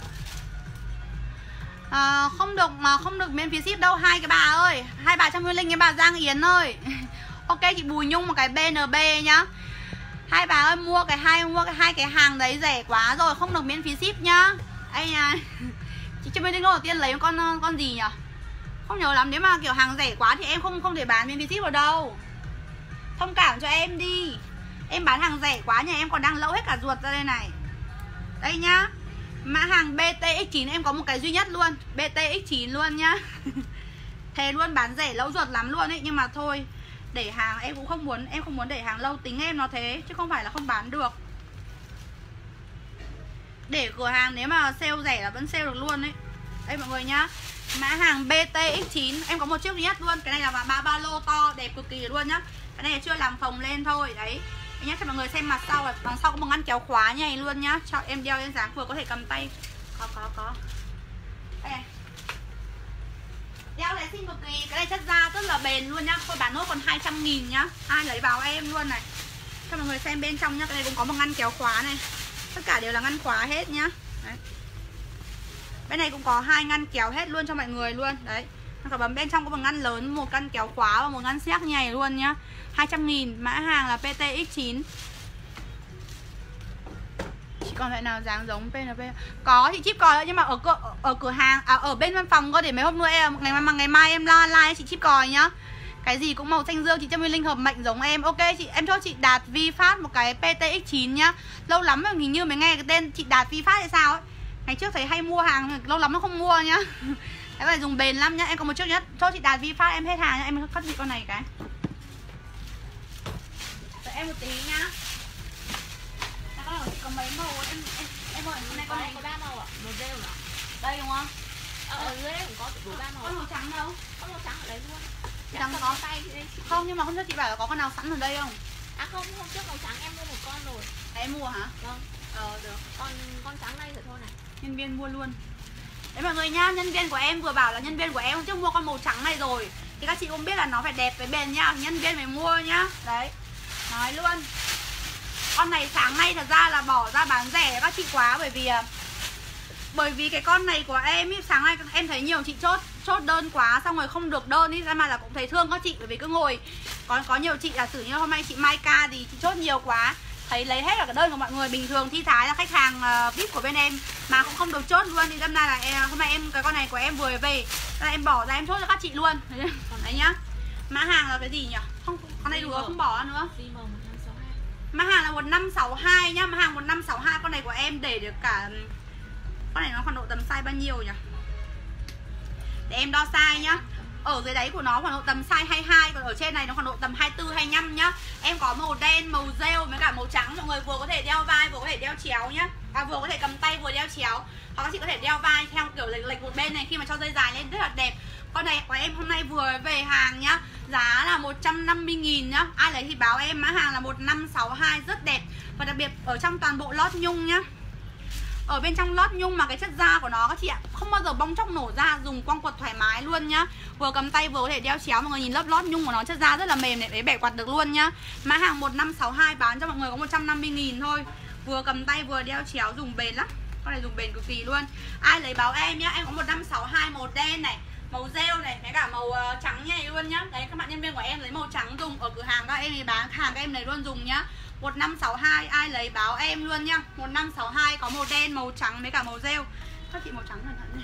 à, không được mà không được miễn phí ship đâu hai cái bà ơi. Hai bà trong Nguyên Linh, cái bà Giang Yến ơi. Ok chị Bùi Nhung một cái bê en bê nhá. Hai bà ơi mua cái hai mua cái hai cái hàng đấy rẻ quá rồi, không được miễn phí ship nhá. Đây nha. Chị chưa biết đến đầu tiên lấy con con gì nhỉ? Không nhớ lắm, nếu mà kiểu hàng rẻ quá thì em không không thể bán miễn phí ship vào đâu. Thông cảm cho em đi. Em bán hàng rẻ quá nhà em còn đang lỗ hết cả ruột ra đây này. Đây nhá. Mã hàng bê tê ích chín em có một cái duy nhất luôn, bê tê ích chín luôn nhá. Thế luôn, bán rẻ lỗ ruột lắm luôn ấy, nhưng mà thôi, để hàng em cũng không muốn, em không muốn để hàng lâu, tính em nó thế chứ không phải là không bán được. Để cửa hàng nếu mà sale rẻ là vẫn sale được luôn ấy. Đây mọi người nhá. Mã hàng bê tê ích chín em có một chiếc duy nhất luôn, cái này là ba ba lô to đẹp cực kỳ luôn nhá. Cái này chưa làm phồng lên thôi đấy. Em nhắc cho mọi người xem mặt sau là đằng sau có một ngăn kéo khóa như này luôn nhá. Cho em đeo lên dáng vừa có thể cầm tay. Có có có. Đây này. Đeo này xinh cực kỳ, cái này chất da rất là bền luôn nhá. Tôi bán nốt còn hai trăm nghìn nhá. Ai lấy báo em luôn này. Cho mọi người xem bên trong nhá, cái này cũng có một ngăn kéo khóa này. Tất cả đều là ngăn khóa hết nhá. Đấy. Bên này cũng có hai ngăn kéo hết luôn cho mọi người luôn. Đấy. Cả bấm bên trong có một ngăn lớn, một ngăn kéo khóa và một ngăn xéc như này luôn nhá. Hai trăm nghìn, mã hàng là pê tê ích chín. Chị còn loại nào dáng giống pê en bê? Có, chị chip còi nhưng mà ở cửa, ở cửa hàng, à, ở bên văn phòng cơ, để mấy hôm nữa em, ngày mai, ngày mai em lo like chị chip còi nhá. Cái gì cũng màu xanh dương, chị Trâm Nguyên Linh hợp mệnh giống em. Ok chị, em cho chị Đạt Vi Phát một cái pê tê ích chín nhá. Lâu lắm rồi hình như mới nghe cái tên chị Đạt Vi Phát hay sao ấy. Ngày trước thấy hay mua hàng, lâu lắm nó không mua nhá. Cái này dùng bền lắm nhá, em có một chiếc nhất. Cho chị Đạt Vi Phát em hết hàng nhá, em cắt chị con này cái. Đợi em một tí nhá. Cái con này của chị có mấy màu em em em ơi, con này con này có ba màu ạ, màu rêu ạ. Đây đúng không? Ờ, ở dưới đây cũng có đủ ba màu. Con màu trắng đâu? Có màu trắng ở đây luôn. Trắng có tay đây. Không, nhưng mà hôm trước chị bảo là có con nào sẵn ở đây không? À không, hôm trước màu trắng em mua một con rồi. À, em mua hả? Vâng. Ờ được. Con con trắng đây rồi thôi này. Nhân viên mua luôn. Đấy mọi người nhá, nhân viên của em vừa bảo là nhân viên của em hôm trước mua con màu trắng này rồi. Thì các chị cũng biết là nó phải đẹp với bền nhá, nhân viên phải mua nhá. Đấy. Nói luôn. Con này sáng nay thật ra là bỏ ra bán rẻ các chị quá, bởi vì Bởi vì cái con này của em ý, sáng nay em thấy nhiều chị chốt chốt đơn quá xong rồi không được đơn ý, ra mà là cũng thấy thương các chị, bởi vì cứ ngồi có có nhiều chị là xử như hôm nay chị Mai Ca thì chị chốt nhiều quá, thấy lấy hết là cái đơn của mọi người. Bình thường thi thái là khách hàng uh, vê i pê của bên em mà cũng không được chốt luôn, thì đâm ra là em, hôm nay em cái con này của em vừa về là em bỏ ra em chốt cho các chị luôn. Đấy nhá. Mã hàng là cái gì nhỉ? Không, con này được không bỏ nữa. Mã hàng là một năm sáu hai nhá, mã hàng một năm sáu hai. Con này của em để được cả, con này nó khoảng độ tầm size bao nhiêu nhỉ? Để em đo size nhá. Ở dưới đáy của nó khoảng độ tầm size hai mươi hai, còn ở trên này nó khoảng độ tầm hai mươi tư, hai mươi lăm nhá. Em có màu đen, màu rêu với cả màu trắng, mọi người vừa có thể đeo vai, vừa có thể đeo chéo nhá. À, vừa có thể cầm tay vừa đeo chéo. Hoặc các chị có thể đeo vai theo kiểu lệch lệch một bên này, khi mà cho dây dài lên rất là đẹp. Con này của em hôm nay vừa về hàng nhá. Giá là một trăm năm mươi nghìn nhá. Ai lấy thì báo em, mã hàng là một năm sáu hai, rất đẹp. Và đặc biệt ở trong toàn bộ lót nhung nhá. Ở bên trong lót nhung mà cái chất da của nó các chị ạ, không bao giờ bong chóc nổ ra, dùng quăng quật thoải mái luôn nhá. Vừa cầm tay vừa có thể đeo chéo, mọi người nhìn lớp lót nhung của nó, chất da rất là mềm để bẻ quạt được luôn nhá. Mã hàng một năm sáu hai bán cho mọi người có một trăm năm mươi nghìn thôi. Vừa cầm tay vừa đeo chéo, dùng bền lắm. Con này dùng bền cực kỳ luôn. Ai lấy báo em nhá, em có một năm sáu hai màu đen này, màu rêu này, với cả màu uh, trắng này luôn nhá. Đấy, các bạn nhân viên của em lấy màu trắng dùng ở cửa hàng các em thì bán hàng các em lấy luôn dùng nhá. Một năm sáu hai, ai lấy báo em luôn nhá. Một năm sáu hai có màu đen, màu trắng với cả màu rêu. Các chị màu trắng cẩn thận nha.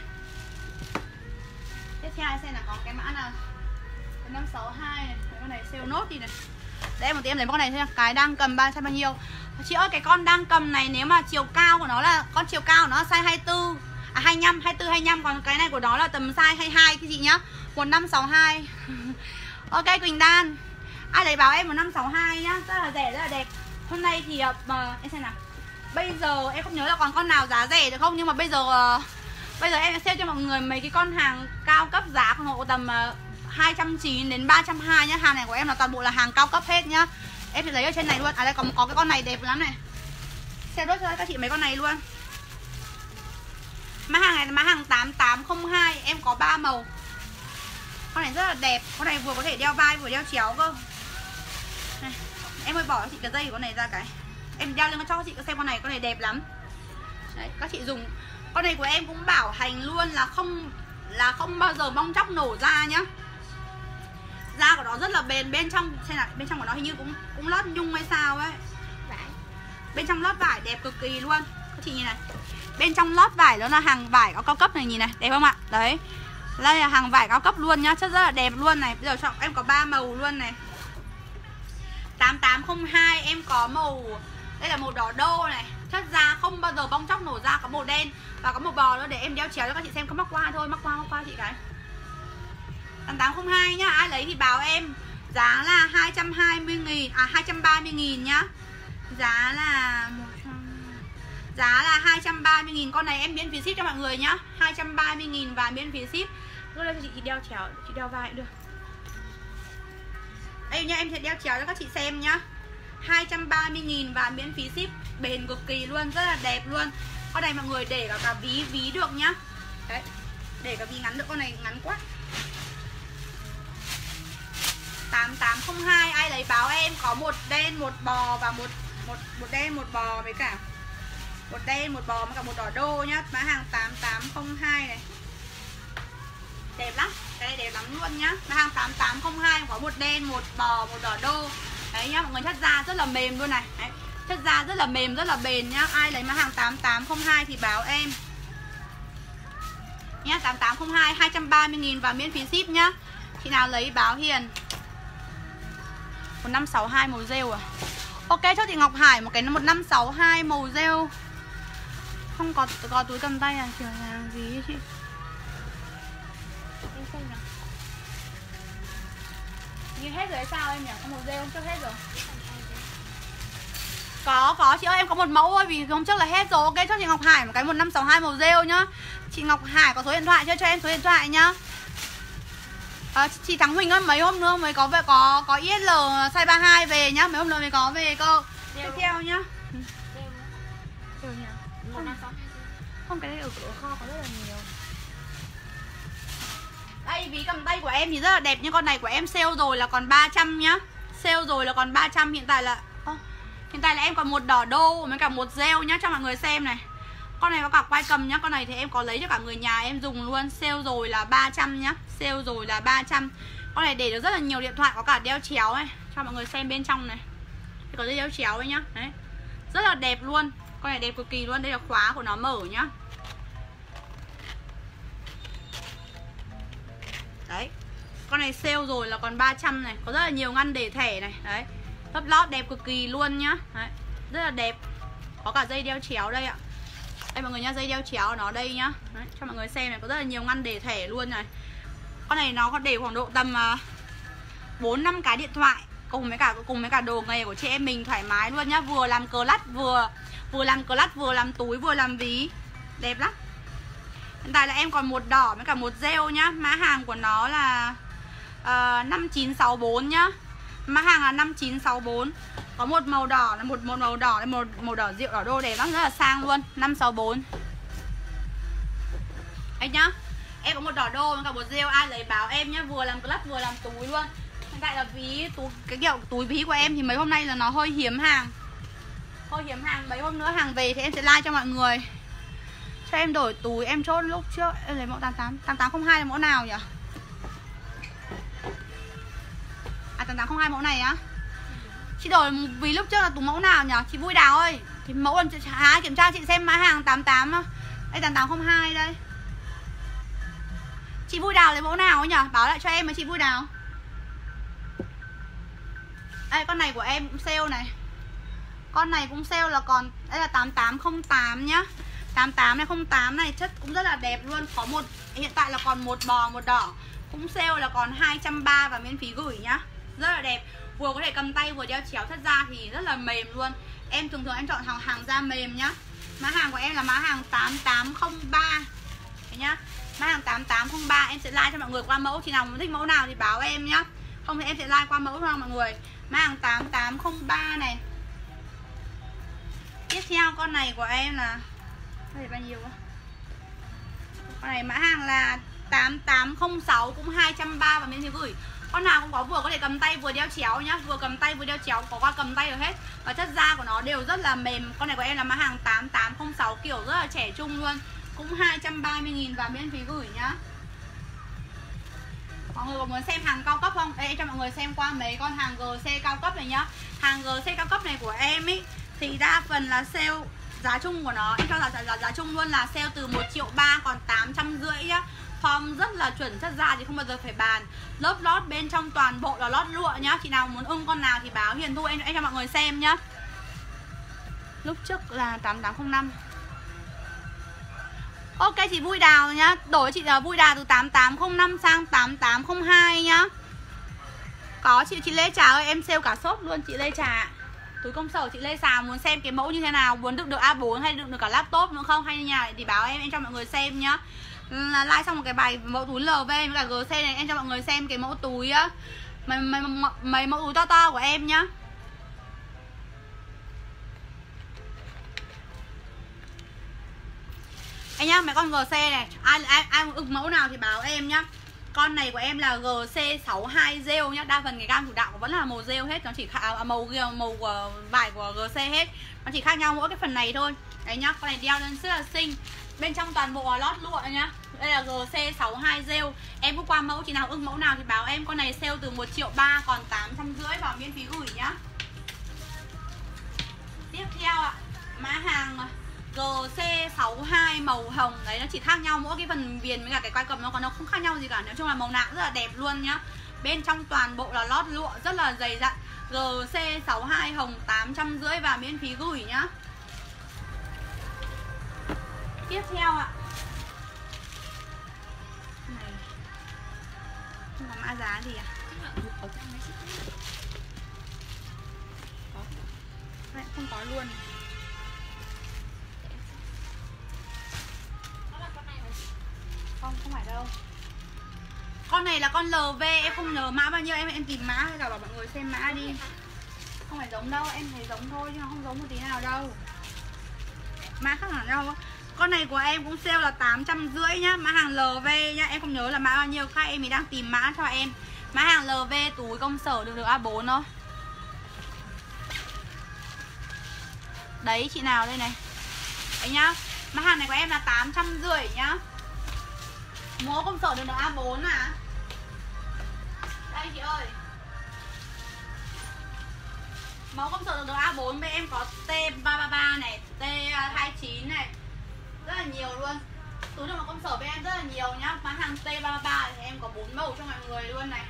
Tiếp theo xem là có cái mã nào. Một năm sáu hai này, cái con này sale nốt đi này. Để em một tí em lấy con này xem, cái đang cầm ba trăm bao nhiêu. Chị ơi, cái con đang cầm này nếu mà chiều cao của nó là, con chiều cao của nó là size hai mươi tư, à hai mươi lăm, hai mươi tư, hai mươi lăm, còn cái này của nó là tầm size hai mươi hai cái chị nhá. Một năm sáu hai. Ok Quỳnh Đan, ai lấy báo em một năm sáu hai nhá, rất là rẻ, rất là đẹp. Hôm nay thì uh, em xem nào. Bây giờ em không nhớ là còn con nào giá rẻ được không, nhưng mà bây giờ uh, bây giờ em sale cho mọi người mấy cái con hàng cao cấp giá khoảng độ tầm uh, hai trăm chín mươi đến ba trăm hai mươi nhá. Hàng này của em là toàn bộ là hàng cao cấp hết nhá. Em sẽ lấy ở trên này luôn. À đây có có cái con này đẹp lắm này. Sale đốt cho các chị mấy con này luôn. Mã hàng này là mã hàng tám tám không hai, em có ba màu. Con này rất là đẹp, con này vừa có thể đeo vai vừa đeo chéo cơ. Này, em ơi bỏ cho chị cái dây của con này ra cái. Em đeo lên cho các chị xem con này, con này đẹp lắm. Đấy, các chị dùng. Con này của em cũng bảo hành luôn là không là không bao giờ bong chóc nổ ra nhá. Da của nó rất là bền, bên trong xem nào, bên trong của nó hình như cũng cũng lót nhung hay sao ấy. Bên trong lót vải đẹp cực kỳ luôn. Các chị nhìn này. Bên trong lót vải đó là hàng vải có cao cấp này, nhìn này, đẹp không ạ? Đấy. Đây là hàng vải cao cấp luôn nhá, chất rất là đẹp luôn này. Bây giờ chọn em có ba màu luôn này. tám tám không hai em có màu, đây là màu đỏ đô này, chất da không bao giờ bong chóc nổ ra, có màu đen và có màu bò nữa để em đeo chéo cho các chị xem, có mắc qua thôi, mắc qua mắc qua chị cái. tám tám không hai nhá, ai lấy thì báo em. Giá là hai trăm hai mươi nghìn, à hai trăm ba mươi nghìn nhá. Giá là Giá là hai trăm ba mươi nghìn. Con này em miễn phí ship cho mọi người nhá. Hai trăm ba mươi nghìn và miễn phí ship. Đưa lên cho chị đeo chéo, chị đeo vai cũng được. Đây nhá, em sẽ đeo chéo cho các chị xem nhá. Hai trăm ba mươi nghìn và miễn phí ship. Bền cực kỳ luôn, rất là đẹp luôn. Con này mọi người để cả, cả ví ví được nhá. Đấy, để cả ví ngắn được, con này ngắn quá. Tám tám không hai, ai lấy báo em. Có một đen, một bò và một một một đen, một bò với cả một đen, một bò với cả một đỏ đô nhá. Mã hàng tám tám không hai này. Đẹp lắm, cái này đẹp lắm luôn nhá. Mã hàng tám tám không hai có một đen, một bò, một đỏ đô. Đấy nhá, mọi người, chất da rất là mềm luôn này. Đấy, chất da rất là mềm, rất là bền nhá. Ai lấy mã hàng tám tám không hai thì báo em nhá. Tám tám không hai, hai trăm ba mươi nghìn và miễn phí ship nhá. Chị nào lấy báo Hiền. Một năm sáu hai màu rêu à. Ok, cho chị Ngọc Hải một cái một năm sáu hai màu rêu. Không có, có túi cầm tay à, kiểu là gì chị? Em xem nào. Như hết rồi hay sao em nhỉ? Có màu rêu không? Trước hết rồi. Có, có chị ơi, em có một mẫu thôi vì hôm trước là hết rồi. Ok, cho chị Ngọc Hải một cái một năm sáu hai màu rêu nhá. Chị Ngọc Hải có số điện thoại chưa? Cho em số điện thoại nhá. À, chị Thắng Huỳnh ơi, mấy hôm nữa mới có về có có i ét lờ size ba mươi hai về nhá, mấy hôm nữa mới có về cơ. Tiếp theo nhá. Đều nhỉ? một năm sáu hai. Không, cái này ở cửa kho có rất là nhiều. Đây, ví cầm tay của em thì rất là đẹp, nhưng con này của em sale rồi là còn ba trăm nhá. Sale rồi là còn ba trăm, hiện tại là oh, hiện tại là em còn một đỏ đô với cả một gel nhá cho mọi người xem này. Con Con này có cả quai cầm nhá. Con này thì em có lấy cho cả người nhà em dùng luôn. Sale rồi là ba trăm nhá. Sale rồi là ba trăm. Con này để được rất là nhiều điện thoại. Có cả đeo chéo ấy. Cho mọi người xem bên trong này. Có dây đeo chéo ấy nhá. Đấy. Rất là đẹp luôn. Con này đẹp cực kỳ luôn. Đây là khóa của nó mở nhá. Đấy. Con này sale rồi là còn ba trăm này. Có rất là nhiều ngăn để thẻ này. Đấy. Lớp lót đẹp cực kỳ luôn nhá. Đấy. Rất là đẹp. Có cả dây đeo chéo đây ạ. Đây mọi người nhá, dây đeo chéo của nó đây nhá. Đấy, cho mọi người xem này, có rất là nhiều ngăn để thẻ luôn này. Con này nó có để khoảng độ tầm bốn năm cái điện thoại cùng với cả cùng với cả đồ nghề của chị em mình thoải mái luôn nhá, vừa làm cờ lắt vừa vừa làm cờ lắt vừa làm túi vừa làm ví. Đẹp lắm. Hiện tại là em còn một đỏ với cả một rêu nhá. Mã hàng của nó là uh, năm chín sáu bốn nhá. Mã hàng là năm chín sáu bốn. Có một màu đỏ, một một màu đỏ, một màu đỏ rượu đỏ đô đẹp lắm, rất là sang luôn. Năm sáu bốn. Anh nhá. Em có một đỏ đô với cả một rêu, ai lấy báo em nhá, vừa làm clutch vừa làm túi luôn. Hiện tại là ví túi, cái kiểu túi ví của em thì mấy hôm nay là nó hơi hiếm hàng. Hơi hiếm hàng, mấy hôm nữa hàng về thì em sẽ like cho mọi người. Cho em đổi túi, em chốt lúc trước em lấy mẫu tám tám tám tám không hai là mẫu nào nhỉ? À tám tám không hai mẫu này á. Chị đổi vì lúc trước là túi mẫu nào nhỉ? Chị Vui Đào ơi. Thì mẫu là há kiểm tra chị xem mã hàng tám tám. Đây tám tám không hai đây. Chị Vui Đào lấy mẫu nào ấy nhỉ? Báo lại cho em với chị Vui Đào. Đây con này của em cũng sale này. Con này cũng sale là còn đây là tám tám không tám nhá. tám tám này không tám này chất cũng rất là đẹp luôn. Có một hiện tại là còn một bò một đỏ. Cũng sale là còn hai trăm ba mươi và miễn phí gửi nhá. Rất là đẹp. Vừa có thể cầm tay vừa đeo chéo thắt da thì rất là mềm luôn. Em thường thường em chọn hàng hàng da mềm nhá. Mã hàng của em là mã hàng tám tám không ba. Đấy nhá. Mã hàng tám tám không ba. Em sẽ like cho mọi người qua mẫu. Khi nào thích mẫu nào thì báo em nhá. Không thì em sẽ like qua mẫu cho mọi người. Mã hàng tám tám không ba này. Tiếp theo con này của em là đây bao nhiêu á? Con này mã hàng là tám tám không sáu, cũng hai trăm ba mươi và miễn phí gửi. Con nào cũng có, vừa có thể cầm tay vừa đeo chéo nhá. Vừa cầm tay vừa đeo chéo, có qua cầm tay được hết. Và chất da của nó đều rất là mềm. Con này của em là mã hàng tám tám không sáu, kiểu rất là trẻ trung luôn. Cũng hai trăm ba mươi nghìn và miễn phí gửi nhá. Mọi người có muốn xem hàng cao cấp không? Đây em cho mọi người xem qua mấy con hàng giê xê cao cấp này nhá. Hàng giê xê cao cấp này của em ý thì đa phần là sale giá chung của nó. Em cho là giá, giá chung luôn là sale từ một triệu ba còn tám trăm rưỡi nhá. Form rất là chuẩn, chất da thì không bao giờ phải bàn. Lớp lót bên trong toàn bộ là lót lụa nhá. Chị nào muốn ưng con nào thì báo Hiền Thu em, em cho mọi người xem nhá. Lúc trước là tám tám không năm. Ok chị Vui Đào nhá. Đổi chị là Vui Đào từ tám tám không năm sang tám tám không hai nhá. Có chị chị Lê Trà ơi, em sale cả shop luôn chị Lê Trà. Túi công sở chị Lê Trà muốn xem cái mẫu như thế nào, muốn được được A bốn hay được được cả laptop nữa không hay như nhà thì báo em, em cho mọi người xem nhá. Là like xong một cái bài mẫu túi lờ vê với cả giê xê này, em cho mọi người xem cái mẫu túi á. Mấy, mấy, mấy mẫu túi to to của em nhá. Anh nhá, mấy con giê xê này, ai ai ai ưng mẫu nào thì báo em nhá. Con này của em là giê xê sáu hai rêu nhá, đa phần cái gam chủ đạo vẫn là màu rêu hết, nó chỉ khá, à, màu màu của vải của giê xê hết. Nó chỉ khác nhau mỗi cái phần này thôi. Đấy nhá, con này đeo lên rất là xinh. Bên trong toàn bộ là lót lụa nhá. Đây là giê xê sáu hai rêu. Em cứ qua mẫu, chị nào ưng mẫu nào thì báo em. Con này sale từ một triệu ba còn tám trăm rưỡi và miễn phí gửi nhá. Tiếp theo ạ, mã hàng giê xê sáu hai màu hồng. Đấy, nó chỉ khác nhau mỗi cái phần viền với cả cái quai cầm, nó còn nó không khác nhau gì cả. Nói chung là màu nào rất là đẹp luôn nhá. Bên trong toàn bộ là lót lụa rất là dày dặn. giê xê sáu hai hồng tám trăm rưỡi và miễn phí gửi nhá. Tiếp theo ạ, này không có mã giá gì à? Đấy, không có luôn. Không, không phải đâu. Con này là con lờ vê, em không nhớ mã bao nhiêu, em em tìm mã hay cả bảo mọi người xem mã đi. Không phải giống đâu, em thấy giống thôi chứ nó không giống một tí nào đâu. Mã khác hẳn đâu. Con này của em cũng sale là tám trăm rưỡi nhá, mã hàng lờ vê nhá, em không nhớ là mã bao nhiêu, các em mình đang tìm mã cho em. Mã hàng lờ vê túi công sở được được A bốn thôi. Đấy chị nào đây này. Đấy nhá. Mặt hàng này của em là tám trăm rưỡi nhá. Múa công sở được được A bốn à. Đây chị ơi, mẫu công sở được A bốn bên em có T ba ba ba này, T hai chín này, rất là nhiều luôn. Túi được công sở bên em rất là nhiều nhá. Bán hàng T ba ba ba thì em có bốn màu cho mọi người luôn này.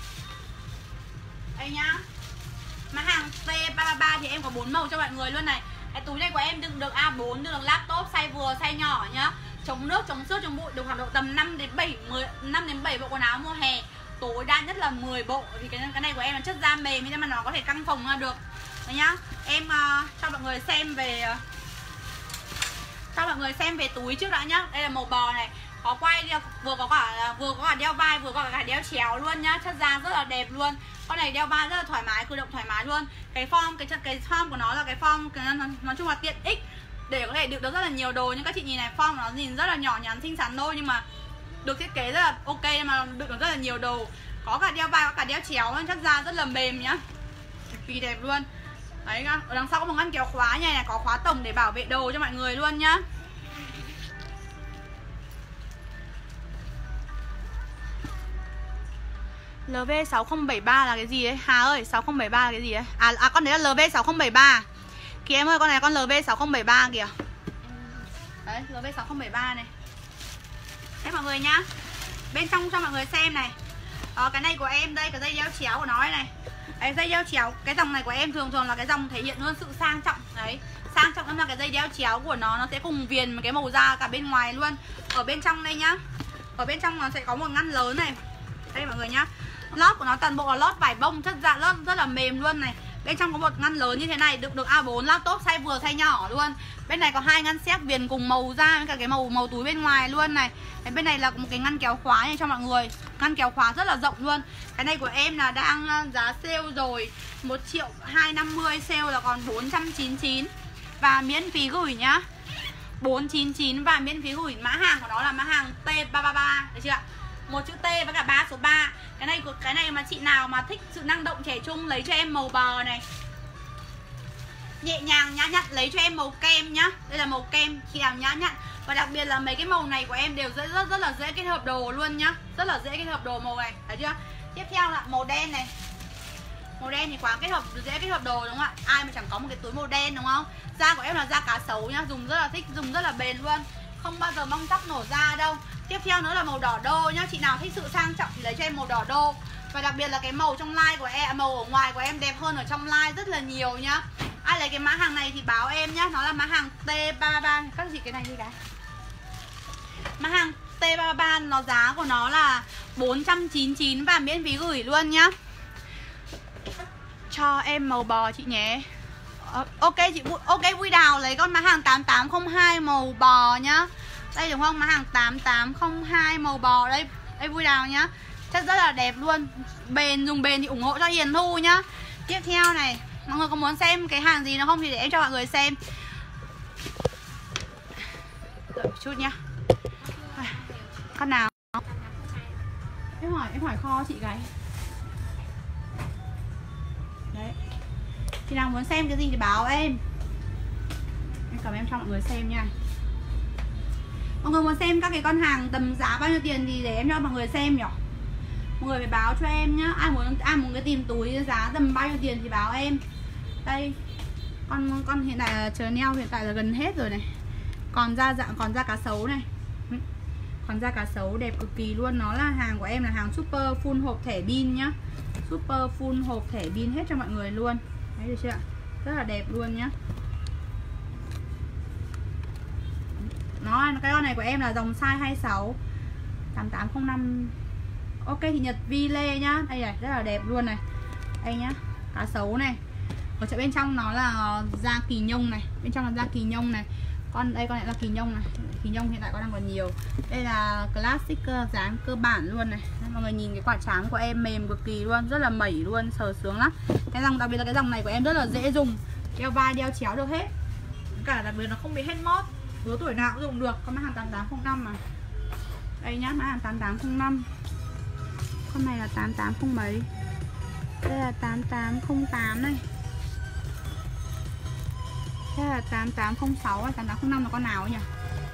Đây nhá. Bán hàng T ba ba ba thì em có bốn màu cho mọi người luôn này. Cái túi này của em đựng được A bốn, đựng được laptop size vừa, size nhỏ nhá. Chống nước, chống xước, chống bụi, được hoạt động tầm năm đến bảy mười năm đến bảy bộ quần áo mùa hè. Tối đa nhất là mười bộ. Thì cái cái này của em là chất da mềm nên mà nó có thể căng phồng ra được. Đấy nhá. Em uh, cho mọi người xem về uh, cho mọi người xem về túi trước đã nhá. Đây là màu bò này. Có quay đeo, vừa có cả vừa có cả đeo vai, vừa có cả đeo chéo luôn nhá. Chất da rất là đẹp luôn. Con này đeo vai rất là thoải mái, cử động thoải mái luôn. Cái form cái cái form của nó là cái form cái, nói chung là tiện ích để có thể đựng được rất là nhiều đồ. Nhưng các chị nhìn này, form nó nhìn rất là nhỏ nhắn xinh xắn thôi nhưng mà được thiết kế rất là ok mà đựng được rất là nhiều đồ. Có cả đeo vai, có cả đeo chéo luôn, chất da rất là mềm nhá. Cực kỳ đẹp luôn. Đấy, ở đằng sau có một ngăn kéo khóa như này, có khóa tổng để bảo vệ đồ cho mọi người luôn nhá. L V sáu không bảy ba là cái gì đấy? Hà ơi, sáu không bảy ba là cái gì đấy? À, à con đấy là L V sáu không bảy ba. Kìa em ơi, con này là con L V sáu không bảy ba kìa. Đấy, L V sáu không bảy ba này. Đấy mọi người nhá. Bên trong cho mọi người xem này. Ờ, cái này của em đây, cái dây đeo chéo của nó đây này. Đấy, dây đeo chéo, cái dòng này của em thường thường là cái dòng thể hiện luôn sự sang trọng. Đấy, sang trọng lắm là cái dây đeo chéo của nó nó sẽ cùng viền một cái màu da cả bên ngoài luôn. Ở bên trong đây nhá. Ở bên trong nó sẽ có một ngăn lớn này. Đây mọi người nhá. Lót của nó toàn bộ là lót vải bông, chất dạ lót rất là mềm luôn này. Bên trong có một ngăn lớn như thế này, đựng được A bốn laptop size vừa size nhỏ luôn. Bên này có hai ngăn xếp viền cùng màu da với cả cái màu màu túi bên ngoài luôn này. Cái bên này là một cái ngăn kéo khóa này cho mọi người. Ngăn kéo khóa rất là rộng luôn. Cái này của em là đang giá sale rồi, một triệu hai trăm năm mươi, sale là còn bốn trăm chín mươi chín và miễn phí gửi nhá. bốn trăm chín mươi chín và miễn phí gửi. Mã hàng của nó là mã hàng T ba ba ba, được chưa ạ? Một chữ T với cả ba số ba. Cái này cái này mà chị nào mà thích sự năng động trẻ trung lấy cho em màu bò này. Nhẹ nhàng nhã nhặn lấy cho em màu kem nhá. Đây là màu kem, chị nào nhã nhặn. Và đặc biệt là mấy cái màu này của em đều rất rất rất là dễ kết hợp đồ luôn nhá. Rất là dễ kết hợp đồ màu này, thấy chưa? Tiếp theo là màu đen này. Màu đen thì quá kết hợp, dễ kết hợp đồ đúng không ạ? Ai mà chẳng có một cái túi màu đen đúng không? Da của em là da cá sấu nhá, dùng rất là thích, dùng rất là bền luôn. Không bao giờ mong tóc nổ da đâu. Tiếp theo nữa là màu đỏ đô nhá. Chị nào thích sự sang trọng thì lấy cho em màu đỏ đô. Và đặc biệt là cái màu trong line của em, màu ở ngoài của em đẹp hơn ở trong line rất là nhiều nhá. Ai lấy cái mã hàng này thì báo em nhá. Nó là mã hàng T ba ba ba. Các chị cái này đi cái mã hàng T ba ba ba, nó giá của nó là bốn trăm chín mươi chín và miễn phí gửi luôn nhá. Cho em màu bò chị nhé. Ok chị, ok Vui Đào lấy con mã hàng tám tám không hai màu bò nhá. Đây đúng không? Mã hàng tám tám không hai màu bò đây. Đây Vui Đào nhá. Chất rất là đẹp luôn. Bền, dùng bền thì ủng hộ cho Hiền Thu nhá. Tiếp theo này, mọi người có muốn xem cái hàng gì nữa không thì để em cho mọi người xem. Đợi một chút nhá. Con nào? Em hỏi em hỏi kho chị cái. Đấy. Chị nào muốn xem cái gì thì báo em. Em cầm em cho mọi người xem nha. Mọi người muốn xem các cái con hàng tầm giá bao nhiêu tiền thì để em cho mọi người xem nhỉ. Mọi người phải báo cho em nhá. Ai muốn ai muốn cái tìm túi giá tầm bao nhiêu tiền thì báo em. Đây. Con con hiện tại là chờ neo hiện tại là gần hết rồi này. Còn da dạng còn da cá sấu này. Còn da cá sấu đẹp cực kỳ luôn. Nó là hàng của em là hàng super full hộp thẻ pin nhá. Super full hộp thẻ pin hết cho mọi người luôn. Đấy được chưa ạ? Rất là đẹp luôn nhá. Nó cái con này của em là dòng size hai mươi sáu tám tám không năm. Ok thì Nhật Vi Lê nhá. Đây này, rất là đẹp luôn này. Đây nhá, cá sấu này. Ở chỗ bên trong nó là da kỳ nhông này. Bên trong là da kỳ nhông này. Con đây con này là kỳ nhông này. Kỳ nhông hiện tại con đang còn nhiều. Đây là classic dáng cơ bản luôn này. Đây, mọi người nhìn cái quả trắng của em mềm cực kỳ luôn, rất là mẩy luôn, sờ sướng lắm. Cái dòng đặc biệt là cái dòng này của em rất là dễ dùng, đeo vai đeo chéo được hết. Cả đặc biệt nó không bị hết mót, lứa tuổi nào cũng dùng được. Con mã hàng tám tám không năm mà. Đây nhá, mã hàng tám tám không năm. Con này là tám tám không mấy. Đây là tám tám không tám này. Đây là tám tám không sáu, tám tám không năm là con nào nhỉ?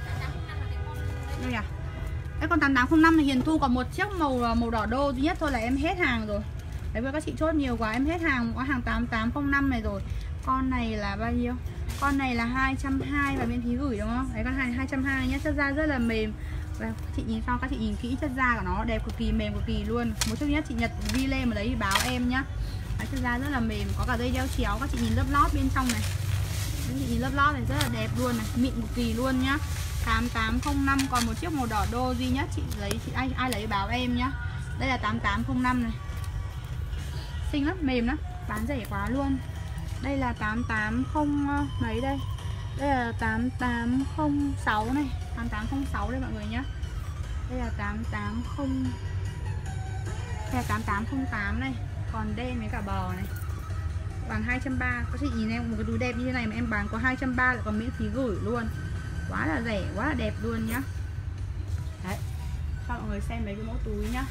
Đây à. Cái con tám tám không năm này Hiền Thu còn một chiếc màu màu đỏ đô duy nhất thôi là em hết hàng rồi. Đấy, với các chị chốt nhiều quá em hết hàng, có hàng tám tám không năm này rồi. Con này là bao nhiêu? Con này là hai trăm hai mươi và miễn phí gửi đúng không? Đấy, con này hai trăm hai mươi nhé, chất da rất là mềm. Và các chị nhìn sau, các chị nhìn kỹ chất da của nó đẹp cực kỳ, mềm cực kỳ luôn. Một chút nhất chị Nhật ghi lên mà đấy thì báo em nhá. Đấy, chất da rất là mềm, có cả dây đeo chéo, các chị nhìn lớp lót bên trong này. Các chị nhìn lớp lót này rất là đẹp luôn này, mịn cực kỳ luôn nhá. Tám tám không năm còn một chiếc màu đỏ đô duy nhất, chị lấy chị ai ai lấy báo em nhá. Đây là tám tám không năm này. Xinh lắm, mềm lắm, bán rẻ quá luôn. Đây là tám tám không mấy đây. Đây là tám tám không sáu này, tám tám không sáu đây mọi người nhá. Đây là tám tám không Đây là tám tám không tám này, còn đen với cả bò này. Bằng hai trăm ba mươi. Có chị nhìn em một cái túi đẹp như thế này mà em bán có hai trăm ba mươi lại còn miễn phí gửi luôn. Quá là rẻ, quá là đẹp luôn nhá. Đấy. Cho mọi người xem mấy cái mẫu túi nhá.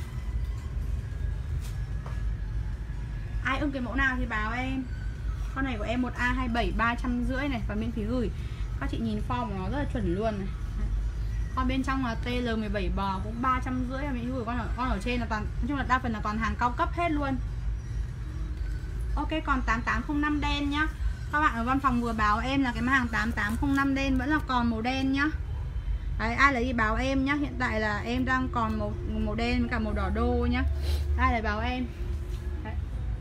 Ai ưng cái mẫu nào thì báo em. Con này của em một A hai bảy ba trăm rưỡi này và miễn phí gửi. Các chị nhìn form của nó rất là chuẩn luôn này. Con bên trong là T L mười bảy bò cũng ba trăm rưỡi và miễn phí gửi. Con ở, con ở trên là toàn, nói chung là đa phần là toàn hàng cao cấp hết luôn. Ok, còn tám tám không năm đen nhá. Các bạn ở văn phòng vừa báo em là cái mã hàng tám tám không năm đen vẫn là còn màu đen nhá. Đấy, ai lấy thì báo em nhá. Hiện tại là em đang còn màu, màu đen với cả màu đỏ đô nhá. Ai lấy báo em. Đấy.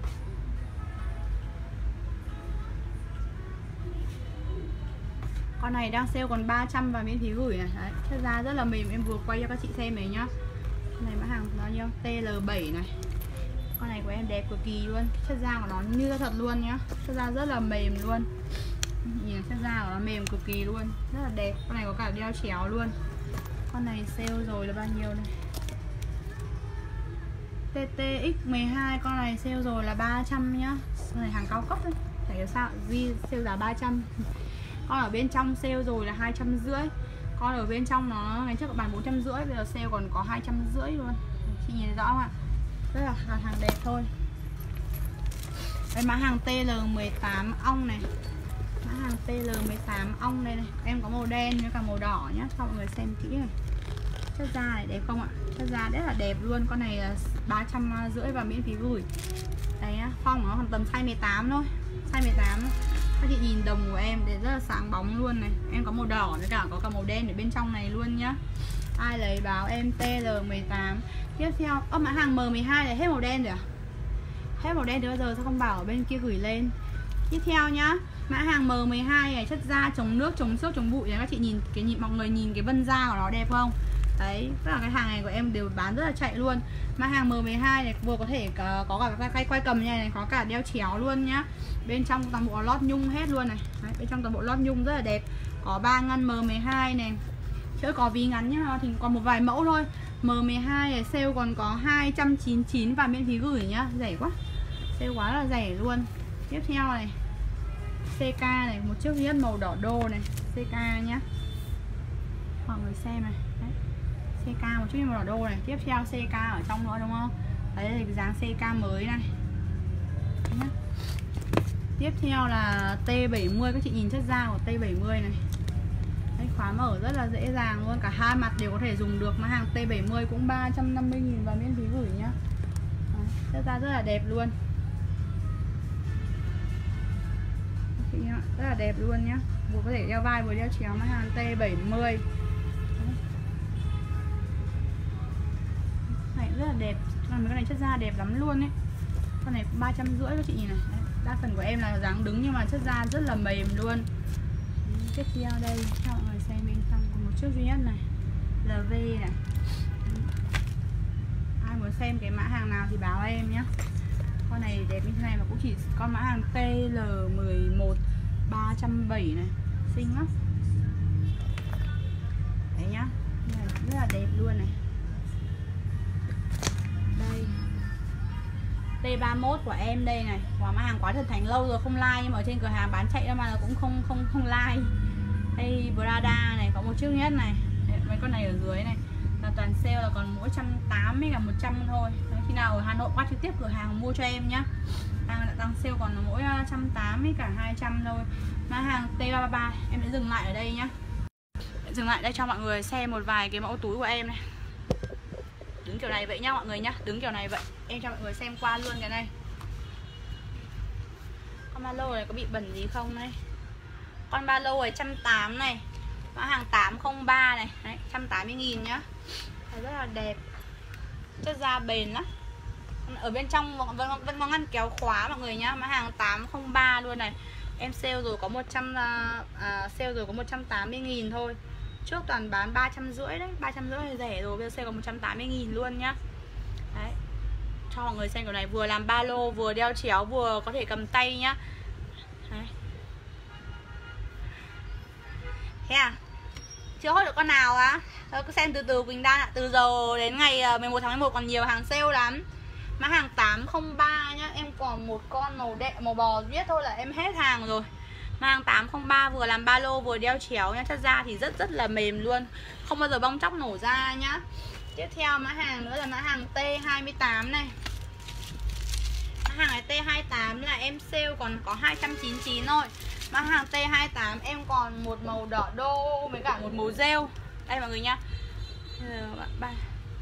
Con này đang sale còn ba trăm và miễn phí gửi này. Đấy, chất da rất là mềm, em vừa quay cho các chị xem này nhá. Con này mã hàng bao nhiêu? T L bảy này. Con này của em đẹp cực kỳ luôn, chất da của nó như thật luôn nhá, chất da rất là mềm luôn. Nhìn chất da của nó mềm cực kỳ luôn, rất là đẹp. Con này có cả đeo chéo luôn. Con này sale rồi là bao nhiêu này? T T X mười hai con này sale rồi là ba trăm nhá. Con này hàng cao cấp đấy, phải hiểu sao Di sale giá ba trăm. Con ở bên trong sale rồi là hai trăm rưỡi. Con ở bên trong nó ngày trước bán bốn trăm rưỡi, bây giờ sale còn có hai trăm rưỡi luôn. Chị nhìn rõ không ạ? Rất là hàng, hàng đẹp thôi. Đây mã hàng T L mười tám ong này. Mã hàng T L mười tám ong đây này. Em có màu đen với cả màu đỏ nhá, cho mọi người xem kỹ này. Chất da này đẹp không ạ? Chất da rất là đẹp luôn. Con này là ba trăm rưỡi và miễn phí gửi. Đấy á, phong nó còn tầm size mười tám thôi. Size mười tám thôi. Các chị nhìn đồng của em để rất là sáng bóng luôn này. Em có màu đỏ với cả có cả màu đen ở bên trong này luôn nhá. Ai lấy báo em T L mười tám. Tiếp theo, ơ mã hàng M mười hai này hết màu đen rồi à? Hết màu đen từ bao giờ sao không bảo ở bên kia gửi lên. Tiếp theo nhá, mã hàng M mười hai này chất da chống nước, chống xước, chống bụi này. Các chị nhìn cái nhìn mọi người nhìn cái vân da của nó đẹp không? Đấy, tất cả cái hàng này của em đều bán rất là chạy luôn. Mã hàng M mười hai này vừa có thể có, có cả cái quay cầm như này, có cả đeo chéo luôn nhá. Bên trong toàn bộ lót nhung hết luôn này. Đấy, bên trong toàn bộ lót nhung rất là đẹp. Có ba ngăn M mười hai này. Chứ có ví ngắn nhá, thì còn một vài mẫu thôi. M mười hai này sale còn có hai trăm chín mươi chín và miễn phí gửi nhá, rẻ quá. Sale quá là rẻ luôn. Tiếp theo này, C K này, một chiếc duy nhất màu đỏ đô này, C K nhá. Mọi người xem này. Đấy. C K một chiếc màu đỏ đô này, tiếp theo C K ở trong nữa đúng không? Đấy là cái dáng C K mới này. Nhá. Tiếp theo là T bảy mươi, các chị nhìn chất da của T bảy mươi này. Đấy, khóa mở rất là dễ dàng luôn, cả hai mặt đều có thể dùng được. Mã hàng T bảy mươi cũng ba trăm năm mươi nghìn và miễn phí gửi nhá. Đấy, chất da rất là đẹp luôn. Rất là đẹp luôn nhá. Vừa có thể đeo vai vừa đeo chéo. Mã hàng T bảy mươi. Này rất là đẹp. Mấy cái này chất da đẹp lắm luôn ấy. Con này cũng ba trăm rưỡi các chị nhìn này. Đấy, đa phần của em là dáng đứng nhưng mà chất da rất là mềm luôn. Tiếp theo đây cho mọi người xem bên trong còn một chiếc duy nhất này, L V này. Ai muốn xem cái mã hàng nào thì báo em nhé. Con này đẹp như thế này mà cũng chỉ con mã hàng T L mười một ba trăm bảy mươi này, xinh lắm. Đấy nhá, rất là đẹp luôn này. Đây T ba mươi mốt của em đây này, và mã hàng Quá Thần Thành lâu rồi không like nhưng mà ở trên cửa hàng bán chạy ra mà cũng không không không like. Đây Prada này có một chiếc nhất này. Mấy con này ở dưới này là toàn sale là còn mỗi một trăm tám mươi cả một trăm thôi. Đấy, khi nào ở Hà Nội qua trực tiếp cửa hàng mua cho em nhá. Đang đang sale còn là mỗi một trăm tám mươi cả hai trăm thôi. Mã hàng T ba mươi ba em sẽ dừng lại ở đây nhá. Dừng lại đây cho mọi người xem một vài cái mẫu túi của em này. Đứng kiểu này vậy nhá mọi người nhá. Đứng kiểu này vậy. Em cho mọi người xem qua luôn cái này. Con ba lô này có bị bẩn gì không đây? Con ba lô này một trăm tám mươi này. Mã hàng tám không ba này. Đấy, một trăm tám mươi nghìn nhá. Đấy, rất là đẹp. Chất da bền lắm. Ở bên trong vẫn, vẫn, vẫn có ngăn kéo khóa mọi người nhá. Mã hàng tám không ba luôn này. Em sale rồi có một trăm à, sale rồi có một trăm tám mươi nghìn thôi. Trước toàn bán ba trăm rưỡi đấy, ba trăm rưỡi là rẻ rồi, bây giờ sale có một trăm tám mươi nghìn luôn nhá. Đấy. Cho mọi người xem kiểu này, vừa làm ba lô, vừa đeo chéo, vừa có thể cầm tay nhá. Đấy. Thế à? Chưa hốt được con nào á? Thôi cứ xem từ từ Quỳnh Đan ạ. Từ giờ đến ngày mười một tháng mười một còn nhiều hàng sale lắm. Mã hàng tám không ba nhá. Em còn một con màu đệ, màu bò viết thôi là em hết hàng rồi. Mã hàng tám không ba vừa làm ba lô vừa đeo chéo nhá. Chất da thì rất rất là mềm luôn. Không bao giờ bong chóc nổ ra nhá. Tiếp theo mã hàng nữa là mã hàng T hai mươi tám này. Mã hàng này T hai mươi tám là em sale còn có hai trăm chín mươi chín thôi. Mã hàng T hai mươi tám em còn một màu đỏ đô với cả một màu rêu. Đây mọi người nhá. Bạn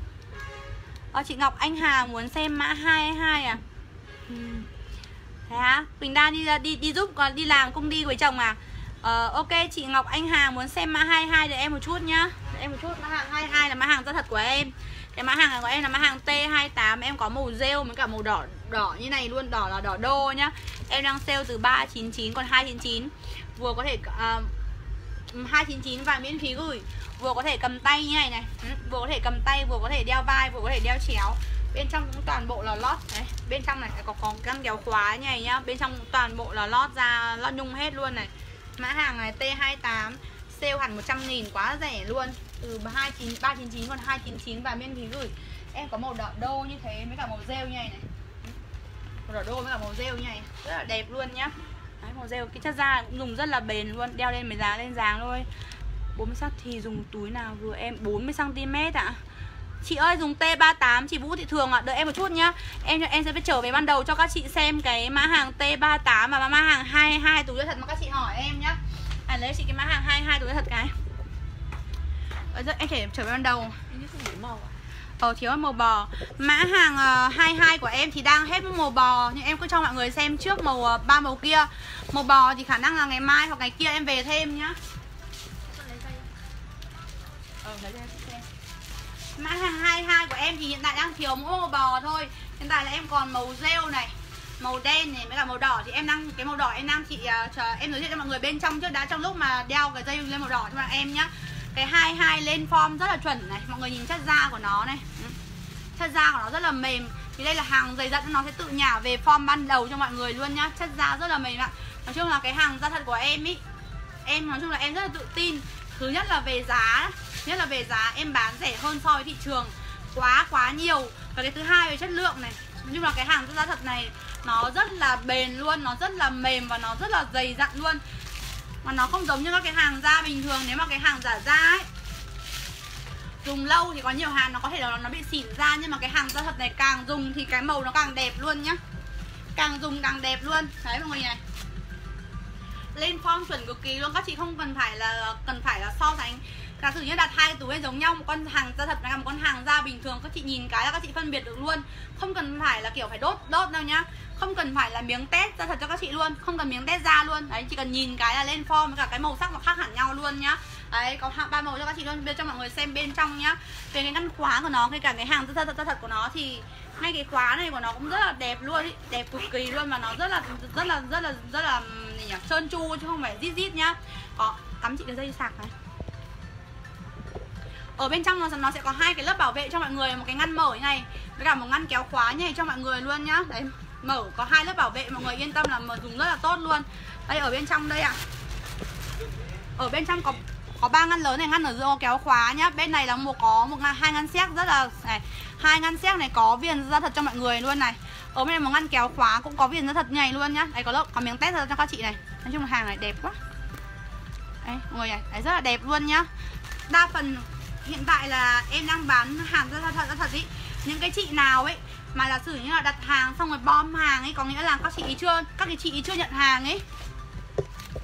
Ờ, chị Ngọc Anh Hà muốn xem mã hai hai à? Ừ. Thế hả? Quỳnh Đan đi đi đi giúp còn đi làm công ty với chồng à? Ờ, ok, chị Ngọc Anh Hà muốn xem mã hai hai để em một chút nhá. Để em một chút. Mã hàng hai hai là mã hàng rất thật của em. Cái mã hàng của em là mã hàng T hai mươi tám, em có màu rêu với cả màu đỏ đỏ như này luôn, đỏ là đỏ đô nhá. Em đang sale từ ba trăm chín mươi chín còn hai trăm chín mươi chín. Vừa có thể uh, hai trăm chín mươi chín và miễn phí gửi. Vừa có thể cầm tay như này này, vừa có thể cầm tay, vừa có thể đeo vai, vừa có thể đeo chéo. Bên trong cũng toàn bộ là lót đấy. Bên trong này có có ngăn kéo khóa như này nhá. Bên trong toàn bộ là lót ra, lót nhung hết luôn này. Mã hàng này T hai mươi tám, sale hẳn một trăm nghìn, quá rẻ luôn. Từ hai mươi chín, ba trăm chín mươi chín còn hai trăm chín mươi chín và miễn phí gửi. Em có màu đỏ đô như thế với cả màu rêu như này này. Màu đỏ đô với cả màu rêu như này, rất là đẹp luôn nhá. Đấy, màu rêu, cái chất da cũng dùng rất là bền luôn, đeo lên mới dáng lên dáng thôi. bốn mươi xăng ti mét thì dùng túi nào vừa em? bốn mươi xăng ti mét ạ. À? Chị ơi dùng T ba mươi tám, chị Vũ Thị Thường ạ, à. Đợi em một chút nhá. Em em sẽ phải trở về ban đầu cho các chị xem cái mã hàng T ba mươi tám và mã hàng hai mươi hai túi thật mà các chị hỏi em nhá. À, lấy chị cái mã hàng hai mươi hai túi thật cái. Ờ, em sẽ trở về ban đầu. Ờ, thiếu màu bò. Mã hàng uh, hai mươi hai của em thì đang hết màu bò, nhưng em cứ cho mọi người xem trước màu uh, ba màu kia. Màu bò thì khả năng là ngày mai hoặc ngày kia em về thêm nhá. Ờ, lấy cho em xem. Mã hàng hai mươi hai của em thì hiện tại đang thiếu mỗi màu bò thôi. Hiện tại là em còn màu rêu này, màu đen này với cả màu đỏ. Thì em đang, cái màu đỏ em đang chị uh, chờ em giới thiệu cho mọi người bên trong trước đã, trong lúc mà đeo cái dây lên màu đỏ cho mọi em nhá. Cái hai mươi hai lên form rất là chuẩn này. Mọi người nhìn chất da của nó này. Chất da của nó rất là mềm. Thì đây là hàng dày dặn, nó sẽ tự nhả về form ban đầu cho mọi người luôn nhá. Chất da rất là mềm ạ. Nói chung là cái hàng da thật của em ý, em nói chung là em rất là tự tin. Thứ nhất là về giá, nhất là về giá em bán rẻ hơn so với thị trường quá quá nhiều. Và cái thứ hai về chất lượng này. Nói chung là cái hàng da thật này nó rất là bền luôn, nó rất là mềm và nó rất là dày dặn luôn. Mà nó không giống như các cái hàng da bình thường. Nếu mà cái hàng giả da ấy dùng lâu thì có nhiều hàng nó có thể là nó bị xỉn da, nhưng mà cái hàng da thật này càng dùng thì cái màu nó càng đẹp luôn nhá. Càng dùng càng đẹp luôn. Đấy mọi người này. Lên form chuẩn cực kỳ luôn, các chị không cần phải là cần phải là so sánh. Giả sử như đặt hai cái túi giống nhau, một con hàng da thật với một con hàng da bình thường, các chị nhìn cái là các chị phân biệt được luôn. Không cần phải là kiểu phải đốt đốt đâu nhá. Không cần phải là miếng test da thật cho các chị luôn, không cần miếng test da luôn. Đấy, chỉ cần nhìn cái là lên form với cả cái màu sắc nó khác hẳn nhau luôn nhá. Đấy, có ba màu cho các chị luôn. Bây giờ cho mọi người xem bên trong nhá. Về cái ngăn khóa của nó, cái cả cái hàng da thật, da thật của nó thì ngay cái khóa này của nó cũng rất là đẹp luôn ý. Đẹp cực kỳ luôn, mà nó rất là rất là rất là rất là gì nhỉ? Trơn tru chứ không phải rít rít nhá. Có cắm chị cái dây sạc này. Ở bên trong nó, nó sẽ có hai cái lớp bảo vệ cho mọi người, một cái ngăn mở như này với cả một ngăn kéo khóa như này cho mọi người luôn nhá. Đấy, mở có hai lớp bảo vệ, mọi người yên tâm là mở dùng rất là tốt luôn. Đây ở bên trong đây ạ. À. Ở bên trong có có ba ngăn lớn này, ngăn ở giữa kéo khóa nhá. Bên này là một có một hai ngăn séc rất là này, hai ngăn séc này có viền da thật cho mọi người luôn này. Ở bên này một ngăn kéo khóa cũng có viền da thật như này luôn nhá. Đây có lớp có miếng test cho các chị này. Nói chung là hàng này đẹp quá. Đấy, mọi người này, đấy rất là đẹp luôn nhá. Đa phần hiện tại là em đang bán hàng da thật, da thật ý. Những cái chị nào ấy mà giả sử như là đặt hàng xong rồi bom hàng ấy, có nghĩa là các chị ý chưa các cái chị ý chưa nhận hàng ấy.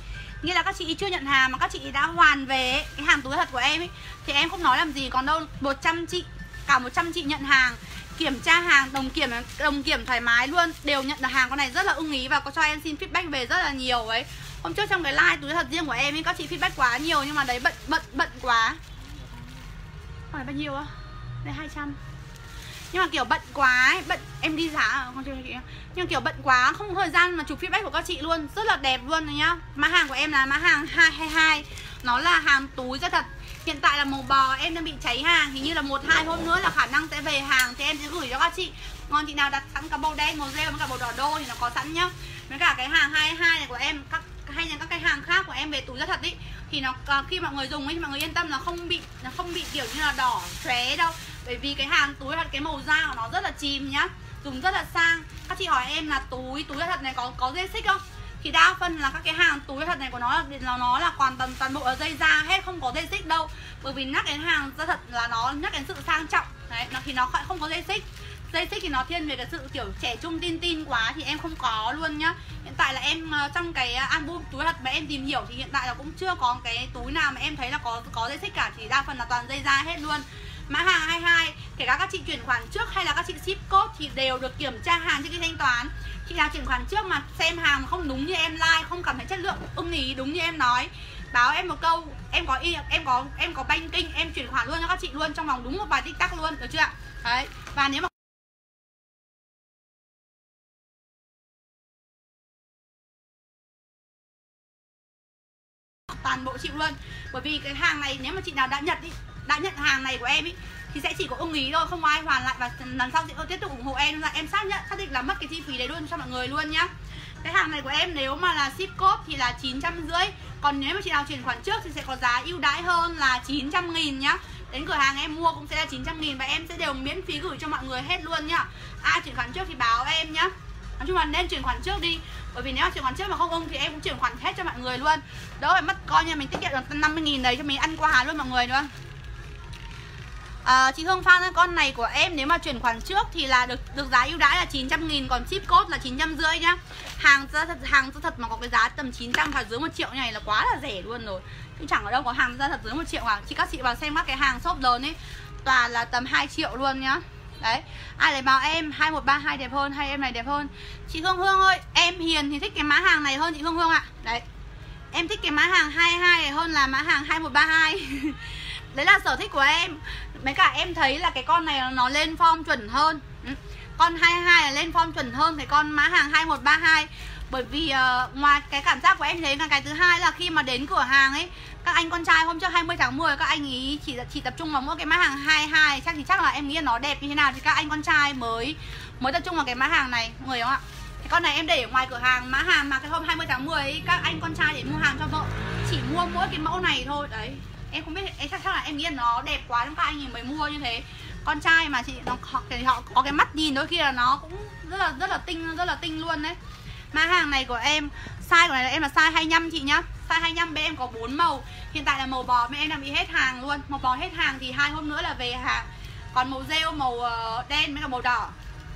Nghĩa là các chị chưa nhận hàng mà các chị đã hoàn về ấy, cái hàng túi thật của em ấy, thì em không nói làm gì. Còn đâu một trăm chị, cả một trăm chị nhận hàng, kiểm tra hàng, đồng kiểm đồng kiểm thoải mái luôn, đều nhận được hàng con này rất là ưng ý và có cho em xin feedback về rất là nhiều ấy. Hôm trước trong cái live túi thật riêng của em ấy, các chị feedback quá nhiều nhưng mà đấy bận bận bận quá. Con này bao nhiêu á? Đây hai trăm. Nhưng mà kiểu bận quá ấy, bận em đi giá không chưa chị. Nhưng kiểu bận quá không có thời gian mà chụp feedback của các chị luôn, rất là đẹp luôn này nhá. Mã hàng của em là mã hàng hai hai hai. Nó là hàng túi rất thật. Hiện tại là màu bò em đang bị cháy hàng, hình như là một hai hôm nữa là khả năng sẽ về hàng thì em sẽ gửi cho các chị. Còn chị nào đặt sẵn cả màu đen, màu rêu với cả màu đỏ đô thì nó có sẵn nhá. Với cả cái hàng hai hai này của em, các hay là các cái hàng khác của em về túi rất thật ý, thì nó khi mọi người dùng ấy thì mọi người yên tâm là không bị nó không bị kiểu như là đỏ chóe đâu. Bởi vì cái hàng túi thật cái màu da của nó rất là chìm nhá, dùng rất là sang. Các chị hỏi em là túi túi thật này có có dây xích không? Thì đa phần là các cái hàng túi thật này của nó là nó, nó là hoàn toàn toàn bộ là dây da hết, không có dây xích đâu. Bởi vì nhắc đến hàng da thật là nó nhắc đến sự sang trọng đấy, nó thì nó không có dây xích. Dây xích thì nó thiên về cái sự kiểu trẻ trung tin tin quá thì em không có luôn nhá. Hiện tại là em trong cái album túi thật mà em tìm hiểu thì hiện tại là cũng chưa có cái túi nào mà em thấy là có có dây xích cả, thì đa phần là toàn dây da hết luôn. Mã hàng hai hai, kể cả các chị chuyển khoản trước hay là các chị ship code thì đều được kiểm tra hàng trước khi thanh toán. Chị nào chuyển khoản trước mà xem hàng mà không đúng như em like, không cảm thấy chất lượng ưng ý đúng như em nói, báo em một câu, em có y em có em có banking, em chuyển khoản luôn cho các chị luôn trong vòng đúng một vài tích tắc luôn, được chưa ạ? Đấy. Và nếu mà toàn bộ chịu luôn. Bởi vì cái hàng này nếu mà chị nào đã nhận ý, đã nhận hàng này của em ý, thì sẽ chỉ có ưng ý thôi, không có ai hoàn lại. Và lần sau sẽ tiếp tục ủng hộ em là em xác nhận xác định là mất cái chi phí đấy luôn cho mọi người luôn nhá. Cái hàng này của em nếu mà là ship code thì là chín trăm rưỡi. Còn nếu mà chị nào chuyển khoản trước thì sẽ có giá ưu đãi hơn là chín trăm nghìn nhá. Đến cửa hàng em mua cũng sẽ là chín trăm nghìn và em sẽ đều miễn phí gửi cho mọi người hết luôn nhá. Ai chuyển khoản trước thì báo em nhá. Nói chung là nên chuyển khoản trước đi. Bởi vì nếu mà chuyển khoản trước mà không ưng thì em cũng chuyển khoản hết cho mọi người luôn. Đỡ phải mất coi như mình tiết kiệm được năm mươi nghìn đấy cho mình ăn quà luôn mọi người nữa. À, chị Hương Phan con này của em nếu mà chuyển khoản trước thì là được được giá ưu đãi là chín trăm nghìn, còn ship code là chín trăm rưỡi nhá. Hàng ra thật hàng ra thật mà có cái giá tầm chín trăm và dưới một triệu như này là quá là rẻ luôn rồi. Chứ chẳng ở đâu có hàng ra thật dưới một triệu à. Chị các chị vào xem các cái hàng shop lớn ấy toàn là tầm hai triệu luôn nhá. Đấy, ai lấy báo em hai một ba hai đẹp hơn hay em này đẹp hơn. Chị Hương Hương ơi, em Hiền thì thích cái mã hàng này hơn chị Hương Hương ạ. Đấy, em thích cái mã hàng hai hai này hơn là mã hàng hai một ba hai. Đấy là sở thích của em. Mấy cả em thấy là cái con này nó lên form chuẩn hơn. Con hai hai là lên form chuẩn hơn cái con mã hàng hai một ba hai. Bởi vì uh, ngoài cái cảm giác của em thấy là cái thứ hai là khi mà đến cửa hàng ấy, các anh con trai hôm trước hai mươi tháng mười các anh ý chỉ chỉ tập trung vào mỗi cái mã hàng hai hai, chắc thì chắc là em nghĩ là nó đẹp như thế nào thì các anh con trai mới mới tập trung vào cái mã hàng này mọi người, đúng không ạ? Cái con này em để ở ngoài cửa hàng mã hàng mà cái hôm hai mươi tháng mười ấy, các anh con trai để mua hàng cho vợ chỉ mua mỗi cái mẫu này thôi. Đấy, em không biết, em chắc chắc là em nghĩ là nó đẹp quá nên các anh ấy mới mua như thế. Con trai mà chị nó họ, họ có cái mắt nhìn đôi khi là nó cũng rất là rất là tinh rất là tinh luôn đấy. Mã hàng này của em, size của này là em là size hai mươi lăm chị nhá. Size hai mươi lăm bên em có bốn màu. Hiện tại là màu bò bên em đang bị hết hàng luôn. Màu bò hết hàng thì hai hôm nữa là về hàng. Còn màu rêu, màu đen với cả màu đỏ.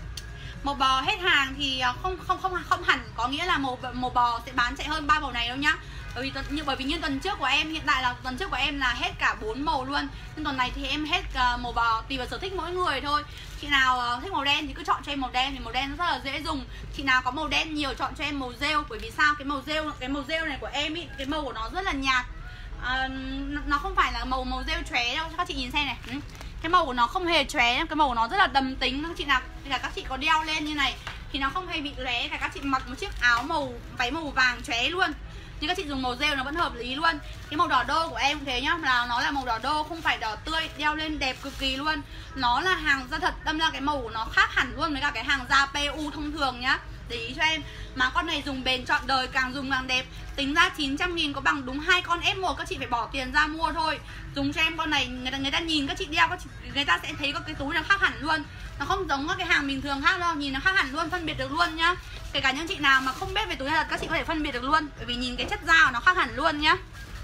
Màu bò hết hàng thì không không không không hẳn có nghĩa là màu màu bò sẽ bán chạy hơn ba màu này đâu nhá. Bởi vì như bởi vì như tuần trước của em, hiện tại là tuần trước của em là hết cả bốn màu luôn. Nhưng tuần này thì em hết uh, màu bò, tùy vào sở thích mỗi người thôi. Chị nào uh, thích màu đen thì cứ chọn cho em màu đen, thì màu đen rất là dễ dùng. Chị nào có màu đen nhiều chọn cho em màu rêu. Bởi vì sao? Cái màu rêu cái màu rêu này của em ý, cái màu của nó rất là nhạt. Uh, nó không phải là màu màu rêu chóe đâu, các chị nhìn xem này. Ừ. Cái màu của nó không hề chóe, cái màu của nó rất là đầm tính. Các chị nào là các chị có đeo lên như này thì nó không hề bị lóe, cả các chị mặc một chiếc áo màu váy màu vàng chóe luôn. Nhưng các chị dùng màu rêu nó vẫn hợp lý luôn. Cái màu đỏ đô của em thế nhá, là nó là màu đỏ đô, không phải đỏ tươi, đeo lên đẹp cực kỳ luôn. Nó là hàng da thật, đâm ra cái màu của nó khác hẳn luôn với cả cái hàng da pê u thông thường nhá. Để ý cho em. Mà con này dùng bền trọn đời, càng dùng càng đẹp. Tính ra chín trăm nghìn có bằng đúng hai con ép một, các chị phải bỏ tiền ra mua thôi. Dùng cho em con này, người ta, người ta nhìn các chị đeo, các chị, người ta sẽ thấy có cái túi nó khác hẳn luôn. Nó không giống các cái hàng bình thường khác đâu, nhìn nó khác hẳn luôn, phân biệt được luôn nhá. Kể cả những chị nào mà không biết về túi thật, các chị có thể phân biệt được luôn. Bởi vì nhìn cái chất da của nó khác hẳn luôn nhá.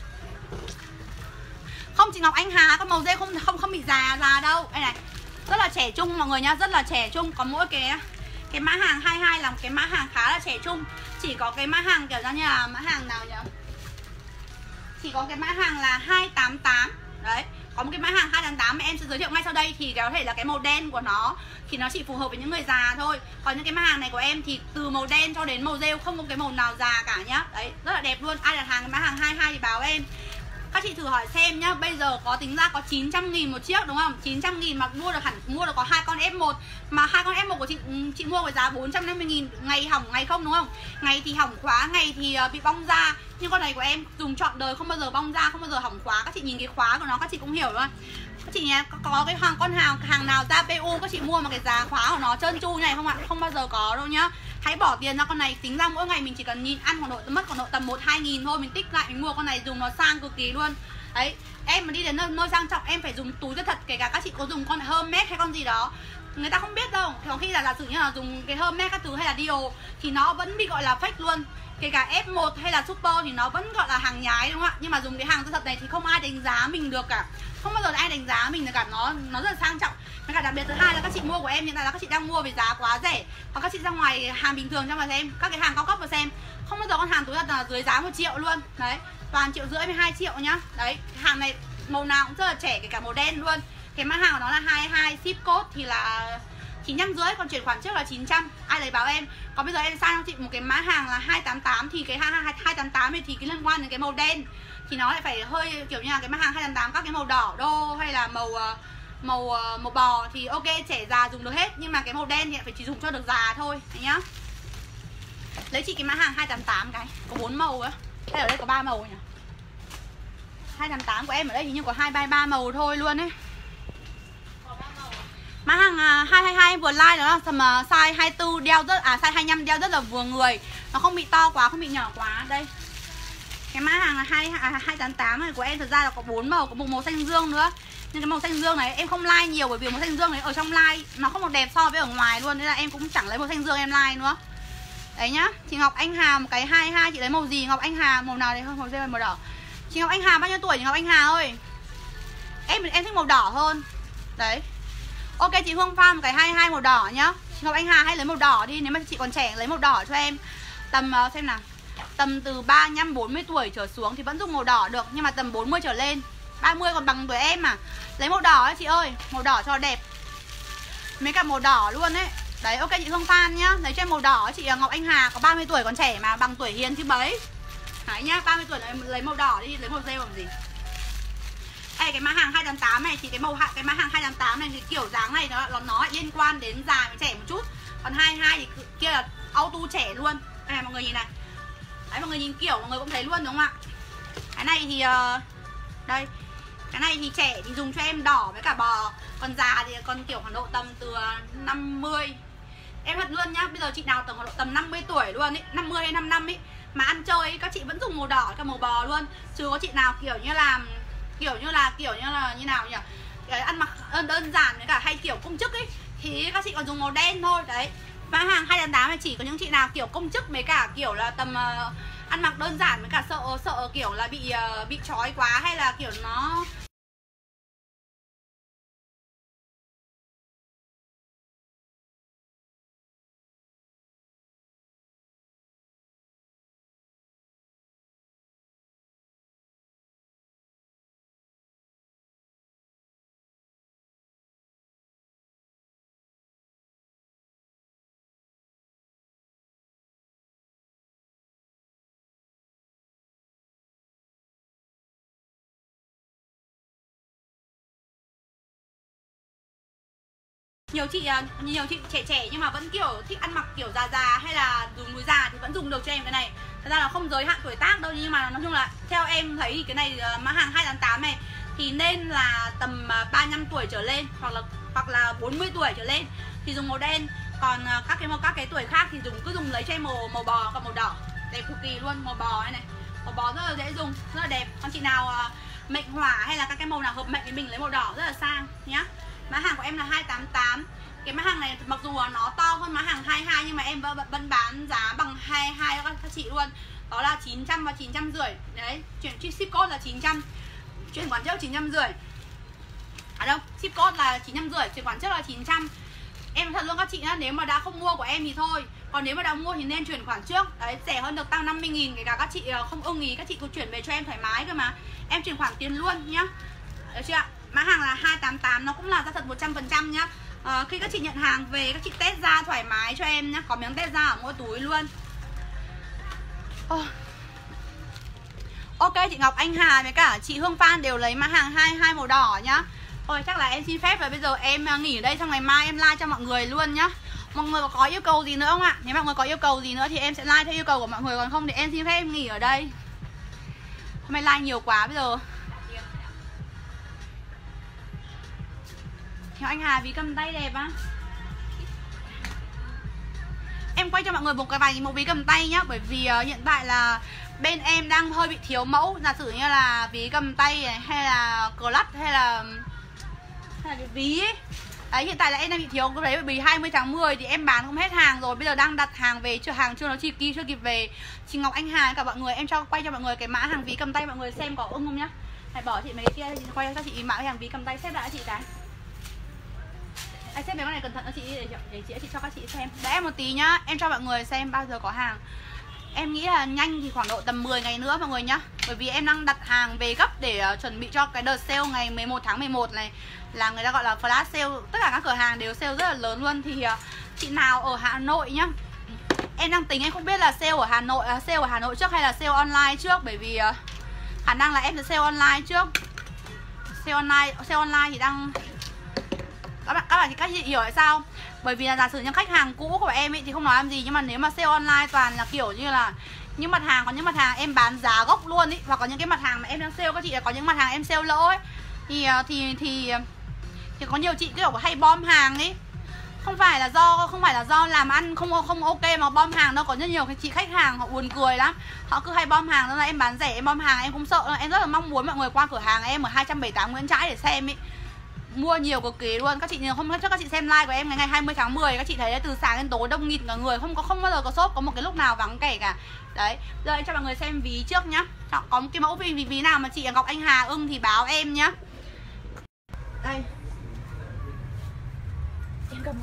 Không, chị Ngọc Anh Hà, con màu dê không không không bị già già đâu. Đây này, rất là trẻ trung mọi người nhá, rất là trẻ trung. Có mỗi cái cái mã hàng hai hai là một cái mã hàng khá là trẻ trung. Chỉ có cái mã hàng kiểu như là mã hàng nào nhỉ? chỉ có cái mã hàng là hai tám tám. Đấy, có một cái mã hàng hai tám tám mà em sẽ giới thiệu ngay sau đây thì có thể là cái màu đen của nó thì nó chỉ phù hợp với những người già thôi. Còn những cái mã hàng này của em thì từ màu đen cho đến màu rêu không có cái màu nào già cả nhá. Đấy, rất là đẹp luôn. Ai đặt hàng cái mã hàng hai mươi hai thì báo em. Các chị thử hỏi xem nhá, bây giờ có tính ra có chín trăm nghìn một chiếc đúng không? chín trăm nghìn mà mua được hẳn mua được có hai con ép một. Mà hai con ép một của chị chị mua với giá bốn trăm năm mươi nghìn, ngày hỏng ngày không đúng không? Ngày thì hỏng khóa, ngày thì bị bong da. Nhưng con này của em dùng trọn đời không bao giờ bong da, không bao giờ hỏng khóa. Các chị nhìn cái khóa của nó các chị cũng hiểu luôn. Các chị nhé, có, có cái hàng con hàng hàng nào ra pê u các chị mua mà cái giá khóa của nó trơn tru này không ạ? Không bao giờ có đâu nhá. Hãy bỏ tiền ra con này, tính ra mỗi ngày mình chỉ cần nhìn ăn khoảng độ mất khoảng độ tầm một hai nghìn thôi, mình tích lại mình mua con này dùng nó sang cực kỳ luôn. Đấy, em mà đi đến nơi, nơi sang trọng em phải dùng túi rất thật, kể cả các chị có dùng con Hermes hay con gì đó người ta không biết đâu. Có khi là giả sử như là dùng cái Hermes các thứ hay là Dior thì nó vẫn bị gọi là fake luôn. Kể cả ép một hay là Super thì nó vẫn gọi là hàng nhái đúng không ạ? Nhưng mà dùng cái hàng thật này thì không ai đánh giá mình được cả. Không bao giờ ai đánh giá mình được cả, nó nó rất là sang trọng. Và cả đặc biệt thứ hai là các chị mua của em hiện tại là các chị đang mua với giá quá rẻ. Còn các chị ra ngoài hàng bình thường trong mà xem, các cái hàng cao cấp mà xem, không bao giờ con hàng túi thật là dưới giá một triệu luôn. Đấy, toàn triệu rưỡi với hai triệu nhá. Đấy, hàng này màu nào cũng rất là trẻ, kể cả màu đen luôn. Cái mã hàng của nó là hai mươi hai, ship code thì là chín trăm rưỡi, còn chuyển khoản trước là chín trăm. Ai lấy báo em. Còn bây giờ em sang cho chị một cái mã hàng là hai tám tám thì cái hai tám tám này thì cái liên quan đến cái màu đen thì nó lại phải hơi kiểu như là cái mã hàng hai tám tám các cái màu đỏ đô hay là màu màu màu bò thì ok, trẻ già dùng được hết, nhưng mà cái màu đen thì phải chỉ dùng cho được già thôi. Đấy nhá. Lấy chị cái mã hàng hai tám tám cái, có bốn màu á. Hay ở đây có ba màu nhỉ? hai tám tám của em ở đây hình như có hai ba ba màu thôi luôn ấy. Mã hàng hai hai hai vừa like đó là tầm size hai mươi tư đeo rất à size hai mươi lăm đeo rất là vừa người. Nó không bị to quá, không bị nhỏ quá. Đây. Cái mã hàng là hai hai tám tám này của em thật ra là có bốn màu, có một màu xanh dương nữa. Nhưng cái màu xanh dương này em không like nhiều bởi vì màu xanh dương này ở trong like nó không được đẹp so với ở ngoài luôn, nên là em cũng chẳng lấy màu xanh dương em like nữa. Đấy nhá. Chị Ngọc Anh Hà một cái hai mươi hai chị lấy màu gì? Ngọc Anh Hà màu nào đấy không? Màu rêu màu đỏ. Chị Ngọc Anh Hà bao nhiêu tuổi chị Ngọc Anh Hà ơi? Em em thích màu đỏ hơn. Đấy. Ok chị Hương Phan một cái hai mươi hai màu đỏ nhá. Chị Ngọc Anh Hà hay lấy màu đỏ đi, nếu mà chị còn trẻ lấy màu đỏ cho em. Tầm uh, xem nào. Tầm từ ba mươi lăm bốn mươi tuổi trở xuống thì vẫn dùng màu đỏ được, nhưng mà tầm bốn mươi trở lên, ba mươi còn bằng tuổi em mà. Lấy màu đỏ ấy chị ơi, màu đỏ cho đẹp. Mấy cả màu đỏ luôn ấy. Đấy, ok chị Hương Phan nhá. Lấy cho em màu đỏ chị Ngọc Anh Hà có ba mươi tuổi còn trẻ mà, bằng tuổi Hiền chứ mấy. Đấy nhá, ba mươi tuổi lấy, lấy màu đỏ đi, lấy màu rêu làm gì. Ê, cái mã hàng hai tám tám này thì cái màu cái mã hàng hai tám tám này thì kiểu dáng này nó nó nó liên quan đến già với trẻ một chút. Còn hai mươi hai thì kia là auto trẻ luôn. Đây mọi người nhìn này. Đấy, mọi người nhìn kiểu mọi người cũng thấy luôn đúng không ạ? Cái này thì uh, đây. Cái này thì trẻ thì dùng cho em đỏ với cả bò. Còn già thì còn kiểu khoảng độ tầm từ năm mươi. Em thật luôn nhá, bây giờ chị nào tầm khoảng độ tầm năm mươi tuổi luôn ý, năm mươi hay năm năm ý mà ăn chơi ý, các chị vẫn dùng màu đỏ cả màu bò luôn. Chứ có chị nào kiểu như là kiểu như là kiểu như là như nào nhỉ? Cái ăn mặc đơn giản với cả hay kiểu công chức ấy thì các chị còn dùng màu đen thôi. Đấy. Mã hàng hai tám tám này chỉ có những chị nào kiểu công chức với cả kiểu là tầm uh, ăn mặc đơn giản với cả sợ sợ kiểu là bị uh, bị trói quá hay là kiểu nó nhiều chị nhiều chị trẻ trẻ nhưng mà vẫn kiểu thích ăn mặc kiểu già già hay là dùng núi già thì vẫn dùng được cho em cái này. Thật ra là không giới hạn tuổi tác đâu, nhưng mà nói chung là theo em thấy thì cái này mã hàng hai tám tám này thì nên là tầm ba mươi lăm tuổi trở lên hoặc là hoặc là bốn mươi tuổi trở lên thì dùng màu đen. Còn các cái các cái tuổi khác thì dùng cứ dùng lấy cho em màu màu bò và màu đỏ. Đẹp cực kỳ luôn, màu bò này này. Màu bò rất là dễ dùng, rất là đẹp. Còn chị nào mệnh hỏa hay là các cái màu nào hợp mệnh với mình lấy màu đỏ rất là sang nhá. Mã hàng của em là hai tám tám. Cái mã hàng này mặc dù nó to hơn mã hàng hai mươi hai nhưng mà em vẫn bán giá bằng hai mươi hai các chị luôn. Đó là chín trăm và chín trăm rưỡi. Đấy, chuyển ship code là chín trăm. Chuyển khoản trước chín trăm rưỡi. À đâu, ship code là chín trăm rưỡi, chuyển khoản trước là chín trăm. Em thật luôn các chị nhá, nếu mà đã không mua của em thì thôi. Còn nếu mà đã mua thì nên chuyển khoản trước. Đấy, rẻ hơn được tăng năm mươi nghìn. Kể cả các chị không ưng ý, các chị cứ chuyển về cho em thoải mái cơ mà. Em chuyển khoản tiền luôn nhá. Được chưa ạ? Mã hàng là hai tám tám, nó cũng là da thật một trăm phần trăm nhá. à, Khi các chị nhận hàng về, các chị test da thoải mái cho em nhá. Có miếng test da ở mỗi túi luôn. oh. Ok, chị Ngọc Anh Hà với cả chị Hương Phan đều lấy mã hàng hai hai màu đỏ nhá. Thôi chắc là em xin phép rồi, bây giờ em nghỉ ở đây, xong ngày mai em like cho mọi người luôn nhá. Mọi người có yêu cầu gì nữa không ạ? Nếu mọi người có yêu cầu gì nữa thì em sẽ like theo yêu cầu của mọi người. Còn không thì em xin phép em nghỉ ở đây. Hôm nay like nhiều quá bây giờ. Theo anh Hà ví cầm tay đẹp á. Em quay cho mọi người một cái vài một ví cầm tay nhá. Bởi vì uh, hiện tại là bên em đang hơi bị thiếu mẫu. Giả sử như là ví cầm tay này, hay là clutch, hay là hay là cái ví ấy. Đấy, hiện tại là em đang bị thiếu cái đấy, bởi vì hai mươi tháng mười thì em bán không hết hàng rồi. Bây giờ đang đặt hàng về, chưa hàng chưa nó chi ký chưa kịp về. Chị Ngọc Anh Hà cả mọi người, em cho quay cho mọi người cái mã hàng ví cầm tay mọi người xem có ưng không nhá. Hãy bỏ chị mấy cái kia, chị quay cho chị mã hàng ví cầm tay, xếp lại chị cái. Anh xếp mấy con này cẩn thận cho chị để, để chị chị cho các chị xem. Để em một tí nhá, em cho mọi người xem bao giờ có hàng. Em nghĩ là nhanh thì khoảng độ tầm mười ngày nữa mọi người nhá. Bởi vì em đang đặt hàng về gấp để uh, chuẩn bị cho cái đợt sale ngày mười một tháng mười một này. Là người ta gọi là flash sale. Tất cả các cửa hàng đều sale rất là lớn luôn. Thì uh, chị nào ở Hà Nội nhá, em đang tính em không biết là sale ở Hà Nội uh, sale ở Hà Nội trước hay là sale online trước. Bởi vì uh, khả năng là em sẽ sale online trước. Sale online, sale online thì đang... Các bạn, các bạn thì các chị hiểu tại sao? Bởi vì là giả sử những khách hàng cũ của em ấy thì không nói làm gì. Nhưng mà nếu mà sale online toàn là kiểu như là những mặt hàng, có những mặt hàng em bán giá gốc luôn ý, hoặc có những cái mặt hàng mà em đang sale các chị là có những mặt hàng em sale lỗ ấy. Thì thì thì thì có nhiều chị kiểu hay bom hàng ấy. Không phải là do không phải là do làm ăn không không ok mà bom hàng đâu, có rất nhiều cái chị khách hàng họ buồn cười lắm. Họ cứ hay bom hàng, nên là em bán rẻ em bom hàng em cũng sợ. Em rất là mong muốn mọi người qua cửa hàng em ở hai trăm bảy mươi tám Nguyễn Trãi để xem ấy. Mua nhiều cực kỳ luôn. Các chị không cho các chị xem live của em ngày ngày hai mươi tháng mười, các chị thấy đấy, từ sáng đến tối đông nghịt cả người, không có không bao giờ có shop có một cái lúc nào vắng kể cả. Đấy, giờ em cho mọi người xem ví trước nhá. Có một cái mẫu ví ví nào mà chị Ngọc Anh Hà ưng thì báo em nhá. Đây. Em cầm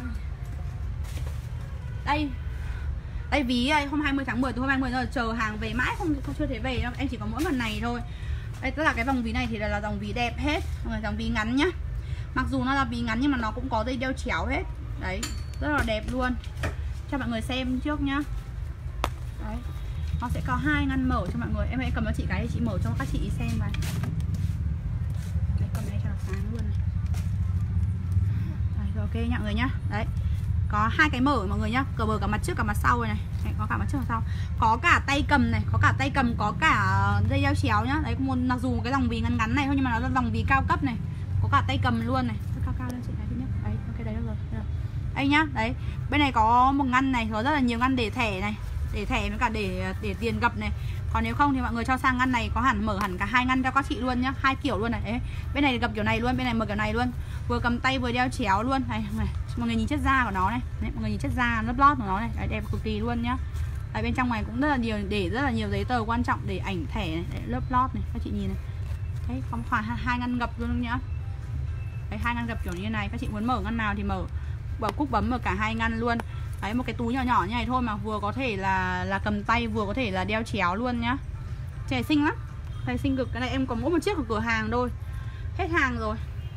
đây. Đây ví đây, hôm hai mươi tháng mười, từ hôm hai mươi giờ chờ hàng về mãi không không chưa thấy về đâu. Em chỉ có mỗi lần này thôi. Đây, tức là cái vòng ví này thì là, là dòng ví đẹp hết. Mọi người, dòng ví ngắn nhá. Mặc dù nó là ví ngắn nhưng mà nó cũng có dây đeo chéo hết. Đấy, rất là đẹp luôn. Cho mọi người xem trước nhá. Đấy, nó sẽ có hai ngăn mở cho mọi người. Em hãy cầm cho chị cái để chị mở cho các chị xem này. Đấy, cầm đây cho nó sáng luôn này. Đấy, rồi ok nha mọi người nhá. Đấy, có hai cái mở mọi người nhá, cờ bờ cả mặt trước cả mặt sau này. Đấy, có cả mặt trước và sau. Có cả tay cầm này, có cả tay cầm, có cả dây đeo chéo nhá. Đấy, một mặc dù cái dòng ví ngắn ngắn này thôi nhưng mà nó là dòng ví cao cấp này. Có cả tay cầm luôn này. Cao cao lên chị thấy thứ nhất. Đấy, ok đấy được rồi. Được. Đây nhá, đấy. Bên này có một ngăn này, có rất là nhiều ngăn để thẻ này, để thẻ với cả để để tiền gập này. Còn nếu không thì mọi người cho sang ngăn này, có hẳn mở hẳn cả hai ngăn cho các chị luôn nhá, hai kiểu luôn này. Đấy. Bên này gập kiểu này luôn, bên này mở kiểu này luôn. Vừa cầm tay vừa đeo chéo luôn. Này, này. Mọi người nhìn chất da của nó này. Đấy, mọi người nhìn chất da lớp lót của nó này. Đấy, đẹp cực kỳ luôn nhá. Ở bên trong này cũng rất là nhiều, để rất là nhiều giấy tờ quan trọng, để ảnh thẻ này, đấy, lớp lót này, các chị nhìn này. Đấy, có khoảng hai ngăn gập luôn nhá. Đấy, hai ngăn gập kiểu như này, các chị muốn mở ngăn nào thì mở. Bảo Cúc bấm mở cả hai ngăn luôn. Đấy, một cái túi nhỏ nhỏ như này thôi mà vừa có thể là là cầm tay, vừa có thể là đeo chéo luôn nhá. Trẻ xinh lắm. Đây xinh cực, cái này em có mỗi một chiếc ở cửa hàng thôi. Hết hàng rồi.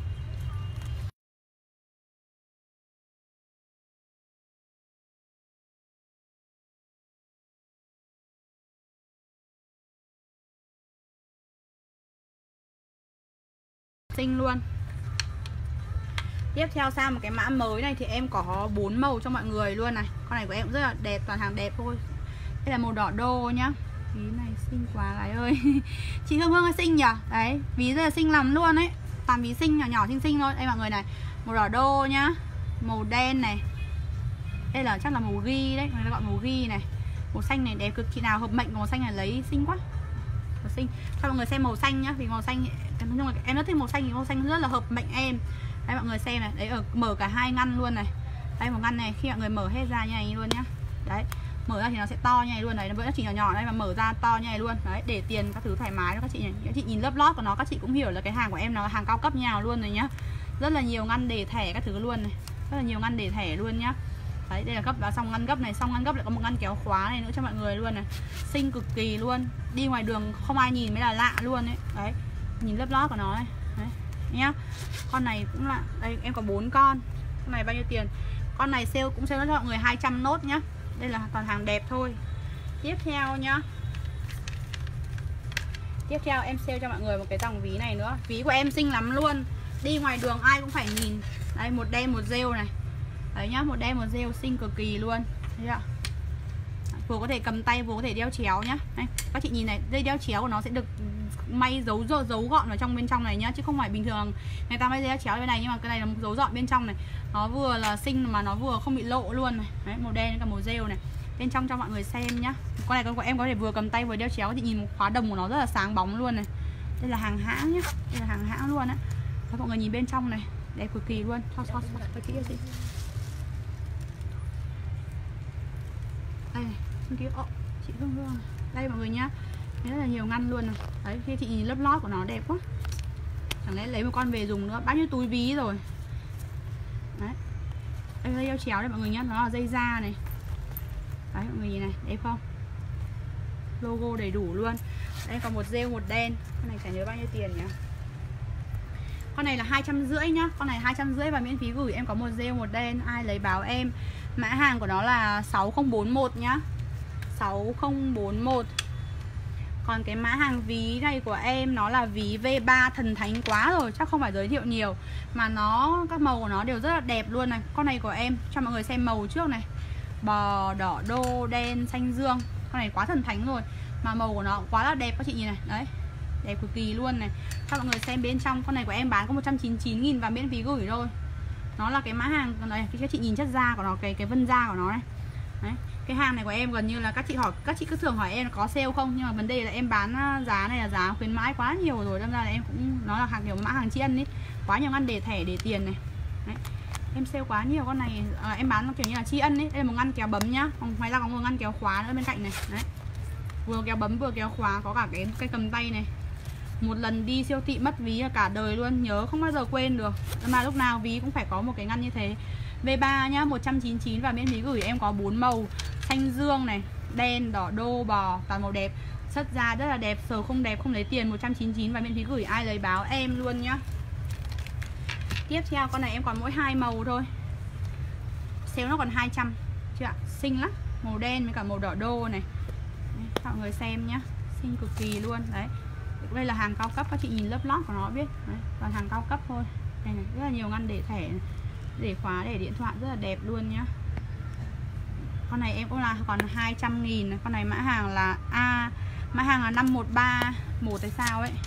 Xinh luôn. Tiếp theo sang một cái mã mới này thì em có bốn màu cho mọi người luôn này. Con này của em cũng rất là đẹp, toàn hàng đẹp thôi. Đây là màu đỏ đô nhá. Ví này xinh quá gái ơi. Chị Hương Hương xinh nhỉ? Đấy, ví rất là xinh lắm luôn ấy. Toàn ví xinh nhỏ nhỏ xinh xinh thôi. Đây mọi người này, màu đỏ đô nhá. Màu đen này. Đây là chắc là màu ghi đấy, người ta gọi màu ghi này. Màu xanh này đẹp cực, chị nào hợp mệnh màu xanh này lấy xinh quá. Màu xinh. Cho mọi người xem màu xanh nhá, vì màu xanh nhưng mà em rất thích màu xanh, thì màu xanh rất là hợp mệnh em. Đây mọi người xem này, đấy ở mở cả hai ngăn luôn này. Đây một ngăn này, khi mọi người mở hết ra như này luôn nhá. Đấy, mở ra thì nó sẽ to như này luôn đấy, nó vẫn chỉ nhỏ nhỏ đây mà mở ra to như này luôn. Đấy, để tiền các thứ thoải mái đó các chị nhỉ. Các chị nhìn lớp lót của nó các chị cũng hiểu là cái hàng của em nó là hàng cao cấp như nào luôn rồi nhá. Rất là nhiều ngăn để thẻ các thứ luôn này. Rất là nhiều ngăn để thẻ luôn nhá. Đấy, đây là gấp và xong ngăn gấp này, xong ngăn gấp lại có một ngăn kéo khóa này nữa cho mọi người luôn này. Xinh cực kỳ luôn. Đi ngoài đường không ai nhìn mới là lạ luôn đấy. Đấy, nhìn lớp lót của nó này. Đấy nhá. Con này cũng là đây em có bốn con. Con này bao nhiêu tiền? Con này sale cũng sale cho mọi người hai trăm nốt nhá. Đây là toàn hàng đẹp thôi. Tiếp theo nhá. Tiếp theo em sale cho mọi người một cái dòng ví này nữa. Ví của em xinh lắm luôn. Đi ngoài đường ai cũng phải nhìn. Đây, một đen một rêu này. Đấy nhá, một đen một rêu xinh cực kỳ luôn. Thấy chưa? Vừa có thể cầm tay vừa có thể đeo chéo nhá. Đây, các chị nhìn này, dây đeo chéo của nó sẽ được may dấu dấu gọn vào trong bên trong này nhá, chứ không phải bình thường người ta may dây đeo chéo bên này, nhưng mà cái này là một dấu gọn bên trong này. Nó vừa là xinh mà nó vừa không bị lộ luôn này. Đấy, màu đen với cả màu rêu này. Bên trong cho mọi người xem nhá. Con này con của em có thể vừa cầm tay vừa đeo chéo, thì nhìn một khóa đồng của nó rất là sáng bóng luôn này. Đây là hàng hãng nhá, đây là hàng hãng luôn á. Các mọi người nhìn bên trong này, đẹp cực kỳ luôn. So so so cái kỹ gì? Đây này, bên kia, oh, chị Hương Hương. Đây mọi người nhá. Rất là nhiều ngăn luôn này. Đấy, khi chị nhìn lớp lót của nó đẹp quá. Chẳng lẽ lấy một con về dùng nữa, bao nhiêu túi ví rồi. Đấy. Đây là dây chéo đây mọi người nhá, nó là dây da này. Đấy mọi người nhìn này, đẹp không? Logo đầy đủ luôn. Đây còn một rêu một đen. Con này chả nhớ bao nhiêu tiền nhỉ? Con này là hai trăm rưỡi nhá. Con này hai trăm rưỡi và miễn phí gửi. Em có một rêu một đen. Ai lấy báo em. Mã hàng của nó là sáu không bốn một nhá, sáu không bốn một. Còn cái mã hàng ví này của em nó là ví V ba thần thánh quá rồi, chắc không phải giới thiệu nhiều. Mà nó, các màu của nó đều rất là đẹp luôn này. Con này của em, cho mọi người xem màu trước này. Bò, đỏ đô, đen, xanh dương. Con này quá thần thánh rồi. Mà màu của nó quá là đẹp các chị nhìn này. Đấy, đẹp cực kỳ luôn này. Cho mọi người xem bên trong. Con này của em bán có một trăm chín mươi chín nghìn và miễn phí gửi thôi. Nó là cái mã hàng này, các chị nhìn chất da của nó, cái cái vân da của nó này. Đấy. Cái hàng này của em gần như là các chị hỏi, các chị cứ thường hỏi em có sale không, nhưng mà vấn đề là em bán giá này là giá khuyến mãi quá nhiều rồi, đâm ra là em cũng, nó là hàng kiểu mã hàng tri ân ấy, quá nhiều ngăn để thẻ để tiền này. Đấy. Em sale quá nhiều con này, à, em bán nó kiểu như là tri ân ấy. Đây là một ngăn kéo bấm nhá, còn ngoài ra có một ngăn kéo khóa nữa bên cạnh này. Đấy. Vừa kéo bấm vừa kéo khóa, có cả cái cây cầm tay này. Một lần đi siêu thị mất ví là cả đời luôn, nhớ không bao giờ quên được. Mà lúc nào ví cũng phải có một cái ngăn như thế. V ba nhá, một trăm chín mươi chín và miễn phí gửi. Em có bốn màu, xanh dương này, đen, đỏ đô, bò, toàn màu đẹp. Chất da rất là đẹp, sờ không đẹp không lấy tiền, một trăm chín mươi chín và miễn phí gửi. Ai lấy báo em luôn nhá. Tiếp theo con này em còn mỗi hai màu thôi. Sale nó còn hai trăm. Chưa ạ? Xinh lắm. Màu đen với cả màu đỏ đô này. Đấy, cho mọi người xem nhá. Xinh cực kỳ luôn. Đấy. Đây là hàng cao cấp, các chị nhìn lớp lót của nó biết. Đấy, toàn hàng cao cấp thôi. Đây này, rất là nhiều ngăn để thẻ này, để khóa, để điện thoại rất là đẹp luôn nhá. Con này em cũng là còn hai trăm nghìn này. Con này mã hàng là A, mã hàng là năm một ba một hay sao ấy,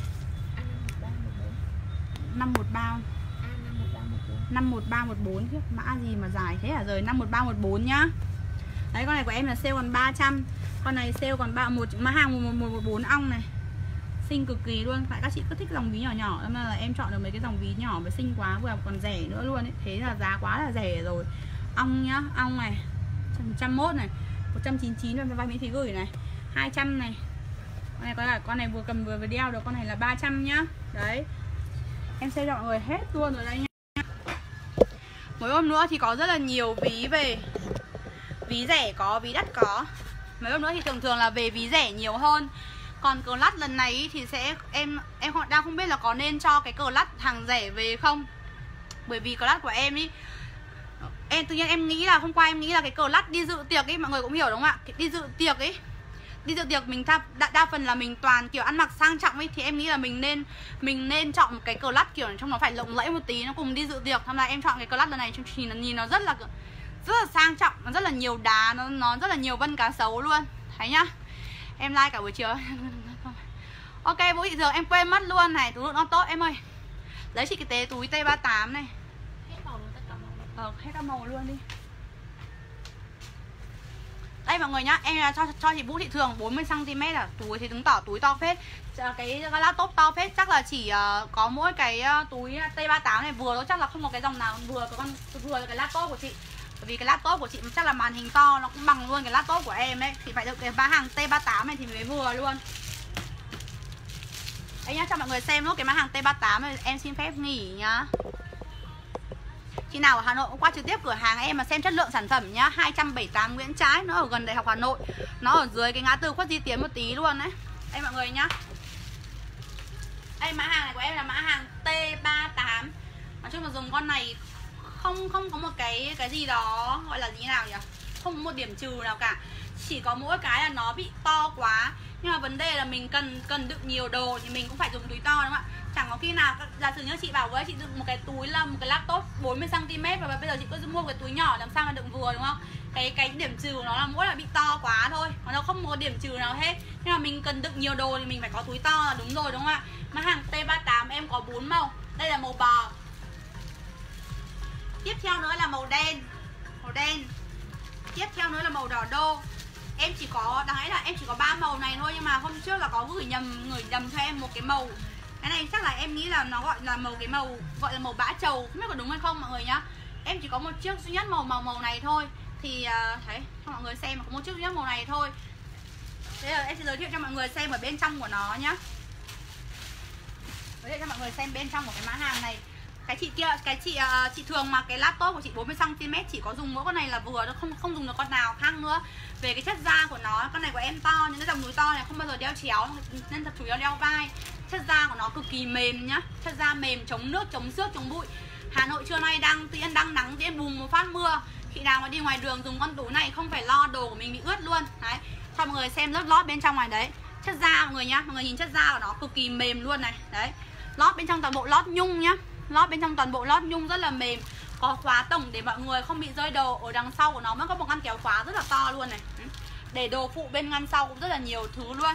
năm một ba năm một ba một bốn chứ, mã gì mà dài thế hả rời, năm một ba một bốn nhá. Đấy, con này của em là sale còn ba trăm. Con này sale còn ba một, mã hàng một một một bốn ong này. Xinh cực kỳ luôn. Tại các chị cứ thích dòng ví nhỏ nhỏ, nên là em chọn được mấy cái dòng ví nhỏ và xinh quá, vừa còn rẻ nữa luôn ấy. Thế là giá quá là rẻ rồi. Ong nhá, ong này một trăm mốt này, một trăm chín mươi chín và vay miễn phí gửi này, hai trăm này. Con này có là con này vừa cầm vừa vừa đeo được, con này là ba trăm nhá. Đấy. Em sẽ cho mọi người hết luôn rồi đây nhá. Mấy hôm nữa thì có rất là nhiều ví về. Ví rẻ có, ví đắt có. Mấy hôm nữa thì thường thường là về ví rẻ nhiều hơn. Còn cờ lắt lần này ý, thì sẽ em em đang không biết là có nên cho cái cờ lắt hàng rẻ về không. Bởi vì cờ lắt của em ý, em tự nhiên em nghĩ là hôm qua em nghĩ là cái cờ lắt đi dự tiệc ấy, mọi người cũng hiểu đúng không ạ? Đi dự tiệc ấy, đi dự tiệc mình đa, đa, đa phần là mình toàn kiểu ăn mặc sang trọng ấy, thì em nghĩ là mình nên mình nên chọn một cái cờ lắt kiểu trong nó phải lộng lẫy một tí, nó cùng đi dự tiệc. Thế là em chọn cái cờ lắt lần này nhìn, nhìn nó rất là rất là sang trọng, nó rất là nhiều đá, nó nó rất là nhiều vân cá sấu luôn. Thấy nhá. Em like cả buổi chiều. Ok, Vũ Thị Thường em quên mất luôn này, túi lượng nó tốt em ơi. Lấy chị cái tế túi T ba tám này. Hết màu luôn, tất cả màu. Ờ, hết các màu luôn đi. Đây mọi người nhá, em cho cho chị Vũ Thị Thường bốn mươi xăng ti mét à, túi thì chứng tỏ túi to phết. Cái, cái laptop to phết, chắc là chỉ uh, có mỗi cái uh, túi T ba tám này vừa thôi, chắc là không có cái dòng nào vừa có con vừa cái laptop của chị. Bởi vì cái laptop của chị chắc là màn hình to, nó cũng bằng luôn cái laptop của em đấy. Thì phải được cái mã hàng T ba tám này thì mới vừa luôn. Đấy nhá, cho mọi người xem nốt cái mã hàng T ba tám này. Em xin phép nghỉ nhá. Chị nào ở Hà Nội cũng qua trực tiếp cửa hàng em mà xem chất lượng sản phẩm nhá. Hai trăm bảy mươi tám Nguyễn Trãi, nó ở gần Đại học Hà Nội, nó ở dưới cái ngã tư Khuất Duy Tiến một tí luôn đấy. Đây mọi người nhá. Đây mã hàng này của em là mã hàng T ba tám. Nói chung là dùng con này không không có một cái cái gì đó gọi là như nào nhỉ? Không có một điểm trừ nào cả. Chỉ có mỗi cái là nó bị to quá. Nhưng mà vấn đề là mình cần cần đựng nhiều đồ thì mình cũng phải dùng túi to đúng không ạ? Chẳng có khi nào giả sử như chị bảo với chị đựng một cái túi là một cái laptop bốn mươi xăng ti mét và bây giờ chị cứ mua một cái túi nhỏ làm sao mà đựng vừa đúng không? Cái cái điểm trừ của nó là mỗi là bị to quá thôi, còn nó không có điểm trừ nào hết. Nhưng mà mình cần đựng nhiều đồ thì mình phải có túi to là đúng rồi đúng không ạ? Mà hàng T ba tám em có bốn màu. Đây là màu bò. Tiếp theo nữa là màu đen. Màu đen. Tiếp theo nữa là màu đỏ đô. Em chỉ có, đáng lẽ là em chỉ có ba màu này thôi, nhưng mà hôm trước là có gửi nhầm gửi nhầm cho em một cái màu. Cái này chắc là em nghĩ là nó gọi là màu cái màu gọi là màu bã trầu, không biết có đúng hay không mọi người nhá. Em chỉ có một chiếc duy nhất màu màu màu này thôi. Thì uh, thấy cho mọi người xem, có một chiếc duy nhất màu này thôi. Bây giờ em sẽ giới thiệu cho mọi người xem ở bên trong của nó nhá. Giới thiệu cho mọi người xem bên trong của cái mã hàng này. Cái chị kia, cái chị uh, chị thường mà cái laptop của chị bốn mươi xăng ti mét chỉ có dùng mỗi con này là vừa, nó không không dùng được con nào khác nữa. Về cái chất da của nó, con này của em to, những cái dòng núi to này không bao giờ đeo chéo nên thật chủ yếu đeo vai. Chất da của nó cực kỳ mềm nhá, chất da mềm, chống nước, chống xước, chống bụi. Hà Nội trưa nay đang tiễn đang nắng tiễn bùng một phát mưa. Khi nào mà đi ngoài đường dùng con túi này không phải lo đồ của mình bị ướt luôn. Đấy, cho mọi người xem lớp lót bên trong này đấy. Chất da mọi người nhá, mọi người nhìn chất da của nó cực kỳ mềm luôn này. Đấy, lót bên trong toàn bộ lót nhung nhá. Lót bên trong toàn bộ lót nhung rất là mềm. Có khóa tổng để mọi người không bị rơi đồ. Ở đằng sau của nó mới có một ngăn kéo khóa rất là to luôn này. Để đồ phụ bên ngăn sau cũng rất là nhiều thứ luôn.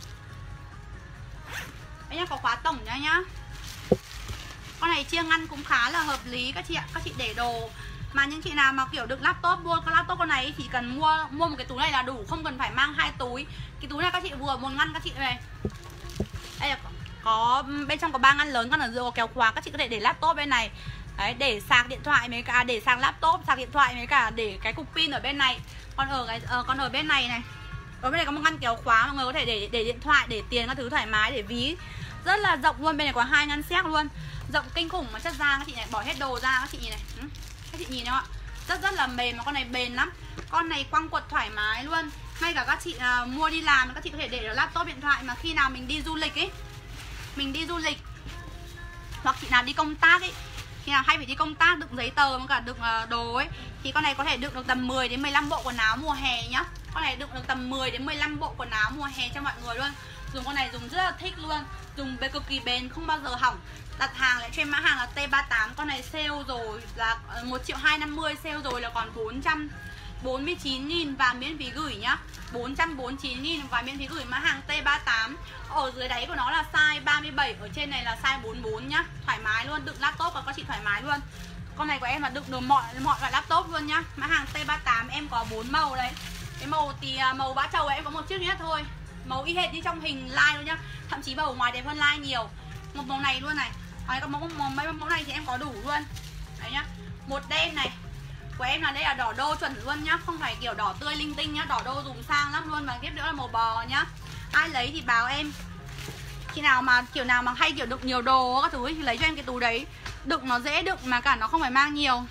Đây nhá, có khóa tổng nhá nhá. Con này chia ngăn cũng khá là hợp lý các chị ạ. Các chị để đồ mà những chị nào mà kiểu đựng laptop, mua con laptop con này chỉ cần mua mua một cái túi này là đủ, không cần phải mang hai túi. Cái túi này các chị vừa một ngăn các chị này. Đây là có bên trong có ba ngăn lớn, ngăn ở giữa có kéo khóa, các chị có thể để laptop bên này. Đấy, để sạc điện thoại mấy cả để sạc laptop, sạc điện thoại mấy cả để cái cục pin ở bên này. Còn ở cái uh, còn ở bên này này, ở bên này có một ngăn kéo khóa, mọi người có thể để để điện thoại, để tiền các thứ thoải mái, để ví rất là rộng luôn. Bên này có hai ngăn séc luôn, rộng kinh khủng mà chất da các chị này, bỏ hết đồ ra các chị nhìn này. Ừ, các chị nhìn không ạ? Rất rất là mềm mà con này bền lắm. Con này quăng quật thoải mái luôn. Ngay cả các chị uh, mua đi làm các chị có thể để ở laptop điện thoại, mà khi nào mình đi du lịch ấy, mình đi du lịch hoặc chị nào đi công tác ấy, khi nào hay phải đi công tác đựng giấy tờ với cả đựng uh, đồ ấy, thì con này có thể đựng được tầm mười đến mười lăm bộ quần áo mùa hè nhá. Con này đựng được tầm mười đến mười lăm bộ quần áo mùa hè cho mọi người luôn. Dùng con này dùng rất là thích luôn, dùng bền cực kỳ bền, không bao giờ hỏng. Đặt hàng lại trên mã hàng là T ba tám, con này sale rồi là một triệu hai trăm năm mươi, sale rồi là còn bốn trăm bốn mươi chín nghìn và miễn phí gửi nhá. bốn trăm bốn mươi chín nghìn và miễn phí gửi mã hàng T ba tám. Ở dưới đáy của nó là size ba mươi bảy, ở trên này là size bốn mươi bốn nhá. Thoải mái luôn, đựng laptop và các chị thoải mái luôn. Con này của em là đựng được mọi mọi loại laptop luôn nhá. Mã hàng T ba tám em có bốn màu đấy. Cái màu thì màu bã trầu em có một chiếc duy nhất thôi. Màu y hệt như trong hình like luôn nhá. Thậm chí màu ngoài đẹp hơn like nhiều. Một màu này luôn này. Còn còn màu, màu, màu, màu này thì em có đủ luôn. Đấy nhá. Một đen này của em là đây là đỏ đô chuẩn luôn nhá, không phải kiểu đỏ tươi linh tinh nhá, đỏ đô dùng sang lắm luôn. Và tiếp nữa là màu bò nhá. Ai lấy thì báo em. Khi nào mà kiểu nào mà hay kiểu đựng nhiều đồ các thứ ấy, thì lấy cho em cái túi đấy. Đựng nó dễ đựng mà cả nó không phải mang nhiều.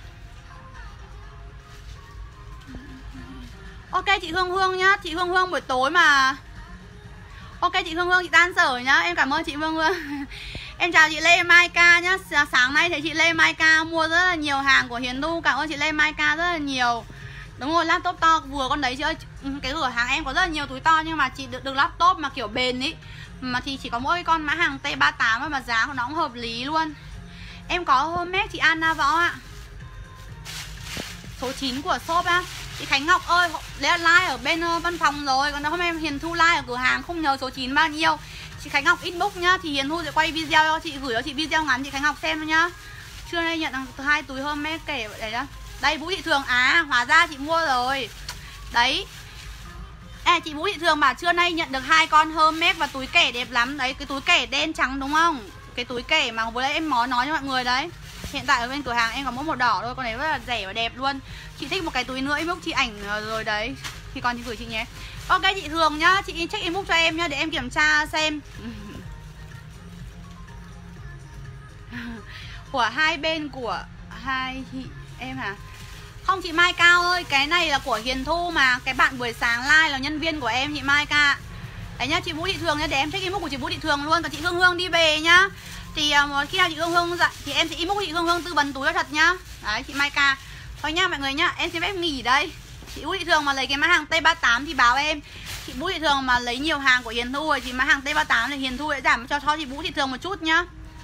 Ok chị Hương Hương nhá, chị Hương Hương buổi tối mà. Ok chị Hương Hương, chị tan sở nhá, em cảm ơn chị Hương Hương. Em chào chị Lê Mai Ca nhá. Sáng nay thấy chị Lê Mai Ca mua rất là nhiều hàng của Hiền Thu. Cảm ơn chị Lê Mai Ca rất là nhiều. Đúng rồi, laptop to vừa con đấy chị ơi. Cái cửa hàng em có rất là nhiều túi to, nhưng mà chị được, được laptop mà kiểu bền ý, mà thì chỉ có mỗi con mã hàng T ba tám thôi, mà giá của nó cũng hợp lý luôn. Em có Hermes chị Anna Võ ạ. Số chín của shop á. Chị Khánh Ngọc ơi, đấy là like ở bên uh, văn phòng rồi. Còn hôm em Hiền Thu like ở cửa hàng, không nhớ số chín bao nhiêu. Chị Khánh Ngọc inbox nhá, thì Hiền Thu sẽ quay video cho chị, gửi cho chị video ngắn chị Khánh Ngọc xem nhá. Trưa nay nhận được hai túi Hermes kể vậy đấy đó. Đây Vũ Thị Thường, à hóa ra chị mua rồi. Đấy. À, chị Vũ Thị Thường bảo trưa nay nhận được hai con Hermes và túi kẻ đẹp lắm. Đấy, cái túi kẻ đen trắng đúng không? Cái túi kẻ mà vừa nãy em nói nói cho mọi người đấy. Hiện tại ở bên cửa hàng em có mỗi màu đỏ thôi, con này rất là rẻ và đẹp luôn. Chị thích một cái túi nữa inbox chị ảnh rồi đấy. Thì còn chị gửi chị nhé. Ok chị Thường nhá, chị check inbox cho em nhá để em kiểm tra xem. Của hai bên của hai chị em hả? Không chị Mai Cao ơi, cái này là của Hiền Thu mà. Cái bạn buổi sáng live là nhân viên của em chị Mai Ca. Đấy nhá, chị Vũ Thị Thường nhá, để em check inbox của chị Vũ Thị Thường luôn. Còn chị Hương Hương đi về nhá. Thì uh, khi nào chị Hương Hương dậy thì em sẽ inbox chị Hương Hương tư vấn túi cho thật nhá. Đấy chị Mai Ca. Thôi nhá mọi người nhá, em xin phép nghỉ đây. Chị Vũ Thị Thường mà lấy cái mã hàng T ba mươi tám thì báo em. Chị Vũ Thị Thường mà lấy nhiều hàng của Hiền Thu rồi thì mã hàng T ba mươi tám thì Hiền Thu sẽ giảm cho cho chị Vũ Thị Thường một chút nhá.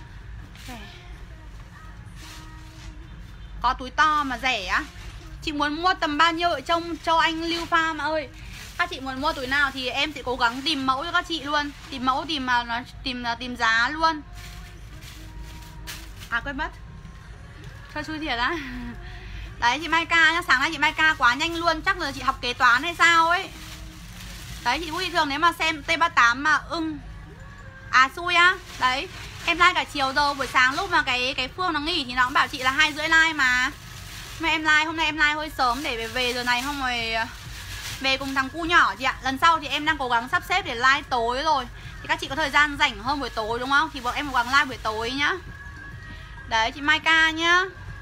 Có túi to mà rẻ á. Chị muốn mua tầm bao nhiêu ở trong Châu Anh Lưu Farm ơi. Các chị muốn mua túi nào thì em sẽ cố gắng tìm mẫu cho các chị luôn. Tìm mẫu, tìm mà nó tìm tìm giá luôn. À quên mất. Thôi xui thiệt á. Đấy chị Mai Ca nhá, sáng nay chị Mai Ca quá nhanh luôn, chắc là chị học kế toán hay sao ấy. Đấy chị Vũ Thị Thường nếu mà xem T ba mươi tám mà ưng. À xui á. Đấy, em like cả chiều rồi, buổi sáng lúc mà cái cái Phương nó nghỉ thì nó cũng bảo chị là hai rưỡi like mà. Mà em like, hôm nay em like hơi sớm để về, về giờ này không rồi về cùng thằng cu nhỏ chị ạ. Lần sau thì em đang cố gắng sắp xếp để like tối rồi. Thì các chị có thời gian rảnh hơn buổi tối đúng không? Thì bọn em cố gắng like buổi tối nhá. Đấy chị Mai Ca nhá.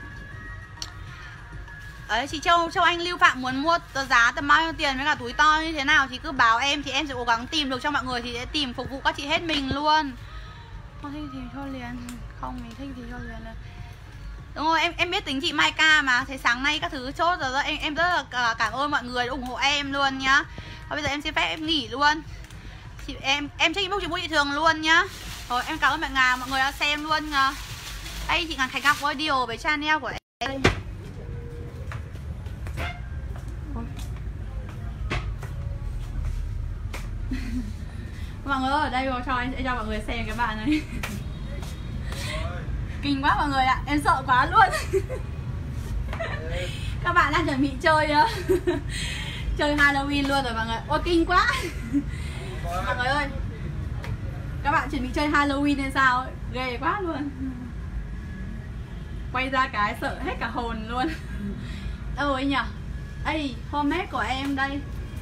Đấy chị Châu Châu Anh Lưu Phạm muốn mua giá tầm bao nhiêu tiền với cả túi to như thế nào thì cứ báo em, thì em sẽ cố gắng tìm được cho mọi người, thì sẽ tìm phục vụ các chị hết mình luôn. Không thích thì cho liền, không mình thích thì cho liền này. Đúng rồi, em em biết tính chị Mai Ca mà. Thế sáng nay các thứ chốt rồi đó, em em rất là cảm ơn mọi người đã ủng hộ em luôn nhá. Và bây giờ em xin phép em nghỉ luôn. Chị em em check inbox chị Vũ Thị Thường luôn nhá. Rồi em cảm ơn mọi người mọi người đã xem luôn. Đây chị Ngàn Khánh Ngọc ơi, điều với channel của em. Mọi người ở đây rồi, cho em sẽ cho mọi người xem cái bạn này. Kinh quá mọi người ạ, em sợ quá luôn. Các bạn đang chuẩn bị chơi chơi Halloween luôn rồi mọi người. Ôi kinh quá. Mọi người ơi, các bạn chuẩn bị chơi Halloween hay sao ấy. Ghê quá luôn. Quay ra cái sợ hết cả hồn luôn. Đâu ấy nhỉ? Ây, homemade của em đây.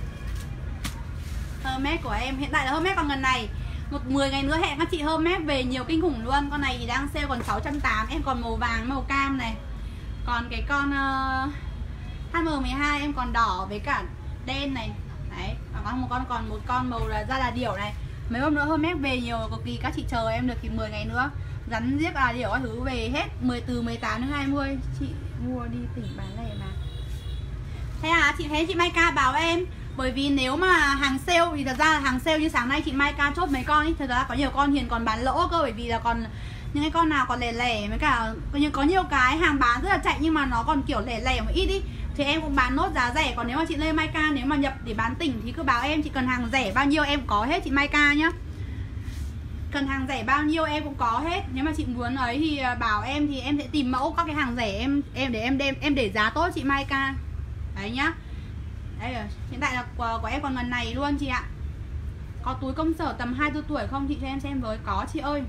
Hermes của em, hiện tại là Hermes còn gần này. Một mười ngày nữa hẹn các chị Hermes về nhiều kinh khủng luôn. Con này thì đang sale còn sáu trăm tám mươi. Em còn màu vàng, màu cam này. Còn cái con uh, H M mười hai em còn đỏ với cả đen này. Đấy, còn có một con còn một con màu là da là điểu này. Mấy hôm nữa Hermes về nhiều cực kỳ, các chị chờ em được thì mười ngày nữa. Rắn giết à điểu các thứ về hết mười từ mười tám đến hai mươi. Chị mua đi tỉnh bán lẻ mà. Thế à, chị thấy chị Mai Ca bảo em. Bởi vì nếu mà hàng sale thì thật ra là hàng sale như sáng nay chị Mai Ca chốt mấy con ý, thật ra có nhiều con Hiền còn bán lỗ cơ, bởi vì là còn những cái con nào còn lẻ lẻ với cả có nhiều cái hàng bán rất là chạy nhưng mà nó còn kiểu lẻ lẻ một ít ý, thì em cũng bán nốt giá rẻ. Còn nếu mà chị Lê Mai Ca nếu mà nhập để bán tỉnh thì cứ báo em, chị cần hàng rẻ bao nhiêu em có hết chị Mai Ca nhá. Cần hàng rẻ bao nhiêu em cũng có hết. Nếu mà chị muốn ấy thì bảo em, thì em sẽ tìm mẫu các cái hàng rẻ em em để em đem em để giá tốt chị Mai Ca. Đấy nhá. Đây rồi, hiện tại là của, của em còn gần này luôn chị ạ. Có túi công sở tầm hai mươi tư tuổi không chị cho em xem với? Có chị ơi.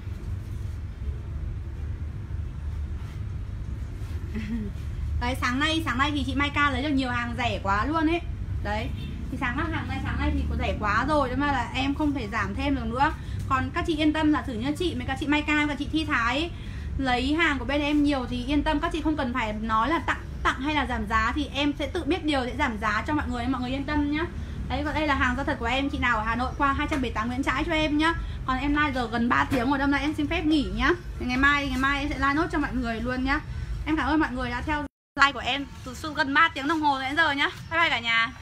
Đấy sáng nay, sáng nay thì chị Mai Ca lấy được nhiều hàng rẻ quá luôn ấy. Đấy, thì sáng nay hàng nay sáng nay thì có rẻ quá rồi, cho nên là em không thể giảm thêm được nữa. Còn các chị yên tâm là thử như chị với các chị Mai Ca và chị Thi Thái ấy, lấy hàng của bên em nhiều thì yên tâm, các chị không cần phải nói là tặng tặng hay là giảm giá, thì em sẽ tự biết điều sẽ giảm giá cho mọi người, mọi người yên tâm nhá. Đấy, còn đây là hàng giá thật của em, chị nào ở Hà Nội qua hai trăm bảy mươi tám Nguyễn Trãi cho em nhá. Còn em live giờ gần ba tiếng rồi, hôm nay em xin phép nghỉ nhá. Thì ngày mai ngày mai em sẽ live nốt cho mọi người luôn nhá. Em cảm ơn mọi người đã theo live của em từ gần ba tiếng đồng hồ đến giờ nhá. Bye bye cả nhà.